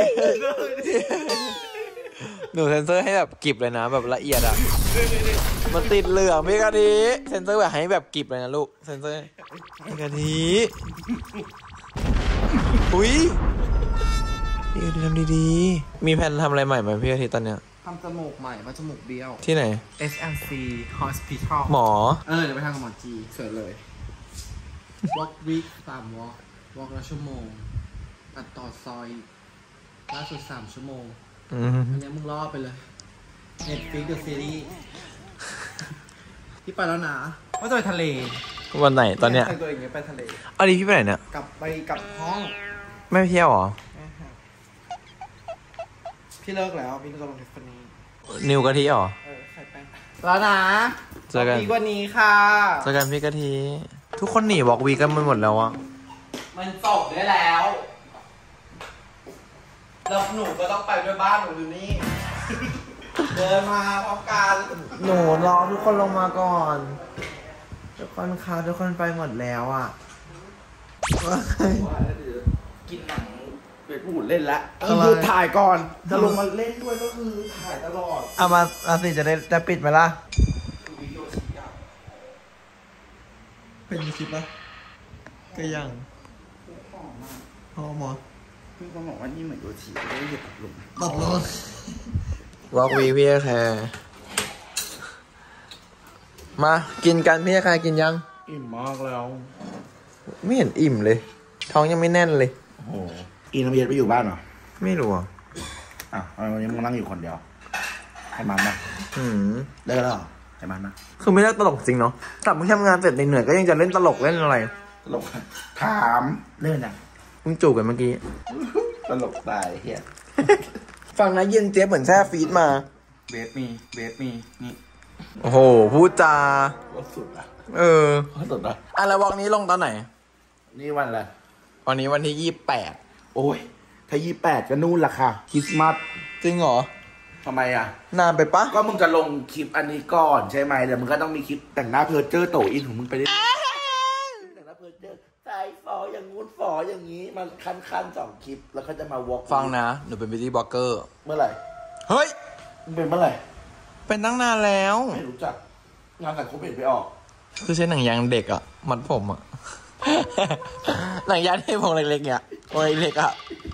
หนูเซนเซอร์ให้แบบกิบเลยนะแบบละเอียดอ่ะมันติดเหลืองพี่กะทิเซนเซอร์แบบให้แบบกิบเลยนะลูกเซนเซอร์พี่กะทิอุ้ยพี่กะทิทำดีๆมีแผนทำอะไรใหม่ไหมพี่กะทิตอนเนี้ยทำจมูกใหม่มาจมูกเบี้ยวที่ไหนเอส แอล ซี Hospital หมอเออเดี๋ยวไปทำกับหมอจีเสร็จเลย Walk week สาม walk walk ละชั่วโมงตัดต่อซอยล่าสุดสามชั่วโมงอันนี้มึงรอไปเลย Netflix The Series พี่ไปแล้วนะว่าจะไปทะเลวันไหนตอนเนี้ยตัวเองไปทะเลอันนี้พี่ไปไหนเนี่ยกลับไปกลับห้องไม่เที่ยวหรอพี่เลิกแล้วพี่จะลงเทปนี้นิวกะทิหรอเออใส่แป้งแล้วนะเจอกันดีกว่านี้ค่ะเจอกันพี่กะทิทุกคนหนีบอกวีกันไปหมดแล้วอะมันจบได้แล้วแล้วหนูก็ต้องไปด้วยบ้านหนูอยู่นี่เดินมาพร้อมกันหนูรอทุกคนลงมาก่อนทุกคนค่ะทุกคนไปหมดแล้วอะกินหนังเป็นผู้เล่นละหยุดถ่ายก่อนจะลงมาเล่นด้วยก็คือถ่ายตลอดเอามาอาสิจะได้จะปิดไหมล่ะเป็นคลิปปะก็ยังพอหมอพี่ก็บอกว่านี่เหมือนโยชิได้เหยียบตัดลงตัดลงวอกวีพี่แคร์มากินกันพี่แคร์กินยังอิ่มมากแล้วไม่เห็นอิ่มเลยท้องยังไม่แน่นเลยโอ้โหอีน้ำเย็นไปอยู่บ้านเหรอไม่รู้อ่ะอ่ะวันนี้มึงนั่งอยู่คนเดียวให้มันนะอืมได้แล้วเหรอให้มันนะคือไม่ได้ตลกจริงเนาะแต่มึงทำงานเสร็จเหนื่อยก็ยังจะเล่นตลกเล่นอะไรตลกถามเล่นอ่ะมึงจูบกันเมื่อกี้ตลกตายเฮียฟังนะเย็นเจี๊ยบเหมือนแช่ฟีดมาเบสมีเบสมีนี่โอ้โหพูดจาสุดอะเออสุดอะอ่ะแล้ววันนี้ลงตอนไหนนี่วันอะไรวันนี้วันที่ยี่สิบแปดโอ้ยถ้ายี่แปดก็นู่นละค่ะคริสต์มาสจริงเหรอทำไมอ่ะนานไปปะก็มึงจะลงคลิปอันนี้ก่อนใช่ไหมเดี๋ยวมึงก็ต้องมีคลิปแต่งหน้าเพอร์เจอร์โตอินของมึงไปเรื่อยแต่งหน้าเพอร์เจอร์ใส่ฝออย่างงู้นฝออย่างนี้มันคันคันๆสองคลิปแล้วก็จะมาวอล์กฟังนะหนูเป็นบิวตี้บล็อกเกอร์เมื่อไหร่เฮ้ยมึงเป็นเมื่อไหร่เป็นตั้งนานแล้วไม่รู้จักงานแต่งเขาเปลี่ยนไปออกคือใช้หนังยางเด็กอะมัดผมอะ หนังยางที่พงเล็กๆเนี่ยพงเล็กๆอะ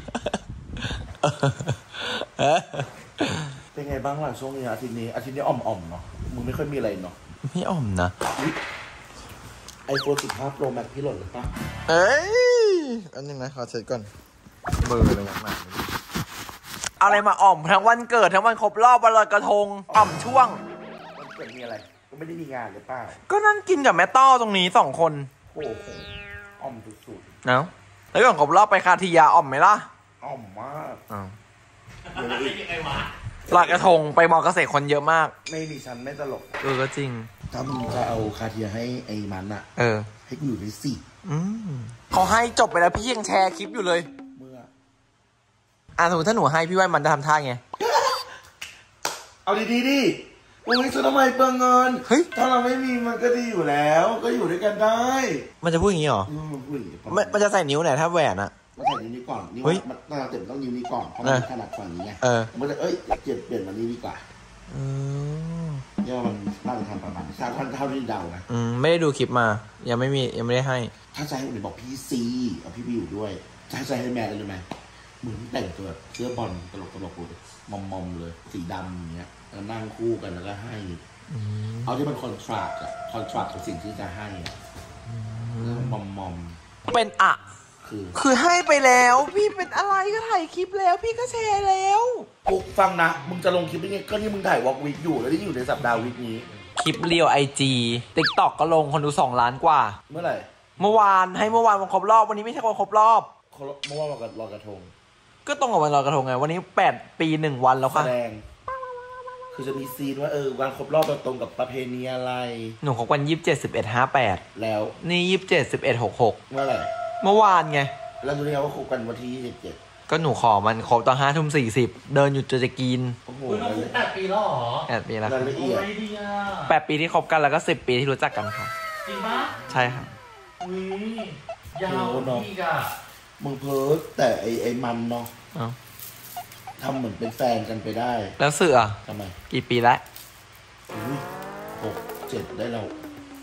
เป็นไงบ้างล่ะช่วงนี้อาทิตย์นี้อาทิตย์นี้อ่อมๆเนาะมึงไม่ค่อยมีอะไรเนาะไม่อ่อมนะไอโฟนสิบห้าโปรแม็กพี่หล่นหรือเปล่าเอ้ยอันนึงนะขอเช็ดก่อนเบอร์อะไรอย่างนั้นเอาอะไรมาอ่อมทั้งวันเกิดทั้งวันครบรอบวันลอยกระทงอ่อมช่วงวันเกิดมีอะไรก็ไม่ได้มีงานหรือเปล่าก็นั่งกินกับแม่ต้อตรงนี้สองคนโอ้โหอ่อมสุดเนาะแล้วก่อนครบรอบไปคาทียาอ่อมไหมล่ะๆอ่อมมากอ้าวเดี๋ยวอีกลอยกระทงไปมอเกษตรคนเยอะมากไม่มีฉันไม่ตลกเออก็จริงถ้ามึงจะเอาคาเทียให้ไอ้มันอะเออให้กูอยู่ในสี่อืมเขาให้จบไปแล้วพี่ยังแชร์คลิปอยู่เลยเมื่ออ่ะสมมติถ้าหนูให้พี่ว่ามันจะทำท่าไงเอาดีๆดิมึงไม่ซื้อทำไมเปลืองเงินเฮ้ยถ้าเราไม่มีมันก็ดีอยู่แล้ว ก็อยู่ด้วยกันได้มันจะพูดอย่างนี้หรออืมอุ้ยมันมันจะใส่นิ้วไหนถ้าแหวนอะมาใส่นิ้วนี้ก่อนนิ้วเฮ้ยมันต้องเต็มต้องนิ้วนี้ก่อนเพราะมันขนาดฝั่งนี้ไงเออมันเลยเอ้ยเปลี่ยนเปลี่ยนมานี้ดีกว่าอืมเนี่ยมันน่าจะทำประมาณสามพันเท่าที่เดานะอืมไม่ได้ดูคลิปมา ยังไม่มียังไม่ได้ให้ถ้าจะให้ผมบอกพี่ซีเอาพี่ไปอยู่ด้วยจะให้ใจให้แม่เลยไหมมึงแต่งตัวแบบเสื้อบอลตลกตลกเลยมอมมอมๆเลยสีดำอย่างเงี้ยแล้วนั่งคู่กันแล้วก็ให้เอาที่มันคอนทราสต์อะคอนทราสต์กับสิ่งที่จะให้อะมอมมอมเป็นอะๆคือคือให้ไปแล้ว พี่เป็นอะไรก็ถ่ายคลิปแล้ว พี่ก็แชร์แล้วปุ๊กฟังนะมึงจะลงคลิปได้ไงก็นี่มึงถ่ายวอล์กวีคอยู่แล้วที่อยู่ในสัปดาห์วีคนี้คลิปเรียวไอจีติ๊กต็อกก็ลงคนดูสองล้านกว่าเมื่อไหร่เมื่อวานให้เมื่อวานวันครบรอบวันนี้ไม่ใช่วันครบรอบเมื่อวานวันลอยกระทงก็ตรงกับวันลอยกระทงไงวันนี้แปดปีหนึ่งวันแล้วแสค่ะดงคือจะมีซีนว่าเออวันครบรอบตรงกับประเพณีอะไรหนูครบวันยี่สิบเจ็ดสิบเอ็ดห้าแปดแล้วนี่ยี่สิบเจ็ดสิบเอ็ดหกหกเมื่อไหร่เมื่อวานไงแล้วรู้ได้ไงว่าคบกันวันที่ยี่สิบเจ็ดก็หนูขอมันครบตอนห้าทุ่มสี่สิบเดินอยู่จะจะกินโอ้โหคุณน้องแปดปีแล้วเหรอแปดปีแล้วรายละเอียดโอ้ยดีอ่ะแปดปีที่คบกันแล้วก็สิบปีที่รู้จักกันค่ะจริงปะใช่ค่ะอุ้ยยาวอีกอ่ะมึงเพ้อแต่ไอไอมันเนาะเอ้าทำเหมือนเป็นแฟนกันไปได้แล้วเสือทำไมกี่ปีแล้วอุ้ยหกเจ็ดได้แล้ว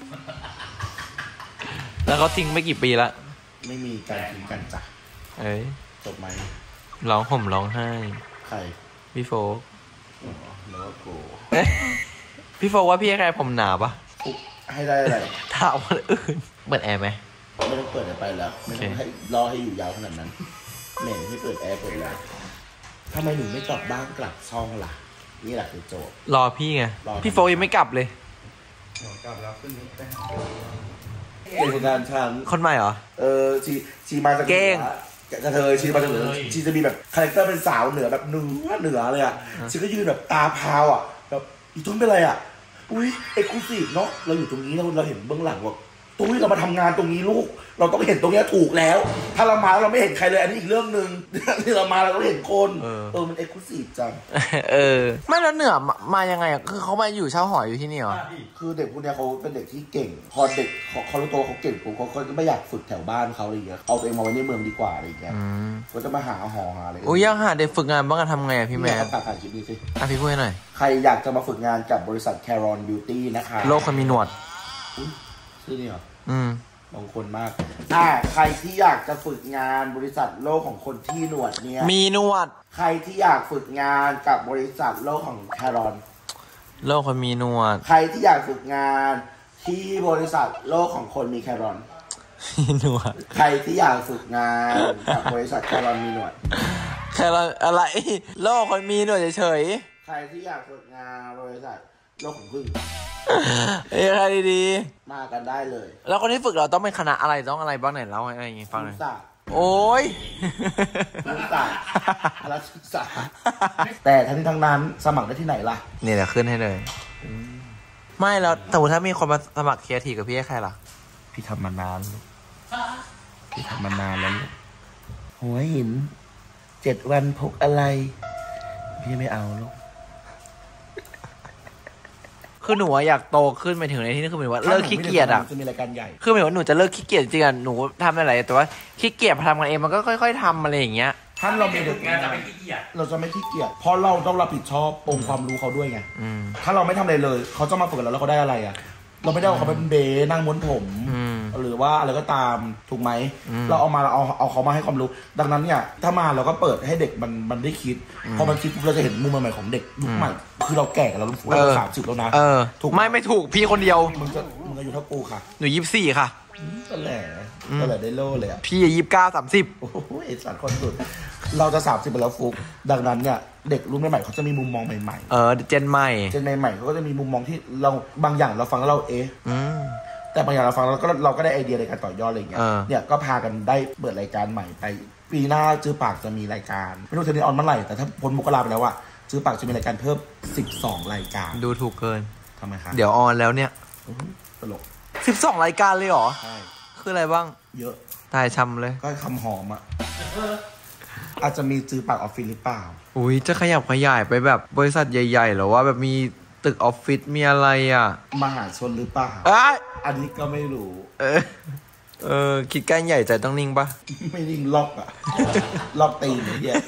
แล้วเขาทิ้งไปกี่ปีแล้วไม่มีการทิ้งกันจ้ะเอ้ยจบไหมร้องห่มร้องไห้ใครพี่โฟกอ๋อแล้วก็โกเอ๊ะพี่โฟกว่าพี่ให้ใครผมหนาปะปุ๊บให้ได้อะไรถามคนอื่นเปิดแอร์ไหมไม่ต้องเปิดไปแล้วไม่ต้องให้รอให้อยู่ยาวขนาดนั้นเหม็นให้เปิดแอร์เปิดแล้วทำไมหนูไม่กลับบ้านกลับช่องล่ะนี่แหละคือโจทย์รอพี่ไงรอพี่โฟกยังไม่กลับเลยกลับแล้วขึ้นนี้ไปเป็นงานฉันคนใหม่เหรอเออชีชีมาจากเก้งกระเทยชีมาจากเหนือชีจะมีแบบคาแรคเตอร์เป็นสาวเหนือแบบเหนือเหนือเลยอ่ะชีก็ยืนแบบตาพาวอ่ะแบบอีตุ้นเป็นไรอ่ะอุ้ยเอ็กซ์คลูซีฟเนาะเราอยู่ตรงนี้เราเราเห็นเบื้องหลังว่าตุ้ยเรามาทำงานตรงนี้ลูกเราต้องเห็นตรงนี้ถูกแล้ว ถ้าเรามาเราไม่เห็นใครเลยอันนี้อีกเรื่องหนึ่ง ที่เรามาเราก็เห็นคนเออมันเอ็กซ์คลูซีฟจังเออ ไม่แล้วเหนือมามายังไงอ่ะคือเขามาอยู่เช่าหออยู่ที่นี่เหรอคือเด็กพวกเนี้ยเขาเป็นเด็กที่เก่ง พอเด็กเขาเขารู้ตัวเขาเก่งปุ๊บเขาก็ไม่อยากฝึกแถวบ้านเขาอะไรอย่างเงี้ยเอาตัวเองมาไว้ในเมืองดีกว่าอะไรอย่างเงี้ยอืมเขาจะมาหาหอหาอะไรอุ้ยยังหาเด็กฝึกงานบ้างกันทำไงอ่ะพี่แม่ตัดถ่ายคลิปนี้สิอ่ะพี่พูดให้หน่อยใครอยากจะมาฝึกงานกับบริษัท Caron Beauty นะคะโลกคนมีหนวดอุ๊ยชื่อนี่เหรออืมบางคนมากอ่าใครที่อยากจะฝึกงานบริษัทโลกของคนที่หนวดเนี่ยมีหนวดใครที่อยากฝึกงานกับบริษัทโลกของ Caron โลกคนมีหนวดใครที่อยากฝึกงานที่บริษัทโลกของคนมี Caron มีหนวดใครที่อยากฝึกงานกับบริษัท Caron มีหนวดแค่เราอะไร โลกคนมีหนวดเฉยใครที่อยากฝึกงานบริษัทโลกของพึ่งๆเอ้ยใครดีมากันได้เลยๆแล้วคนที่ฝึกเราต้องเป็นคณะอะไรต้องอะไรบ้างไหนเล่าให้อะไรอย่างงี้ฟังหน่อยศาสตร์โอ้ยศึกษาอาราศึกษาแต่ทั้งนี้ทั้งนั้นสมัครได้ที่ไหนล่ะนี่แหละขึ้นให้เลยไม่แล้วแต่ถ้ามีคนมาสมัครครีเอทีฟกับพี่ให้ใครล่ะพี่ทำมานานพี่ทำมานานแล้วหัวหินเจ็ดวันพกอะไรพี่ไม่เอาลูกคือหนูอยากโตขึ้นไปถึงในที่นี่คือหมายว่าเลิกขี้เกียจอ่ะจะมีรายการใหญ่คือหมายว่าหนูจะเลิกขี้เกียจจริงๆหนูทำอะไรแต่ว่าขี้เกียจพอทำกันเองมันก็ค่อยๆทำอะไรอย่างเงี้ยถ้าเรามีเด็กงานจะไม่ขี้เกียจเราจะไม่ขี้เกียจเพราะเราต้องรับผิดชอบองค์ความรู้เขาด้วยไงถ้าเราไม่ทำอะไรเลยเขาจะมาฝึกเราแล้วเขาได้อะไรอ่ะเราไม่ได้เอาเขาเป็นเบนั่งม้วนผมหรือว่าอะไรก็ตามถูกไหมเราเอามาเราเอาเอาเขามาให้ความรู้ดังนั้นเนี่ยถ้ามาเราก็เปิดให้เด็กมันมันได้คิดพอมันคิดเราจะเห็นมุมใหม่ๆของเด็กยุคใหม่คือเราแก่กันแล้วเราสามสิบแล้วนะถูกไม่ไม่ถูกพี่คนเดียวมึงจะมึงอายุเท่ากูค่ะหนูยี่สิบสี่ค่ะก็แหละก็แหละได้โล่เลยอ่ะพี่ยี่สิบเก้าสามสิบโอ้โหไอ้สัตว์คนสุดเราจะสามสิบไปแล้วฟุกดังนั้นเนี่ยเด็กรุ่นใหม่ๆเขาจะมีมุมมองใหม่ๆเออเจนใหม่เจนใหม่ๆเขาก็จะมีมุมมองที่เราบางอย่างเราฟังแล้วเราเอ๊ะแต่บางอย่างเราฟังเราก็เราก็ได้ไอเดียในการต่อยอดอะไรอย่างเงี้ยเนี่ยก็พากันได้เปิดรายการใหม่ไปปีหน้าจื้อปากจะมีรายการไม่รู้เทนนิสออนเมื่อไหร่แต่ถ้าพ้นมกราไปแล้วอะจื้อปากจะมีรายการเพิ่มสิบสองรายการดูถูกเกินทำไมครับเดี๋ยวออนแล้วเนี่ยตลกสิบสองรายการเลยเหรอใช่คืออะไรบ้างเยอะตายชำเลยก็คำหอมอะอาจจะมีจื้อปากออฟฟิศหรือเปล่าอุ้ยจะขยับขยายไปแบบบริษัทใหญ่ๆหรือว่าแบบมีตึกออฟฟิศมีอะไรอ่ะมหาชนหรือเปล่าอันนี้ก็ไม่รู้เออเออคิดการใหญ่ใจต้องนิ่งปะไม่นิ่งล็อกอ่ะล็อกตีนอย่างเงี้ย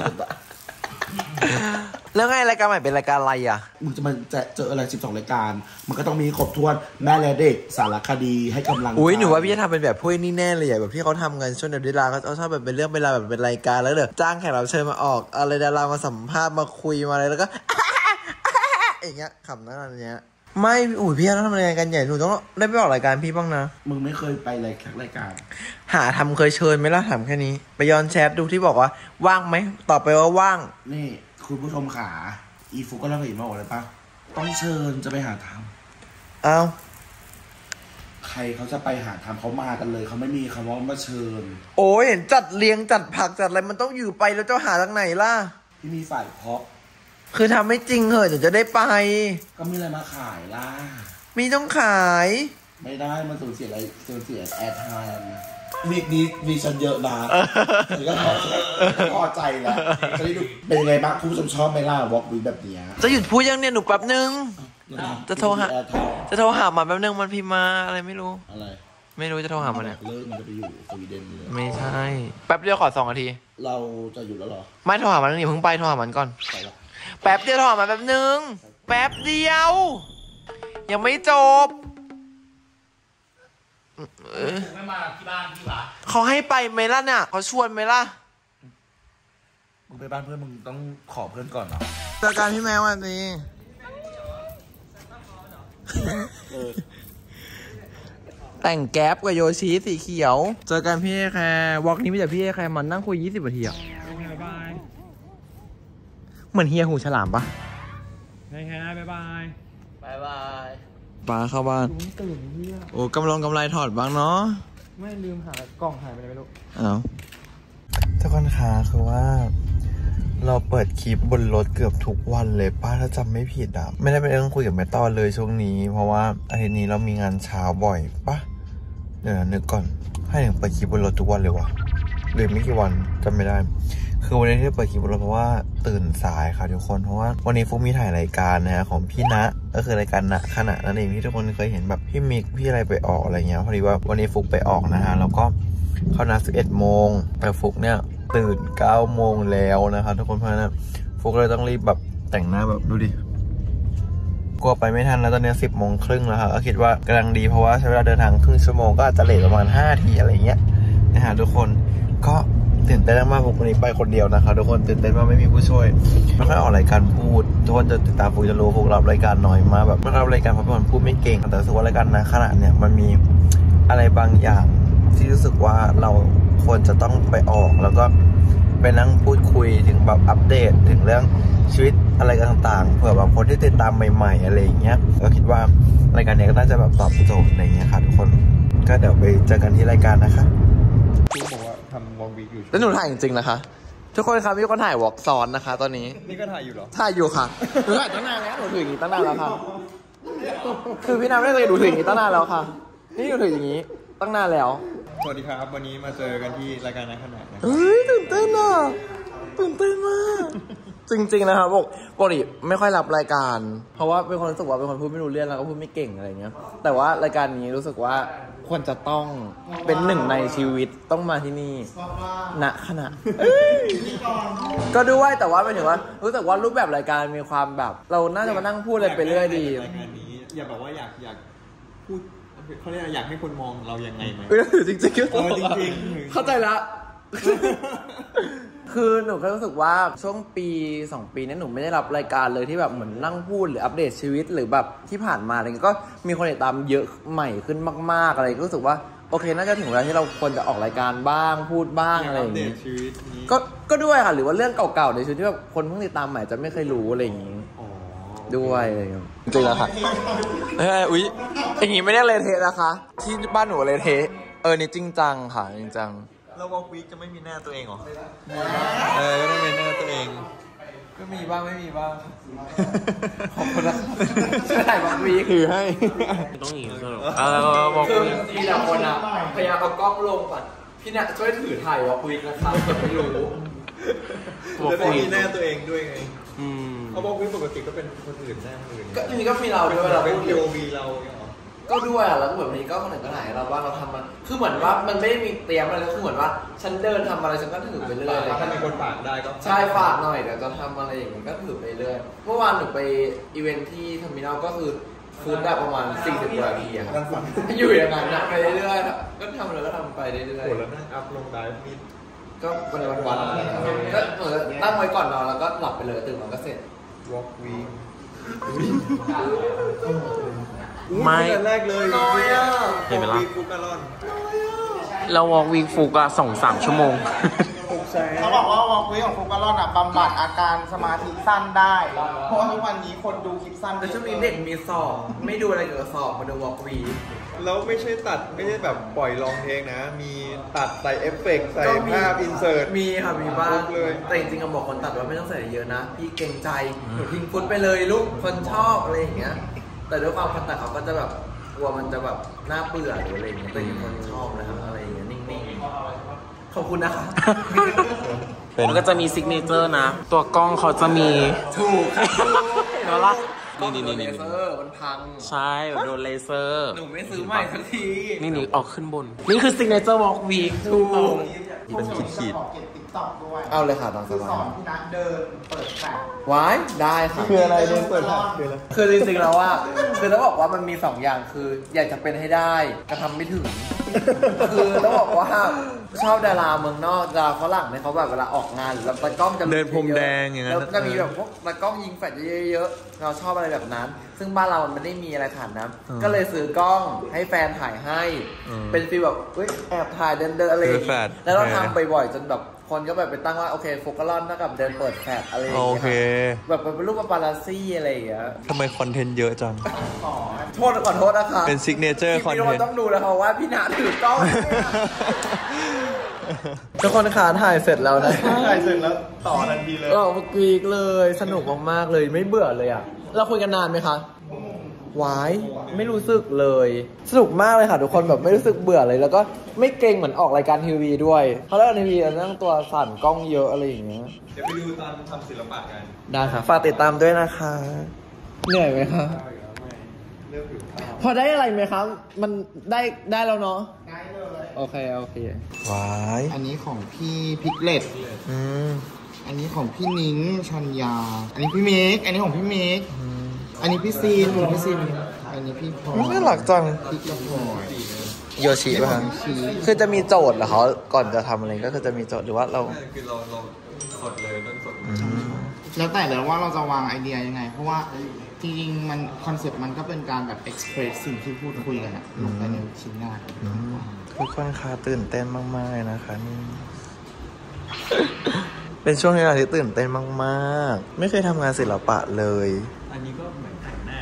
แล้วไงรายการใหม่เป็นรายการอะไรอ่ะมึงจะมันจะเจออะไรสิบสองรายการมันก็ต้องมีครบถ้วนแม่และเด็กสารคดีให้กำลังอุ้ยหนูว่าพี่จะทำเป็นแบบพวกนี้แน่เลยแบบที่เขาทำกันช่วงเดือนดาราเขาชอบแบบเป็นเรื่องเวลาแบบเป็นรายการแล้วเดี๋ยวจ้างแขกรับเชิญมาออกอะไรดารามาสัมภาษณ์มาคุยมาอะไรแล้วก็อย่างเงี้ยขำนั่นอะไรเงี้ยไม่อุ้ยพี่ต้องทำรายการใหญ่หนูต้องได้ไปออกรายการพี่บ้างนะมึงไม่เคยไปรายการรายการหาทำเคยเชิญไหมล่ะถามแค่นี้ไปย้อนแชทดูที่บอกว่าว่างไหมตอบไปว่าว่างนี่คุณผู้ชมขาอีฟุกก็เล่าให้อีมาบอกเลยปะต้องเชิญจะไปหาทำอ้าวใครเขาจะไปหาทำเขามากันเลยเขาไม่มีคำว่ามาเชิญโอ้ยเห็นจัดเลี้ยงจัดผักจัดอะไรมันต้องอยู่ไปแล้วจะหาทางไหนล่ะที่มีฝ่ายเพาะคือทำไม่จริงเหรอถึงจะได้ไปก็มีอะไรมาขายล่ะมีต้องขายไม่ได้มันสูญเสียอะไรสูญเสียแอดไทม์วีคนี้มีฉันเยอะนะนี่ก็พอใจแล้วจะได้ดูเป็นยังไงบ้างคุณผู้ชมชอบไหมล่ะวอล์กวีแบบนี้จะหยุดพูดยังเนี่ยหนูแป๊บนึงจะโทรหาจะโทรหามาแป๊บนึงมันพิมพ์มาอะไรไม่รู้อะไรไม่รู้จะโทรหามันเนี่ยเลิกมันจะไปอยู่สวีเดนเลยไม่ใช่แป๊บเดียวขอสองนาทีเราจะอยู่แล้วหรอไม่โทรหามันนี่เพิ่งไปโทรหามันก่อนแป๊บเดียวโทรหามันแป๊บนึงแป๊บเดียวยังไม่จบไม่มาที่บ้านพี่หรอเขาให้ไปไหมล่ะเนี่ยเขาชวนไหมล่ะมึงไปบ้านเพื่อนมึงต้องขอเพื่อนก่อนเหรอเจอกันพี่แมววันนี้แต่งแก๊ปกับโยชิสีเขียวเจอกันพี่แคร์วอล์กนี้ไม่แต่พี่แคร์มันนั่งคุยยี่สิบนาทีอะเหมือนเฮียหูฉลามปะบ๊ายบายบ๊ายบายบ๊ายบายป้าเข้าบ้านโอ้กำลังกำไรถอดบ้างเนาะไม่ลืมหากล่องหายไปไหนไม่รู้อ้าวทุกคนคะคือว่าเราเปิดคลิปบนรถเกือบทุกวันเลยป้าถ้าจำไม่ผิดอ่ะไม่ได้ไปนั่งคุยกับแม่ต้อนเลยช่วงนี้เพราะว่าอาทิตย์นี้เรามีงานเช้าบ่อยปะเดี๋ยวนึกก่อนให้ถึงเปิดคลิปบนรถทุกวันเลยวะหรือไม่กี่วันจำไม่ได้คือวันนี้ที่เปิดคลิปบนรถเพราะว่าตื่นสายค่ะทุกคนเพราะว่าวันนี้ฟุกมีถ่ายรายการนะฮะของพี่ณก็คือรายการณขณะนั่นเองที่ทุกคนเคยเห็นแบบพี่มิกพี่อะไรไปออกอะไรเงี้ยพอดีว่าวันนี้ฟุกไปออกนะฮะแล้วก็เข้านัดสิบเอ็ดโมงแต่ฟุกเนี่ยตื่นเก้าโมงแล้วนะคะทุกคนเพราะฉะนั้นฟุกเลยต้องรีบแบบแต่งหน้าแบบดูดิกลัวไปไม่ทันแล้วตอนนี้สิบโมงครึ่งแล้วค่ะก็คิดว่ากำลังดีเพราะว่าใช้เวลาเดินทางครึ่งชั่วโมงก็อาจจะเลทประมาณห้าทีอะไรเงี้ยนะฮะทุกคนก็ตื่นเต้นมากฟุกวันนี้ไปคนเดียวนะคะทุกคนตื่นเต้นมากไม่มีผู้ช่วยไม่ค่อยออกรายการพูดทุกคนจะติดตามฟุกจะรู้ฟุกรับรายการน้อยมากแบบไม่รับรายการเพราะเป็นคนพูดไม่เก่งแต่รู้สึกว่ารายการณขณะเนี่ยมันมีอะไรบางอย่างที่รู้สึกว่าเราควรจะต้องไปออกแล้วก็ไปนั่งพูดคุยถึงแบบอัปเดตถึงเรื่องชีวิตอะไรกันต่างๆเผื่อแบบคนที่ติดตามใหม่ๆอะไรอย่างเงี้ยก็คิดว่ารายการนี้ก็น่าจะแบบตอบโจทย์อะไรอย่างเงี้ยค่ะทุกคนก็เดี๋ยวไปเจอกันที่รายการนะคะพี่บอกว่าทำำวอล์กวีคอยู่แล้วหนูถ่ายจริงๆนะคะทุกคนครับมีคนถ่ายวอล์กซ้อนนะคะ ตอนนี้นี่ก็ถ่ายอยู่เหรอถ่ายอยู่ค่ะหนูถ่ายตั้งนานแล้วหนูถืออย่างนี้ตั้งนานแล้วค่ะคือพี่น้ำไม่เคยดูถืออย่างนี้ตั้งนานแล้วค่ะนี่หนูถืออย่างนี้ตั้งนานแล้วสวัสดีครับวันนี้มาเจอกันที่รายการนักขนาดนะเฮ้ยตื่นเต้นอ่ะตื่นเต้นมากจริงๆนะครับบอกปกติไม่ค่อยรับรายการเพราะว่าเป็นคนรู้สึกว่าเป็นคนพูดไม่รู้เรื่องแล้วก็พูดไม่เก่งอะไรเงี้ยแต่ว่ารายการนี้รู้สึกว่าควรจะต้องเป็นหนึ่งในชีวิตต้องมาที่นี่ณขณะก็ด้วยแต่ว่าหมายถึงว่ารู้สึกว่ารูปแบบรายการมีความแบบเราน่าจะมานั่งพูดอะไรไปเรื่อยดีรายการนี้อย่าแบบว่าอยากอยากพูดเขาเรียกอยากให้คนมองเรายังไงไหมจริงจริงจริงเข้าใจแล้วคือหนูก็รู้สึกว่าช่วงปีสองปีนี้หนูไม่ได้รับรายการเลยที่แบบเหมือนนั่งพูดหรืออัปเดตชีวิตหรือแบบที่ผ่านมาอะไรเงี้ยก็มีคนติดตามเยอะใหม่ขึ้นมากๆอะไรก็รู้สึกว่าโอเคน่าจะถึงเวลาที่เราควรจะออกรายการบ้างพูดบ้างอะไรอย่างงี้ก็ก็ด้วยค่ะหรือว่าเรื่องเก่าๆในชีวิตที่แบบคนเพิ่งติดตามใหม่จะไม่เคยรู้อะไรอย่างงี้ด้วยจริงๆแล้วค่ะเฮ้ยอุ๊ยอย่างงี้ไม่ได้เลยเทะนะคะที่บ้านหนูเลยเทะเออนี่จริงจังค่ะจริงจังแล้ววอล์กวีคจะไม่มีหน้าตัวเองเหรอเออก็ต้องมีหน้าตัวเองก็มีบ้างไม่มีบ้างขอบคุณนะช่วยถ่ายวอล์กวีคคือให้ต้องหนีสรุปเออวอล์กวีคพี่ดาวคนอ่ะพยายามเอากล้องลงก่อนพี่เนี่ยช่วยถือถ่ายวอล์กวีคนะครับไม่รู้จะได้มีหน้าตัวเองด้วยไงเพราะวอล์กวีคปกติก็เป็นคนอื่นหน้าคนอื่นก็จริงๆก็มีเราด้วยเราเป็น พี โอ วี เราก็ด้วยอ่ะแล้วก็แบบนี้ก็คนหนึ่งก็ถ่ายเราว่าเราทำมันคือเหมือนว่ามันไม่ได้มีเตรียมอะไรเลยคือเหมือนว่าฉันเดินทำอะไรฉันก็ถือไปเรื่อยถ้ามีคนฝากได้ก็ใช่ฝากหน่อยเดี๋ยวจะทำอะไรอย่างงี้ก็ถือไปเรื่อยเมื่อวานหนูไปอีเวนท์ที่เทอร์มินอลก็คือฟูดได้ประมาณสี่สิบกว่านาทีอะครับอยู่อย่างนั้นนะไปเรื่อยๆก็ทำอะไรก็ทำไปเรื่อยๆโหแล้วนั่งอัพลงได้มีก็วันวันวันก็เหมือนตั้งไว้ก่อนนอนแล้วก็หลับไปเลยตื่นมาก็เสร็จ walk week ไม่แรกเลยเห็นไหมล่ะเราวอล์กวีคฟุกอะสองสามชั่วโมงเขาบอกว่าวอล์กวีคของฟุกกะล่อนอะบำบัดอาการสมาธิสั้นได้เพราะว่าทุกวันนี้คนดูคลิปสั้นแต่ช่วงนี้เด็กมีสอบไม่ดูอะไรเกี่ยวกับสอบมาดูวอล์กวีคแล้วไม่ใช่ตัดไม่ใช่แบบปล่อยลองเพลงนะมีตัดใส่เอฟเฟกต์ใส่ภาพอินเสิร์ตมีค่ะมีบ้างเลยแต่จริงๆก็บอกคนตัดว่าไม่ต้องใส่เยอะนะพี่เกรงใจหนูทิ้งฟุตไปเลยลูกคนชอบอะไรอย่างเงี้ยแต่ด้วยความคนตัดเขาก็จะแบบกลัวมันจะแบบน่าเบื่อหรืออะไรอย่างเงี้ยแต่ยังคนชอบนะครับอะไรอย่างเงี้ยนิ่งๆขอบคุณนะคะมันก็จะมีซิกเนเจอร์นะตัวกล้องเขาจะมีถูกเนาะล่ะนี่นี่นี่เลเซอร์มันพังใช่โดนเลเซอร์หนูไม่ซื้อใหม่สักทีนี่นี่ออกขึ้นบนนี่คือซิกเนเจอร์วอล์กวีคถูกเป็นขีดขีดเอาเลยค่ะตามสบายสอนพี่นัทเดินเปิดแฟลชว้ายได้ค่ะคืออะไรเดินเปิดแฟลชคืออะไรคือจริงๆแล้วว่าคือต้องบอกว่ามันมีสองอย่างคืออยากจะเป็นให้ได้กระทำไม่ถึงคือต้องบอกว่าชอบดาราเมืองนอกดาราฝรั่งเนี่ยเขาแบบเวลาออกงานหรือตากล้องจะเดินพรมแดงอย่างนั้นแล้วจะมีแบบพวกตากล้องยิงแฟลชเยอะๆเราชอบอะไรแบบนั้นซึ่งบ้านเรามันไม่ได้มีอะไรขนาดนั้นก็เลยซื้อกล้องให้แฟนถ่ายให้เป็นฟีลแบบแอบถ่ายเดินๆอะไรแล้วเราทำบ่อยๆจนแบบคนก็แบบไปตั้งว่าโอเคโฟกัสลอนเท่ากับเดินเปิดแฟลชอะไรอย่างเงี้ยแบบเป็นรูปปาปารัสซี่อะไรอย่างเงี้ยทำไมคอนเทนต์เยอะจังโทษขอโทษนะคะเป็นซิกเนเจอร์คอนเทนต์ต้องดูนะคะว่าพี่ณถือกล้องทุกคนขาถ่ายเสร็จแล้วนะถ่ายเสร็จแล้วต่อทันทีเลยก็วีกเลยสนุกมากๆเลยไม่เบื่อเลยอ่ะเราคุยกันนานไหมคะวายไม่รู้สึกเลยสนุกมากเลยค่ะทุกคนแบบไม่รู้สึกเบื่อเลยแล้วก็ไม่เกรงเหมือนออกรายการทีวีด้วยเพราะแล้วทีวีนั่งตัวสั่นกล้องเยอะอะไรอย่างเงี้ยเดี๋ยวไปดูตอนทำศิลปะกันได้ค่ะฝากติดตามด้วยนะคะเหนื่อยไหมคะพอได้อะไรไหมครับมันได้ได้แล้วเนาะได้เลยโอเคโอเควายอันนี้ของพี่พิกเลตอืมอันนี้ของพี่นิ้งชัญญาอันนี้พี่เมกอันนี้ของพี่เมกอันนี้พี่ซีนพี่ซีนอันนี้พี่พลอยน่ารักจังพี่กระพลอยโยชิป่ะครับคือจะมีโจทย์เหรอเขาก่อนจะทำอะไรก็คือจะมีโจทย์หรือว่าเราคือเราเราสดเลยต้องสดแล้วแต่เลยว่าเราจะวางไอเดียยังไงเพราะว่าจริงๆมันคอนเซ็ปต์มันก็เป็นการแบบเอ็กซ์เพรสสิ่งที่พูดคุยกันอะลงไปในชิ้นงานทุกคนค่ะตื่นเต้นมากๆเลยนะคะนี่เป็นช่วงเวลาที่ตื่นเต้นมากๆไม่เคยทำงานศิลปะเลยอันนี้ก็เหมือนแต่งหน้า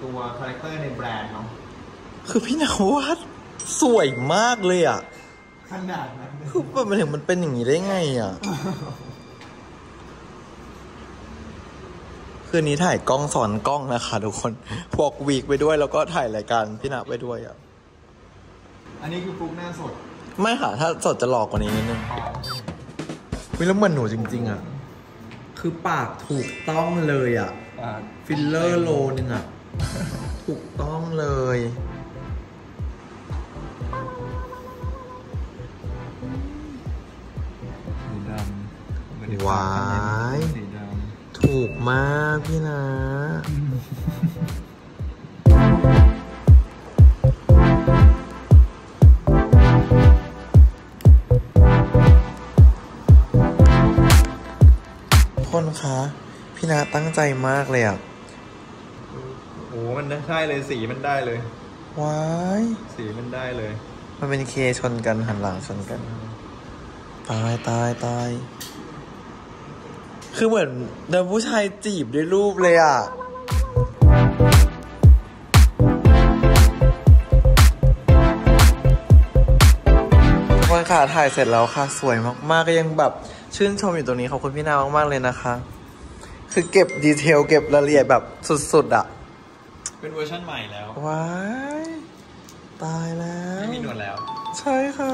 ตัวคาแรคเตอร์ในแบรนด์เนาะคือพี่นวัดสวยมากเลยอ่ะขนาดนั้นคือมันถึงมันเป็นอย่างนี้ได้ไงอ่ะ คืนนี้ถ่ายกล้องสอนกล้องนะคะทุกคนพวกวีคไปด้วยแล้วก็ถ่ายรายการพี่ณไปด้วยอ่ะอันนี้คือฟุกหน้าสดไม่ค่ะถ้าสดจะหลอกกว่านี้นิดนึงวิแล้วเหมือนหนูจริงๆอ่ะคือปากถูกต้องเลยอ่ะฟิลเลอร์โลนึงอ่ะถูกต้องเลยสีดำว้ายถูกมากพี่นะคนคะพี่นาตั้งใจมากเลยอ่ะโอ้มันใช่เลยสีมันได้เลยว้ายสีมันได้เลยมันเป็นเคชนกันหันหลังชนกันตายตายตายคือเหมือนเดินผู้ชายจีบด้วยรูปเลยอ่ะทุกคนค่ะถ่ายเสร็จแล้วค่ะสวยมากๆก็ยังแบบชื่นชมอยู่ตรงนี้ขอบคุณพี่นามากๆเลยนะคะคือเก็บดีเทลเก็บรายละเอียดแบบสุดๆอ่ะเป็นเวอร์ชันใหม่แล้วว้ายตายแล้วไม่มีหนวดแล้วใช่ค่ะ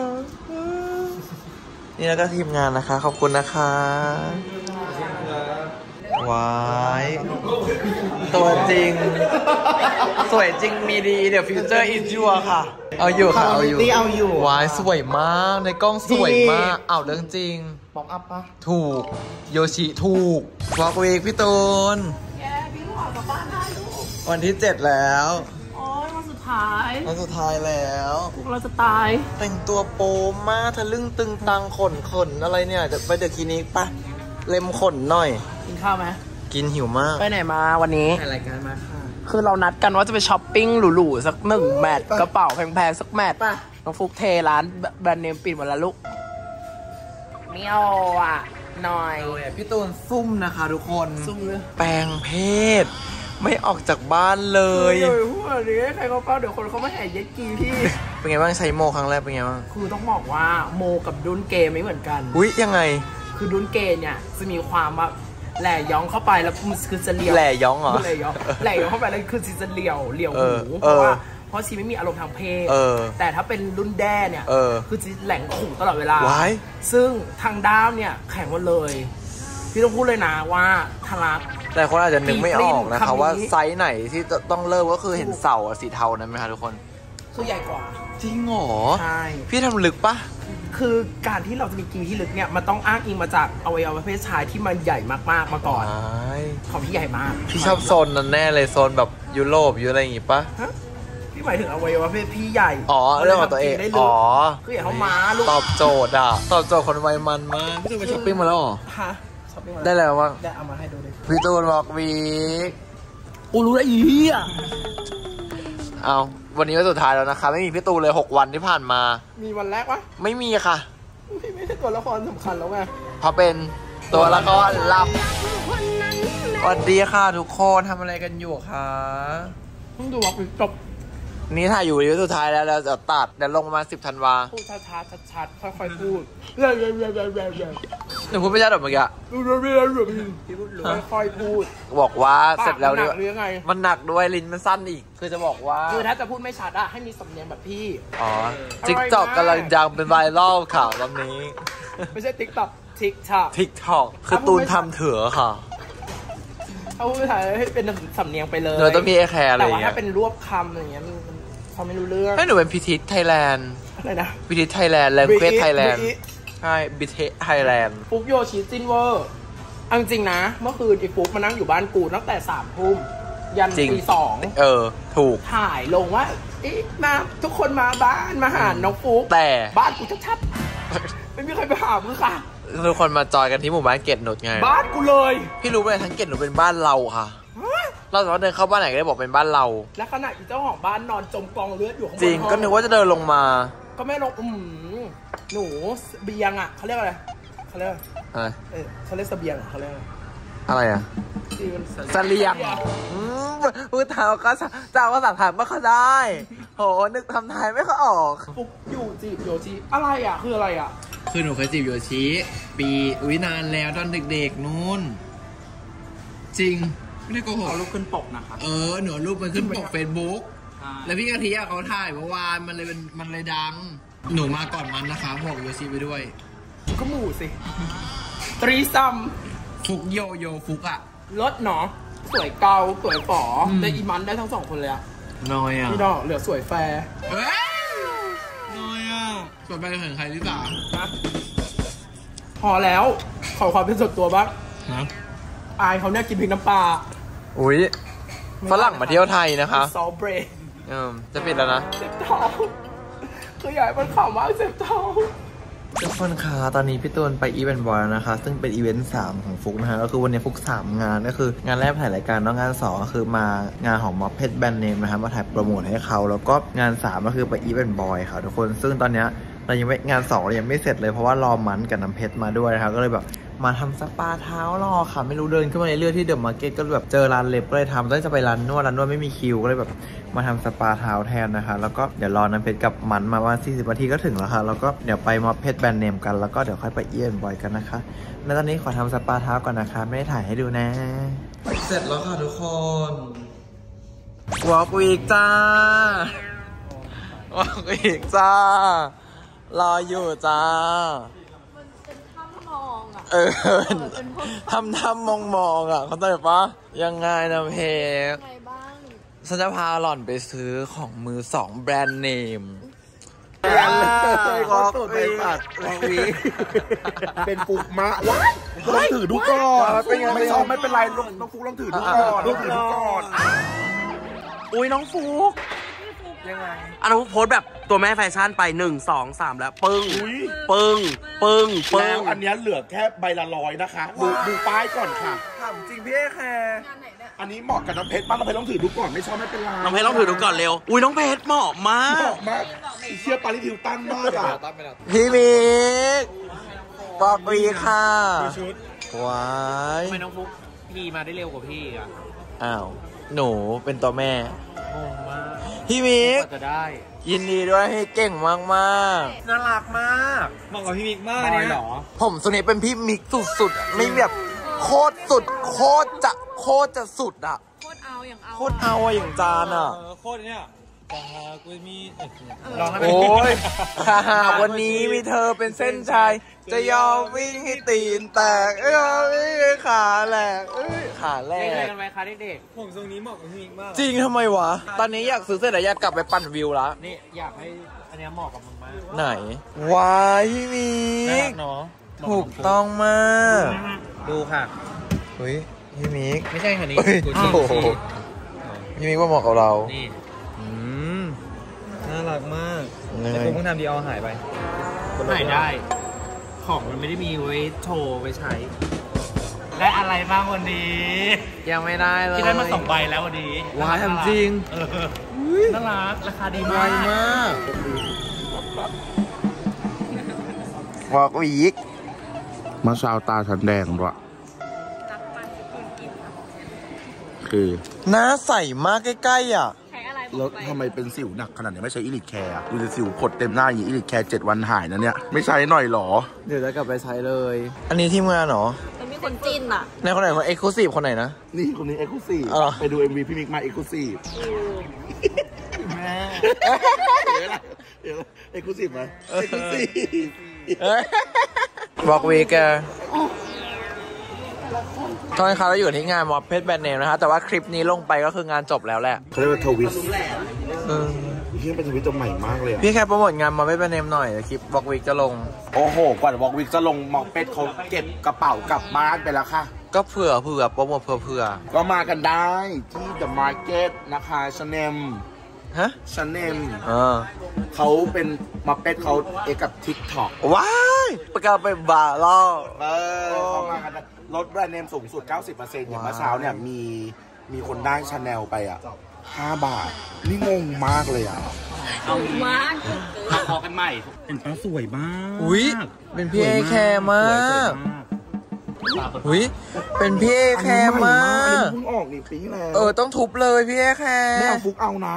นี่แล้วก็ทีมงานนะคะขอบคุณนะคะว้ายตัวจริงสวยจริงมีดีเดี๋ยวฟิวเจอร์อินจัวค่ะเอาอยู่ค่ะเอาอยู่เอาอยู่ว้ายสวยมากในกล้องสวยมากเอาเรื่องจริงบอกอัพปะถูกโยชิถูกวอล์กเวกพี่ตูนแกพี่หวานกับบ้านได้ลูกวันที่เจ็ดแล้วโอ้ยวันสุดท้ายวันสุดท้ายแล้วพวกเราจะตายแต่งตัวโป๊มากทะลึ่งตึงตังขนขนอะไรเนี่ยจะไปเดอะคลินิกปะเล็มขนหน่อยกินข้าวไหมกินหิวมากไปไหนมาวันนี้ถ่ายรายการมาค่ะคือเรานัดกันว่าจะไปช้อปปิ้งหรูๆสักหนึ่งแมทกระเป๋าแพงๆสักแมทป่ะน้องฟุกเทร้านแบรนด์เนมปิดหมดแล้วลูกไม่เอาอ่ะหน่อยพี่ตูนซุ่มนะคะทุกคนซุ่มเลยแปลงเพศไม่ออกจากบ้านเลยเดี๋ยวพูดอะไรใครเขาเป้าเดี๋ยวคนเขาไม่แห่เย็ดกีพี่เป็นไงบ้างใช้โมครั้งแรกเป็นไงบ้างคือต้องบอกว่าโมกับดุนเกย์ไม่เหมือนกันอุ้ยยังไงคือดุนเกย์เนี่ยจะมีความว่าแหล่ย้องเข้าไปแล้วคือจะเลี่ยวแหล่ย้องเหรอแหล่ย้องแหล่ย้องเข้าไปแล้วคือจะเลี่ยวเลี่ยวหูเพราะว่าเพราะชีไม่มีอารมณ์ทางเพศแต่ถ้าเป็นรุ่นแด้เนี่ยคือจะแหล่งขู่ตลอดเวลาซึ่งทางด้ามเนี่ยแข็งหมดเลยพี่ต้องพูดเลยนะว่าทารักแต่คนอาจจะนึกไม่ออกนะคะว่าไซส์ไหนที่ต้องเลิกก็คือเห็นเสาสีเทานั้นไหมคะทุกคนคือใหญ่กว่าจริงเหรอใช่พี่ทำลึกปะคือการที่เราจะมีกีที่ลึกเนี่ยมันต้องอ้างอิงมาจากอวัยวะเพศชายที่มันใหญ่มากๆมาก่อนของพี่ใหญ่มากพี่ชอบโซนนั้นแน่เลยโซนแบบยุโรปยุอะไรอย่างงี้ปะพี่หมายถึงอวัยวะเพศพี่ใหญ่อ๋อเรื่องของตัวเองอ๋อคืออย่างเขาม้าลูกตอบโจทย์อ่ะตอบโจทย์คนวัยมันมากพี่ตูนไปช้อปปิ้งมาแล้วหรอฮะได้แล้วว่าได้เอามาให้ดูดิพี่ตูนบอกวีกูรู้แล้วอีอ่ะเอาวันนี้วันสุดท้ายแล้วนะคะไม่มีพี่ตูนเลยหกวันที่ผ่านมามีวันแรกวะไม่มีค่ะพี่ไม่ใช่ตัวละครสำคัญแล้วไงเพราะเป็นตัวละครลับสวัสดีค่ะทุกคนทำอะไรกันอยู่คะต้องดูว่าจบนี่ถ่ายอยู่วันสุดท้ายแล้วแล้วจะตัดเดี๋ยวลงประมาณสิบธันวาพูดช้าๆชัดๆค่อยๆพูดเรื่อยๆเรื่อยๆเรื่อยๆเรื่อยๆหนูพูดไม่ชัดหรอกเมื่อกี้เรื่อยๆเรื่อยๆเรื่อยๆค่อยๆพูดบอกว่าเสร็จแล้วเนี่ยมันหนักด้วยลิ้นมันสั้นอีกคือจะบอกว่าคือถ้าจะพูดไม่ชัดอะให้มีสำเนียงแบบพี่อ๋อติ๊กต็อกกำลังดังเป็นไวรัลข่าวตอนนี้ไม่ใช่ติ๊กต็อกทิกต็อกทิกต็อกคือตูนทำเถื่อค่ะเอาพูดไทยให้เป็นสำเนียงไปเลยเดี๋ยวต้องมีไอแคร์อะไรแต่ว่าถ้าเป็นรวบคำอย่างเงี้ยเขาไม่รู้เรื่องให้หนูเป็นพิธีไทยแลนด์อะไรนะพิธีไทยแลนด์แลงเควสไทยแลนด์ใช่บิเทไทยแลนด์ฟุกโยชิซินเวอร์จริงๆนะเมื่อคืนไอ้ฟุกมานั่งอยู่บ้านกูตั้งแต่สามทุ่มยันตีสองเออถูกถ่ายลงว่าอีมาทุกคนมาบ้านมาหาน้องฟุกแต่บ้านกูชัดๆไม่มีใครไปหามึงค่ะทุกคนมาจอยกันที่หมู่บ้านเกตหนุดไงบ้านกูเลยพี่รู้ไหมทั้งเกตหนุดเป็นบ้านเราค่ะเราสามารถเดินเข้าบ้านไหนก็ได้บอกเป็นบ้านเราและขณะที่เจ้าของบ้านนอนจมกองเลือดอยู่ข้างบนจริงก็นึกว่าจะเดินลงมาก็ไม่ลงอืมหนูเบียงอ่ะเขาเรียกอะไรเขาเรียกอะไรเออเขาเรียกเสบียงเขาเรียกอะไรอ่ะเสลียงพูดไทยก็จะภาษาไทยไม่ค่อยได้โหนึกทำไทยไม่ค่อยออกฟุกอยู่จีบโยชิอะไรอ่ะคืออะไรอ่ะคือหนูเคยจีบโยชิปีอุ้ยนานแล้วตอนเด็กๆนู้นจริงไม่ได้โกหกเอารูปขึ้นปกนะคะเออหนูรูปมันขึ้นปกเฟซบุ๊กแล้วพี่กะทิเขาถ่ายเมื่อวานมันเลยเป็นมันเลยดังหนูมาก่อนมันนะคะบอกโยชิไปด้วยก็หมู่สิตรีซัมฟุกโยโยฟุกอะรถเนาะสวยเกาสวยป๋อแต่อีมันได้ทั้งสองคนเลยอะน้อยอะพี่ดอกเหลือสวยแฟร์น้อยอะสวยไปถึงใครที่สามพอแล้วขอความเป็นส่วนตัวบ้างนะอายเขาเนี่ยกินพริกน้ำปลาอุ้ยฝรั่งมาเที่ยวไทยนะคะซอลเบรดเออจะปิดแล้วนะเจ็บท้องคือใหญ่มันข่าวมากเจ็บท้องทุกคนคะตอนนี้พี่ตูนไปอีเวนต์บอยแล้วนะคะซึ่งเป็นอีเวนต์สามของฟุกนะคะก็คือวันนี้ฟุกสามงานก็คืองานแรกถ่ายรายการแล้วงานสองก็คือมางานของม็อบเพชรแบรนด์เนมนะคะมาถ่ายโปรโมทให้เขาแล้วก็งานสามก็คือไปอีเวนต์บอยค่ะทุกคนซึ่งตอนนี้เรายังไม่งานสองเรายังไม่เสร็จเลยเพราะว่ารอมันกับน้ำเพชรมาด้วยนะคะก็เลยแบบมาทำสปาเท้ารอค่ะไม่รู้เดินขึ้นมาในเรื่อยที่เดอะมาร์เก็ตก็แบบเจอร้านเล็บก็เลยทำได้จะไปร้านนวดร้านนวดไม่มีคิวก็เลยแบบมาทำสปาเท้าแทนนะคะแล้วก็เดี๋ยวรอน้ำเพชรกับมันมาว่าสี่สิบนาทีก็ถึงแล้วค่ะแล้วก็เดี๋ยวไปม็อบเพชรแบรนด์เนมกันแล้วก็เดี๋ยวค่อยไปเอียนบ่อยกันนะคะในตอนนี้ขอทำสปาเท้าก่อนนะคะไม่ได้ถ่ายให้ดูนะเสร็จแล้วค่ะทุกคนวอล์กวีกจ้าวอล์กวีกจ้ารออยู่จ้าเออทำทำมองมองอ่ะเขาใจปะยังไงนะเพกฉันจะพาหล่อนไปซื้อของมือสองแบรนด์เนมก็ตัวเป็นปัดเป็นปุกมะว้ายต้องถือดูก่อนไม่ชอบไม่เป็นไรน้องฟุกลองถือดูก่อนลองถือดูก่อนอุ้ยน้องฟุกยังไงอันนั้นโพสแบบตัวแม่แฟชั่นไปหนึ่งสองสามแล้วปึ้งปึ้งปึ้งปึ้งแล้วอันนี้เหลือแค่ใบละร้อยนะคะดูดูป้ายก่อนค่ะถามจริงพี่เอแคร์อันนี้เหมาะกับน้องเพชรมากน้องเพชรต้องถือดูก่อนไม่ชอบไม่เป็นไรน้องเพชรต้องถือดูก่อนเร็วอุ้ยน้องเพชรเหมาะมากเหมาะมากเชื่อปาริทิวตั้งมากอ่ะพี่มิกปอกวีค่ะว้ายทำไมน้องฟุกพี่มาได้เร็วกว่าพี่อ่ะอ้าวหนูเป็นตัวแม่พี่มิกจะได้ยินดีด้วยให้เก่งมากมากน่ารักมากเหมาะกับพี่มิกมากเนี่ยหรอผมส่วนนี้เป็นพี่มิกสุดๆไม่แบบโคตรสุดโคตรจะโคตรจะสุดอะโคตรเอาอย่างเอาโคตรเอาอย่างจานอะโคตรเนี่ยแต่หากวันนี้โอ้ยหากวันนี้มีเธอเป็นเส้นชัยจะยอมวิ่งให้ตีนแตกเอ้ยขาแหลกเอ้ยขาแหลกเล่นกันไหมคะเด็กๆผมทรงนี้เหมาะกับพี่มิกมากจริงทำไมวะตอนนี้อยากซื้อเสร็จแล้วอยากกลับไปปั่นวิวละนี่อยากให้อันนี้เหมาะกับมึงมากไหนวายพี่มิกถูกต้องมากดูค่ะเฮ้ยพี่มิกไม่ใช่ค่ะนี่พี่มิกว่าเหมาะกับเรานี่น่ารักมากแต่คุณเพิ่งทำดีเอาหายไปหายได้ของมันไม่ได้มีไว้โชว์ไว้ใช้ได้อะไรบ้างวันนี้ยังไม่ได้เลยที่ได้มาสองใบแล้ววันนี้ว้ายทำจริงน่ารักราคาดีมากมากวอกวีกมาเช้าตาฉันแดงด้วยคือหน้าใสมากใกล้ๆอ่ะแล้วทำไมเป็นสิวหนักขนาดนี้ไม่ใช้อิลิทแคร์ดูสิสิวผดเต็มหน้าอย่างอิลิทแคร์เจ็ดวันหายนะเนี่ยไม่ใช้หน่อยหรอเดี๋ยวจะกลับไปใช้เลยอันนี้ทีมงานหรอมันมีคนจีนอ่ะในคนไหนคนเอ็กซ์คลูซีฟคนไหนนะนี่คนนี้เอ็กซ์คลูซีฟไปดู เอ็ม วี พี่มิกมาเอ็กซ์คลูซีฟแม่เดี๋ยวเอ็กซ์คลูซีฟไหมเอ็กซ์คลูซีฟบอกวีแกตอนนี้เราอยู่ที่งานม็อบเพชรแบรนด์เนมนะคะแต่ว่าคลิปนี้ลงไปก็คืองานจบแล้วแหละเขาเรียกว่าทวิสเออพี่เป็นทวิสตัวใหม่มากเลยพี่แค่โปรโมทงานม็อบเพชรแบรนด์เนมหน่อยคลิปบอกวีจะลงโอ้โหกว่าบอกวีจะลงม็อบเพชรเขาเก็บกระเป๋ากลับบ้านไปแล้วค่ะก็เผื่อเผื่อโปรโมทเผื่อเผื่อก็มากันได้ที่ The Market นะคะชาแนลฮะชาแนลเออเขาเป็นม็อบเพชรเขาเอกกับ TikTok ว้ายประกาศไปบ่าล่อเออเขามากันลดแบรนด์เนมสูงสุด เก้าสิบเปอร์เซ็นต์ อย่างเมื่อเช้าเนี่ยมีมีคนได้ชาแนลไปอ่ะห้าบาทนี่งงมากเลยอ่ะเอามากมาขอกันใหม่เห็นปะสวยมากอุ้ยเป็นพี่แคร์มากอุ้ยเป็นพี่เอแคร์มากเพิ่งออกนี่ปีแล้วเออต้องทุบเลยพี่เอแคร์ไม่เอาฟุกเอานะ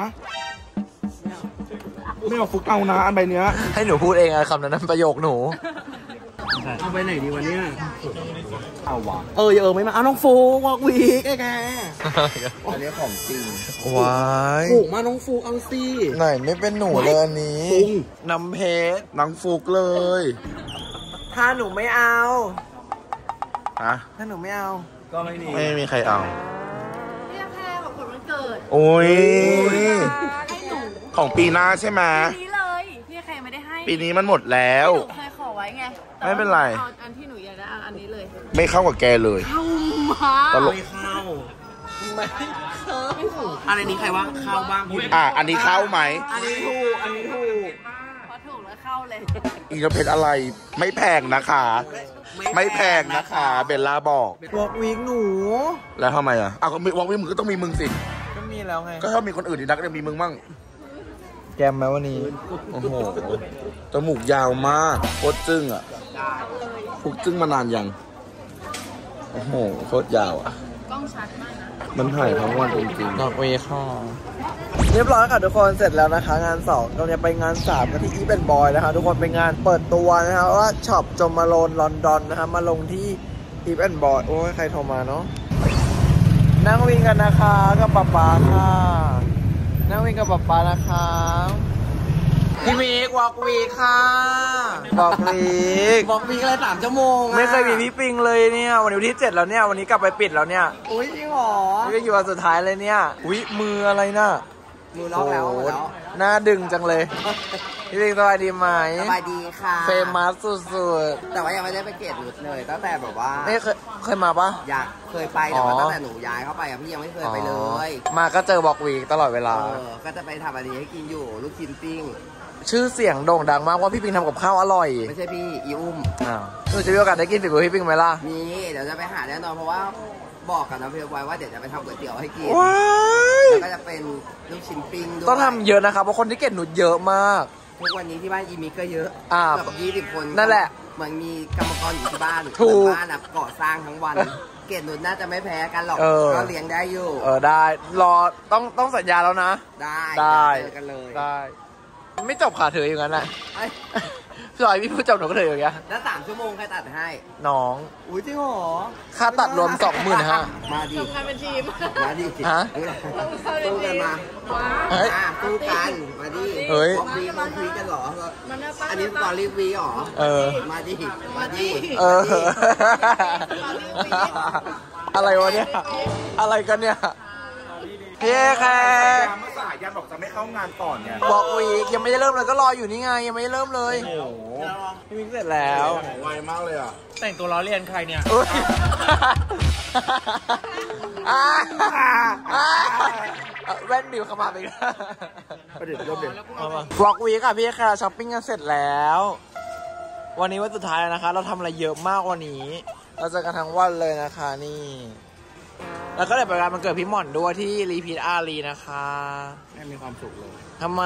ไม่เอาฟุกเอานะอันใบเนี้ยให้หนูพูดเองอะคำนั้นประโยคหนูเอาไปไหนดีวันนี้เอาวะเออเออไม่มาเอาน้องฟูวอกวีกไอ้แกอันนี้ของจริงว้ายผูกมาน้องฟูเอาสิไหนไม่เป็นหนูเลยอันนี้น้ำเพชรน้องฟุกเลยถ้าหนูไม่เอาฮะถ้าหนูไม่เอาก็ไม่มีไม่มีใครเอาพี่แพรบอกผลวันเกิดโอ้ยให้หนูของปีหน้าใช่ไหมปีนี้เลยพี่แพรไม่ได้ให้ปีนี้มันหมดแล้วหนูเคยขอไว้ไงไม่เป็นไรเอาอันที่หนูอยากได้เอาอันนี้เลยไม่เข้ากับแกเลยเข้ามาตลกไม่เข้าไม่เข้าอะไรนี้ใครว่าเข้าบ้างอ่ะอันนี้เข้าไหมอันนี้ถูกอันนี้ถูกพอถูกแล้วเข้าเลยอีกเพชรอะไรไม่แพงนะคะ ไม่แพงนะคะเบลล่าบอกวอกวีกหนูแล้วทำไมอ่ะอ้าวก็มีวางวิมึงก็ต้องมีมึงสิก็มีแล้วไงก็ถ้ามีคนอื่นดีนักก็จะมีมึงมั่งแกมไหมวันนี้โอ้โหจมูกยาวมากโคตรจึ้งอ่ะฟุกจึ้งมานานยังโอ้โหโคตรยาวอ่ะกล้องชัดมากนะมันถ่ายทั้งวันจริงดอกเวข้อเรียบร้อยค่ะทุกคนเสร็จแล้วนะคะ งานสองเราจะไปงานสามกันที่อีเป็นบอยนะคะทุกคนเป็นงานเปิดตัวนะคะว่าช็อปจมมาโลนลอนดอนนะคะมาลงที่อีเป็นบอยโอ้ยใครโทรมาเนาะนั่งวิ่งกันนะคะกับป๊าป๊าค่ะนั่งวิ่งกับป๊าป๊านะคะพี่มิกวอกวีค่ะบอกวีกบอกวีอะไรสามชั่วโมงไม่เคยมีพี่ปิงเลยเนี่ยวันนี้วันที่เจ็ดแล้วเนี่ยวันนี้กลับไปปิดแล้วเนี่ยอุ้ยจริงเหรอนี่ก็อยู่วันสุดท้ายเลยเนี่ยอุ๊ยมืออะไรน่ะมือล็อกแล้วแล้วหน้าดึงจังเลยพี่ปิงสบายดีไหมสบายดีค่ะเฟมัสสุดแต่ว่ายังไม่ได้ไปเกตหลุดเลยตั้งแต่แบบว่าๆนี่เคยเคยมาปะอยากเคยไปแต่ว่าอ๋อตั้งแต่หนูย้ายเข้าไปอะพี่ยังไม่เคยไปเลยมาก็เจอบอกวีกตลอดเวลาเออก็จะไปทำอันนี้ให้กินอยู่ลูกชิ้นปิ้งชื่อเสียงโด่งดังมากว่าพี่ปิงทำกับข้าวอร่อยไม่ใช่พี่อีอุ้มอ้าวหนูจะมีโอกาสได้กินฝีมือพี่ปิงไหมล่ะมีเดี๋ยวจะไปหาแน่นอนเพราะว่าบอกกับน้องเพียวไว้ว่าเดี๋ยวจะไปทำก๋วยเตี๋ยวให้กินว้ายแล้วก็จะเป็นลูกชิ้นปิ้งด้วยต้องทำเยอะนะครับเพราะคนที่เก่งหนูเยอะมากทุกวันนี้ที่บ้านอีมิกก็เยอะอ่าเกือบยี่สิบคนนั่นแหละเหมือนมีกรรมกรอยู่ที่บ้านถูกบ้านอะก่อสร้างทั้งวัน เกตหนุนน่าจะไม่แพ้กันหรอกเออก็เลี้ยงได้อยู่เออได้รอต้องต้องสัญญาแล้วนะได้ได้เจอกันเลยได้ไม่จบขาเธออย่างนั้นแหละเอ้ยพี่ออยพี่พูดจบหนูก็เธออย่างเงี้ยแล้วสามชั่วโมงใครตัดให้น้องอุ้ยจริงเหรอค่าตัดรวมสองหมื่นห้ามาดิทำงานเป็นทีมมาดิฮะสู้กันมาเฮ้ยอ่ะสู้กันมาดิเฮ้ยบอกวีบอกวีกันเหรอมันน่าป้าอันนี้ตอนรีวีเหรอเออมาดิมาดิเออ อะไรวะเนี่ย อะไรกันเนี่ยพี่แค่เมื่อสายยันบอกจะไม่เข้างานก่อนเนี่ยบอกวีกยังไม่ได้เริ่มเลยก็รออยู่นี่ไงยังไม่ได้เริ่มเลยโอ้โหพี่มิกเสร็จแล้วไวมากเลยอ่ะแต่งตัวล้อเลียนใครเนี่ยอุ๊ยอ่าอ่าแว่นบิวเข้ามาไปแล้วประเด็นเริ่มเด็ดบล็อกวีค่ะพี่แค่ช้อปปิ้งกันเสร็จแล้ว วันนี้วันสุดท้ายแล้วนะคะ เราทำอะไรเยอะมากวันนี้ เราเจอกันทั้งวันเลยนะคะนี่ แล้วก็เดี๋ยวไปงานมันเกิดพี่หม่อนด้วยที่รีพีทอารีนะคะให้มีความสุขเลยทำไม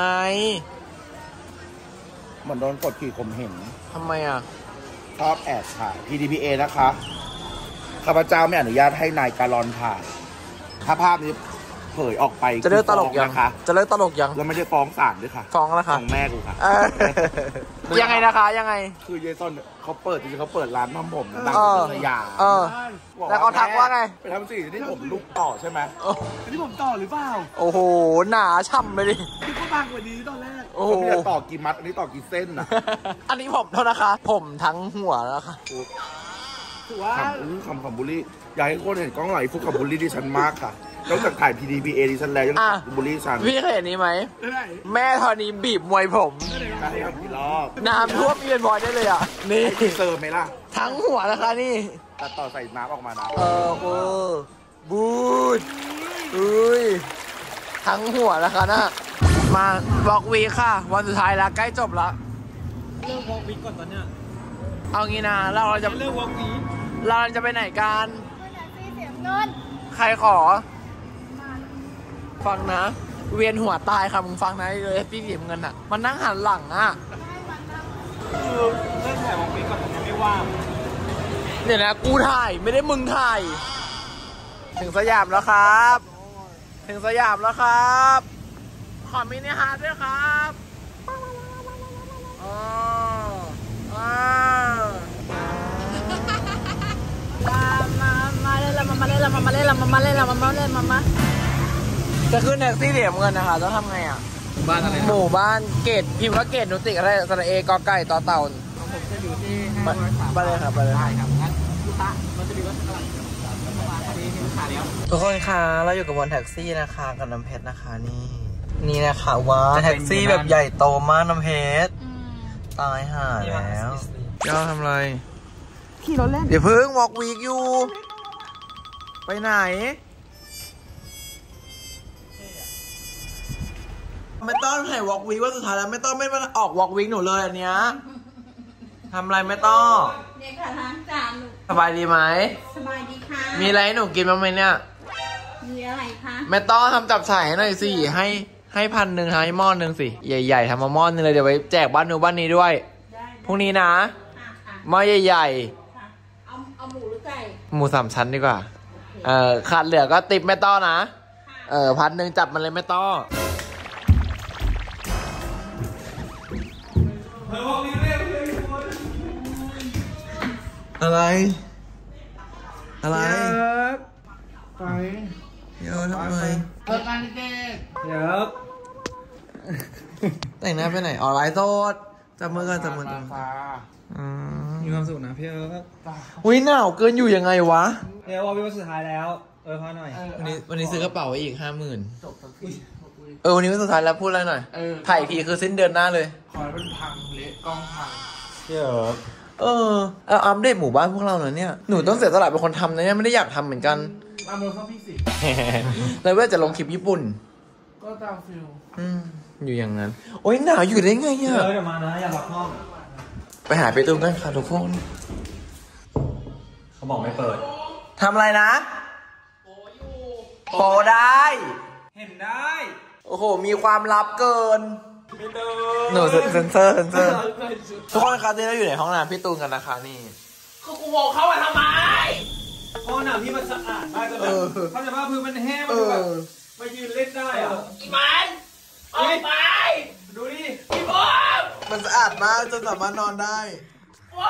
เหมือนโดนกดขี่ข่มเหงทำไมอ่ะชอบแอบถ่าย พี ดี พี เอ นะคะข้าพเจ้าไม่อนุญาตให้นายการอนถ่ายถ้าภาพนี้เผยออกไปจะเลิกตลกยังนะคะจะเลิกตลกยังแล้วไม่ได้ฟ้องศาลด้วยค่ะฟ้องแล้วค่ะฟ้องแม่กูค่ะเออยังไงนะคะยังไงคือเยซอนเขาเปิดจริงๆเขาเปิดร้านทำผมดังเออสยามเออแล้วเขาทักว่าไงไปทำสิที่ผมลุกต่อใช่ไหมโอ้นี่ผมต่อหรือเปล่าโอ้โหหนาช่ำไปดินี่ก็บางกว่านี้ตอนแรกโอ้ผมโหจะต่อกี่มัดอันนี้ต่อกี่เส้นนะอันนี้ผมเท่านะคะ ผมทั้งหัวแล้วค่ะถือว่าคำอื้อคำคำบุลลี่อยากให้คนเห็นกล้องไหลฟุกคำบุลลี่ดิฉันมากค่ะนอกจากถ่าย พี ดี พี เอ ดิฉันแล้วยังอ่ะบุลลี่ฉันพี่เคยเห็นนี้ไหม แม่ธรณีบีบมวยผมได้ครับพี่รอบน้ำท่วมอีเวนต์บอยได้เลยอ่ะ นี่ให้คุณเติมไหมล่ะทั้งหัวนะคะนี่ตัดต่อใส่น้ำออกมานะเออเออบูดอุ้ยทั้งหัวนะคะนะมาบอกวีค่ะ วันสุดท้ายแล้วใกล้จบแล้วเลิกวอล์กวิกก่อนตอนเนี้ยเอางี้นะเราจะเลิกวอล์กวิกเราจะไปไหนกัน ใครขอ ฟังนะ เวียนหัวตายค่ะมึงฟังนะเลยพี่เสียเงินอ่ะ มันนั่งหันหลังอ่ะคือเลิกถ่ายวอล์กวิกก่อนตอนนี้ไม่ว่างเดี๋ยวนะกูถ่ายไม่ได้มึงถ่ายถึงสยามแล้วครับ ถึงสยามแล้วครับขอมินิฮาร์ทด้วยครับอ๋ออ๋อมามาเลยละมามาเลยละมามาเลยละมามาเลยละมามาเลยมามาจะขึ้นแท็กซี่เหลี่ยมเงินนะคะต้องทำไงอ่ะบ้านอะไรหมู่บ้านเกตพิมพ์ว่าเกตนุติอะไรสระเอกอไก่ต่อเต่าผมจะอยู่ที่ห้าร้อยสามไปเลยครับไปเลยได้ครับงั้นลูกค้ามันจะมีวัตถุประสงค์พอดีที่ลูกค้าแล้วทุกคนคะเราอยู่กับบนแท็กซี่นะคะกับน้ำเพชรนะคะนี่นี่นะคะว้าแท็กซี่แบบใหญ่โตมากน้ำเพชรตายห่าแล้วย่อทำอะไรขี่รถเล่นเดี๋ยวพึ่งวอล์กวีกอยู่ไปไหนไม่ต้องให้วอล์กวีกว่าสุดท้ายแล้วไม่ต้องไม่มาออกวอล์กวีกหนูเลยอันเนี้ยทำอะไรไม่ต้องเนี่ยค่ะล้างจานลูกสบายดีไหมสบายดีค่ะมีอะไรให้หนูกินบ้างไหมเนี่ยมีอะไรคะไม่ต้องทำจับฉ่ายให้หน่อยสิให้ให้พันหนึ่งให้หม้อหนึ่งสิใหญ่ๆทำมาหม้อนึงเลยเดี๋ยวไปแจกบ้านหนูบ้านนี้ด้วยพรุ่งนี้นะหม้อใหญ่ๆเอาเอาหมูหรือไก่หมูสามชั้นดีกว่าเออขาดเหลือก็ติปไม่ต้องนะเออพันหนึ่งจับมันเลยไม่ต้องอะไรอะไรไปเยอะทำไมเปิดการเด็กเยอะแต่งหน้าไปไหนออนไลน์โทษจับมือกันจับมือกันมีความสุขนะพี่เอิร์กอุ้ยหนาวเกินอยู่ยังไงวะเดี๋ยววันสุดท้ายแล้วเออพอหน่อยวันนี้วันนี้ซื้อกระเป๋าไว้อีกห้าหมื่นเออวันนี้วันสุดท้ายแล้วพูดอะไรหน่อยถ่ายอีกทีคือสิ้นเดือนหน้าเลยคอยเป็นพังเละกล้องพังเยอะเออเอาอัปเดตหมู่บ้านพวกเราหน่อยเนี่ยหนูต้องเสียสละเป็นคนทำนะเนี่ยไม่ได้อยากทำเหมือนกันเอามือเข้าพี่สิเลยว่าจะลงคลิปญี่ปุ่นก็ตามฟิลอืมอยู่อย่างนั้นโอ้ยหนาวอยู่ได้ไงอ่ะเดี๋ยวมานะอย่าล็อกห้องไปหาไปตุ้มกันค่ะทุกคนเขาบอกไม่เปิดทำอะไรนะโปได้เห็นได้โอ้โหมีความลับเกินหนูเซนเซอร์เซนเซอร์ทุกคนครับที่เราอยู่ในห้องน้ำพี่ตูนกันนะคะนี่คือกูบอกเขาว่าทำไมห้องน้ำที่มันสะอาดมากจนแบบเขาจะว่าพื้นมันแห้งมันแบบมายืนเล่นได้อ่ะอีมันออกไปดูดิอีบอมมันสะอาดมากจนสามารถนอนได้ว้า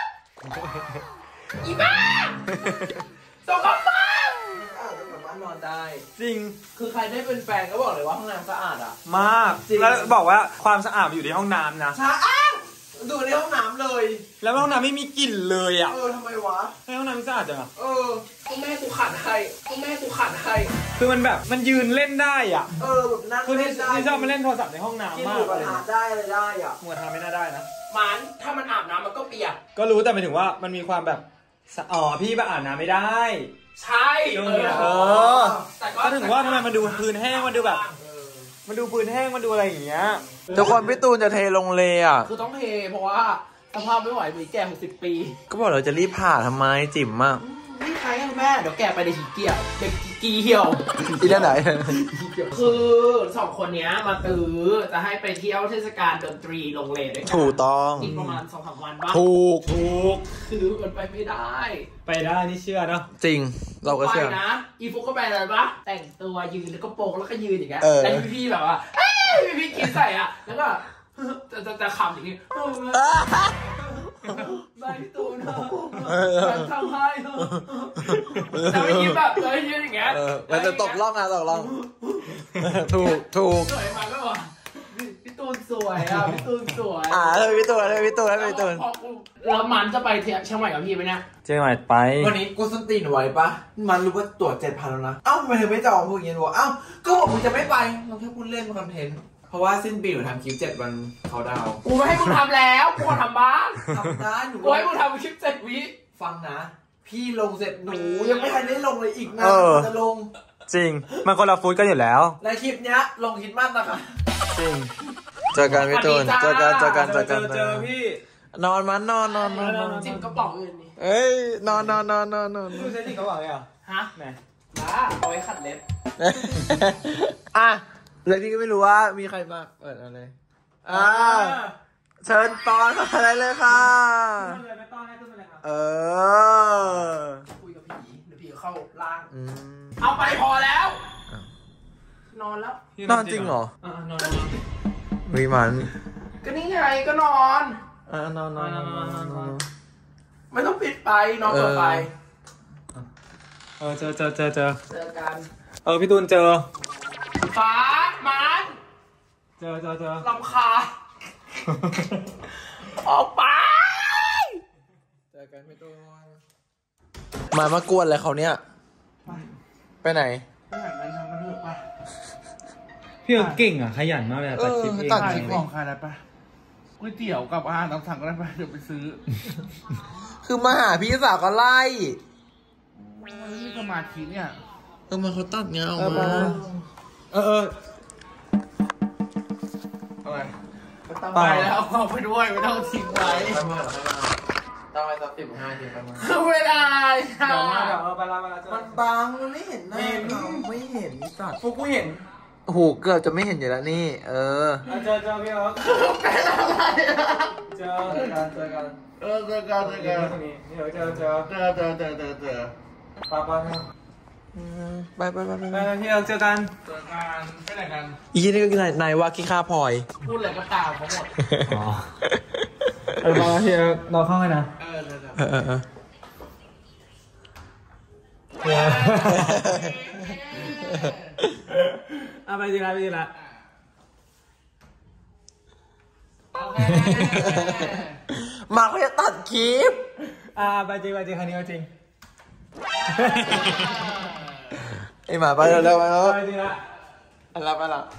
อีบ้าสกปรกสามารถนอนได้จริงคือใครได้เป็นแฟนก็บอกเลยว่าห้องน้ำสะอาดอ่ะมากแล้วบอกว่าความสะอาดอยู่ในห้องน้ำนะใช่อ้าวดูในห้องน้ำเลยแล้วห้องน้ำไม่มีกลิ่นเลยอ่ะเออทำไมวะให้ห้องน้ำสะอาดจังอ่ะเออพ่อแม่กูขัดให้พ่อแม่กูขัดให้คือมันแบบมันยืนเล่นได้อ่ะเออแบบนั่งเล่นได้ที่ชอบมาเล่นโทรศัพท์ในห้องน้ำมากเลยได้เลยได้อ่ะหมวดทำไม่น่าได้นะมันถ้ามันอาบน้ำมันก็เปียกก็รู้แต่หมายถึงว่ามันมีความแบบอ๋อพี่แบบอาบน้ำไม่ได้ใช่เออก็ถึงว่าทำไมมันดูพื้นแห้งมันดูแบบมันดูพื้นแห้งมันดูอะไรอย่างเงี้ยทุกคนพี่ตูนจะเทลงเลยอ่ะคือต้องเทเพราะว่าสภาพไม่ไหวมีแก่หกสิบปีก็บอกเราจะรีบผ่าทำไมจิ๋มมากนี่ใครกันแม่เดี๋ยวแกไปในหีเกี่ยวเด็กกีเหี่ยวอีนั่นไหนคือสองคนนี้มาตื้อจะให้ไปเที่ยวเทศกาลดนตรีโรงเรียนด้วยกันถูกต้องอีกประมาณสองสามวันบ้างถูกถูกคือมันไปไม่ได้ไปได้นี่เชื่อเนาะจริงเราก็เชื่อนะอีฟุกก็ไปอะไรปะแต่งตัวยืนแล้วก็โปกแล้วก็ยืนอย่างเงี้ยแล้วพี่ๆแบบว่าพี่พี่กินใส่อ่ะแล้วก็จะจะจะขำอย่างนี้ใบตูนทำให้แต่ไม่ยิ้มแบบเลยยืนอย่างเงี้ยมันจะตกล่องอะตกล่องถูกถูกสวยมากเลยว่ะพี่ตูนสวยอ่ะพี่ตูนสวยอ่าเลยพี่ตูนเลยพี่ตูนเลยพี่ตูนแล้วมันจะไปเที่ยวเชียงใหม่กับพี่ไหมเนี่ยเชียงใหม่ไปวันนี้กูสตีนไหวปะมันรู้ว่าตรวจเจ็ดพันแล้วนะเอ้าทำไมเธอไม่จองพวกนี้วะเอ้าก็บอกมึงจะไม่ไปเราแค่พูดเล่นคอนเทนต์เพราะว่าสิ้นปีหนูทำคลิปเจ็ดวันเขาดาวกูไม่ให้มึงทำแล้วกูทำบ้างทำได้หนูกูให้มึงทำคลิปเจ็ดวิฟังนะพี่ลงเสร็จหนูยังไม่ทันได้ลงเลยอีกนะจะลงจริงมันคนละฟูดกันอยู่แล้วในคลิปเนี้ยลงคิดมากนะคะจริงเจอกันพี่ตูนเจอกันเจอกันเจอกันเจอพี่นอนมันนอนนอนนอนจิ้มกระป๋องอื่นนี่เอ้ยนอนนอนนอนนอนนอนดูใช้จิ้มกระป๋องเลยเหรอฮะไหนบ้าเอาไว้ขัดเล็บอ่ะเลยพี่ก็ไม่รู้ว่ามีใครมาเปิดอะไรอ่าเชิญตอนอะไรเลยค่ะเออคุยกับผีเดี๋ยวผีเข้าล่างอืมเอาไปพอแล้วนอนแล้วนอนจริงเหรออ่านอนวิมันก็นี่ไงก็นอนอ่านอนนอนนอนนอนไม่ต้องปิดไปนอนเปิดไปเออเจอเจอเจอเจอเจอกันเออพี่ตูนเจอฟ้ามันเจอเจอเจอลำคาออกไปเจอกันพี่ตูนมามากวนอะไรเขาเนี่ยไปไหนไปไหนมันทำมันเถอะไปพี่เก่งอ่ะขยันมากเลยตัดคลิปเองตัดคลิปของใครได้ปะก๋วยเตี๋ยวกับอาหารตามสั่งก็ได้ปะเดี๋ยวไปซื้อคือมาหาพี่สาวก็ไล่มันไม่มีสมาธิเนี่ยเออมันเขาตัดเงาออกเออมาเออเอออะไรไปแล้วเอาเข้าไปด้วยไม่ต้องทิ้งไว้ต้องไปสักสิบห้าทีประมาณคือเวลาเดี๋ยวมาเดี๋ยวเออไปละไปละมันบังมันไม่เห็นหน้าเขาไม่เห็นสัตว์พวกกูเห็นโอ้โหเกือบจะไม่เห็นอยู่แล้วนี่ เออเจอเจอพี่เออเป็นอะไรเจอกันเจอกันเออเจอกันเจอกันนี่เดี๋ยวเจอเจอเจอเจอเจอเจอเจอป้าป้าไปไปไปไปไปพี่เออเจอกันเจอกันไปไหนกันอีนี่ก็คือนายนายวากิค่าพลอยพูดอะไรก็ตามเขาหมดอ๋อเออมาพี่เออรอเข้าให้นะเออเจอเจอเออเออเออเอาไปดีละไปดีละมาเขาจะตัดคลิปอ่าไปจริงไปจริงครั้งนี้เอาจริงไอหมาไปเร็วๆไปแล้วไปดีละไปละไปละ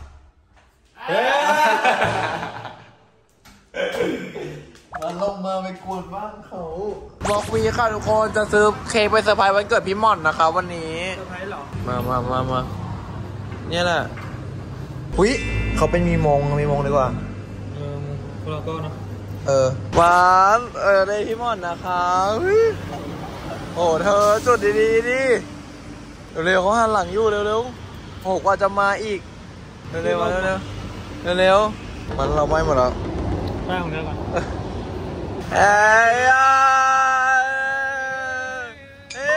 มันลงมาไปกวนบ้านเขาบอกวีค่ะทุกคนจะซื้อเค้กไปเซอร์ไพรส์วันเกิดพี่ม่อนนะคะวันนี้เซอร์ไพรส์เหรอมามามามาเนี่ยแหละอุ้ยเขาเป็นมีมงมีมงดีกว่าเออโคโลโก้เนาะเออหวานเออได้พี่ม่อนนะคะโอ้เธอจุดดีๆดิเร็วๆเขาหันหลังอยู่เร็วๆโหกว่าจะมาอีกเร็วๆมาเร็วๆเร็วๆมันเราไม่หมดแล้วไปของเนี้ยก่อนเอ้ยเอ้ย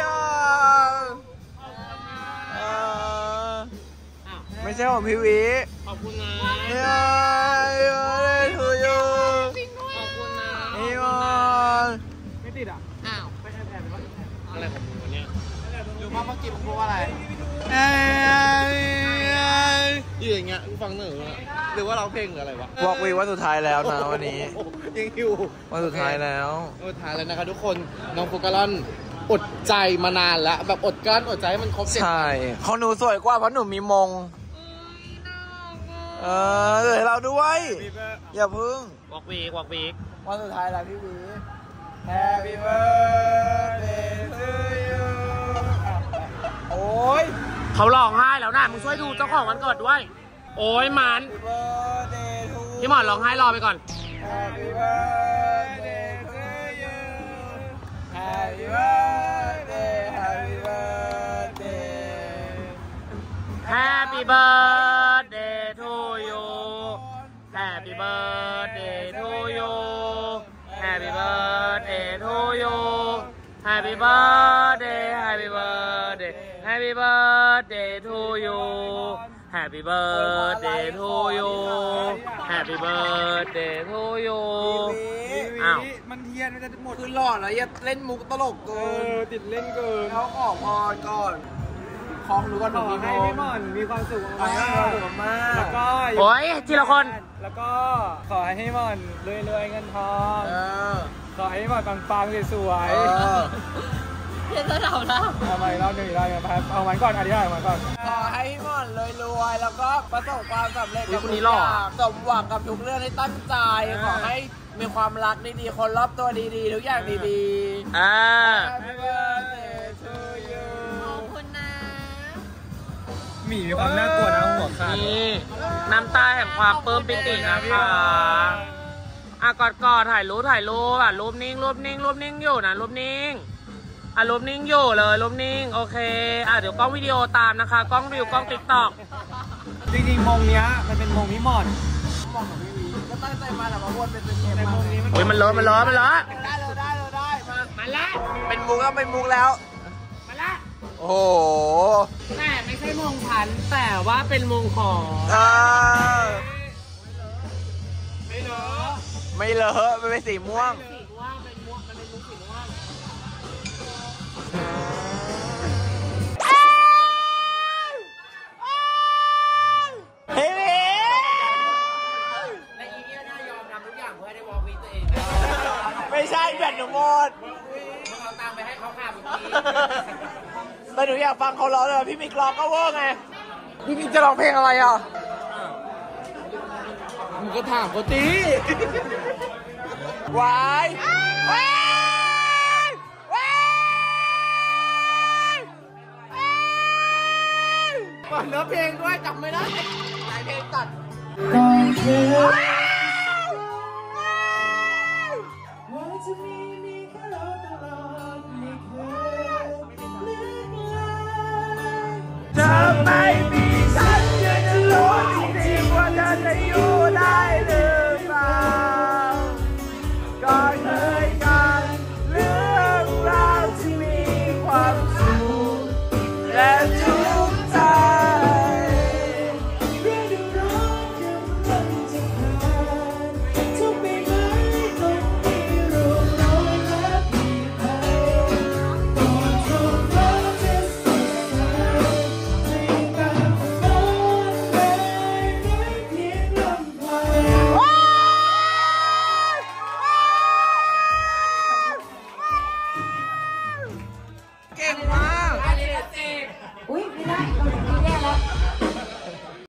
ไม่ใช่ของพี่วิขอบคุณนะเอ้ยเอ้ยทูยูขอบคุณนะเอ้ยไม่ติดอ่ะอ้าวไปแอบแอบไปวะอะไรของมึงวันนี้อยู่มาเมื่อกี้มึงพูดว่าอะไรเอ้ยอยู่อย่างเงี้ยกูฟังหนึ่งหรือว่าเราเพลงหรืออะไรวะบอกวีว่าสุดท้ายแล้วนะวันนี้ยังอยู่วันสุดท้ายแล้วสุดท้ายแล้วนะคะทุกคนน้องโฟกัสอนอดใจมานานแล้วแบบอดกลั้นอดใจให้มันครบเจ็ดใช่ของหนูสวยกว่าเพราะหนูมีมงเออเดี๋ยวเราด้วยอย่าพึ่งวอกวีกวอกวีกวันสุดท้ายแล้วพี่วี Happy birthday to you โอ้ยเขาร้องไห้แล้วนะมึงช่วยดูเจ้าของวันเกิดด้วยโอ้ยมัน Happy birthday to you พี่หมอนร้องไห้รอไปก่อน Happy birthday to you Happy birthday Happy birthday Happy birthday to you Happy birthday to you Happy birthday to you Happy birthday Happy birthday Happy birthday to you Happy birthday to you Happy birthday to you อ้าวมันเทียนมันจะหมดคือหล่อแล้วอย่าเล่นมุกตลกเกิเอน อติดเล่นเกินเขาขอพรก่อนคล้องดูก่อนหขนูอมีให้มพี่งหม่อนมีความสุขขอมากให้มีความสุขมากแล้วก็โอ้ยทีละคนแล้วก็ขอให้พี่หม่อนรวยๆเงินทองเออขอให้พี่หม่อนปังๆสวยเออเดี๋ยวจะเดาแล้วๆเอาใหม่รอบหนึ่งอีกรอบหนึ่งครับเอามันก่อนอธิบายมันก่อนขอให้พี่ม่อนรวยๆแล้วก็ประสบความสำเร็จอุ๊ยกับคนทุนี้กหล่ออย่างสมหวังกับทุกเรื่องที่ตั้งใจ ขอให้มีความรักดีๆคนรอบตัวดีๆทุกอย่างดีๆอ่า Happy birthday to you ขอบคุณนะหมีมีความน่ากลัวนะหัวขาดนี่น้ำตาแห่งความปลื้มปิตินะคะอ่ะกอดกอดถ่ายรูปถ่ายรูปอ่ะรูปนิ่งรูปนิ่งรูปนิ่งอยู่นะรูปนิ่งอ่ะรูปนิ่งอยู่เลยรูปนิ่งโอเคอ่ะเดี๋ยวกล้องวิดีโอตามนะคะกล้องวิวกล้องติ๊กต็อกจริงๆมงเนี้ยมันเป็นมงพี่หม่อนมองของพี่วีก็ก็ตั้งใจมาแต่มาวนเป็นเป็นเกมมาเฮ้ยมันร้อนมันร้อนมันร้อนได้เลยได้เลยได้มามาละเป็นมุกแล้วเป็นมุกแล้วมาละโอ้โหแต่ไม่ใช่มงพันแต่ว่าเป็นมงของเออไม่เลอะไม่เลอะมันเป็นสีม่วงสีม่วงเป็นม่วงมันเป็นมุกสีม่วงเฮ้ยและอีเนี่ยน่ายอมทำทุกอย่างเพื่อได้วอล์กวีตัวเองไม่ใช่แบตหนูหมดมึงเอาตังค์ไปให้เขาค่ะเมื่อกี้แต่หนูอยากฟังเขาร้องเลยพี่มิกร้องก็เวอร์ไงพี่มิกจะร้องเพลงอะไรอ่ะมึงก็ถามเขาตีวายวายก่อนเนื้อเพลงด้วยจำไม่ได้หลายเพลงตัดว้าย